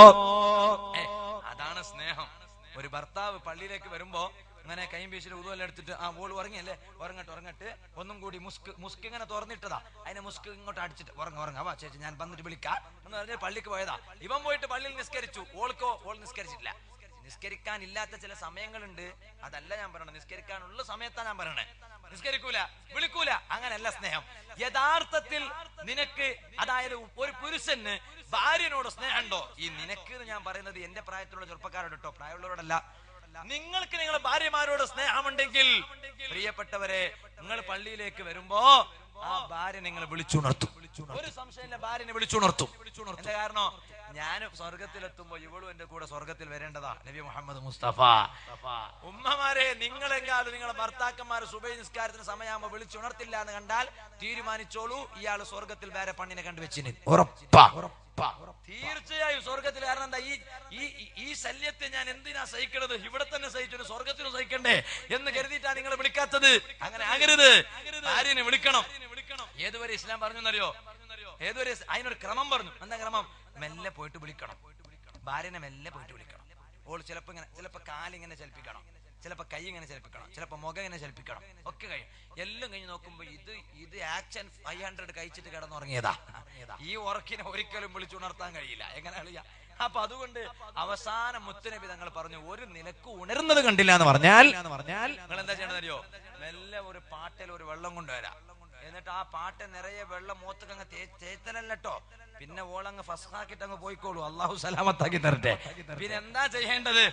അതാണ് സ്നേഹം. ഒരു ഭർത്താവ് പള്ളിയിലേക്ക് വരുമ്പോ അങ്ങനെ കൈയും വീശിട്ട് ഉദുവെല്ലാം എടുത്തിട്ട് ഓൾ ഉറങ്ങിയല്ലേ, ഉറങ്ങട്ടെ ഒന്നും കൂടി മുസ്ക് ഇങ്ങനെ തുറന്നിട്ടതാ, അതിനെ മുസ്ക് ഇങ്ങോട്ട് അടിച്ചിട്ട് ഉറങ്ങ വാ ചേച്ചി ഞാൻ വന്നിട്ട് വിളിക്കാം എന്ന് പറഞ്ഞ് പള്ളിക്ക് പോയതാ. ഇവൻ പോയിട്ട് പള്ളിയിൽ നിസ്കരിച്ചു, ഓൾ നിസ്കരിച്ചിട്ടില്ല. നിസ്കരിക്കാനില്ലാത്ത ചില സമയങ്ങളുണ്ട്, അതല്ല ഞാൻ പറയണത്. നിസ്കരിക്കാനുള്ള സമയത്താ ഞാൻ പറയണേ. നിസ്കരിക്കൂല, വിളിക്കൂല, അങ്ങനല്ല സ്നേഹം. യഥാർത്ഥത്തിൽ നിനക്ക്, അതായത് ഒരു പുരുഷന് ഭാര്യനോട് സ്നേഹമുണ്ടോ? ഈ നിനക്ക് ഞാൻ പറയുന്നത് എന്റെ പ്രായത്തിലുള്ള ചെറുപ്പക്കാരോട് കേട്ടോ, പ്രായമുള്ളവരോടല്ല. നിങ്ങൾക്ക് നിങ്ങളുടെ ഭാര്യമാരോട് സ്നേഹമുണ്ടെങ്കിൽ പ്രിയപ്പെട്ടവരെ, നിങ്ങൾ പള്ളിയിലേക്ക് വരുമ്പോ ആ ഭാര്യ നിങ്ങൾ വിളിച്ചുണർത്തും. ഒരു സംശയമില്ല, ഭാര്യനെ വിളിച്ചുണർത്തും. എന്താ കാരണം? ഞാൻ സ്വർഗത്തിലെത്തുമ്പോ ഇവളും എന്റെ കൂടെ സ്വർഗത്തിൽ വരേണ്ടതാ. നബി മുഹമ്മദ് മുസ്തഫ. ഉമ്മമാരെ, നിങ്ങളെങ്കാലും നിങ്ങളെ ഭർത്താക്കന്മാർ സുബഹി നിസ്കാരത്തിന് സമയമാകുമ്പോ വിളിച്ചുണർത്തില്ല എന്ന് കണ്ടാൽ തീരുമാനിച്ചോളൂ, ഇയാള് സ്വർഗത്തിൽ വേറെ പണ്ണിനെ കണ്ടുവച്ചിന്. ഉറപ്പാ. തീർച്ചയായും സ്വർഗത്തിൽ. കാരണം എന്താ? ഈ ശല്യത്തെ ഞാൻ എന്തിനാ സഹിക്കണത്? ഇവിടെ തന്നെ സഹിച്ചു, സ്വർഗത്തിലും സഹിക്കണ്ടേ എന്ന് കരുതിയിട്ടാണ് നിങ്ങൾ വിളിക്കാത്തത്. അങ്ങനെ ആകരുത്. ഭാര്യനെ വിളിക്കണം. ഏതുവരെ ഇസ്ലാം പറഞ്ഞെന്നറിയോ? ഏതുവരെ അതിനൊരു ക്രമം പറഞ്ഞു. എന്താ ക്രമം? മെല്ലെ പോയിട്ട് വിളിക്കണം. ഭാര്യനെ മെല്ലെ പോയിട്ട് വിളിക്കണം. ഓൾ ചിലപ്പോ കാലിങ്ങനെ ചലിപ്പിക്കണം, ചിലപ്പോ കൈ ഇങ്ങനെ ചലിപ്പിക്കണം, ചിലപ്പോ മുഖം ഇങ്ങനെ ചലിപ്പിക്കണം, ഒക്കെ കഴിയും. എല്ലാം കഴിഞ്ഞ് നോക്കുമ്പോ ഇത് ആക്ഷൻ 500 കഴിച്ചിട്ട് കിടന്നുറങ്ങിയതാ. ഈ ഉറക്കിനെ ഒരിക്കലും വിളിച്ചുണർത്താൻ കഴിയില്ല. എങ്ങനെ അറിയാം? അപ്പൊ അതുകൊണ്ട് അവസാനം മുത്തുനബി തങ്ങൾ പറഞ്ഞു, ഒരു നിലക്ക് ഉണരുന്നത് കണ്ടില്ല എന്ന് പറഞ്ഞാൽ നിങ്ങൾ എന്താ ചെയ്യണമെന്നറിയോ? മെല്ലെ ഒരു പാട്ടിൽ ഒരു വെള്ളം കൊണ്ടുവരാം. എന്നിട്ട് ആ പാട്ട് നിറയെ വെള്ളം മൂത്തക്കങ്ങ് തേച്ചലല്ലോ, പിന്നെ ഓളങ്ങ് ഫസ്റ്റാക്കിട്ട് അങ്ങ് പോയിക്കോളൂ. അള്ളാഹു സലാമത്താക്കി തരട്ടെ. പിന്നെന്താ ചെയ്യേണ്ടത്?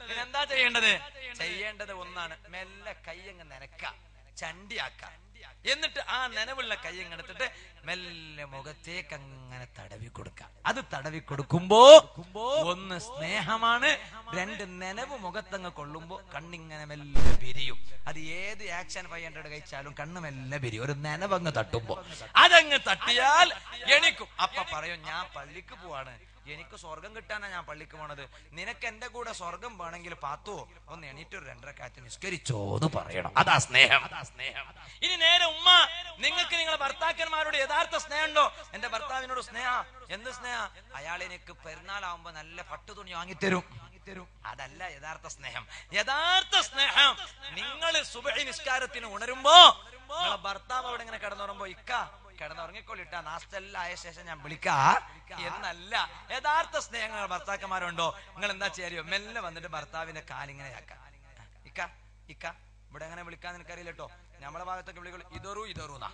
ചെയ്യേണ്ടത് ഒന്നാണ്, മെല്ലെ കയ്യങ്ങ് നനക്ക, ചണ്ടിയാക്ക. എന്നിട്ട് ആ നനവുള്ള കയ്യങ്ങ് എടുത്തിട്ട് മെല്ലെ മുഖത്തേക്ക് അങ്ങനെ തടവി കൊടുക്കാം. അത് തടവി കൊടുക്കുമ്പോ ഒന്ന് സ്നേഹമാണ്, 2 നനവ് മുഖത്തങ്ങ് കൊള്ളുമ്പോ കണ്ണിങ്ങനെ മെല്ലെ പിരിയും. അത് ഏത് ആക്ഷൻ 500 കഴിച്ചാലും കണ്ണ് മെല്ലെ പിരിയും. ഒരു നനവങ്ങ് തട്ടുമ്പോ അതങ്ങ് തട്ടിയാൽ എണിക്കും. അപ്പൊ പറയും, ഞാൻ പള്ളിക്ക് പോവാണ്, എനിക്ക് സ്വർഗം കിട്ടാനാ ഞാൻ പള്ളിക്ക് പോണത്. നിനക്ക് എന്റെ കൂടെ സ്വർഗം വേണമെങ്കിൽ പാത്തോ ഒന്ന് എണീറ്റ് ഒരു 2 റക്അത്ത് നിസ്കരിച്ചോ എന്ന് പറയണം. അതാ സ്നേഹം. ഇനി നേരെ ഉമ്മ, നിങ്ങൾക്ക് നിങ്ങളെ ഭർത്താക്കന്മാരോട് യഥാർത്ഥ സ്നേഹമുണ്ടോ? എന്റെ ഭർത്താവിനോട് സ്നേഹ. എന്ത് സ്നേഹ? അയാൾ എനിക്ക് പെരുന്നാളാവുമ്പോ നല്ല പട്ടുതുണി വാങ്ങിത്തരും. അതല്ല യഥാർത്ഥ സ്നേഹം. യഥാർത്ഥ സ്നേഹം, നിങ്ങൾ സുബഹി നിസ്കാരത്തിന് ഉണരുമ്പോ നിങ്ങളെ ഭർത്താവ് അവിടെ ഇങ്ങനെ കിടന്നുറങ്ങുമ്പോ, ഇക്ക കിടന്നുറങ്ങിക്കൊള്ളിട്ടാ, നാസ്തെല്ലാം ആയ ശേഷം ഞാൻ വിളിക്കാ എന്നല്ല. യഥാർത്ഥ സ്നേഹങ്ങൾ ഭർത്താക്കന്മാരുണ്ടോ? നിങ്ങൾ എന്താ ചെയ്യാറിയോ? മെല്ലെ വന്നിട്ട് ഭർത്താവിന്റെ കാലിങ്ങനെ ആക്കാം. ഇക്ക ഇവിടെ എങ്ങനെ വിളിക്കാൻ നിനക്കറിയില്ല കേട്ടോ, നമ്മളെ ഭാഗത്തൊക്കെ വിളിക്കുള്ളൂ ഇതോറൂന്നാ.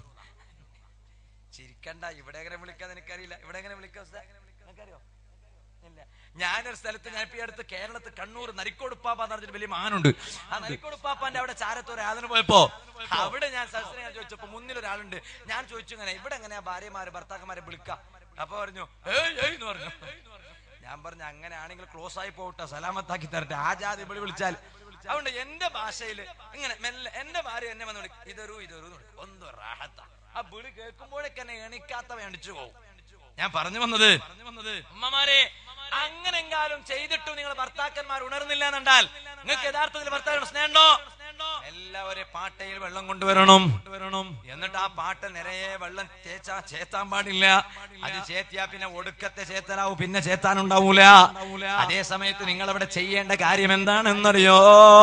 ചിരിക്കണ്ട, ഇവിടെ എങ്ങനെ വിളിക്കാൻ നിനക്കറിയില്ല. ഇവിടെ എങ്ങനെ വിളിക്കാ നിനക്കറിയോ? ഇല്ല. ഞാനൊരു സ്ഥലത്ത്, ഞാൻ ഇപ്പൊ അടുത്ത് കേരളത്തിൽ കണ്ണൂർ നരിക്കോടുപ്പാപ്പ എന്ന് പറഞ്ഞിട്ട് വലിയ മഹാനുണ്ട്. ആ നരിക്കോടുപ്പാപ്പാന്റെ അവിടെ ചാരത്തൊരു ആദന പോയപ്പോ അവിടെ ഞാൻ സഹസ്രം ചോദിച്ചപ്പോ മുന്നിലൊരാളുണ്ട്. ഞാൻ ചോദിച്ചു, ഇങ്ങനെ ഇവിടെ എങ്ങനെയാ ഭാര്യമാര് ഭർത്താക്കന്മാരെ വിളിക്കാം? അപ്പൊ പറഞ്ഞു എന്ന് പറഞ്ഞു. ഞാൻ പറഞ്ഞു, അങ്ങനെയാണെങ്കിൽ ക്ലോസ് ആയി പോട്ടെ, സലാമത്താക്കി തരട്ടെ, ആ ജാതി വിളി വിളിച്ചാൽ. അതുകൊണ്ട് എന്റെ ഭാഷയിൽ ഇങ്ങനെ മെല്ലെ എന്റെ ഭാര്യ എന്നെ വന്ന് വിളിക്കും, ഇതൊരു ഒന്ന് റാഹത്ത. ആ വിളി കേൾക്കുമ്പോഴേക്ക് എന്നെ എണിക്കാത്തവ എണിച്ചു പോകും. ഞാൻ പറഞ്ഞു വന്നത്, ഉമ്മമാരെ, അങ്ങനെങ്കാലും ചെയ്തിട്ടും നിങ്ങൾ ഭർത്താക്കന്മാർ ഉണർന്നില്ല എന്നുണ്ടാൽ നിങ്ങൾക്ക് യഥാർത്ഥത്തിൽ ഭർത്താവിനോട് സ്നേഹമുണ്ടോ? എല്ലാവരും പാട്ടയിൽ വെള്ളം കൊണ്ടുവരണം. എന്നിട്ട് ആ പാട്ട നിറയെ വെള്ളം ചേത്താൻ പാടില്ല. അത് ചേത്തിയാ പിന്നെ ഒടുക്കത്തെ ചേത്തനാവും, പിന്നെ ചേത്താനുണ്ടാവൂല. അതേ സമയത്ത് നിങ്ങൾ അവിടെ ചെയ്യേണ്ട കാര്യം എന്താണെന്നറിയോ?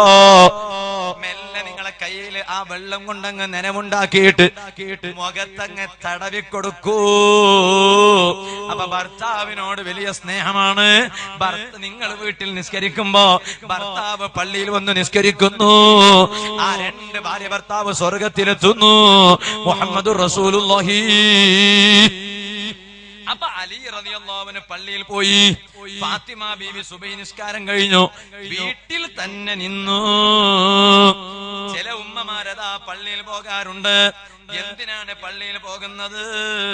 മെല്ലെ നിങ്ങളെ കയ്യിൽ ആ വെള്ളം കൊണ്ടങ്ങ് നനവുണ്ടാക്കിയിട്ട് മുഖത്തങ്ങ് തടവി കൊടുക്കൂ. അപ്പൊ ഭർത്താവിനോട് വലിയ സ്നേഹമാണ്. നിങ്ങൾ വീട്ടിൽ നിസ്കരിക്കുമ്പോ ഭർത്താവ് പള്ളിയിൽ വന്ന് നിസ്കരിക്കുന്നു. ആ 2 ഭാര്യ ഭർത്താവ് സ്വർഗത്തിലെത്തുന്നു. മുഹമ്മദുർ റസൂലുള്ളാഹി. അപ്പൊ അലി റളിയല്ലാഹു അൻഹു പള്ളിയിൽ പോയി. ഫാത്തിമ ബീവി സുബഹി നിസ്കാരം കഴിഞ്ഞു, വീട്ടിൽ തന്നെ നിന്നു. ചില ഉമ്മമാരതാ പള്ളിയിൽ പോകാറുണ്ട്. എന്തിനാണ് പള്ളിയിൽ പോകുന്നത്?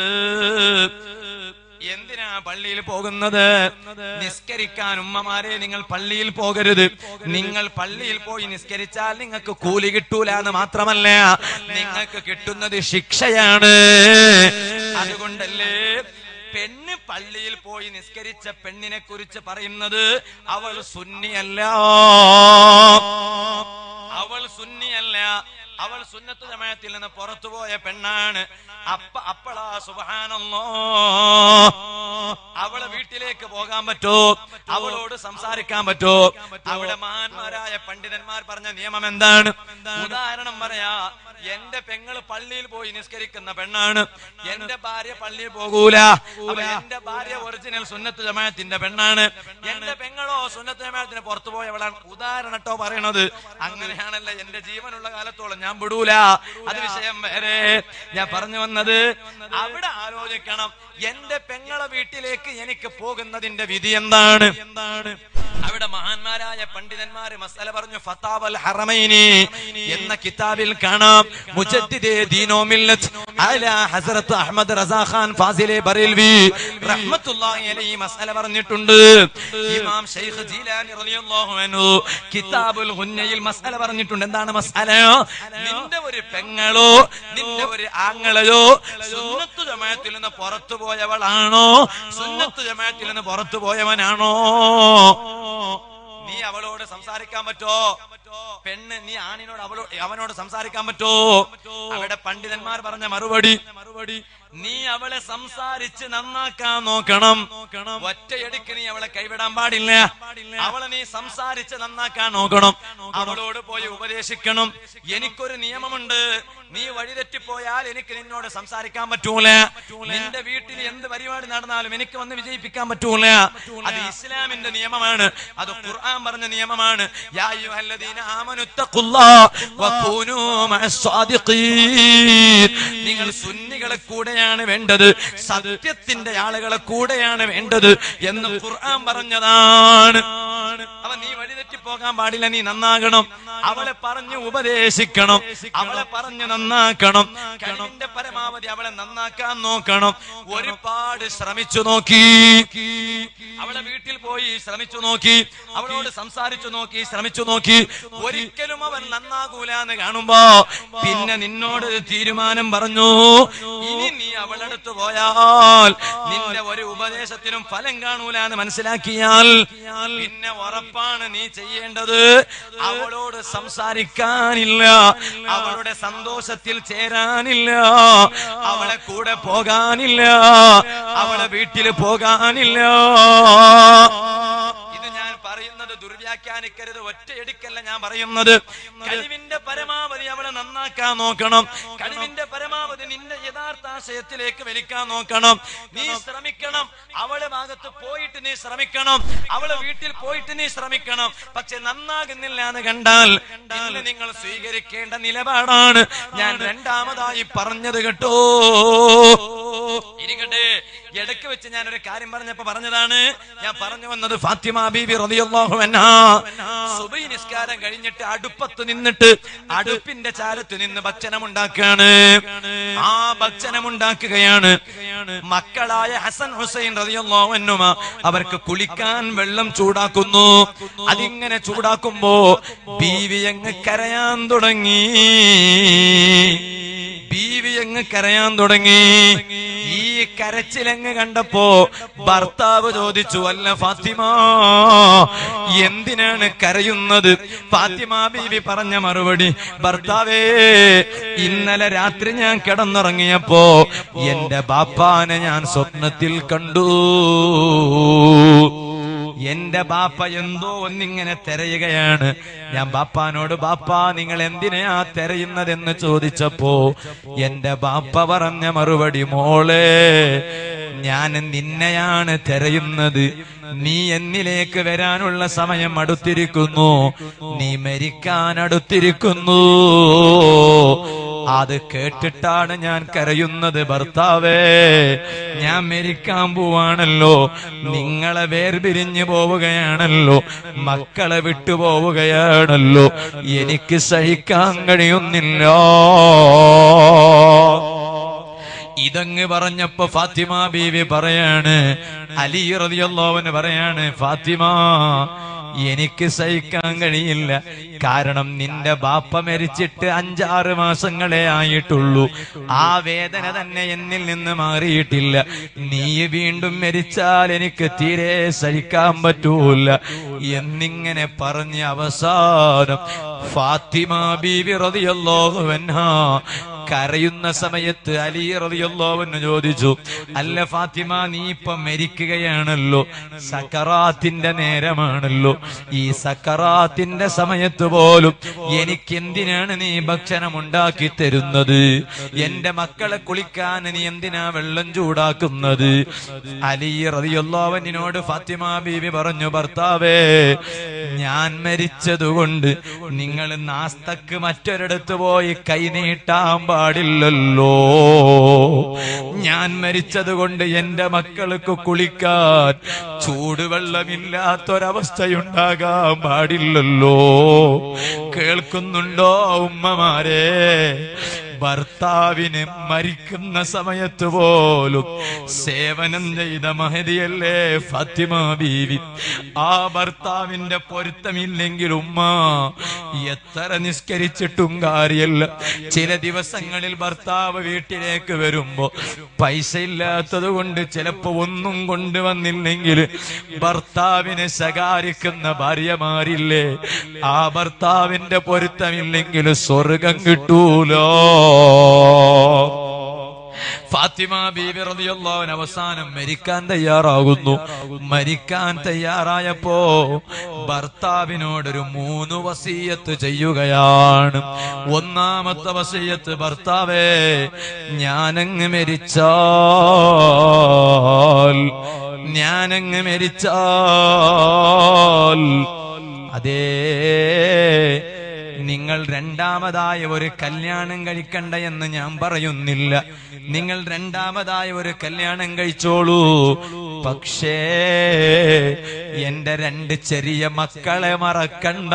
എന്തിനാ പള്ളിയിൽ പോകുന്നത്? നിസ്കരിക്കാൻ. ഉമ്മമാരെ, നിങ്ങൾ പള്ളിയിൽ പോകരുത്. നിങ്ങൾ പള്ളിയിൽ പോയി നിസ്കരിച്ചാൽ നിങ്ങൾക്ക് കൂലി കിട്ടൂല എന്ന് മാത്രമല്ല, നിങ്ങൾക്ക് കിട്ടുന്നത് ശിക്ഷയാണ്. അതുകൊണ്ടല്ലേ പെണ്ണ് പള്ളിയിൽ പോയി നിസ്കരിച്ച പെണ്ണിനെ കുറിച്ച് പറയുന്നത് അവൾ സുന്നിയല്ല, അവൾ സുന്നിയല്ല, അവൾ സുന്നത്ത് ജമാഅത്തിൽ നിന്ന് പുറത്തുപോയ പെണ്ണാണ്. അപ്പളാ സുബ്ഹാനല്ലാഹ് അവളെ വീട്ടിലേക്ക് പോകാൻ പറ്റോ? അവളോട് സംസാരിക്കാൻ പറ്റോ? അവിടെ മഹാന്മാരായ പണ്ഡിതന്മാർ പറഞ്ഞ നിയമം എന്താണ്? ഉദാഹരണം പറയാ, എന്റെ പെങ്ങള് പള്ളിയിൽ പോയി നിസ്കരിക്കുന്ന പെണ്ണാണ്, എന്റെ ഭാര്യ പള്ളിയിൽ പോകൂല. എന്റെ ഭാര്യ ഒറിജിനൽ സുന്നത്ത് ജമാഅത്തിന്റെ പെണ്ണാണ്, എന്റെ പെങ്ങളോ സുന്നത്ത് ജമാഅത്തിന് പുറത്തു പോയവളാണ്. ഉദാഹരണട്ടോ പറയണത്. അങ്ങനെയാണല്ലോ എന്റെ ജീവനുള്ള കാലത്തോളം ഞാൻ വിടൂല. അത് വിഷയം വേറെ. ഞാൻ പറഞ്ഞു വന്നത്, അവിടെ ആലോചിക്കണം, എന്റെ പെങ്ങളെ വീട്ടിലേക്ക് എനിക്ക് പോകുന്നതിന്റെ വിധി എന്താണ്? അവിടെ മഹാന്മാരായ പണ്ഡിതന്മാര് മസല പറഞ്ഞു. ഫതാവൽ ഹറമൈനി എന്ന കിതാബിൽ കാണാം, മുജദ്ദിദേ ദീനോ മില്ലത്ത് അലാ ഹസ്രത്ത് അഹ്മദ് റസാ ഖാൻ ഫാസിലെ ബറേൽവി റഹ്മത്തുള്ളാഹി അലൈഹി മസല പറഞ്ഞിട്ടുണ്ട്. ഇമാം ശൈഖ് ജീലാനി റളിയല്ലാഹു അൻഹു കിതാബുൽ ഗുന്നയിൽ മസല പറഞ്ഞിട്ടുണ്ട്. എന്താണ് മസല? നിന്റെ ഒരു പെങ്ങളോ നിന്റെ ഒരു ആങ്ങളയോ സുന്നത്ത് ജമാഅത്തിൽ നിന്ന് പുറത്തു പോയവളാണോ, സുന്നത്ത് ജമാഅത്തിൽ നിന്ന് പുറത്തു പോയവനാണോ, നീ അവളോട് സംസാരിക്കാൻ പറ്റോ? പെണ്ണ് നീ ആണിനോട് അവനോട് സംസാരിക്കാൻ പറ്റോ? അവിടെ പണ്ഡിതന്മാർ പറഞ്ഞ മറുപടി, നീ അവളെ സംസാരിച്ച് നന്നാക്കാൻ നോക്കണം. ഒറ്റയടിക്ക് നീ അവളെ കൈവിടാൻ പാടില്ല. അവളെ നീ സംസാരിച്ച് നന്നാക്കാൻ നോക്കണം. അവളോട് പോയി ഉപദേശിക്കണം. എനിക്കൊരു നിയമമുണ്ട്, നീ വഴിതെറ്റിപ്പോയാൽ എനിക്ക് നിന്നോട് സംസാരിക്കാൻ പറ്റൂല. നിന്റെ വീട്ടിൽ എന്ത് പരിപാടി നടന്നാലും എനിക്ക് വന്ന് വിജയിപ്പിക്കാൻ പറ്റൂല. അത് ഇസ്ലാമിന്റെ നിയമമാണ്, അത് ഖുർആൻ പറഞ്ഞ നിയമമാണ്. യാ അയ്യുഹല്ലദീന ആമനു തഖുല്ലാഹ വകൂനൂ മഅസ്സാദിഖീൻ. നിങ്ങൾ സുന്നികളെ കൂടെയാണ് വേണ്ടത്, സത്യത്തിന്റെ ആളുകളെ കൂടെയാണ് വേണ്ടത് എന്ന് ഖുർആൻ പറഞ്ഞതാണ്. അവ നീ വഴിതെറ്റി പോകാൻ പാടില്ല, നീ നന്നാകണം. അവളെ പറഞ്ഞു ഉപദേശിക്കണം, അവളെ പറഞ്ഞു നന്നാക്കണം. കഴിവിന്റെ പരമാവധി അവളെ നന്നാക്കാൻ നോക്കണം. ഒരുപാട് ശ്രമിച്ചു നോക്കി, അവളെ വീട്ടിൽ പോയി ശ്രമിച്ചു നോക്കി, അവളോട് സംസാരിച്ചു നോക്കി, ശ്രമിച്ചു നോക്കി. ഒരിക്കലും അവൻ നന്നാകൂല എന്ന് കാണുമ്പോ പിന്നെ നിന്നോട് തീരുമാനം പറഞ്ഞു, ഇനി നീ അവളടുത്ത് പോയാൽ നിന്റെ ഒരു ഉപദേശത്തിനും ഫലം കാണൂല എന്ന് മനസ്സിലാക്കിയാൽ പിന്നെ ഉറപ്പാണ് നീ ചെയ്യേണ്ടത് അവളോട് സംസാരിക്കാനില്ല, അവളുടെ സന്തോഷത്തിൽ ചേരാനില്ല, അവളെ കൂടെ പോകാനില്ല, അവളെ വീട്ടിൽ പോകാനില്ല. ഇത് ഞാൻ പറയുന്നത് ദുർവ്യാഖ്യാനിക്കരുത്, ഒറ്റയടിക്കല്ല ഞാൻ പറയുന്നത്. കഴിവിന്റെ പരമാവധി അവളെ നന്നാക്കാൻ നോക്കണം. കഴിവിന്റെ പരമാവധി നിന്റെ യഥാർത്ഥ ആശയത്തിലേക്ക് വലിക്കാൻ നോക്കണം. നീ ശ്രമിക്കണം, അവളെ ഭാഗത്ത് പോയിട്ട് നീ ശ്രമിക്കണം, അവളെ വീട്ടിൽ പോയിട്ട് നീ ശ്രമിക്കണം. പക്ഷെ നന്നാകുന്നില്ല എന്ന് കണ്ടാൽ ഇന്ന് നിങ്ങൾ സ്വീകരിക്കേണ്ട നിലപാടാണ് ഞാൻ രണ്ടാമതായി പറഞ്ഞത് കേട്ടോ. ഇരിക്കട്ടെ, ഇടയ്ക്ക് വെച്ച് ഞാൻ ഒരു കാര്യം പറഞ്ഞപ്പോ പറഞ്ഞതാണ്. ഞാൻ പറഞ്ഞു വന്നത് ഫാത്തിമ ബീബി റളിയല്ലാഹു അൻഹാ സുബഹി നിസ്കാരം കഴിഞ്ഞിട്ട് അടുപ്പത്ത് നിന്നിട്ട് അടുപ്പിന്റെ ചാരത്ത് നിന്ന് ഭക്ഷണം ഉണ്ടാക്കുകയാണ്. ആ ഭക്ഷണം ഉണ്ടാക്കുകയാണ്. മക്കളായ ഹസൻ ഹുസൈൻ റളിയല്ലാഹു അൻഹുമാ അവർക്ക് കുളിക്കാൻ വെള്ളം ചൂടാക്കുന്നു. അതിങ്ങനെ ചൂടാക്കുമ്പോ ബീവി അങ്ങ് കരയാൻ തുടങ്ങി, ബീവി അങ്ങ് കരയാൻ തുടങ്ങി. ഈ കരച്ചിലങ്ങ് കണ്ടപ്പോ ഭർത്താവ് ചോദിച്ചു, അല്ല ഫാത്തിമ എന്തിനാണ് കരയുന്നത്? ഫാത്തിമ ബീവി പറഞ്ഞ മറുപടി, ഭർത്താവേ ഇന്നലെ രാത്രി ഞാൻ കിടന്നുറങ്ങിയപ്പോ എന്റെ ബാപ്പാനെ ഞാൻ സ്വപ്നത്തിൽ കണ്ടു. എന്റെ ബാപ്പ എന്തോ ഒന്നിങ്ങനെ തെരയുകയാണ്. ഞാൻ ബാപ്പാനോട്, ബാപ്പാ നിങ്ങൾ എന്തിനാ തെരയുന്നതെന്ന് ചോദിച്ചപ്പോ എന്റെ ബാപ്പ പറഞ്ഞ മറുപടി, മോളെ ഞാൻ നിന്നെയാണ് തെരയുന്നത്. നീ എന്നിലേക്ക് വരാനുള്ള സമയം അടുത്തിരിക്കുന്നു, നീ മരിക്കാൻ അടുത്തിരിക്കുന്നു. അത് കേട്ടിട്ടാണ് ഞാൻ കരയുന്നത്. ഭർത്താവേ, ഞാൻ മരിക്കാൻ പോവാണല്ലോ, നിങ്ങളെ വേർപിരിഞ്ഞു പോവുകയാണല്ലോ, മക്കളെ വിട്ടുപോവുകയാണല്ലോ, എനിക്ക് സഹിക്കാൻ കഴിയുന്നില്ല. ഇതങ്ങ് പറഞ്ഞപ്പോ ഫാത്തിമ ബീവി പറയാണ്, അലി റളിയല്ലാഹു അൻഹു പറയാണ്, ഫാത്തിമ, എനിക്ക് സഹിക്കാൻ കഴിയില്ല. കാരണം നിന്റെ ബാപ്പ മരിച്ചിട്ട് 5-6 മാസങ്ങളെ ആയിട്ടുള്ളൂ. ആ വേദന തന്നെ എന്നിൽ നിന്ന് മാറിയിട്ടില്ല. നീ വീണ്ടും മരിച്ചാൽ എനിക്ക് തീരെ സഹിക്കാൻ പറ്റൂല എന്നിങ്ങനെ പറഞ്ഞ് അവസാനം ഫാത്തിമ ബീവി റളിയല്ലാഹു അൻഹാ കരയുന്ന സമയത്ത് അലി റളിയല്ലാഹു അൻഹു ചോദിച്ചു, അല്ല ഫാത്തിമ, നീ ഇപ്പൊ മരിക്കുകയാണല്ലോ, സക്കറാത്തിന്റെ നേരമാണല്ലോ, ഈ സക്കറാത്തിന്റെ സമയത്ത് പോലും എനിക്ക് എന്തിനാണ് നീ ഭക്ഷണം ഉണ്ടാക്കി തരുന്നത്? എന്റെ മക്കളെ കുളിക്കാൻ നീ എന്തിനാ വെള്ളം ചൂടാക്കുന്നത്? അലി റളിയല്ലാഹു അൻഹുവിനോട് ഫാത്തിമ ബീവി പറഞ്ഞു, ഭർത്താവേ, ഞാൻ മരിച്ചതുകൊണ്ട് നിങ്ങൾ നാസ്തക്ക് മറ്റൊരിടത്ത് പോയി കൈനീട്ടാൻ പാടില്ലല്ലോ. ഞാൻ മരിച്ചതുകൊണ്ട് എന്റെ മക്കൾക്ക് കുളിക്കാൻ ചൂടുവെള്ളമില്ലാത്തൊരവസ്ഥയുണ്ടാകാൻ പാടില്ലല്ലോ. കേൾക്കുന്നുണ്ടോ ഉമ്മമാരെ? ഭർത്താവിന് മരിക്കുന്ന സമയത്ത് പോലും സേവനം ചെയ്ത മഹദിയല്ലേ ഫാത്തിമ ബീവി. ആ ഭർത്താവിന്റെ പൊരുത്തമില്ലെങ്കിൽ ഉമ്മ എത്ര നിസ്കരിച്ചിട്ടും കാര്യമില്ല. ചില ദിവസങ്ങളിൽ ഭർത്താവ് വീട്ടിലേക്ക് വരുമ്പോ പൈസ ഇല്ലാത്തത് കൊണ്ട് ചിലപ്പോ ഒന്നും കൊണ്ടുവന്നില്ലെങ്കിൽ ഭർത്താവിനെ ശകാരിക്കുന്ന ഭാര്യമാരില്ലേ? ആ ഭർത്താവിന്റെ പൊരുത്തമില്ലെങ്കിൽ സ്വർഗം കിട്ടൂലോ. ഫാത്തിമ ബീവി റളിയല്ലാഹു അൻഹ അവസാനം മരിക്കാൻ തയ്യാറാകുന്നു. മരിക്കാൻ തയ്യാറായപ്പോ ഭർത്താവിനോടൊരു 3 വസിയത്ത് ചെയ്യുകയാണ്. ഒന്നാമത്തെ വസിയത്ത്, ഭർത്താവേ, ഞാനങ്ങ് മരിച്ചാൽ അതേ, നിങ്ങൾ രണ്ടാമതായ ഒരു കല്യാണം കഴിക്കണ്ട എന്ന് ഞാൻ പറയുന്നില്ല. നിങ്ങൾ രണ്ടാമതായ ഒരു കല്യാണം കഴിച്ചോളൂ. പക്ഷേ എന്റെ 2 ചെറിയ മക്കളെ മറക്കണ്ട.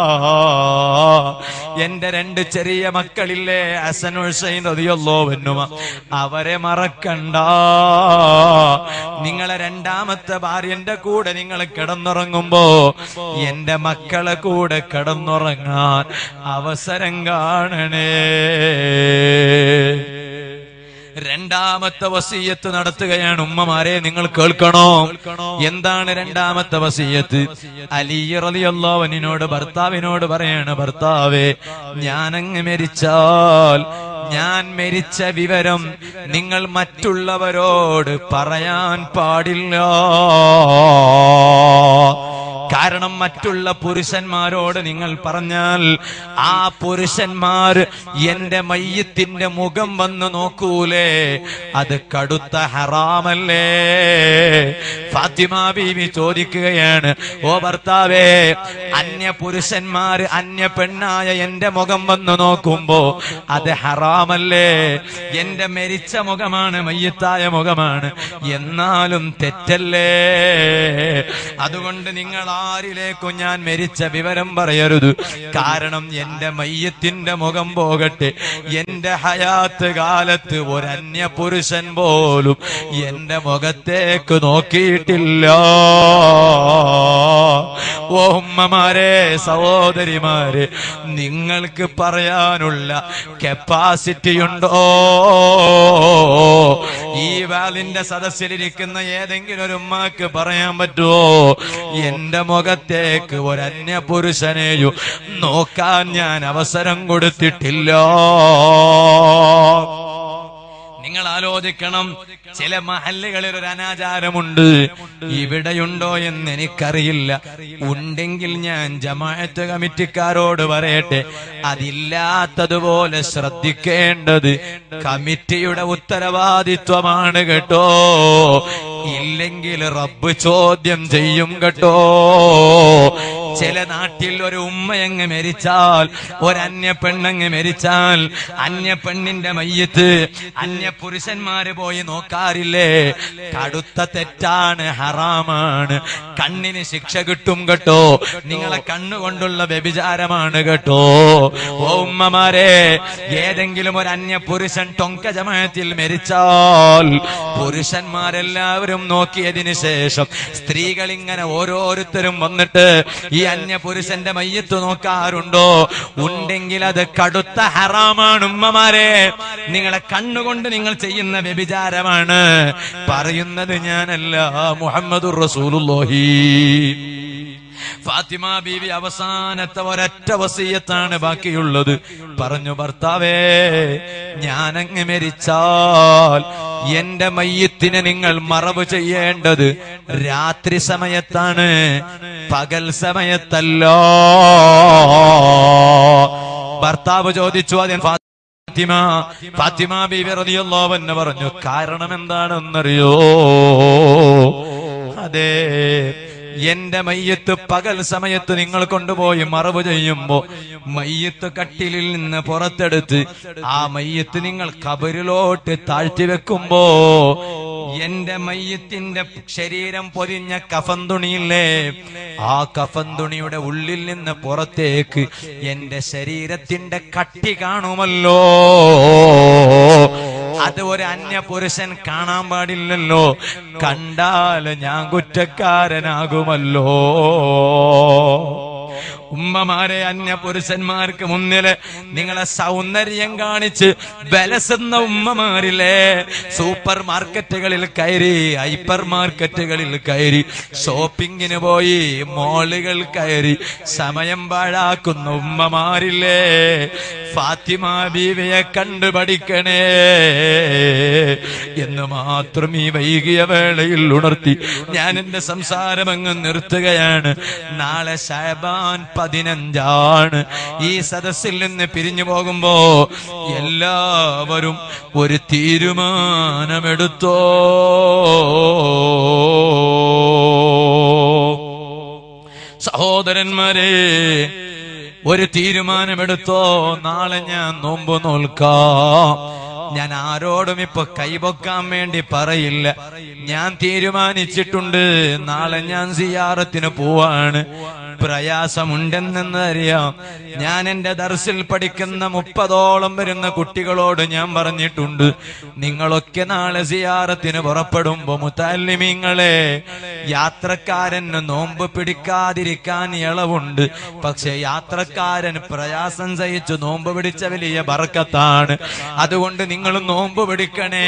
എന്റെ 2 ചെറിയ മക്കളില്ലേ, ഹസൻ ഹുസൈൻ റളിയല്ലാഹു അൻഹുമ, അവരെ മറക്കണ്ട. നിങ്ങളെ രണ്ടാമത്തെ ഭാര്യന്റെ കൂടെ നിങ്ങൾ കിടന്നുറങ്ങുമ്പോ എന്റെ മക്കളെ കൂടെ കിടന്നുറങ്ങാൻ അവസരം കാണണേ. രണ്ടാമത്തെ വസിയത്ത് നടത്തുകയാണ്. ഉമ്മമാരെ, നിങ്ങൾ കേൾക്കണോ? എന്താണ് രണ്ടാമത്തെ വസിയത്ത്? അലി റളിയല്ലാഹു അൻഹുവിനോട് ഭർത്താവിനോട് പറയാണ്, ഭർത്താവേ, ഞാനങ്ങ് മരിച്ചാൽ ഞാൻ മരിച്ച വിവരം നിങ്ങൾ മറ്റുള്ളവരോട് പറയാൻ പാടില്ല. കാരണം മറ്റുള്ള പുരുഷന്മാരോട് നിങ്ങൾ പറഞ്ഞാൽ ആ പുരുഷന്മാർ എന്റെ മയ്യത്തിന്റെ മുഖം വന്ന് നോക്കൂലേ? അത് കടുത്ത ഹറാമല്ലേ? ഫാത്തിമ ബീവി ചോദിക്കുകയാണ്, ഓ ഭർത്താവേ, അന്യ പുരുഷന്മാർ അന്യ പെണ്ണായ എന്റെ മുഖം വന്ന് നോക്കുമ്പോ അത് ഹറാമല്ലേ? എന്റെ മരിച്ച മുഖമാണ്, മയ്യത്തായ മുഖമാണ്, എന്നാലും തെറ്റല്ലേ? അതുകൊണ്ട് നിങ്ങൾ ആരിലേക്കും ഞാൻ മരിച്ച വിവരം പറയരുത്. കാരണം എന്റെ മയ്യത്തിന്റെ മുഖം പോകട്ടെ, എന്റെ ഹയാത്ത് കാലത്ത് ഒരന്യ പുരുഷൻ പോലും എന്റെ മുഖത്തേക്ക് നോക്കിയിട്ടില്ല. ഓ ഉമ്മമാരെ, സഹോദരിമാരെ, നിങ്ങൾക്ക് പറയാനുള്ള കപ്പാസിറ്റി ഉണ്ടോ? ഈ വാലിന്റെ സദസ്സിലിരിക്കുന്ന ഏതെങ്കിലും ഒരു ഉമ്മാക്ക് പറയാൻ പറ്റുമോ, എന്റെ മുഖത്തേക്ക് ഒരന്യ പുരുഷനെയും നോക്കാൻ ഞാൻ അവസരം കൊടുത്തിട്ടില്ല? നിങ്ങൾ ആലോചിക്കണം. ചില മഹല്ലുകളിൽ ഒരു അനാചാരമുണ്ട്, ഇവിടെയുണ്ടോ എന്ന് എനിക്കറിയില്ല. ഉണ്ടെങ്കിൽ ഞാൻ ജമാഅത്ത് കമ്മിറ്റിക്കാരോട് പറയട്ടെ, അതില്ലാത്തതുപോലെ ശ്രദ്ധിക്കേണ്ടത് കമ്മിറ്റിയുടെ ഉത്തരവാദിത്വമാണ് കേട്ടോ. ഇല്ലെങ്കിൽ റബ്ബ് ചോദ്യം ചെയ്യും കേട്ടോ. ചില നാട്ടിൽ ഒരു ഉമ്മയങ്ങ് മരിച്ചാൽ, ഒരന്യ പെണ്ണങ്ങ് മരിച്ചാൽ, അന്യ പെണ്ണിന്റെ മയ്യത്ത് അന്യ പുരുഷന്മാര് പോയി നോക്കാറില്ലേ? കടുത്ത തെറ്റാണ്, ഹറാമാണ്. കണ്ണിന് ശിക്ഷ കിട്ടും കേട്ടോ. നിങ്ങളെ കണ്ണുകൊണ്ടുള്ള വ്യഭിചാരമാണ് കേട്ടോ. ഓ ഉമ്മമാരെ, ഏതെങ്കിലും ഒരു അന്യ പുരുഷൻ ടൊങ്ക ജമാഅത്തിൽ മരിച്ചാൽ പുരുഷന്മാരെല്ലാവരും നോക്കിയതിനു ശേഷം സ്ത്രീകൾ ഇങ്ങനെ ഓരോരുത്തരും വന്നിട്ട് ഈ അന്യ പുരുഷന്റെ മയ്യത്ത് നോക്കാറുണ്ടോ? ഉണ്ടെങ്കിൽ അത് കടുത്ത ഹറാമാണ് ഉമ്മമാരെ. നിങ്ങളെ കണ്ണുകൊണ്ട് നിങ്ങൾ ചെയ്യുന്ന വ്യഭിചാരമാണ്. പറയുന്നത് ഞാനല്ല, മുഹമ്മദുർ റസൂലുള്ളാഹി. ഫാത്തിമ ബീവി അവസാനത്തെ ഒരൊറ്റ വസിയത്താണ് ബാക്കിയുള്ളത്. പറഞ്ഞു, ഭർത്താവേ, ഞാനങ്ങ് മരിച്ചാൽ എന്റെ മയ്യത്തിനെ നിങ്ങൾ മറവ് ചെയ്യേണ്ടത് രാത്രി സമയത്താണ്, പകൽ സമയത്തല്ല. ഭർത്താവ് ചോദിച്ചു, അതിന് ഫാത്തിമ ബീവി റളിയല്ലാഹു അൻഹ പറഞ്ഞു, കാരണം എന്താണെന്നറിയോ? അതെ, എന്റെ മയ്യത്ത് പകൽ സമയത്ത് നിങ്ങൾ കൊണ്ടുപോയി മറവ് ചെയ്യുമ്പോ മയ്യത്ത് കട്ടിലിൽ നിന്ന് പുറത്തെടുത്ത് ആ മയ്യത്ത് നിങ്ങൾ ഖബറിലോട്ട് താഴ്ത്തി വെക്കുമ്പോ എന്റെ മയ്യത്തിന്റെ ശരീരം പൊതിഞ്ഞ കഫൻ തുണിയില്ലേ, ആ കഫൻ തുണിയുടെ ഉള്ളിൽ നിന്ന് പുറത്തേക്ക് എന്റെ ശരീരത്തിന്റെ കട്ടി കാണുമല്ലോ. അത് ഒരു അന്യ പുരുഷൻ കാണാൻ പാടില്ലല്ലോ. കണ്ടാൽ ഞാൻ കുറ്റക്കാരനാകുമല്ലോ. ഉമ്മമാരെ, അന്യ പുരുഷന്മാർക്ക് മുന്നില് നിങ്ങളെ സൗന്ദര്യം കാണിച്ച് ബലസുന്ന ഉമ്മമാരില്ലേ, സൂപ്പർ മാർക്കറ്റുകളിൽ കയറി, ഹൈപ്പർ മാർക്കറ്റുകളിൽ കയറി, ഷോപ്പിങ്ങിന് പോയി, മോളുകൾ കയറി സമയം പാഴാക്കുന്ന ഉമ്മമാരില്ലേ, ഫാത്തിമ ബീവിയെ കണ്ടു പഠിക്കണേ എന്ന് മാത്രം ഈ വൈകിയ വേളയിൽ ഉണർത്തി ഞാൻ എന്റെ സംസാരം അങ്ങ് നിർത്തുകയാണ്. നാളെ ശഅബാൻ 15 ഈ സദസ്സിൽ നിന്ന് പിരിഞ്ഞു പോകുമ്പോ എല്ലാവരും ഒരു തീരുമാനമെടുത്തോ. സഹോദരന്മാരെ, ഒരു തീരുമാനമെടുത്തോ. നാളെ ഞാൻ നോമ്പ് നോൽക്കാം. ഞാൻ ആരോടും ഇപ്പൊ കൈപൊക്കാൻ വേണ്ടി പറയില്ല. ഞാൻ തീരുമാനിച്ചിട്ടുണ്ട്, നാളെ ഞാൻ സിയാറത്തിന് പോവാണ്. പ്രയാസമുണ്ടെന്നറിയാം. ഞാൻ എന്റെ ദർസിൽ പഠിക്കുന്ന 30ഓളം വരുന്ന കുട്ടികളോട് ഞാൻ പറഞ്ഞിട്ടുണ്ട്, നിങ്ങളൊക്കെ നാളെ സിയാറത്തിന് പുറപ്പെടുമ്പോ മുതല്ലിമീങ്ങളെ, യാത്രക്കാരന് നോമ്പ് പിടിക്കാതിരിക്കാൻ ഇളവുണ്ട്. പക്ഷെ യാത്രക്കാരൻ പ്രയാസം സഹിച്ചു നോമ്പ് പിടിച്ച വലിയ ബർക്കത്താണ്. അതുകൊണ്ട് നിങ്ങൾ നോമ്പ് പിടിക്കണേ.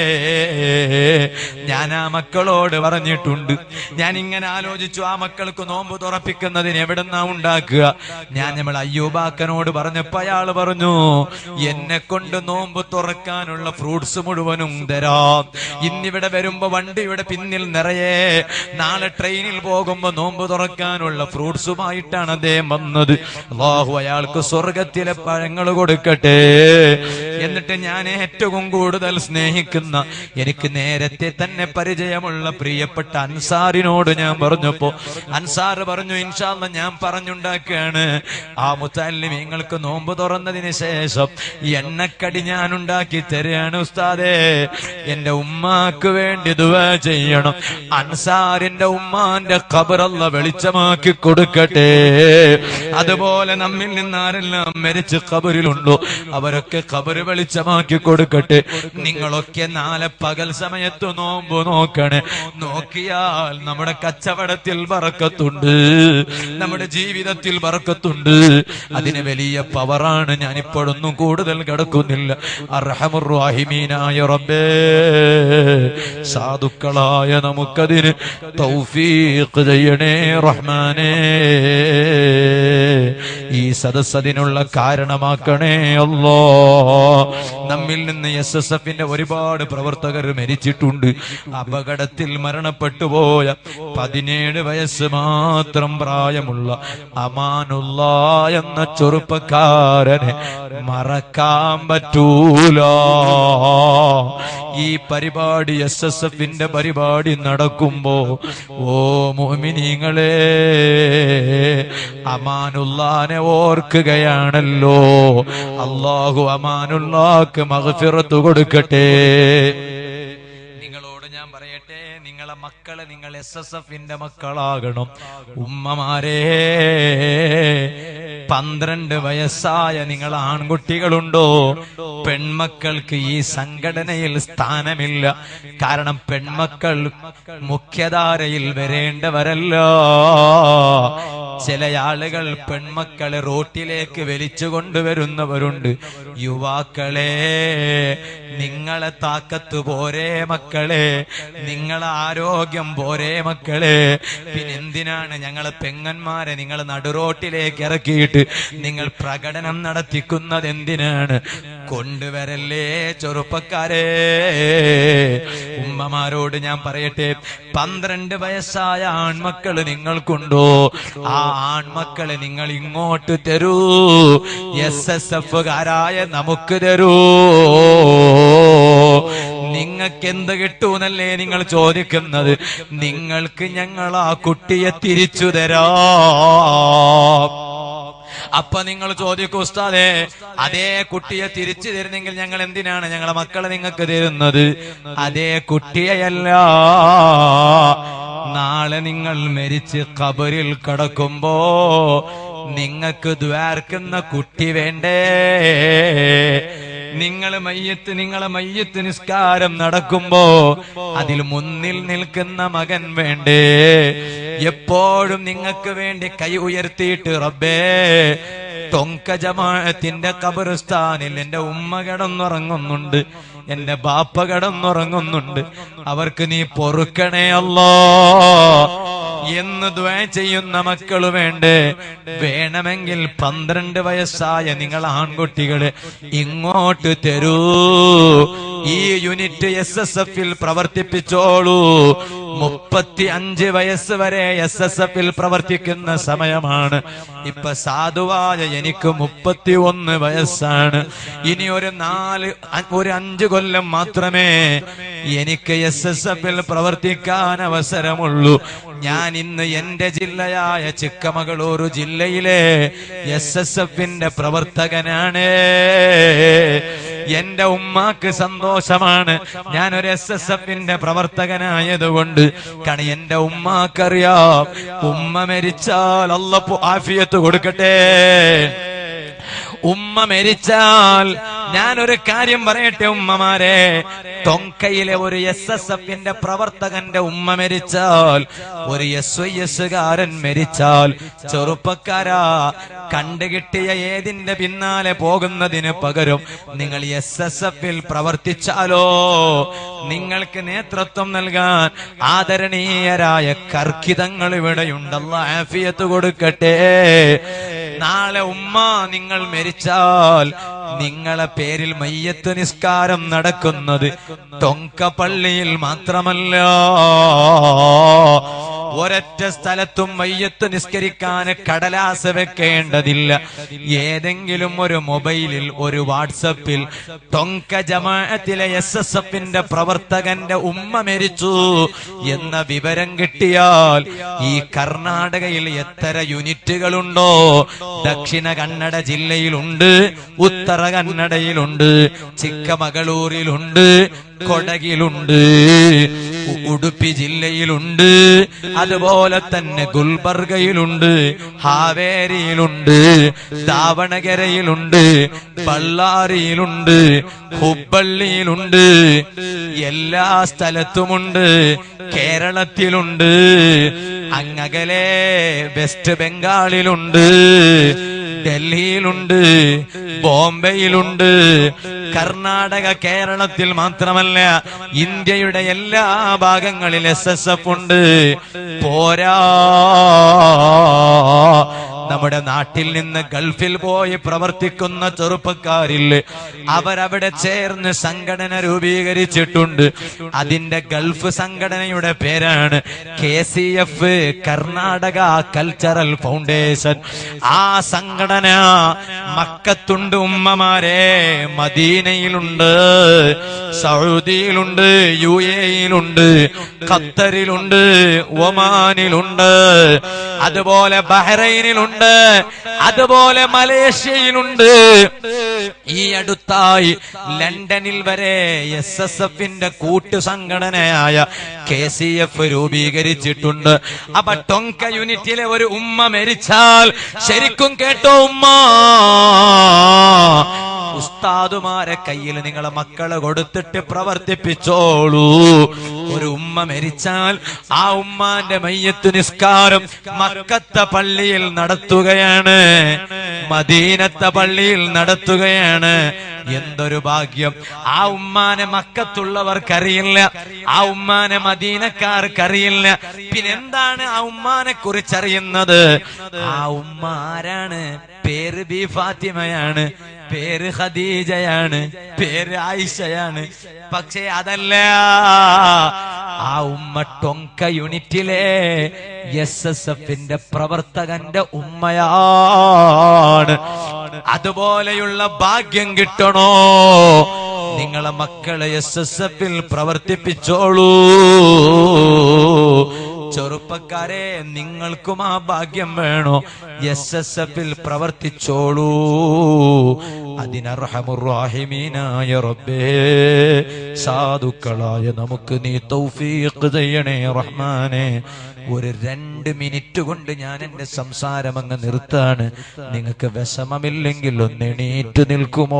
ഞാൻ ആ മക്കളോട് പറഞ്ഞിട്ടുണ്ട്. ഞാൻ ഇങ്ങനെ ആലോചിച്ചു, ആ മക്കൾക്ക് നോമ്പ് തുറപ്പിക്കുന്നതിന് എവിടെന്നാ ഉണ്ടാക്കുക? ഞാൻ നമ്മൾ അയ്യൂബാക്കനോട് പറഞ്ഞപ്പോ അയാൾ പറഞ്ഞു, എന്നെ കൊണ്ട് നോമ്പ് തുറക്കാനുള്ള ഫ്രൂട്ട്സ് മുഴുവനും തരാം. ഇന്നിവിടെ വരുമ്പോ വണ്ടിയുടെ പിന്നിൽ നിറയെ, നാളെ ട്രെയിനിൽ പോകുമ്പോ നോമ്പ് തുറക്കാനുള്ള ഫ്രൂട്ട്സുമായിട്ടാണ് അദ്ദേഹം വന്നത്. അല്ലാഹു അയാൾക്ക് സ്വർഗത്തിലെ പഴങ്ങൾ കൊടുക്കട്ടെ. എന്നിട്ട് ഞാൻ ഏറ്റവും കൂടുതൽ സ്നേഹിക്കുന്ന, എനിക്ക് നേരത്തെ തന്നെ പരിചയമുള്ള പ്രിയപ്പെട്ട അൻസാറിനോട് ഞാൻ പറഞ്ഞപ്പോ അൻസാർ പറഞ്ഞു, ഇൻഷാ അല്ലാഹ് ഞാൻ പറഞ്ഞുണ്ടാക്കുകയാണ്. ആ മുതല്ലിമീങ്ങൾക്ക് നോമ്പ് തുറന്നതിന് ശേഷം എണ്ണക്കടി ഞാൻ ഉണ്ടാക്കി തരികയാണ് ഉസ്താദേ. എന്റെ ഉമ്മാക്ക് വേണ്ടി ദുആ ചെയ്യണം. അൻസാറിന്റെ ഉമ്മാന്റെ ഖബർ അല്ലാഹ് വെളിച്ചമാക്കി കൊടുക്കട്ടെ. അതുപോലെ നമ്മിൽ നിന്ന് ആരെല്ലാം മരിച്ച് ഖബറിലുണ്ടോ അവരൊക്കെ ഖബർ വെളിച്ചമാക്കി കൊടുക്കട്ടെ. നിങ്ങളൊക്കെ നാളെ പകൽ സമയത്ത് നോമ്പ് നോക്കണേ. നോക്കിയാൽ നമ്മുടെ കച്ചവടത്തിൽ ബറക്കത്തുണ്ട്, നമ്മുടെ ജീവിതത്തിൽ ബറക്കത്തുണ്ട്. അതിന് വലിയ പവറാണ്. ഞാനിപ്പോഴൊന്നും കൂടുതൽ കിടക്കുന്നില്ല. അർഹമുർ റഹീമീനായ റബ്ബേ, സാധുക്കളായ നമുക്കതിന് തൗഫീഖ് ചെയ്യണേ റഹ്മാനേ. ഈ സദസ്സതിനുള്ള കാരണമാക്കണേ അല്ലാ. നമ്മിൽ നിന്ന് SSFന്റെ ഒരുപാട് പ്രവർത്തകർ മരിച്ചിട്ടുണ്ട്. അപകടത്തിൽ മരണപ്പെട്ടു പോയ 17 വയസ്സ് മാത്രം പ്രായമുള്ള അമാനുള്ള എന്ന ചെറുപ്പക്കാരനെ മറക്കാൻ പറ്റൂല. ഈ പരിപാടി SSFന്റെ പരിപാടി നടക്കുമ്പോ ഓ മുഅ്മിനീങ്ങളെ അമാനുള്ളാനെ ഓർക്കുകയാണല്ലോ. അല്ലാഹു അമാനുള്ളാക്ക് മഗ്ഫിറത്ത് കൊടുക്കട്ടെ. നിങ്ങളോട് ഞാൻ പറയട്ടെ, നിങ്ങളെ മക്കളെ നിങ്ങൾ SSFന്റെ മക്കളാകണം. ഉമ്മമാരെ, 12 വയസ്സായ നിങ്ങൾ ആൺകുട്ടികളുണ്ടോ? പെൺമക്കൾക്ക് ഈ സംഘടനയിൽ സ്ഥാനമില്ല. കാരണം പെൺമക്കൾ മുഖ്യധാരയിൽ വരേണ്ടവരല്ല. ചില ആളുകൾ പെൺമക്കളെ റോട്ടിലേക്ക് വലിച്ചു കൊണ്ടുവരുന്നവരുണ്ട്. യുവാക്കളെ, നിങ്ങളെ താക്കത്ത് പോരേ മക്കളെ, നിങ്ങളെ ആരോഗ്യം പോരേ മക്കളെ. പിന്നെന്തിനാണ് ഞങ്ങളെ പെങ്ങന്മാരെ നിങ്ങൾ നടുറോട്ടിലേക്ക് ഇറക്കിയിട്ട് നിങ്ങൾ പ്രകടനം നടത്തിക്കുന്നത്? എന്തിനാണ്? കൊണ്ടുവരല്ലേ ചെറുപ്പക്കാരെ. ഉമ്മമാരോട് ഞാൻ പറയട്ടെ, 12 വയസ്സായ ആൺമക്കള് നിങ്ങൾക്കുണ്ടോ? ആ ആൺമക്കളെ നിങ്ങൾ ഇങ്ങോട്ട് തരൂ. SSFകാരായ നമുക്ക് തരൂ. നിങ്ങൾക്ക് എന്ത് കിട്ടൂന്നല്ലേ നിങ്ങൾ ചോദിക്കുന്നത്? നിങ്ങൾക്ക് ഞങ്ങൾ ആ കുട്ടിയെ തിരിച്ചു തരാം. അപ്പൊ നിങ്ങൾ ചോദിക്കൂ, ഉസ്താദേ അതേ കുട്ടിയെ തിരിച്ചു തരുന്നെങ്കിൽ ഞങ്ങൾ എന്തിനാണ് ഞങ്ങളെ മക്കളെ നിങ്ങൾക്ക് തരുന്നത്? അതേ കുട്ടിയെയല്ല, നാളെ നിങ്ങൾ മരിച്ച് ഖബറിൽ കടക്കുമ്പോ നിങ്ങൾക്ക് ദ്വാർക്കുന്ന കുട്ടി വേണ്ടേ? നിങ്ങളെ മയ്യത്ത് നിസ്കാരം നടക്കുമ്പോ അതിൽ മുന്നിൽ നിൽക്കുന്ന മകൻ വേണ്ടേ? എപ്പോഴും നിങ്ങൾക്ക് വേണ്ടി കൈ ഉയർത്തിയിട്ട് റബ്ബേ, തൊങ്ക ജമാഅത്തിന്റെ ഖബർസ്ഥാനിൽ എന്റെ ഉമ്മ കിടന്നുറങ്ങുന്നുണ്ട്, എന്റെ ബാപ്പ കിടന്നുറങ്ങുന്നുണ്ട്, അവർക്ക് നീ പൊറുക്കണേ അല്ലാ എന്ന് ദുആ ചെയ്യുന്ന മക്കള് വേണ്ടേ? വേണമെങ്കിൽ 12 വയസ്സായ നിങ്ങൾ ആൺകുട്ടികളെ ഇങ്ങോട്ട് തരൂ. ഈ യൂണിറ്റ് SSFൽ പ്രവർത്തിപ്പിച്ചോളൂ. 35 വയസ്സ് വരെ SSFൽ പ്രവർത്തിക്കുന്ന സമയമാണ്. ഇപ്പൊ സാധുവായ എനിക്ക് 31 വയസ്സാണ്. ഇനി ഒരു 5 കൊല്ലം മാത്രമേ എനിക്ക് SSFൽ പ്രവർത്തിക്കാൻ അവസരമുള്ളൂ. ഞാൻ ഇന്ന് എന്റെ ജില്ലയായ ചിക്കമകളൂർ ജില്ലയിലെ SSFന്റെ പ്രവർത്തകനാണ്. എന്റെ ഉമ്മാക്ക് സന്തോഷമാണ് ഞാനൊരു SSFന്റെ പ്രവർത്തകനായതുകൊണ്ട്. കാരണം എന്റെ ഉമ്മാക്കറിയാം, ഉമ്മ മരിച്ചാൽ അല്ലാഹു ആഫിയത്ത് കൊടുക്കട്ടെ. ഉമ്മ മരിച്ചാൽ ഞാനൊരു കാര്യം പറയട്ടെ ഉമ്മമാരെ, തൊങ്കയിലെ ഒരു SSFന്റെ പ്രവർത്തകന്റെ ഉമ്മ മരിച്ചാൽ, ഒരു SYSകാരൻ മരിച്ചാൽ, ചെറുപ്പക്കാരാ, കണ്ടുകിട്ടിയ ഏതിന്റെ പിന്നാലെ പോകുന്നതിന് പകരം നിങ്ങൾ SSFൽ പ്രവർത്തിച്ചാലോ നിങ്ങൾക്ക് നേതൃത്വം നൽകാൻ ആദരണീയരായ കർക്കിതങ്ങൾ ഇവിടെയുണ്ട്. അല്ലാഹു ആഫിയത്ത് കൊടുക്കട്ടെ. നാളെ ഉമ്മ നിങ്ങൾ മരിച്ചാൽ നിങ്ങളെ പേരിൽ മയ്യത്ത് നിസ്കാരം നടക്കുന്നത് തൊങ്ക പള്ളിയിൽ മാത്രമല്ല, ഒരൊറ്റ സ്ഥലത്തും മയ്യത്ത് നിസ്കരിക്കാൻ കടലാസ് വെക്കേണ്ടതില്ല. ഏതെങ്കിലും ഒരു മൊബൈലിൽ, ഒരു വാട്സപ്പിൽ തൊങ്ക ജമാഅത്തിലെ SSFന്റെ പ്രവർത്തകന്റെ ഉമ്മ മരിച്ചു എന്ന വിവരം കിട്ടിയാൽ ഈ കർണാടകയിൽ എത്ര യൂണിറ്റുകളുണ്ടോ? ദക്ഷിണ കന്നഡ ജില്ലയിലുണ്ട്, ഉത്തര കന്നഡയിലുണ്ട്, ചിക്കമകളൂരിലുണ്ട്, കൊടകിലുണ്ട്, ഉടുപ്പി ജില്ലയിലുണ്ട്, അതുപോലെ തന്നെ ഗുൽബർഗയിലുണ്ട്, ഹാവേരിയിലുണ്ട്, ദാവണഗരയിലുണ്ട്, ബള്ളാരിയിലുണ്ട്, ഹുബ്ബള്ളിയിലുണ്ട്, എല്ലാ സ്ഥലത്തുമുണ്ട്. കേരളത്തിലുണ്ട്, അങ്ങകലെ വെസ്റ്റ് ബംഗാളിലുണ്ട്, ഡൽഹിയിലുണ്ട്, ബോംബെയിലുണ്ട്. കർണാടക, കേരളത്തിൽ മാത്രമല്ല, ഇന്ത്യയുടെ എല്ലാ ഭാഗങ്ങളിൽ SSF ഉണ്ട്. പോരാ, നമ്മുടെ നാട്ടിൽ നിന്ന് ഗൾഫിൽ പോയി പ്രവർത്തിക്കുന്ന ചെറുപ്പക്കാരില്ലേ, അവരവിടെ ചേർന്ന് സംഘടന രൂപീകരിച്ചിട്ടുണ്ട്. അതിന്റെ ഗൾഫ് സംഘടനയുടെ പേരാണ് KCF, കർണാടക കൾച്ചറൽ ഫൗണ്ടേഷൻ. ആ സംഘടന മക്കത്തുണ്ട് ഉമ്മമാരെ, മദീനയിലുണ്ട്, സൗദിയിലുണ്ട്, UAE-യിലുണ്ട്, ഖത്തറിലുണ്ട്, ഒമാനിലുണ്ട്, അതുപോലെ ബഹ്റൈനിലുണ്ട്, അതുപോലെ മലേഷ്യയിലുണ്ട്. ഈ അടുത്തായി ലണ്ടനിൽ വരെ SSF-ന്റെ കൂട്ടു സംഘടനയായ KCF രൂപീകരിച്ചിട്ടുണ്ട്. അപ്പൊ ടൊങ്ക യൂണിറ്റിലെ ഒരു ഉമ്മ മരിച്ചാൽ, ശരിക്കും കേട്ടോ ഉമ്മ, ഉസ്താദുമാരെ കയ്യിൽ നിങ്ങളെ മക്കളെ കൊടുത്തിട്ട് പ്രവർത്തിപ്പിച്ചോളൂ. ഒരു ഉമ്മ മരിച്ചാൽ ആ ഉമ്മാന്റെ മയ്യത്ത് നിസ്കാരം മക്കത്തെ പള്ളിയിൽ നടത്തുകയാണ്, മദീനത്തെ പള്ളിയിൽ നടത്തുകയാണ്. എന്തൊരു ഭാഗ്യം! ആ ഉമ്മാനെ മക്കത്തുള്ളവർക്കറിയില്ല, ആ ഉമ്മാനെ മദീനക്കാർക്കറിയില്ല. പിന്നെന്താണ് ആ ഉമ്മാനെ കുറിച്ചറിയുന്നത്? ആ ഉമ്മ ആരാണ്? പേര് ബി ഫാത്തിമയാണ്, പേര് ഖദീജയാണ്, പേര് ആയിഷയാണ്. പക്ഷേ അതല്ല, ആ ഉമ്മ ടൊങ്ക യൂണിറ്റിലെ SSF-ന്റെ പ്രവർത്തകന്റെ ഉമ്മയാണ്. അതുപോലെയുള്ള ഭാഗ്യം കിട്ടണോ? നിങ്ങളെ മക്കളെ SSF-ൽ പ്രവർത്തിപ്പിച്ചോളൂ. ചെറുപ്പക്കാരെ, നിങ്ങൾക്കും ആ ഭാഗ്യം വേണോ? SSF-ൽ പ്രവർത്തിച്ചോളൂ. അതിനർഹമുർ-റഹീമീനായ റബ്ബേ, സാധുക്കളായ നമുക്ക് നീ തൗഫീഖ് ചെയ്യണേ റഹ്മാനെ. ഒരു 2 മിനിറ്റ് കൊണ്ട് ഞാൻ എന്റെ സംസാരം അങ്ങ് നിർത്താണ്. നിങ്ങൾക്ക് വിഷമമില്ലെങ്കിൽ ഒന്ന് എണീറ്റ് നിൽക്കുമോ?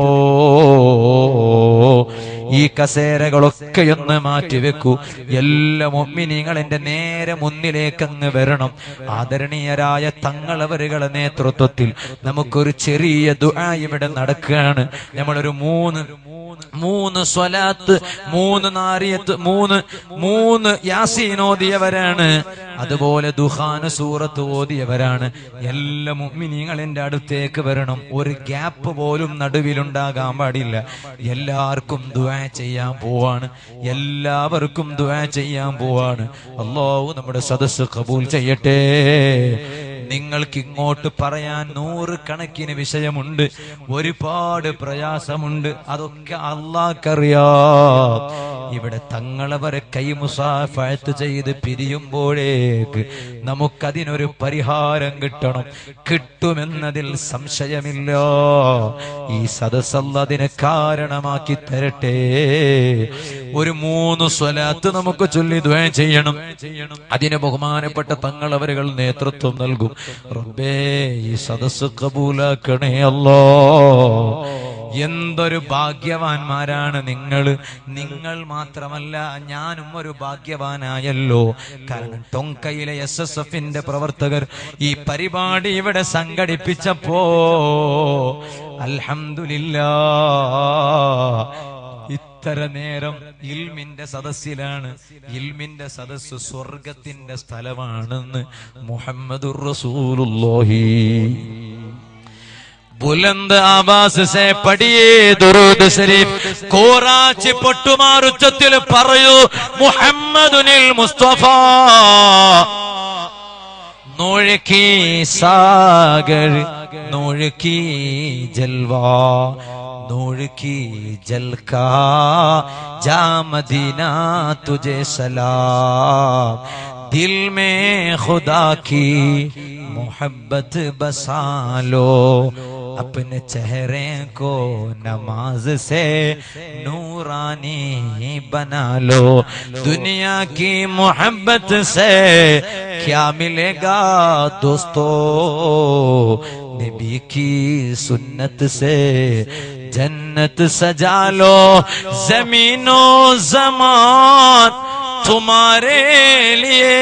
ഈ കസേരകളൊക്കെ ഒന്ന് മാറ്റിവെക്കൂ. എല്ലാ മുഅ്മിനീങ്ങൾ എന്റെ നേരെ മുന്നിലേക്ക് അങ്ങ് വരണം. ആദരണീയരായ തങ്ങളവരുകളുടെ നേതൃത്വത്തിൽ നമുക്കൊരു ചെറിയ ദുആ ഇവിടെ നടക്കുകയാണ്. നമ്മളൊരു മൂന്ന് സ്വലാത്ത്, 3 നാരിയത്ത്, 3 യാസീൻ ഓതിയവരാണ്. അതുപോലെ ദുഹാന സൂറത്ത് ഓതിയവരാണ്. എല്ലാ മുഅ്മിനീങ്ങൾ എന്റെ അടുത്തേക്ക് വരണം. ഒരു ഗ്യാപ്പ് പോലും നടുവിലുണ്ടാകാൻ പാടില്ല. എല്ലാവർക്കും ദുആ ചെയ്യാൻ പോവാണ്, എല്ലാവർക്കും ദുആ ചെയ്യാൻ പോവാണ്. അല്ലാഹു നമ്മുടെ സദസ്സ് ഖബൂൽ ചെയ്യട്ടെ. നിങ്ങൾക്ക് ഇങ്ങോട്ട് പറയാൻ 100 കണക്കിന് വിഷയമുണ്ട്, ഒരുപാട് പ്രയാസമുണ്ട്. അതൊക്കെ അല്ലാഹ്ക്കറിയാം. ഇവിടെ തങ്ങളവരെ കൈ മുസാഫഹത്ത് ചെയ്ത് പിരിയുമ്പോഴേക്ക് നമുക്കതിനൊരു പരിഹാരം കിട്ടണം. കിട്ടുമെന്നതിൽ സംശയമില്ല. ഈ സദസ്സ് അല്ലാഹ് അതിനെ കാരണമാക്കി തരട്ടെ. ഒരു 3 സ്വലാത്ത് നമുക്ക് ചൊല്ലി ദുആ ചെയ്യണം. അതിന് ബഹുമാനപ്പെട്ട തങ്ങളവരുകൾ നേതൃത്വം നൽകും. റബ്ബേ, ഈ സദസ്സ് കബൂലാക്കണേ അല്ലാഹ്. എന്തൊരു ഭാഗ്യവാന്മാരാണ് നിങ്ങൾ മാത്രമല്ല, ഞാനും ഒരു ഭാഗ്യവാനായല്ലോ. കാരണം ടൊങ്കയിലെ SSF-ന്റെ പ്രവർത്തകർ ഈ പരിപാടി ഇവിടെ സംഘടിപ്പിച്ചപ്പോ അൽഹംദുലില്ലാഹ് ഇത്ര നേരം ഇൽമിന്റെ സദസ്സിലാണ്. ഇൽമിന്റെ സദസ്സ് സ്വർഗത്തിന്റെ സ്ഥലമാണെന്ന് മുഹമ്മദുർ റസൂലുള്ളാഹി. बुलंद आवाज से पढ़िए दुरूद शरीफ. കോറാച്ചി പൊട്ടുമാറുച്ചത്തിൽ പറയൂ മുഹമ്മദുനിൽ മുസ്തഫ. नूर की सागर, नूर की जलवा, नूर की जलका जा मदीना तुझे सलाम. दिल में खुदा की मोहब्बत बसा लो, अपने चेहरे को नमाज से नूरानी बना लो. दुनिया की मोहब्बत से क्या मिलेगा दोस्तों, नबी की सुन्नत से जन्नत सजा लो. जमीनो ज़मान तुम्हारे लिए,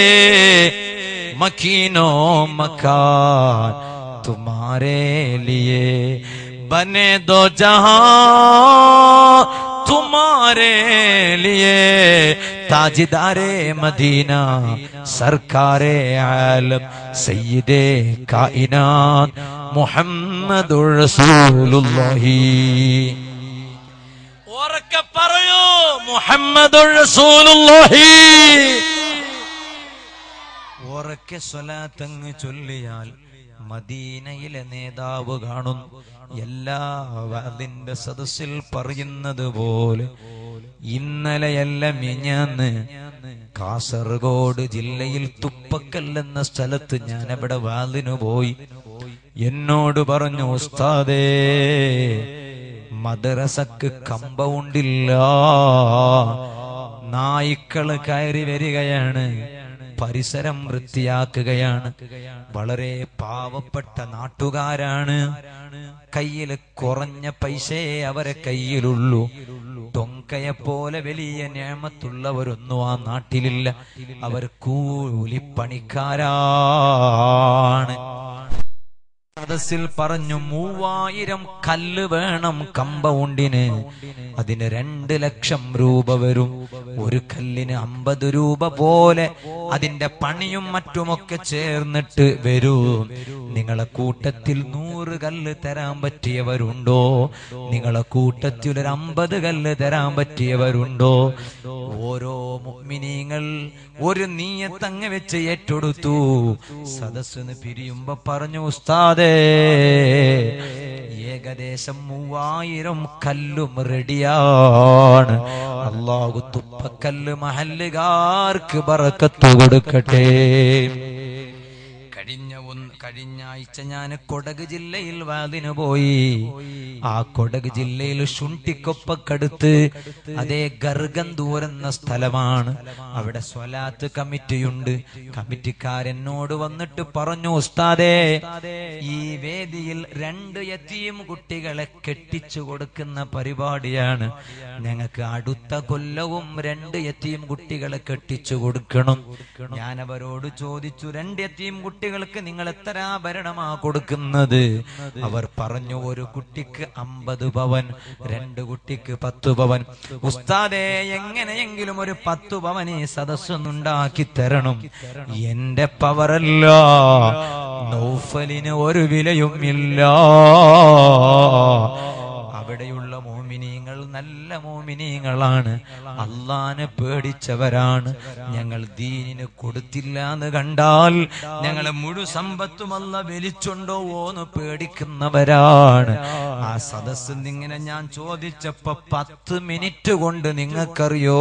मकीनो मकान तुम्हारे लिए. बने दो जहां तुम्हारे लिए, താജിദാരെ മദീന സർക്കാരെ ആലം സയ്യിദേ കായിനാത്ത് മുഹമ്മദുർ റസൂലുള്ളാഹി. ഉറക്കെ പറയൂ മുഹമ്മദുർ റസൂലുള്ളാഹി. ഉറക്കെ സ്വലാത്തങ്ങ് ചൊല്ലിയാൽ മദീനയിലെ നേതാവ് കാണുന്നു. എല്ലാ വാദിന്റെ സദസ്സിൽ പറയുന്നത് പോലെ ഇന്നലെയല്ല മിഞ്ഞാന്ന് കാസർഗോഡ് ജില്ലയിൽ തുപ്പക്കൽ എന്ന സ്ഥലത്ത് ഞാൻ അവിടെ വാദിനു പോയി. എന്നോട് പറഞ്ഞു, ഉസ്താദേ മദ്രസക്ക് കമ്പൗണ്ടില്ല, നായ്ക്കള് കയറി വരികയാണ്, പരിസരം വൃത്തിയാക്കുകയാണ്. വളരെ പാവപ്പെട്ട നാട്ടുകാരാണ്, കയ്യിൽ കുറഞ്ഞ പൈസയെ അവരെ കയ്യിലുള്ളൂ. ടൊങ്കയെ പോലെ വലിയ നിഅമത്തുള്ളവരൊന്നും ആ നാട്ടിലില്ല. അവർ കൂലിപ്പണിക്കാരാണ്. സദസ്സിൽ പറഞ്ഞു, 3000 കല്ല് വേണം കമ്പൗണ്ടിന്. അതിന് 2 ലക്ഷം രൂപ വരും. ഒരു കല്ലിന് 50 രൂപ പോലെ അതിന്റെ പണിയും മറ്റുമൊക്കെ ചേർന്നിട്ട് വരൂ. നിങ്ങളെ കൂട്ടത്തിൽ 100 കല്ല് തരാൻ പറ്റിയവരുണ്ടോ? നിങ്ങളെ കൂട്ടത്തിൽ ഒരു 50 കല്ല് തരാൻ പറ്റിയവരുണ്ടോ? ഓരോ മുഅ്മിനീങ്ങൾ ഒരു നിയ്യത്തങ്ങ് വെച്ച് ഏറ്റെടുത്തു. സദസ്സിന് പിരിയുമ്പോ പറഞ്ഞു, ഉസ്താദേ ഏകദേശം 3000 കല്ലും റെഡിയാണ്. അല്ലാഹു തുപ്പക്കല്ല് മഹല്ലുകാർക്ക് ബറക്കത്ത് കൊടുക്കട്ടെ. കഴിഞ്ഞ ആഴ്ച ഞാൻ കൊടക് ജില്ലയിൽ വാദിന് പോയി. ആ കൊടക് ജില്ലയിൽ ശുണ്ടിക്കൊപ്പക്കടുത്ത് അതേ ഗർഗന്തൂർ എന്ന സ്ഥലമാണ്. അവിടെ സ്വലാത്ത് കമ്മിറ്റിയുണ്ട്. കമ്മിറ്റിക്കാരെന്നോട് വന്നിട്ട് പറഞ്ഞു, ഉസ്താദേ ഈ വേദിയിൽ 2 യതീം കുട്ടികളെ കെട്ടിച്ചു കൊടുക്കുന്ന പരിപാടിയാണ്. ഞങ്ങൾക്ക് അടുത്ത കൊല്ലവും 2 യതീം കുട്ടികളെ കെട്ടിച്ചു കൊടുക്കണം. ഞാൻ അവരോട് ചോദിച്ചു, 2 യതീം കുട്ടികൾക്ക് നിങ്ങൾ എത്ര ആഭരണമാ കൊടുക്കുന്നത്? അവർ പറഞ്ഞു, ഒരു കുട്ടിക്ക് 50 പവൻ, 2 കുട്ടിക്ക് 10 പവൻ. ഉസ്താദേ എങ്ങനെയെങ്കിലും ഒരു 10 പവൻ ഈ സദസ്സൊന്നുണ്ടാക്കി തരണം. എന്റെ പവറല്ല, നൗഫലിന് ഒരു വിലയും ഇല്ല. അവിടെയുള്ള മോമിനീങ്ങൾ നല്ല മോമിനീങ്ങളാണ്, അള്ളാനെ പേടിച്ചവരാണ്. ഞങ്ങൾ ദീനിന് കൊടുത്തില്ല എന്ന് കണ്ടാൽ ഞങ്ങളെ മുഴു സമ്പത്തും അല്ല വലിച്ചുണ്ടോവോന്ന് പേടിക്കുന്നവരാണ്. ആ സദസ്സിൽ നിങ്ങനെ ഞാൻ ചോദിച്ചപ്പോ 10 മിനിറ്റ് കൊണ്ട് നിങ്ങൾക്കറിയോ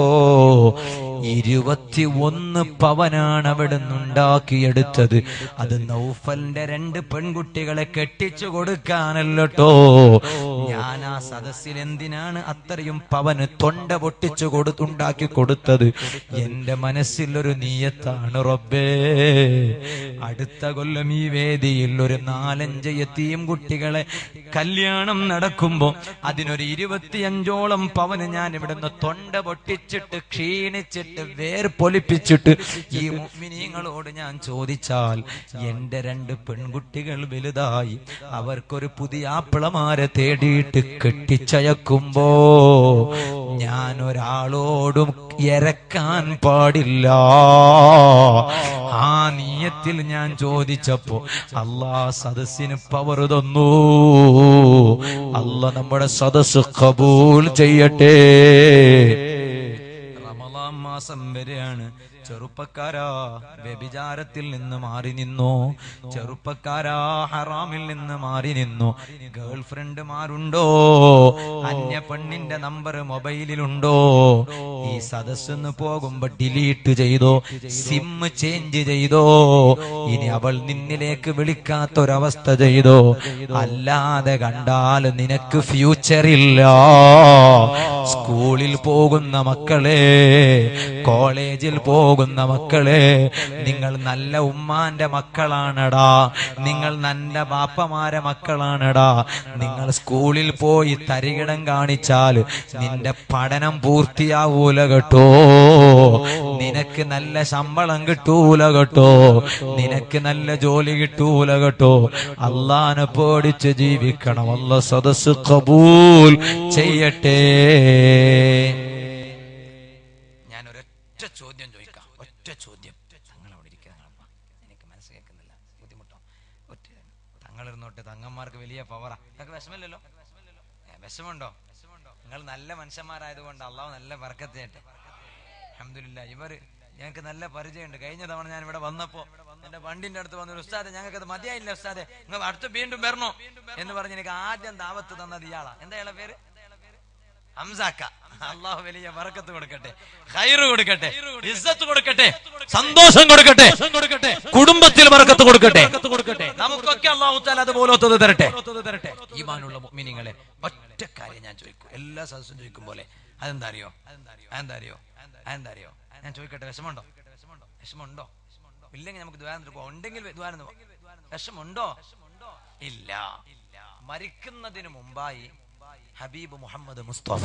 21 പവനാണ് അവിടെ നിന്നുണ്ടാക്കിയെടുത്തത്. അത് നൗഫലിന്റെ 2 പെൺകുട്ടികളെ കെട്ടിച്ചു കൊടുക്കാനല്ലോ. ഞാൻ ആ സദസ്സിൽ എന്തിനാണ് അത്രയും പവന് തൊണ്ട പൊട്ടിച്ചു ഉണ്ടാക്കി കൊടുത്തത്? എന്റെ മനസ്സിൽ ഒരു നിയ്യത്താണ്, റബ്ബേ അടുത്ത കൊല്ലം ഈ വേദിയിൽ ഒരു 4-5 യതീം കുട്ടികളെ കല്യാണം നടക്കുമ്പോ അതിനൊരു 25ഓളം പവന് ഞാൻ ഇവിടുന്ന് തൊണ്ട പൊട്ടിച്ചിട്ട് ക്ഷീണിച്ചിട്ട് വേർപൊലിപ്പിച്ചിട്ട് ഈ മുഅ്മിനീങ്ങളോട് ഞാൻ ചോദിച്ചാൽ, എന്റെ 2 പെൺകുട്ടികൾ വലുതായി, അവർക്കൊരു പുതിയ ആപ്പിളമാരെ തേടിയിട്ട് കെട്ടിച്ചയക്കുമ്പോ ഞാൻ ഒരാളോടും ഇരക്കാൻ പാടില്ല. ആ നിയ്യത്തിൽ ഞാൻ ചോദിച്ചപ്പോ അല്ലാഹ് സദസ്സിന് പവർ തന്നു. അല്ലാഹ് നമ്മുടെ സദസ്സ് ഖബൂൽ ചെയ്യട്ടെ. റമളാൻ മാസം വരെയാണ്. ചെറുപ്പക്കാരാ, വ്യഭിചാരത്തിൽ നിന്ന് മാറി നിന്നോ. ചെറുപ്പക്കാരാ, ഹറാമിൽ നിന്ന് മാറി നിന്നോ. ഗേൾ ഫ്രണ്ട്മാരുണ്ടോ? അന്യ പെണ്ണിന്റെ നമ്പർ മൊബൈലിലുണ്ടോ? ഈ സദസ്സിന്ന് പോകുമ്പോ ഡിലീറ്റ് ചെയ്തോ, സിം ചേഞ്ച് ചെയ്തോ. ഇനി അവൾ നിന്നിലേക്ക് വിളിക്കാത്തൊരവസ്ഥ ചെയ്തോ. അല്ലാതെ കണ്ടാൽ നിനക്ക് ഫ്യൂച്ചറില്ല. സ്കൂളിൽ പോകുന്ന മക്കളെ, കോളേജിൽ പോകുന്ന മക്കളെ, നിങ്ങൾ നല്ല ഉമ്മാന്റെ മക്കളാണടാ, നിങ്ങൾ നല്ല ബാപ്പമാരെ മക്കളാണടാ. നിങ്ങൾ സ്കൂളിൽ പോയി തരികിടം കാണിച്ചാൽ നിന്റെ പഠനം പൂർത്തിയാവൂല കേട്ടോ. നിനക്ക് നല്ല ശമ്പളം കിട്ടൂല കേട്ടോ. നിനക്ക് നല്ല ജോലി കിട്ടൂല കേട്ടോ. അല്ലാഹനെ പേടിച്ച് ജീവിക്കണം. അല്ലാഹ് സദസ്സ് ഖബൂൽ ചെയ്യട്ടെ. ഞാൻ ഒരൊറ്റ ഒറ്റ ചോദ്യം, തങ്ങൾ അവിടെ ഇരിക്കുക, എനിക്ക് മനസ്സ് കേൾക്കുന്നില്ല, ബുദ്ധിമുട്ടോ? ഒറ്റ തങ്ങളിരുന്നോട്ടെ, തങ്ങന്മാർക്ക് വലിയ പവറാ. നിങ്ങൾക്ക് വിഷമമില്ലല്ലോ? വിഷമുണ്ടോ? നിങ്ങൾ നല്ല മനുഷ്യന്മാരായതുകൊണ്ട് അള്ളാഹു നല്ല ബർക്കത്ത് ചെയ്യട്ടെ. അൽഹംദുലില്ലാഹ്. ഞങ്ങൾക്ക് നല്ല പരിചയമുണ്ട്. കഴിഞ്ഞ തവണ ഞാൻ ഇവിടെ വന്നപ്പോ എന്റെ വണ്ടിന്റെ അടുത്ത് വന്നൊരു ഉസ്താദ്, ഞങ്ങൾക്ക് അത് മതിയായില്ല ഉസ്താദെ, നിങ്ങൾ അടുത്ത് വീണ്ടും വരണോ എന്ന് പറഞ്ഞ് എനിക്ക് ആദ്യം ദാവത്ത് തന്നത് ഇയാളാ. എന്താ ഇയാളെ പേര്? ഹംസാക്ക. അള്ളാഹു വലിയ ബർക്കത്ത് കൊടുക്കട്ടെ, ഖൈറ് കൊടുക്കട്ടെ, ഇസ്സത്ത് കൊടുക്കട്ടെ, സന്തോഷം കൊടുക്കട്ടെ, കുടുംബത്തിൽ ബർക്കത്ത് കൊടുക്കട്ടെ. നമുക്കൊക്കെ അള്ളാഹു തആല അതുപോലത്തത് തരട്ടെ. ഈമാനുള്ള മുഅ്മിനീങ്ങളെ, ഒറ്റ കാര്യം ഞാൻ ചോദിക്കും, എല്ലാ സദസ്സും ചോദിക്കും പോലെ. അതെന്താ അറിയോ? ഞാൻ ചോദിക്കട്ടെ, വിഷമുണ്ടോ? ഇല്ലെങ്കിൽ നമുക്ക് ദ്വാരം പോവാം. ഉണ്ടെങ്കിൽ ദ്വാരം പോവാം. വിഷമുണ്ടോ? ഇല്ല. മരിക്കുന്നതിന് മുമ്പായി ഹബീബ് മുഹമ്മദ് മുസ്തഫ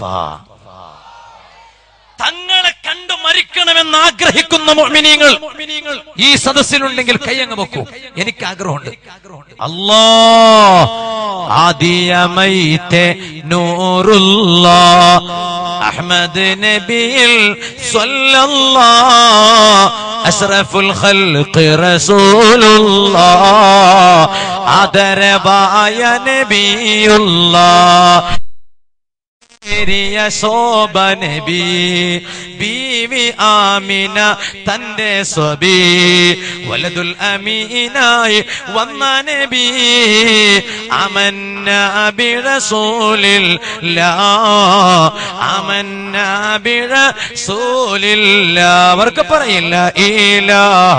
തങ്ങളെ കണ്ടു മരിക്കണമെന്ന് ആഗ്രഹിക്കുന്ന മുഅ്മിനീങ്ങൾ ഈ സദസ്സിലുണ്ടെങ്കിൽ കൈയങ്ങ് വെക്കൂ. എനിക്ക് ആഗ്രഹമുണ്ട്. അല്ലാഹ് ആദിയമൈത്തെ നൂറുല്ലാഹ് അഹ്മദ് നബിയിൽ സ്വല്ലല്ലാഹ് അഷ്റഫുൽ ഖൽഖ് റസൂലുള്ളാഹ് ആദരവായ നബിയുള്ളാഹ് ശോഭ നബി ബീവി ആമിന തന്റെ സ്വബി വലദുൽ അമീനായി വന്ന നബി അമന്ന ബി റസൂലില്ലാഹ് അമന്ന ബി റസൂലില്ലാഹ്. അവർക്ക് പറയില്ല ഇലാഹ.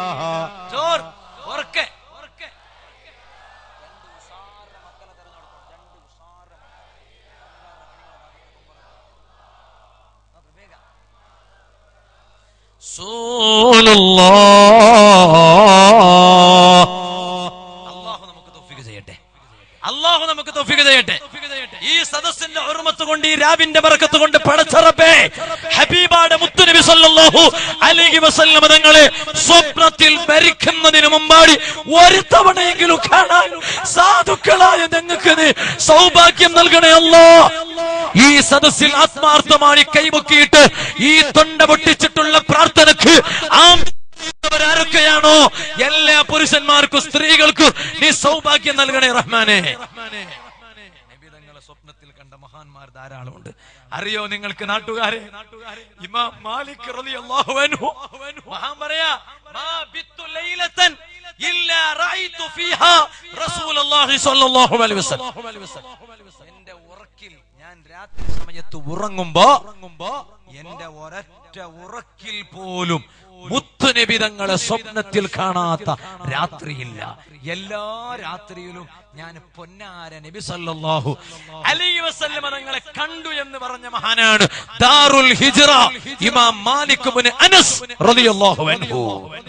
അല്ലാഹു നമുക്ക് തൗഫീഖ് ചെയ്യട്ടെ. ഈ സദസ്സിന്റെ ഹുർമത്ത് കൊണ്ട്, ഈ രാവിന്റെ ബർക്കത്ത് കൊണ്ട് പടച്ച റബ്ബേ, ഹബീബാടെ മുത്തുനബി സല്ലല്ലാഹു അലൈഹി വസല്ലം തങ്ങളെ സ്വപ്നത്തിൽ മരിക്കുന്നതിന് മുമ്പാടി ഒരു തവണയെങ്കിലും കാണാൻ സാധുക്കളായ ഞങ്ങൾക്ക് നീ സൗഭാഗ്യം നൽകണേ അല്ലാഹ്. ഈ സദസ്സിൽ ആത്മാർത്ഥമായി കൈമുക്കിയിട്ട് ഈ തൊണ്ട പൊട്ടിച്ചിട്ടുള്ള പ്രാർത്ഥനക്ക് ആരൊക്കെയാണോ എല്ലാ പുരുഷന്മാർക്കും സ്ത്രീകൾക്കും നീ സൗഭാഗ്യം നൽകണേ റഹ്മാനെ. നബിതങ്ങളെ സ്വപ്നത്തിൽ കണ്ട മഹാന്മാർ ധാരാളമുണ്ട്. അറിയോ നിങ്ങൾക്ക് നാട്ടുകാരെ? ഇമാം മാലിക് റളിയല്ലാഹു അൻഹു മഹാൻ പറയാ, മാ ബിത്തു ലൈലതൻ ഇല്ലാ റഅയ്തു ഫീഹാ റസൂലുള്ളാഹി സ്വല്ലല്ലാഹു അലൈഹി വസല്ലം. എന്റെ ഉറക്കിൽ, ഞാൻ രാത്രി സമയത്ത് ഉറങ്ങുമ്പോ എന്റെ ഒരൊറ്റ ഉറക്കിൽ പോലും മുത്തുനബി തങ്ങളെ സ്വപ്നത്തിൽ കാണാത്ത രാത്രിയില്ല. എല്ലാ രാത്രിയിലും ഞാൻ പൊന്നാര നബി സല്ലല്ലാഹു അലൈഹി വസല്ലം തങ്ങളെ കണ്ടു എന്ന് പറഞ്ഞ മഹാനാണ് ദാറുൽ ഹിജ്റ ഇമാം മാലിക് ഇബ്നു അനസ് റളിയല്ലാഹു അൻഹു.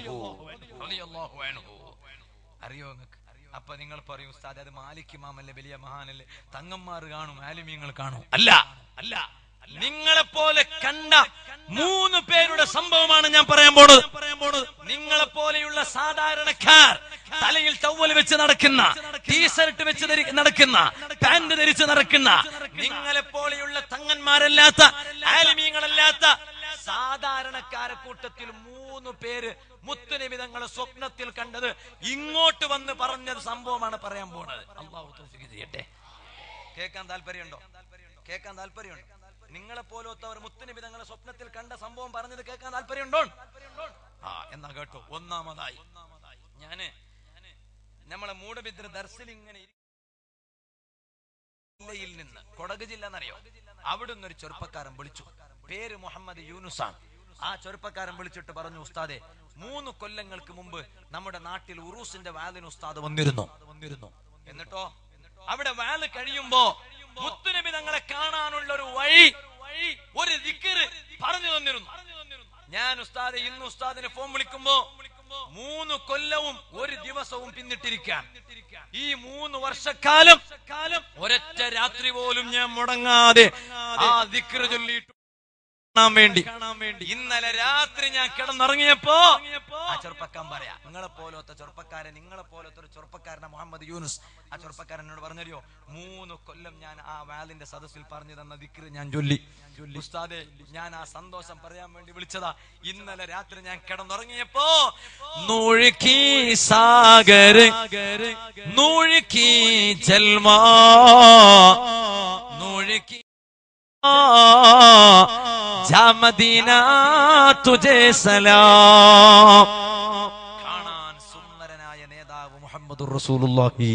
അറിയോ നിങ്ങൾക്ക്? അപ്പൊ നിങ്ങൾ പറയും, ഉസ്താദ് അത് മാലിക് ഇമാമല്ലേ, വലിയ മഹാനല്ലേ, തങ്ങന്മാർ കാണും, ആലിമീങ്ങൾ കാണും. അല്ല, നിങ്ങളെപ്പോലെ കണ്ട 3 പേരുടെ സംഭവമാണ് ഞാൻ പറയാൻ പോണത്. നിങ്ങളെപ്പോലെയുള്ള സാധാരണക്കാർ, തലയിൽ ടവൽ വെച്ച് നടക്കുന്ന, ടീഷർട്ട് വെച്ച് നടക്കുന്ന, പാന്റ് ധരിച്ച് നടക്കുന്ന, നിങ്ങളെപ്പോലെയുള്ള തങ്ങന്മാരല്ലാത്ത, ആലിമീങ്ങളല്ലാത്ത സാധാരണക്കാരെ കൂട്ടത്തിൽ 3 പേര് മുത്തുനബി തങ്ങളെ സ്വപ്നത്തിൽ കണ്ടത് ഇങ്ങോട്ട് വന്ന് പറഞ്ഞത് സംഭവമാണ് പറയാൻ പോണത്. അല്ലാഹു തൗഫീഖ് ചെയ്യട്ടെ. കേൾക്കാൻ താല്പര്യമുണ്ടോ? നിങ്ങളെ പോലത്തവർ മുത്തുനബി തങ്ങളെ സ്വപ്നത്തിൽ കണ്ട സംഭവം പറഞ്ഞത് കേൾക്കാൻ താല്പര്യമുണ്ടോ? എന്നാ കേട്ടോ. ഒന്നാമതായി ഞാന് നമ്മളെ മൂടബിദ്ര ദർസിൽ ഇങ്ങനെ ജില്ലയിൽ നിന്ന്, കൊടക് ജില്ല എന്നറിയോ, അവിടുന്ന് ഒരു ചെറുപ്പക്കാരൻ വിളിച്ചു. പേര് മുഹമ്മദ് യൂനുസാണ്. ആ ചെറുപ്പക്കാരൻ വിളിച്ചിട്ട് പറഞ്ഞു, ഉസ്താദെ 3 കൊല്ലങ്ങൾക്ക് മുമ്പ് നമ്മുടെ നാട്ടിൽ ഉറൂസിന്റെ വാലിന് ഉസ്താദ് വന്നിരുന്നു. എന്നിട്ടോ അവിടെ വാല് കഴിയുമ്പോ മുത്തുനബി തങ്ങളെ കാണാനുള്ള ഒരു വഴി, ഒരു ദിക്ർ പറഞ്ഞു തന്നിരുന്നു. ഞാൻ ഉസ്താദെ ഇന്ന് ഉസ്താദിനെ ഫോൺ വിളിക്കുമ്പോ 3 കൊല്ലവും 1 ദിവസവും പിന്നിട്ടിരിക്കാൻ, ഈ 3 വർഷക്കാലം ഒരൊറ്റ രാത്രി പോലും ഞാൻ മുടങ്ങാതെ ആ ദിക്ർ ചൊല്ലിയിട്ടു വേണ്ടി ഇന്നലെ രാത്രി ഞാൻ കിടന്നുറങ്ങിയപ്പോ ആ ചെറുപ്പക്കാരൻ പറയാ, നിങ്ങളെ പോലത്തെ ചെറുപ്പക്കാരൻ, നിങ്ങളെ പോലത്തെ ഒരു ചെറുപ്പക്കാരനെ മുഹമ്മദ് യൂനുസ്, ആ ചെറുപ്പക്കാരൻ എന്നോട് പറഞ്ഞറിയോ, 3 കൊല്ലം ഞാൻ ആ വാലിന്റെ സദസ്സിൽ പറഞ്ഞു തന്ന ദിക്ർ ഞാൻ ചൊല്ലി. ഉസ്താദേ, ഞാൻ ആ സന്തോഷം പറയാൻ വേണ്ടി വിളിച്ചതാ. ഇന്നലെ രാത്രി ഞാൻ കിടന്നുറങ്ങിയപ്പോ നൂഴുക്കി സാഗർ നൂഴുക്കി ജൽമാ നൂഴുക്കി മദീന തുജേ സലാം. കാണാൻ സുന്ദരനായ നേതാവ് മുഹമ്മദുർ റസൂലുള്ളാഹി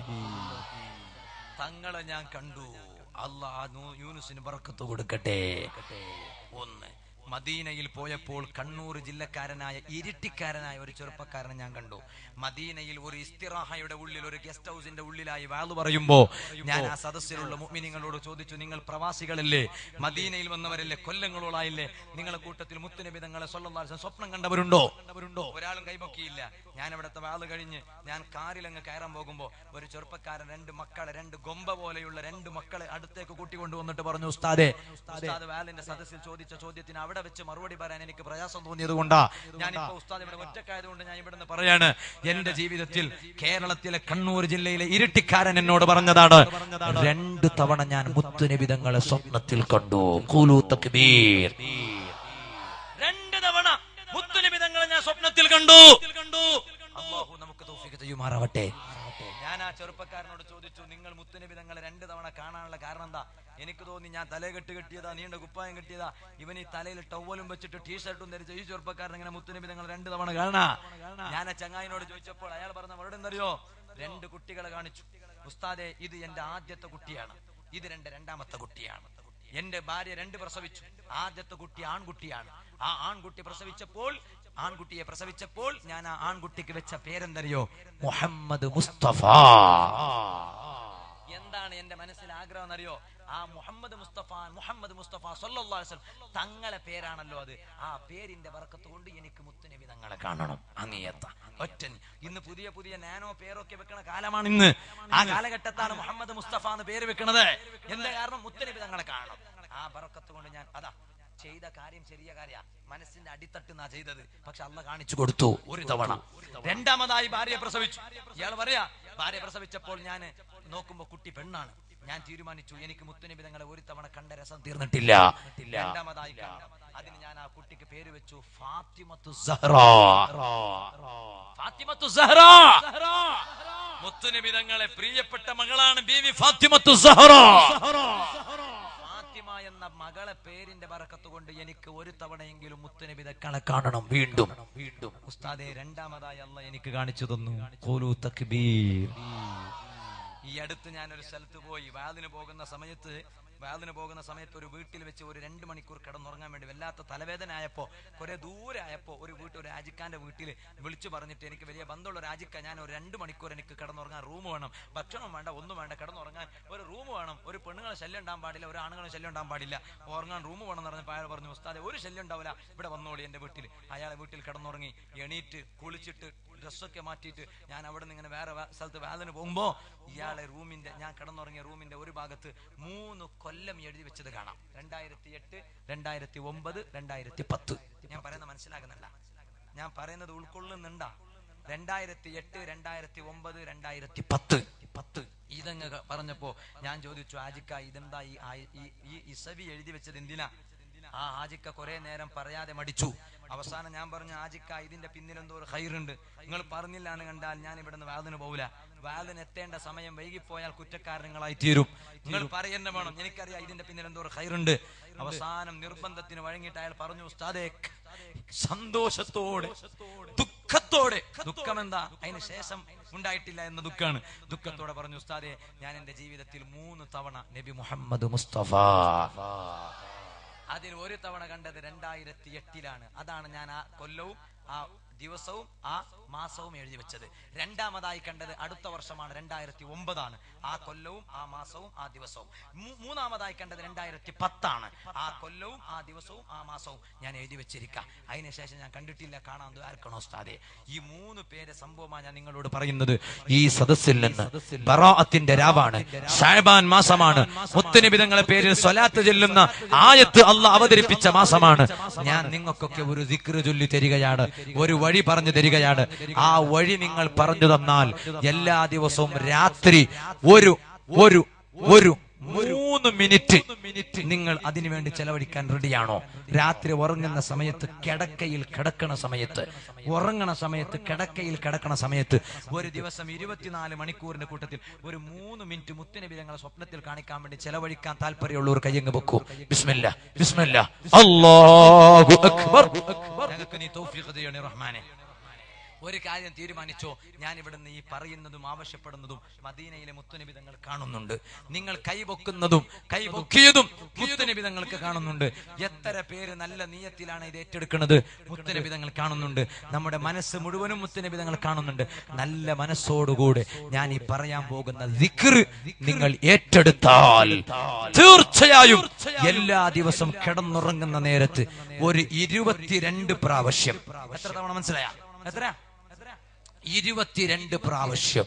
തങ്ങളെ ഞാൻ കണ്ടു. അല്ലാഹു യൂനുസിന് ബർക്കത്ത് കൊടുക്കട്ടെ. ഒന്ന്, മദീനയിൽ പോയപ്പോൾ കണ്ണൂർ ജില്ലക്കാരനായ ഇരിട്ടിക്കാരനായ ഒരു ചെറുപ്പക്കാരനെ ഞാൻ കണ്ടു. മദീനയിൽ ഒരു ഇസ്തിറാഹയുടെ ഉള്ളിൽ, ഒരു ഗസ്റ്റ് ഹൗസിന്റെ ഉള്ളിലായി വാള് പറയുമ്പോ ഞാൻ ആ സദസ്സിലുള്ള മുഅ്മിനീങ്ങളോട് ചോദിച്ചു, നിങ്ങൾ പ്രവാസികളല്ലേ, മദീനയിൽ വന്നവരല്ലേ, കൊല്ലങ്ങളോളായില്ലേ, നിങ്ങളെ കൂട്ടത്തിൽ മുത്തുനബി തങ്ങളെ സ്വല്ലല്ലാഹു അലൈഹി വസല്ലം സ്വപ്നം കണ്ടവരുണ്ടോ? ഒരാളും കൈപൊക്കിയില്ല. ഞാൻ അവിടുത്തെ വാള് കഴിഞ്ഞ് ഞാൻ കാറിലങ്ങ് കയറാൻ പോകുമ്പോ ഒരു ചെറുപ്പക്കാരൻ 2 മക്കളെ, 2 ഗൊമ്പ പോലെയുള്ള 2 മക്കളെ അടുത്തേക്ക് കൂട്ടിക്കൊണ്ടുവന്നിട്ട് പറഞ്ഞു, ഉസ്താദേ, വാലിന്റെ സദസ്സിൽ ചോദിച്ച ചോദ്യത്തിന് അവിടെ വെച്ച് മറുപടി പറയാൻ എനിക്ക് പ്രയാസം തോന്നിയത് കൊണ്ടാ ഞാനിപ്പോ ഉസ്താദ് ഇവിടെ ഒറ്റക്കായതുകൊണ്ട് ഞാൻ ഇവിടുന്ന് പറയാണ്, എന്റെ ജീവിതത്തിൽ കേരളത്തിലെ കണ്ണൂർ ജില്ലയിലെ ഇരിട്ടിക്കാരൻ എന്നോട് പറഞ്ഞതാണ്, 2 തവണ ഞാൻ മുത്തുനബി തങ്ങളെ സ്വപ്നത്തിൽ കണ്ടു. ഖൂലൂ തക്ബീർ. 2 തവണ മുത്തുനബി തങ്ങളെ ഞാൻ സ്വപ്നത്തിൽ കണ്ടു. അല്ലാഹു നമുക്ക് തൗഫീഖ് ചെയ്യുമാറാവട്ടെ. ഞാൻ ആ ചെറുപ്പക്കാരനോട് ചോദിച്ചു, നിങ്ങൾ മുത്തുനബി തങ്ങളെ 2 തവണ കാണാനുള്ള കാരണം എന്താ? എനിക്ക് തോന്നി ഞാൻ തലകെട്ട് കെട്ടിയതാ, നീണ്ട കുപ്പായം കെട്ടിയതാ, ഇവൻ ഈ തലയിൽ ടവലും വെച്ചിട്ട് ടീഷർട്ടും ധരിച്ച ഈ ചെറുപ്പക്കാരൻ ഇങ്ങനെ മുത്തുനബി തങ്ങൾ 2 തവണ കാണാ. ഞാൻ ആ ചങ്ങായിനോട് ചോദിച്ചപ്പോൾ അയാൾ പറഞ്ഞ മറുപടി എന്തറിയോ? 2 കുട്ടികളെ കാണിച്ചു. ഉസ്താദെ, ഇത് എന്റെ ആദ്യത്തെ കുട്ടിയാണ്, ഇത് രണ്ടാമത്തെ കുട്ടിയാണ്. എന്റെ ഭാര്യ 2 പ്രസവിച്ചു. ആദ്യത്തെ കുട്ടി ആൺകുട്ടിയാണ്. ആ ആൺകുട്ടിയെ പ്രസവിച്ചപ്പോൾ ഞാൻ ആ ആൺകുട്ടിക്ക് വെച്ച പേരെന്തറിയോ? മുഹമ്മദ് മുസ്തഫ. എന്താണ് എന്റെ മനസ്സിൽ ആഗ്രഹം എന്നറിയോ? ആ മുഹമ്മദ് മുസ്തഫ സല്ലല്ലാഹു അലൈഹി വസല്ലം തങ്ങളെ പേരാണല്ലോ അത്. ആ പേരിന്റെ ബർക്കത്ത് കൊണ്ട് എനിക്ക് മുത്തുനബി തങ്ങളെ കാണണം. അങ്ങേയത്ത ഒറ്റ. ഇന്ന് പുതിയ പുതിയ നാനോ പേരൊക്കെ വെക്കണ കാലമാണ് ഇന്ന്. ആ കാലഘട്ടത്താണ് മുഹമ്മദ് മുസ്തഫ എന്ന് പേര് വെക്കണത്. എന്താ കാരണം? മുത്തുനബി തങ്ങളെ കാണണം. ആ ബർക്കത്ത് കൊണ്ട് ഞാൻ അതാ ചെയ്ത കാര്യം ചെറിയ കാര്യ, മനസ്സിന്റെ അടിത്തട്ടുന്നാ ചെയ്തത്. പക്ഷെ അള്ളാഹ് കാണിച്ചു കൊടുത്തു 1 തവണ. രണ്ടാമതായി ഭാര്യ പ്രസവിച്ചു. ഇയാൾ പറയാ, ഭാര്യ പ്രസവിച്ചപ്പോൾ ഞാൻ നോക്കുമ്പോ കുട്ടി പെണ്ണാണ്. ഞാൻ തീരുമാനിച്ചു, എനിക്ക് മുത്തുനബി തങ്ങളെ 1 തവണ കണ്ട രസം തീർന്നിട്ടില്ല. രണ്ടാമതായി അതിന് ഞാൻ ആ കുട്ടിക്ക് പേര് വെച്ചു ഫാത്തിമത്തു സഹ്റാ. ഫാത്തിമത്തു സഹ്റാ മുത്തുനബി തങ്ങളെ പ്രിയപ്പെട്ട മകളാണ് ബീവി ഫാത്തിമത്തു സഹ്റാ. ഫാത്തിമ എന്ന മകളെ പേരിന്റെ ബറക്കത്ത് കൊണ്ട് എനിക്ക് 1 തവണയെങ്കിലും മുത്തുനബി തങ്ങളെ കാണണം. വീണ്ടും ഉസ്താദേ, രണ്ടാമതായി അല്ലാഹ് എനിക്ക് കാണിച്ചു തന്നു. ഖൂലൂ തക്ബീർ. ഈ അടുത്ത് ഞാനൊരു സ്ഥലത്ത് പോയി വാലിന് പോകുന്ന സമയത്ത് ഒരു വീട്ടിൽ വെച്ച് ഒരു 2 മണിക്കൂർ കിടന്നുറങ്ങാൻ വേണ്ടി വല്ലാത്ത തലവേദന ആയപ്പോ, കുറെ ദൂരെ ആയപ്പോ ഒരു രാജിക്കാന്റെ വീട്ടിൽ വിളിച്ചു പറഞ്ഞിട്ട്, എനിക്ക് വലിയ ബന്ധമുള്ള രാജിക്ക, ഞാൻ ഒരു 2 മണിക്കൂർ എനിക്ക് കിടന്നുറങ്ങാൻ റൂം വേണം, ഭക്ഷണം വേണ്ട, ഒന്നും വേണ്ട, കിടന്നുറങ്ങാൻ ഒരു റൂം വേണം, ഒരു പെണ്ണുങ്ങളെ ശല്യം ഉണ്ടാകാൻ പാടില്ല, ഒരു ആണുങ്ങളെ ശല്യം ഉണ്ടാകാൻ പാടില്ല, ഉറങ്ങാൻ റൂം വേണം എന്ന് പറഞ്ഞപ്പോൾ അയാൾ പറഞ്ഞു, ഉസ്താദെ, ഒരു ശല്യം ഉണ്ടാവില്ല, ഇവിടെ വന്നോളി എന്റെ വീട്ടിൽ. അയാളെ വീട്ടിൽ കിടന്നുറങ്ങി. എണീറ്റ് കുളിച്ചിട്ട് ഡ്രസ്സൊക്കെ മാറ്റിയിട്ട് ഞാൻ അവിടെ നിന്ന് ഇങ്ങനെ വേറെ സ്ഥലത്ത് വാലിന് പോകുമ്പോ ഇയാളെ ഞാൻ കിടന്നുറങ്ങിയ റൂമിന്റെ ഒരു ഭാഗത്ത് 3 കൊല്ലം എഴുതി വെച്ചത് കാണാം. 2008, 2009, 2010. ഞാൻ പറയുന്നത് മനസ്സിലാകുന്നില്ല, ഞാൻ പറയുന്നത് ഉൾക്കൊള്ളുന്നുണ്ടാ? 2008, 2009, 2010 ഇതങ്ങ് പറഞ്ഞപ്പോ ഞാൻ ചോദിച്ചു, ആജിക്ക ഇതെന്താ ഈ ഇസവി എഴുതി വെച്ചത് എന്തിനാ? ആ ആജിക്ക കുറെ നേരം പറയാതെ മടിച്ചു. അവസാനം ഞാൻ പറഞ്ഞു, ആജിക്ക ഇതിന്റെ പിന്നിൽ എന്തോ ഒരു ഖൈറുണ്ട്, നിങ്ങൾ പറഞ്ഞില്ല എന്ന് കണ്ടാൽ ഞാൻ ഇവിടുന്ന് വാലിന് പോവില്ല. വാലിന് എത്തേണ്ട സമയം വൈകിപ്പോയാൽ കുറ്റക്കാരങ്ങളായി തീരും. നിങ്ങൾ പറയുന്ന വേണം, എനിക്കറിയാം ഇതിന്റെ പിന്നിൽ എന്തോ ഒരു ഖൈറുണ്ട്. അവസാനം നിർബന്ധത്തിന് വഴങ്ങിയിട്ട് അയാൾ പറഞ്ഞു, ഉസ്താദേ, സന്തോഷത്തോടെ ദുഃഖത്തോടെ, ദുഃഖമെന്താ അതിന് ശേഷം ഉണ്ടായിട്ടില്ല എന്ന ദുഃഖാണ്, ദുഃഖത്തോടെ പറഞ്ഞു, ഉസ്താദേ, ഞാൻ എന്റെ ജീവിതത്തിൽ 3 തവണ നബി മുഹമ്മദ് മുസ്തഫ, അതിൽ 1 തവണ കണ്ടത് 2008 അതാണ് ഞാൻ ആ കൊല്ലവും ആ ദിവസവും ആ മാസവും എഴുതി വെച്ചത്. രണ്ടാമതായി കണ്ടത് അടുത്ത വർഷമാണ്, 2009 ആ കൊല്ലവും ആ മാസവും ആ ദിവസവും. മൂന്നാമതായി കണ്ടത് 2010 ആ കൊല്ലവും ആ ദിവസവും ആ മാസവും ഞാൻ എഴുതി വെച്ചിരിക്കാം. അതിനുശേഷം ഞാൻ കണ്ടിട്ടില്ല, കാണാൻ ദ്വാരക്കണോ ഉസ്താദേ? ഈ 3 പേരെ സംഭവമാണ് ഞാൻ നിങ്ങളോട് പറയുന്നത്. ഈ സദസ്സിൽ നിന്ന് ബറാഅത്തിന്റെ രാവാണ്, ശഅബാൻ മാസമാണ്, മുത്തുനബി തങ്ങളുടെ പേരിൽ സ്വലാത്ത് ചൊല്ലുന്ന ആയത്ത് അല്ലാഹ് അവതരിപ്പിച്ച മാസമാണ്. ഞാൻ നിങ്ങൾക്കൊക്കെ ഒരു ദിക്ർ ചൊല്ലി തരികയാണ്, ഒരു വഴി പറഞ്ഞു തരികയാണ്. ആ വഴി നിങ്ങൾ പറഞ്ഞു തന്നാൽ എല്ലാ ദിവസവും രാത്രി ഒരു 3 മിനിറ്റ് നിങ്ങൾ അതിനുവേണ്ടി ചെലവഴിക്കാൻ റെഡിയാണോ? രാത്രി ഉറങ്ങുന്ന സമയത്ത്, കിടക്കയിൽ കിടക്കണ സമയത്ത്, ഉറങ്ങണ സമയത്ത്, കിടക്കയിൽ കിടക്കണ സമയത്ത് ഒരു ദിവസം 24 മണിക്കൂറിന്റെ കൂട്ടത്തിൽ ഒരു 3 മിനിറ്റ് മുത്തുനബി തങ്ങളെ സ്വപ്നത്തിൽ കാണിക്കാൻ വേണ്ടി ചെലവഴിക്കാൻ താല്പര്യമുള്ളവർ കയ്യങ്ങ് വെക്കൂ. ബിസ്മില്ലാ ബിസ്മില്ലാ അല്ലാഹു അക്ബർ. ഞങ്ങൾക്ക് നീ തൗഫീഖ് ചെയ്യണേ റഹ്മാനെ. ഒരു കാര്യം തീരുമാനിച്ചോ, ഞാൻ ഇവിടുന്ന് ഈ പറയുന്നതും ആവശ്യപ്പെടുന്നതും മദീനയിലെ മുത്തുനബി തങ്ങൾ കാണുന്നുണ്ട്. നിങ്ങൾ കൈപൊക്കുന്നതും കൈപൊക്കിയതും മുത്തുനബി തങ്ങൾക്ക് കാണുന്നുണ്ട്. എത്ര പേര് നല്ല നീയത്തിലാണ് ഇത് ഏറ്റെടുക്കുന്നത്, മുത്തുനബി തങ്ങൾ കാണുന്നുണ്ട്. നമ്മുടെ മനസ്സ് മുഴുവനും മുത്തുനബി തങ്ങൾ കാണുന്നുണ്ട്. നല്ല മനസ്സോടുകൂടെ ഞാൻ ഈ പറയാൻ പോകുന്ന ദിക്ർ നിങ്ങൾ ഏറ്റെടുത്താൽ തീർച്ചയായും എല്ലാ ദിവസം കിടന്നുറങ്ങുന്ന നേരത്ത് ഒരു 22 പ്രാവശ്യം, എത്ര തവണ മനസ്സിലായ? എത്ര? 22 പ്രാവശ്യം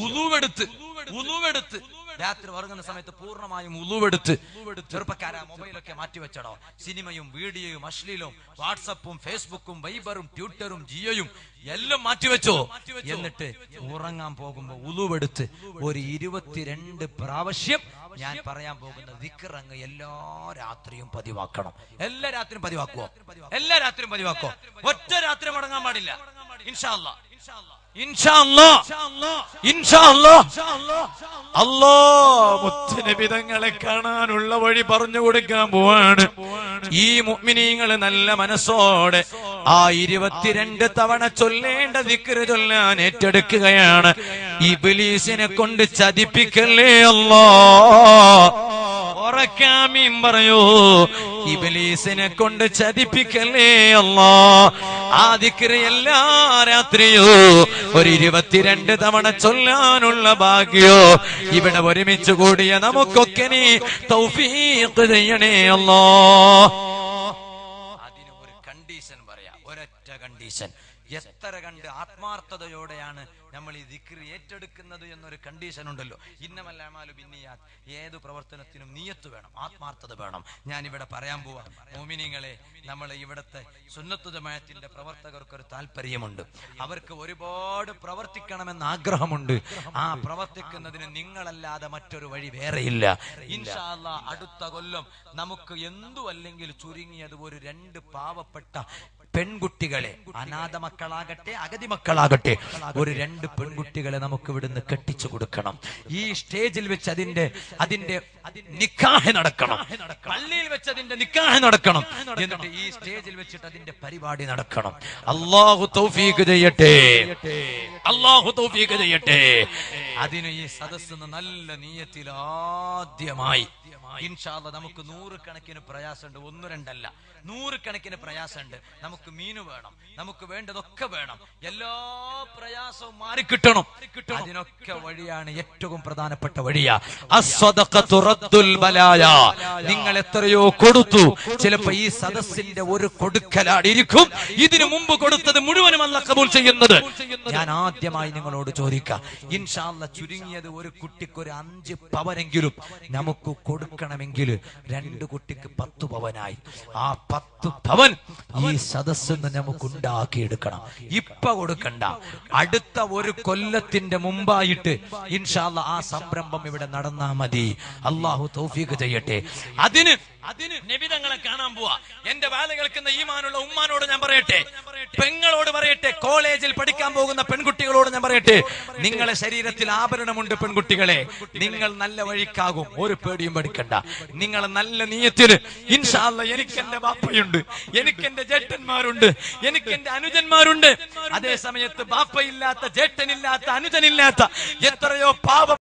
ഉളുവെടുത്ത് രാത്രി ഉറങ്ങുന്ന സമയത്ത് പൂർണ്ണമായും ഉളുവെടുത്ത്. ചെറുപ്പക്കാരാ, മൊബൈലൊക്കെ മാറ്റിവെച്ചടോ. സിനിമയും വീഡിയോയും അശ്ലീലവും വാട്സപ്പും ഫേസ്ബുക്കും വൈബറും ട്വിറ്ററും ജിയോയും എല്ലാം മാറ്റിവെച്ചോ. എന്നിട്ട് ഉറങ്ങാൻ പോകുമ്പോ ഉളുവെടുത്ത് ഒരു 22 പ്രാവശ്യം ഞാൻ പറയാൻ പോകുന്ന ദിക്ർ അങ്ങ് എല്ലാ രാത്രിയും പതിവാക്കണം. എല്ലാ രാത്രിയും പതിവാക്കുവോ? എല്ലാ രാത്രിയും പതിവാക്കോ? ഒറ്റ രാത്രി മുടങ്ങാൻ പാടില്ല. ഇൻഷാ അല്ലാഹ്, ഇൻഷാ അല്ലാഹ്, ഇൻഷാ അല്ലാഹ്. അല്ലാഹ് മുത്തുനബി തങ്ങളെ കാണാനുള്ള വഴി പറഞ്ഞു കൊടുക്കാൻ പോവാണ്. ഈ മുഅ്മിനീങ്ങൾ നല്ല മനസ്സോടെ ആ 22 തവണ ചൊല്ലേണ്ട ദിക്ർ ചൊല്ലാൻ ഏറ്റെടുക്കുകയാണ്. ഇബ്ലീസിനെ കൊണ്ട് ചതിപ്പിക്കല്ലേ അല്ലാഹ്. ഉറക്കാമീൻ പറയൂ. ഇബ്ലീസിനെ കൊണ്ട് ചതിപ്പിക്കല്ലേ അല്ലാഹ്. ആ ദിക്ർ എല്ലാ രാത്രിയോ ഒരു 22 തവണ ചൊല്ലാനുള്ള ഭാഗ്യോ ഇവിടെ ഒരുമിച്ച് കൂടിയ നമുക്കൊക്കെ നീ തൗഫീഖ് ചെയ്യണേ അല്ലാഹ്. അതിന് ഒരു കണ്ടീഷൻ പറയാ, ഒരൊറ്റ കണ്ടീഷൻ. എത്ര കണ്ട് ആത്മാർത്ഥതയോടെയാണ് നമ്മൾ ഈ ദിക്ർ ഏറ്റെടുക്കുന്നത് എന്നൊരു കണ്ടീഷൻ ഉണ്ടല്ലോ. ഇന്നമൽ അഅ്മാലു ബിന്നിയാത്ത്. ഏതു പ്രവർത്തനത്തിനും നിയത്ത് വേണം, ആത്മാർത്ഥത വേണം. ഞാൻ ഇവിടെ പറയാൻ പോവാ, മുഅ്മിനീങ്ങളെ, നമ്മൾ ഇവിടുത്തെ സുന്നത്ത് ജമാഅത്തിന്റെ പ്രവർത്തകർക്കൊരു താല്പര്യമുണ്ട്. അവർക്ക് ഒരുപാട് പ്രവർത്തിക്കണമെന്ന് ആഗ്രഹമുണ്ട്. ആ പ്രവർത്തിക്കുന്നതിന് നിങ്ങളല്ലാതെ മറ്റൊരു വഴി വേറെയില്ല. ഇൻഷാ അല്ലാഹ് അടുത്ത കൊല്ലം നമുക്ക് എന്തു അല്ലെങ്കിൽ ചുരുങ്ങിയത് ഒരു 2 പാവപ്പെട്ട പെൺകുട്ടികളെ, അനാഥ മക്കളാകട്ടെ അഗതി മക്കളാകട്ടെ, ഒരു 2 പെൺകുട്ടികളെ നമുക്ക് ഇവിടുന്ന് കെട്ടിച്ചു കൊടുക്കണം. ഈ സ്റ്റേജിൽ വെച്ച് അതിന്റെ നിക്കാഹ് നടക്കണം. പള്ളിയിൽ വെച്ച് അതിന്റെ നിക്കാഹ് നടക്കണം. എന്നിട്ട് ഈ സ്റ്റേജിൽ വെച്ചിട്ട് അതിന്റെ പരിപാടി നടക്കണം. അല്ലാഹു തൗഫീഖ് ചെയ്യട്ടെ, അല്ലാഹു തൗഫീഖ് ചെയ്യട്ടെ. അതിന് ഈ സദസ്സ് നല്ല നിയത്തിൽ ആദ്യമായി ഇൻഷാ അല്ലാഹ് നമുക്ക് 100 കണക്കിന് പ്രയാസമുണ്ട്. 1, 2 അല്ല, 100 കണക്കിന് പ്രയാസമുണ്ട്. നമുക്ക് മീന് വേണം, നമുക്ക് വേണ്ടതൊക്കെ വേണം. എല്ലാ പ്രയാസവും മാറിക്കിട്ടണം. അതിനൊക്കെ വഴിയാണ് ഏറ്റവും പ്രധാനപ്പെട്ട വഴിയാ അസ്സദഖത്തു റദ്ദുൽ ബലായ. നിങ്ങൾ എത്രയോ കൊടുത്തു, ചിലപ്പോ ഈ സദസ്സിന്റെ ഒരു കൊടുക്കലായിരിക്കും ഇതിനു മുമ്പ് കൊടുത്തത് മുഴുവനും അല്ലാഹ് ഖബൂൽ ചെയ്യുന്നത്. ഞാൻ ആദ്യമായി നിങ്ങളോട് ചോദിക്കാം, ഇൻഷാ അല്ലാഹ് ചുരുങ്ങിയത് ഒരു കുട്ടിക്ക് ഒരു 5 പവനെങ്കിലും നമുക്ക് കൊടുക്കണമെങ്കിൽ 2 കുട്ടിക്ക് 10 പവനായി. ആ 10 പവൻ ഈ സദസ്സിൽ നിന്ന് നമുക്ക് ഉണ്ടാക്കിയെടുക്കണം. ഇപ്പൊ കൊടുക്കണ്ട, അടുത്ത ഒരു കൊല്ലത്തിന്റെ മുമ്പായിട്ട് ഇൻഷാ അല്ലാഹ് ആ സംരംഭം ഇവിടെ നടന്നാ മതി. അല്ലാഹു തൗഫീഖ് ചെയ്യട്ടെ. അതിന് നബി തങ്ങളെ കാണാൻ പോവാ. എന്റെ വാല കേൾക്കുന്ന ഈമാനുള്ള ഉമ്മാനോട് ഞാൻ പറയട്ടെ, പെങ്ങളോട് പറയട്ടെ, കോളേജിൽ പഠിക്കാൻ പോകുന്ന പെൺകുട്ടികളോട് ഞാൻ പറയട്ടെ, നിങ്ങളെ ശരീരത്തിൽ ആഭരണമുണ്ട് പെൺകുട്ടികളെ, നിങ്ങൾ നല്ല വഴിക്കാകും, ഒരു പേടിയും പഠിക്കണ്ട. നിങ്ങൾ നല്ല നിയത്തിൽ ഇൻഷാ അല്ലാഹ്, എനിക്ക് എന്റെ ബാപ്പയുണ്ട്, എനിക്ക് എന്റെ ജേട്ടന്മാരുണ്ട്, എനിക്ക് എന്റെ അനുജന്മാരുണ്ട്. അതേ സമയത്ത് ബാപ്പയില്ലാത്ത, ജേട്ടനില്ലാത്ത, അനുജനില്ലാത്ത എത്രയോ പാവ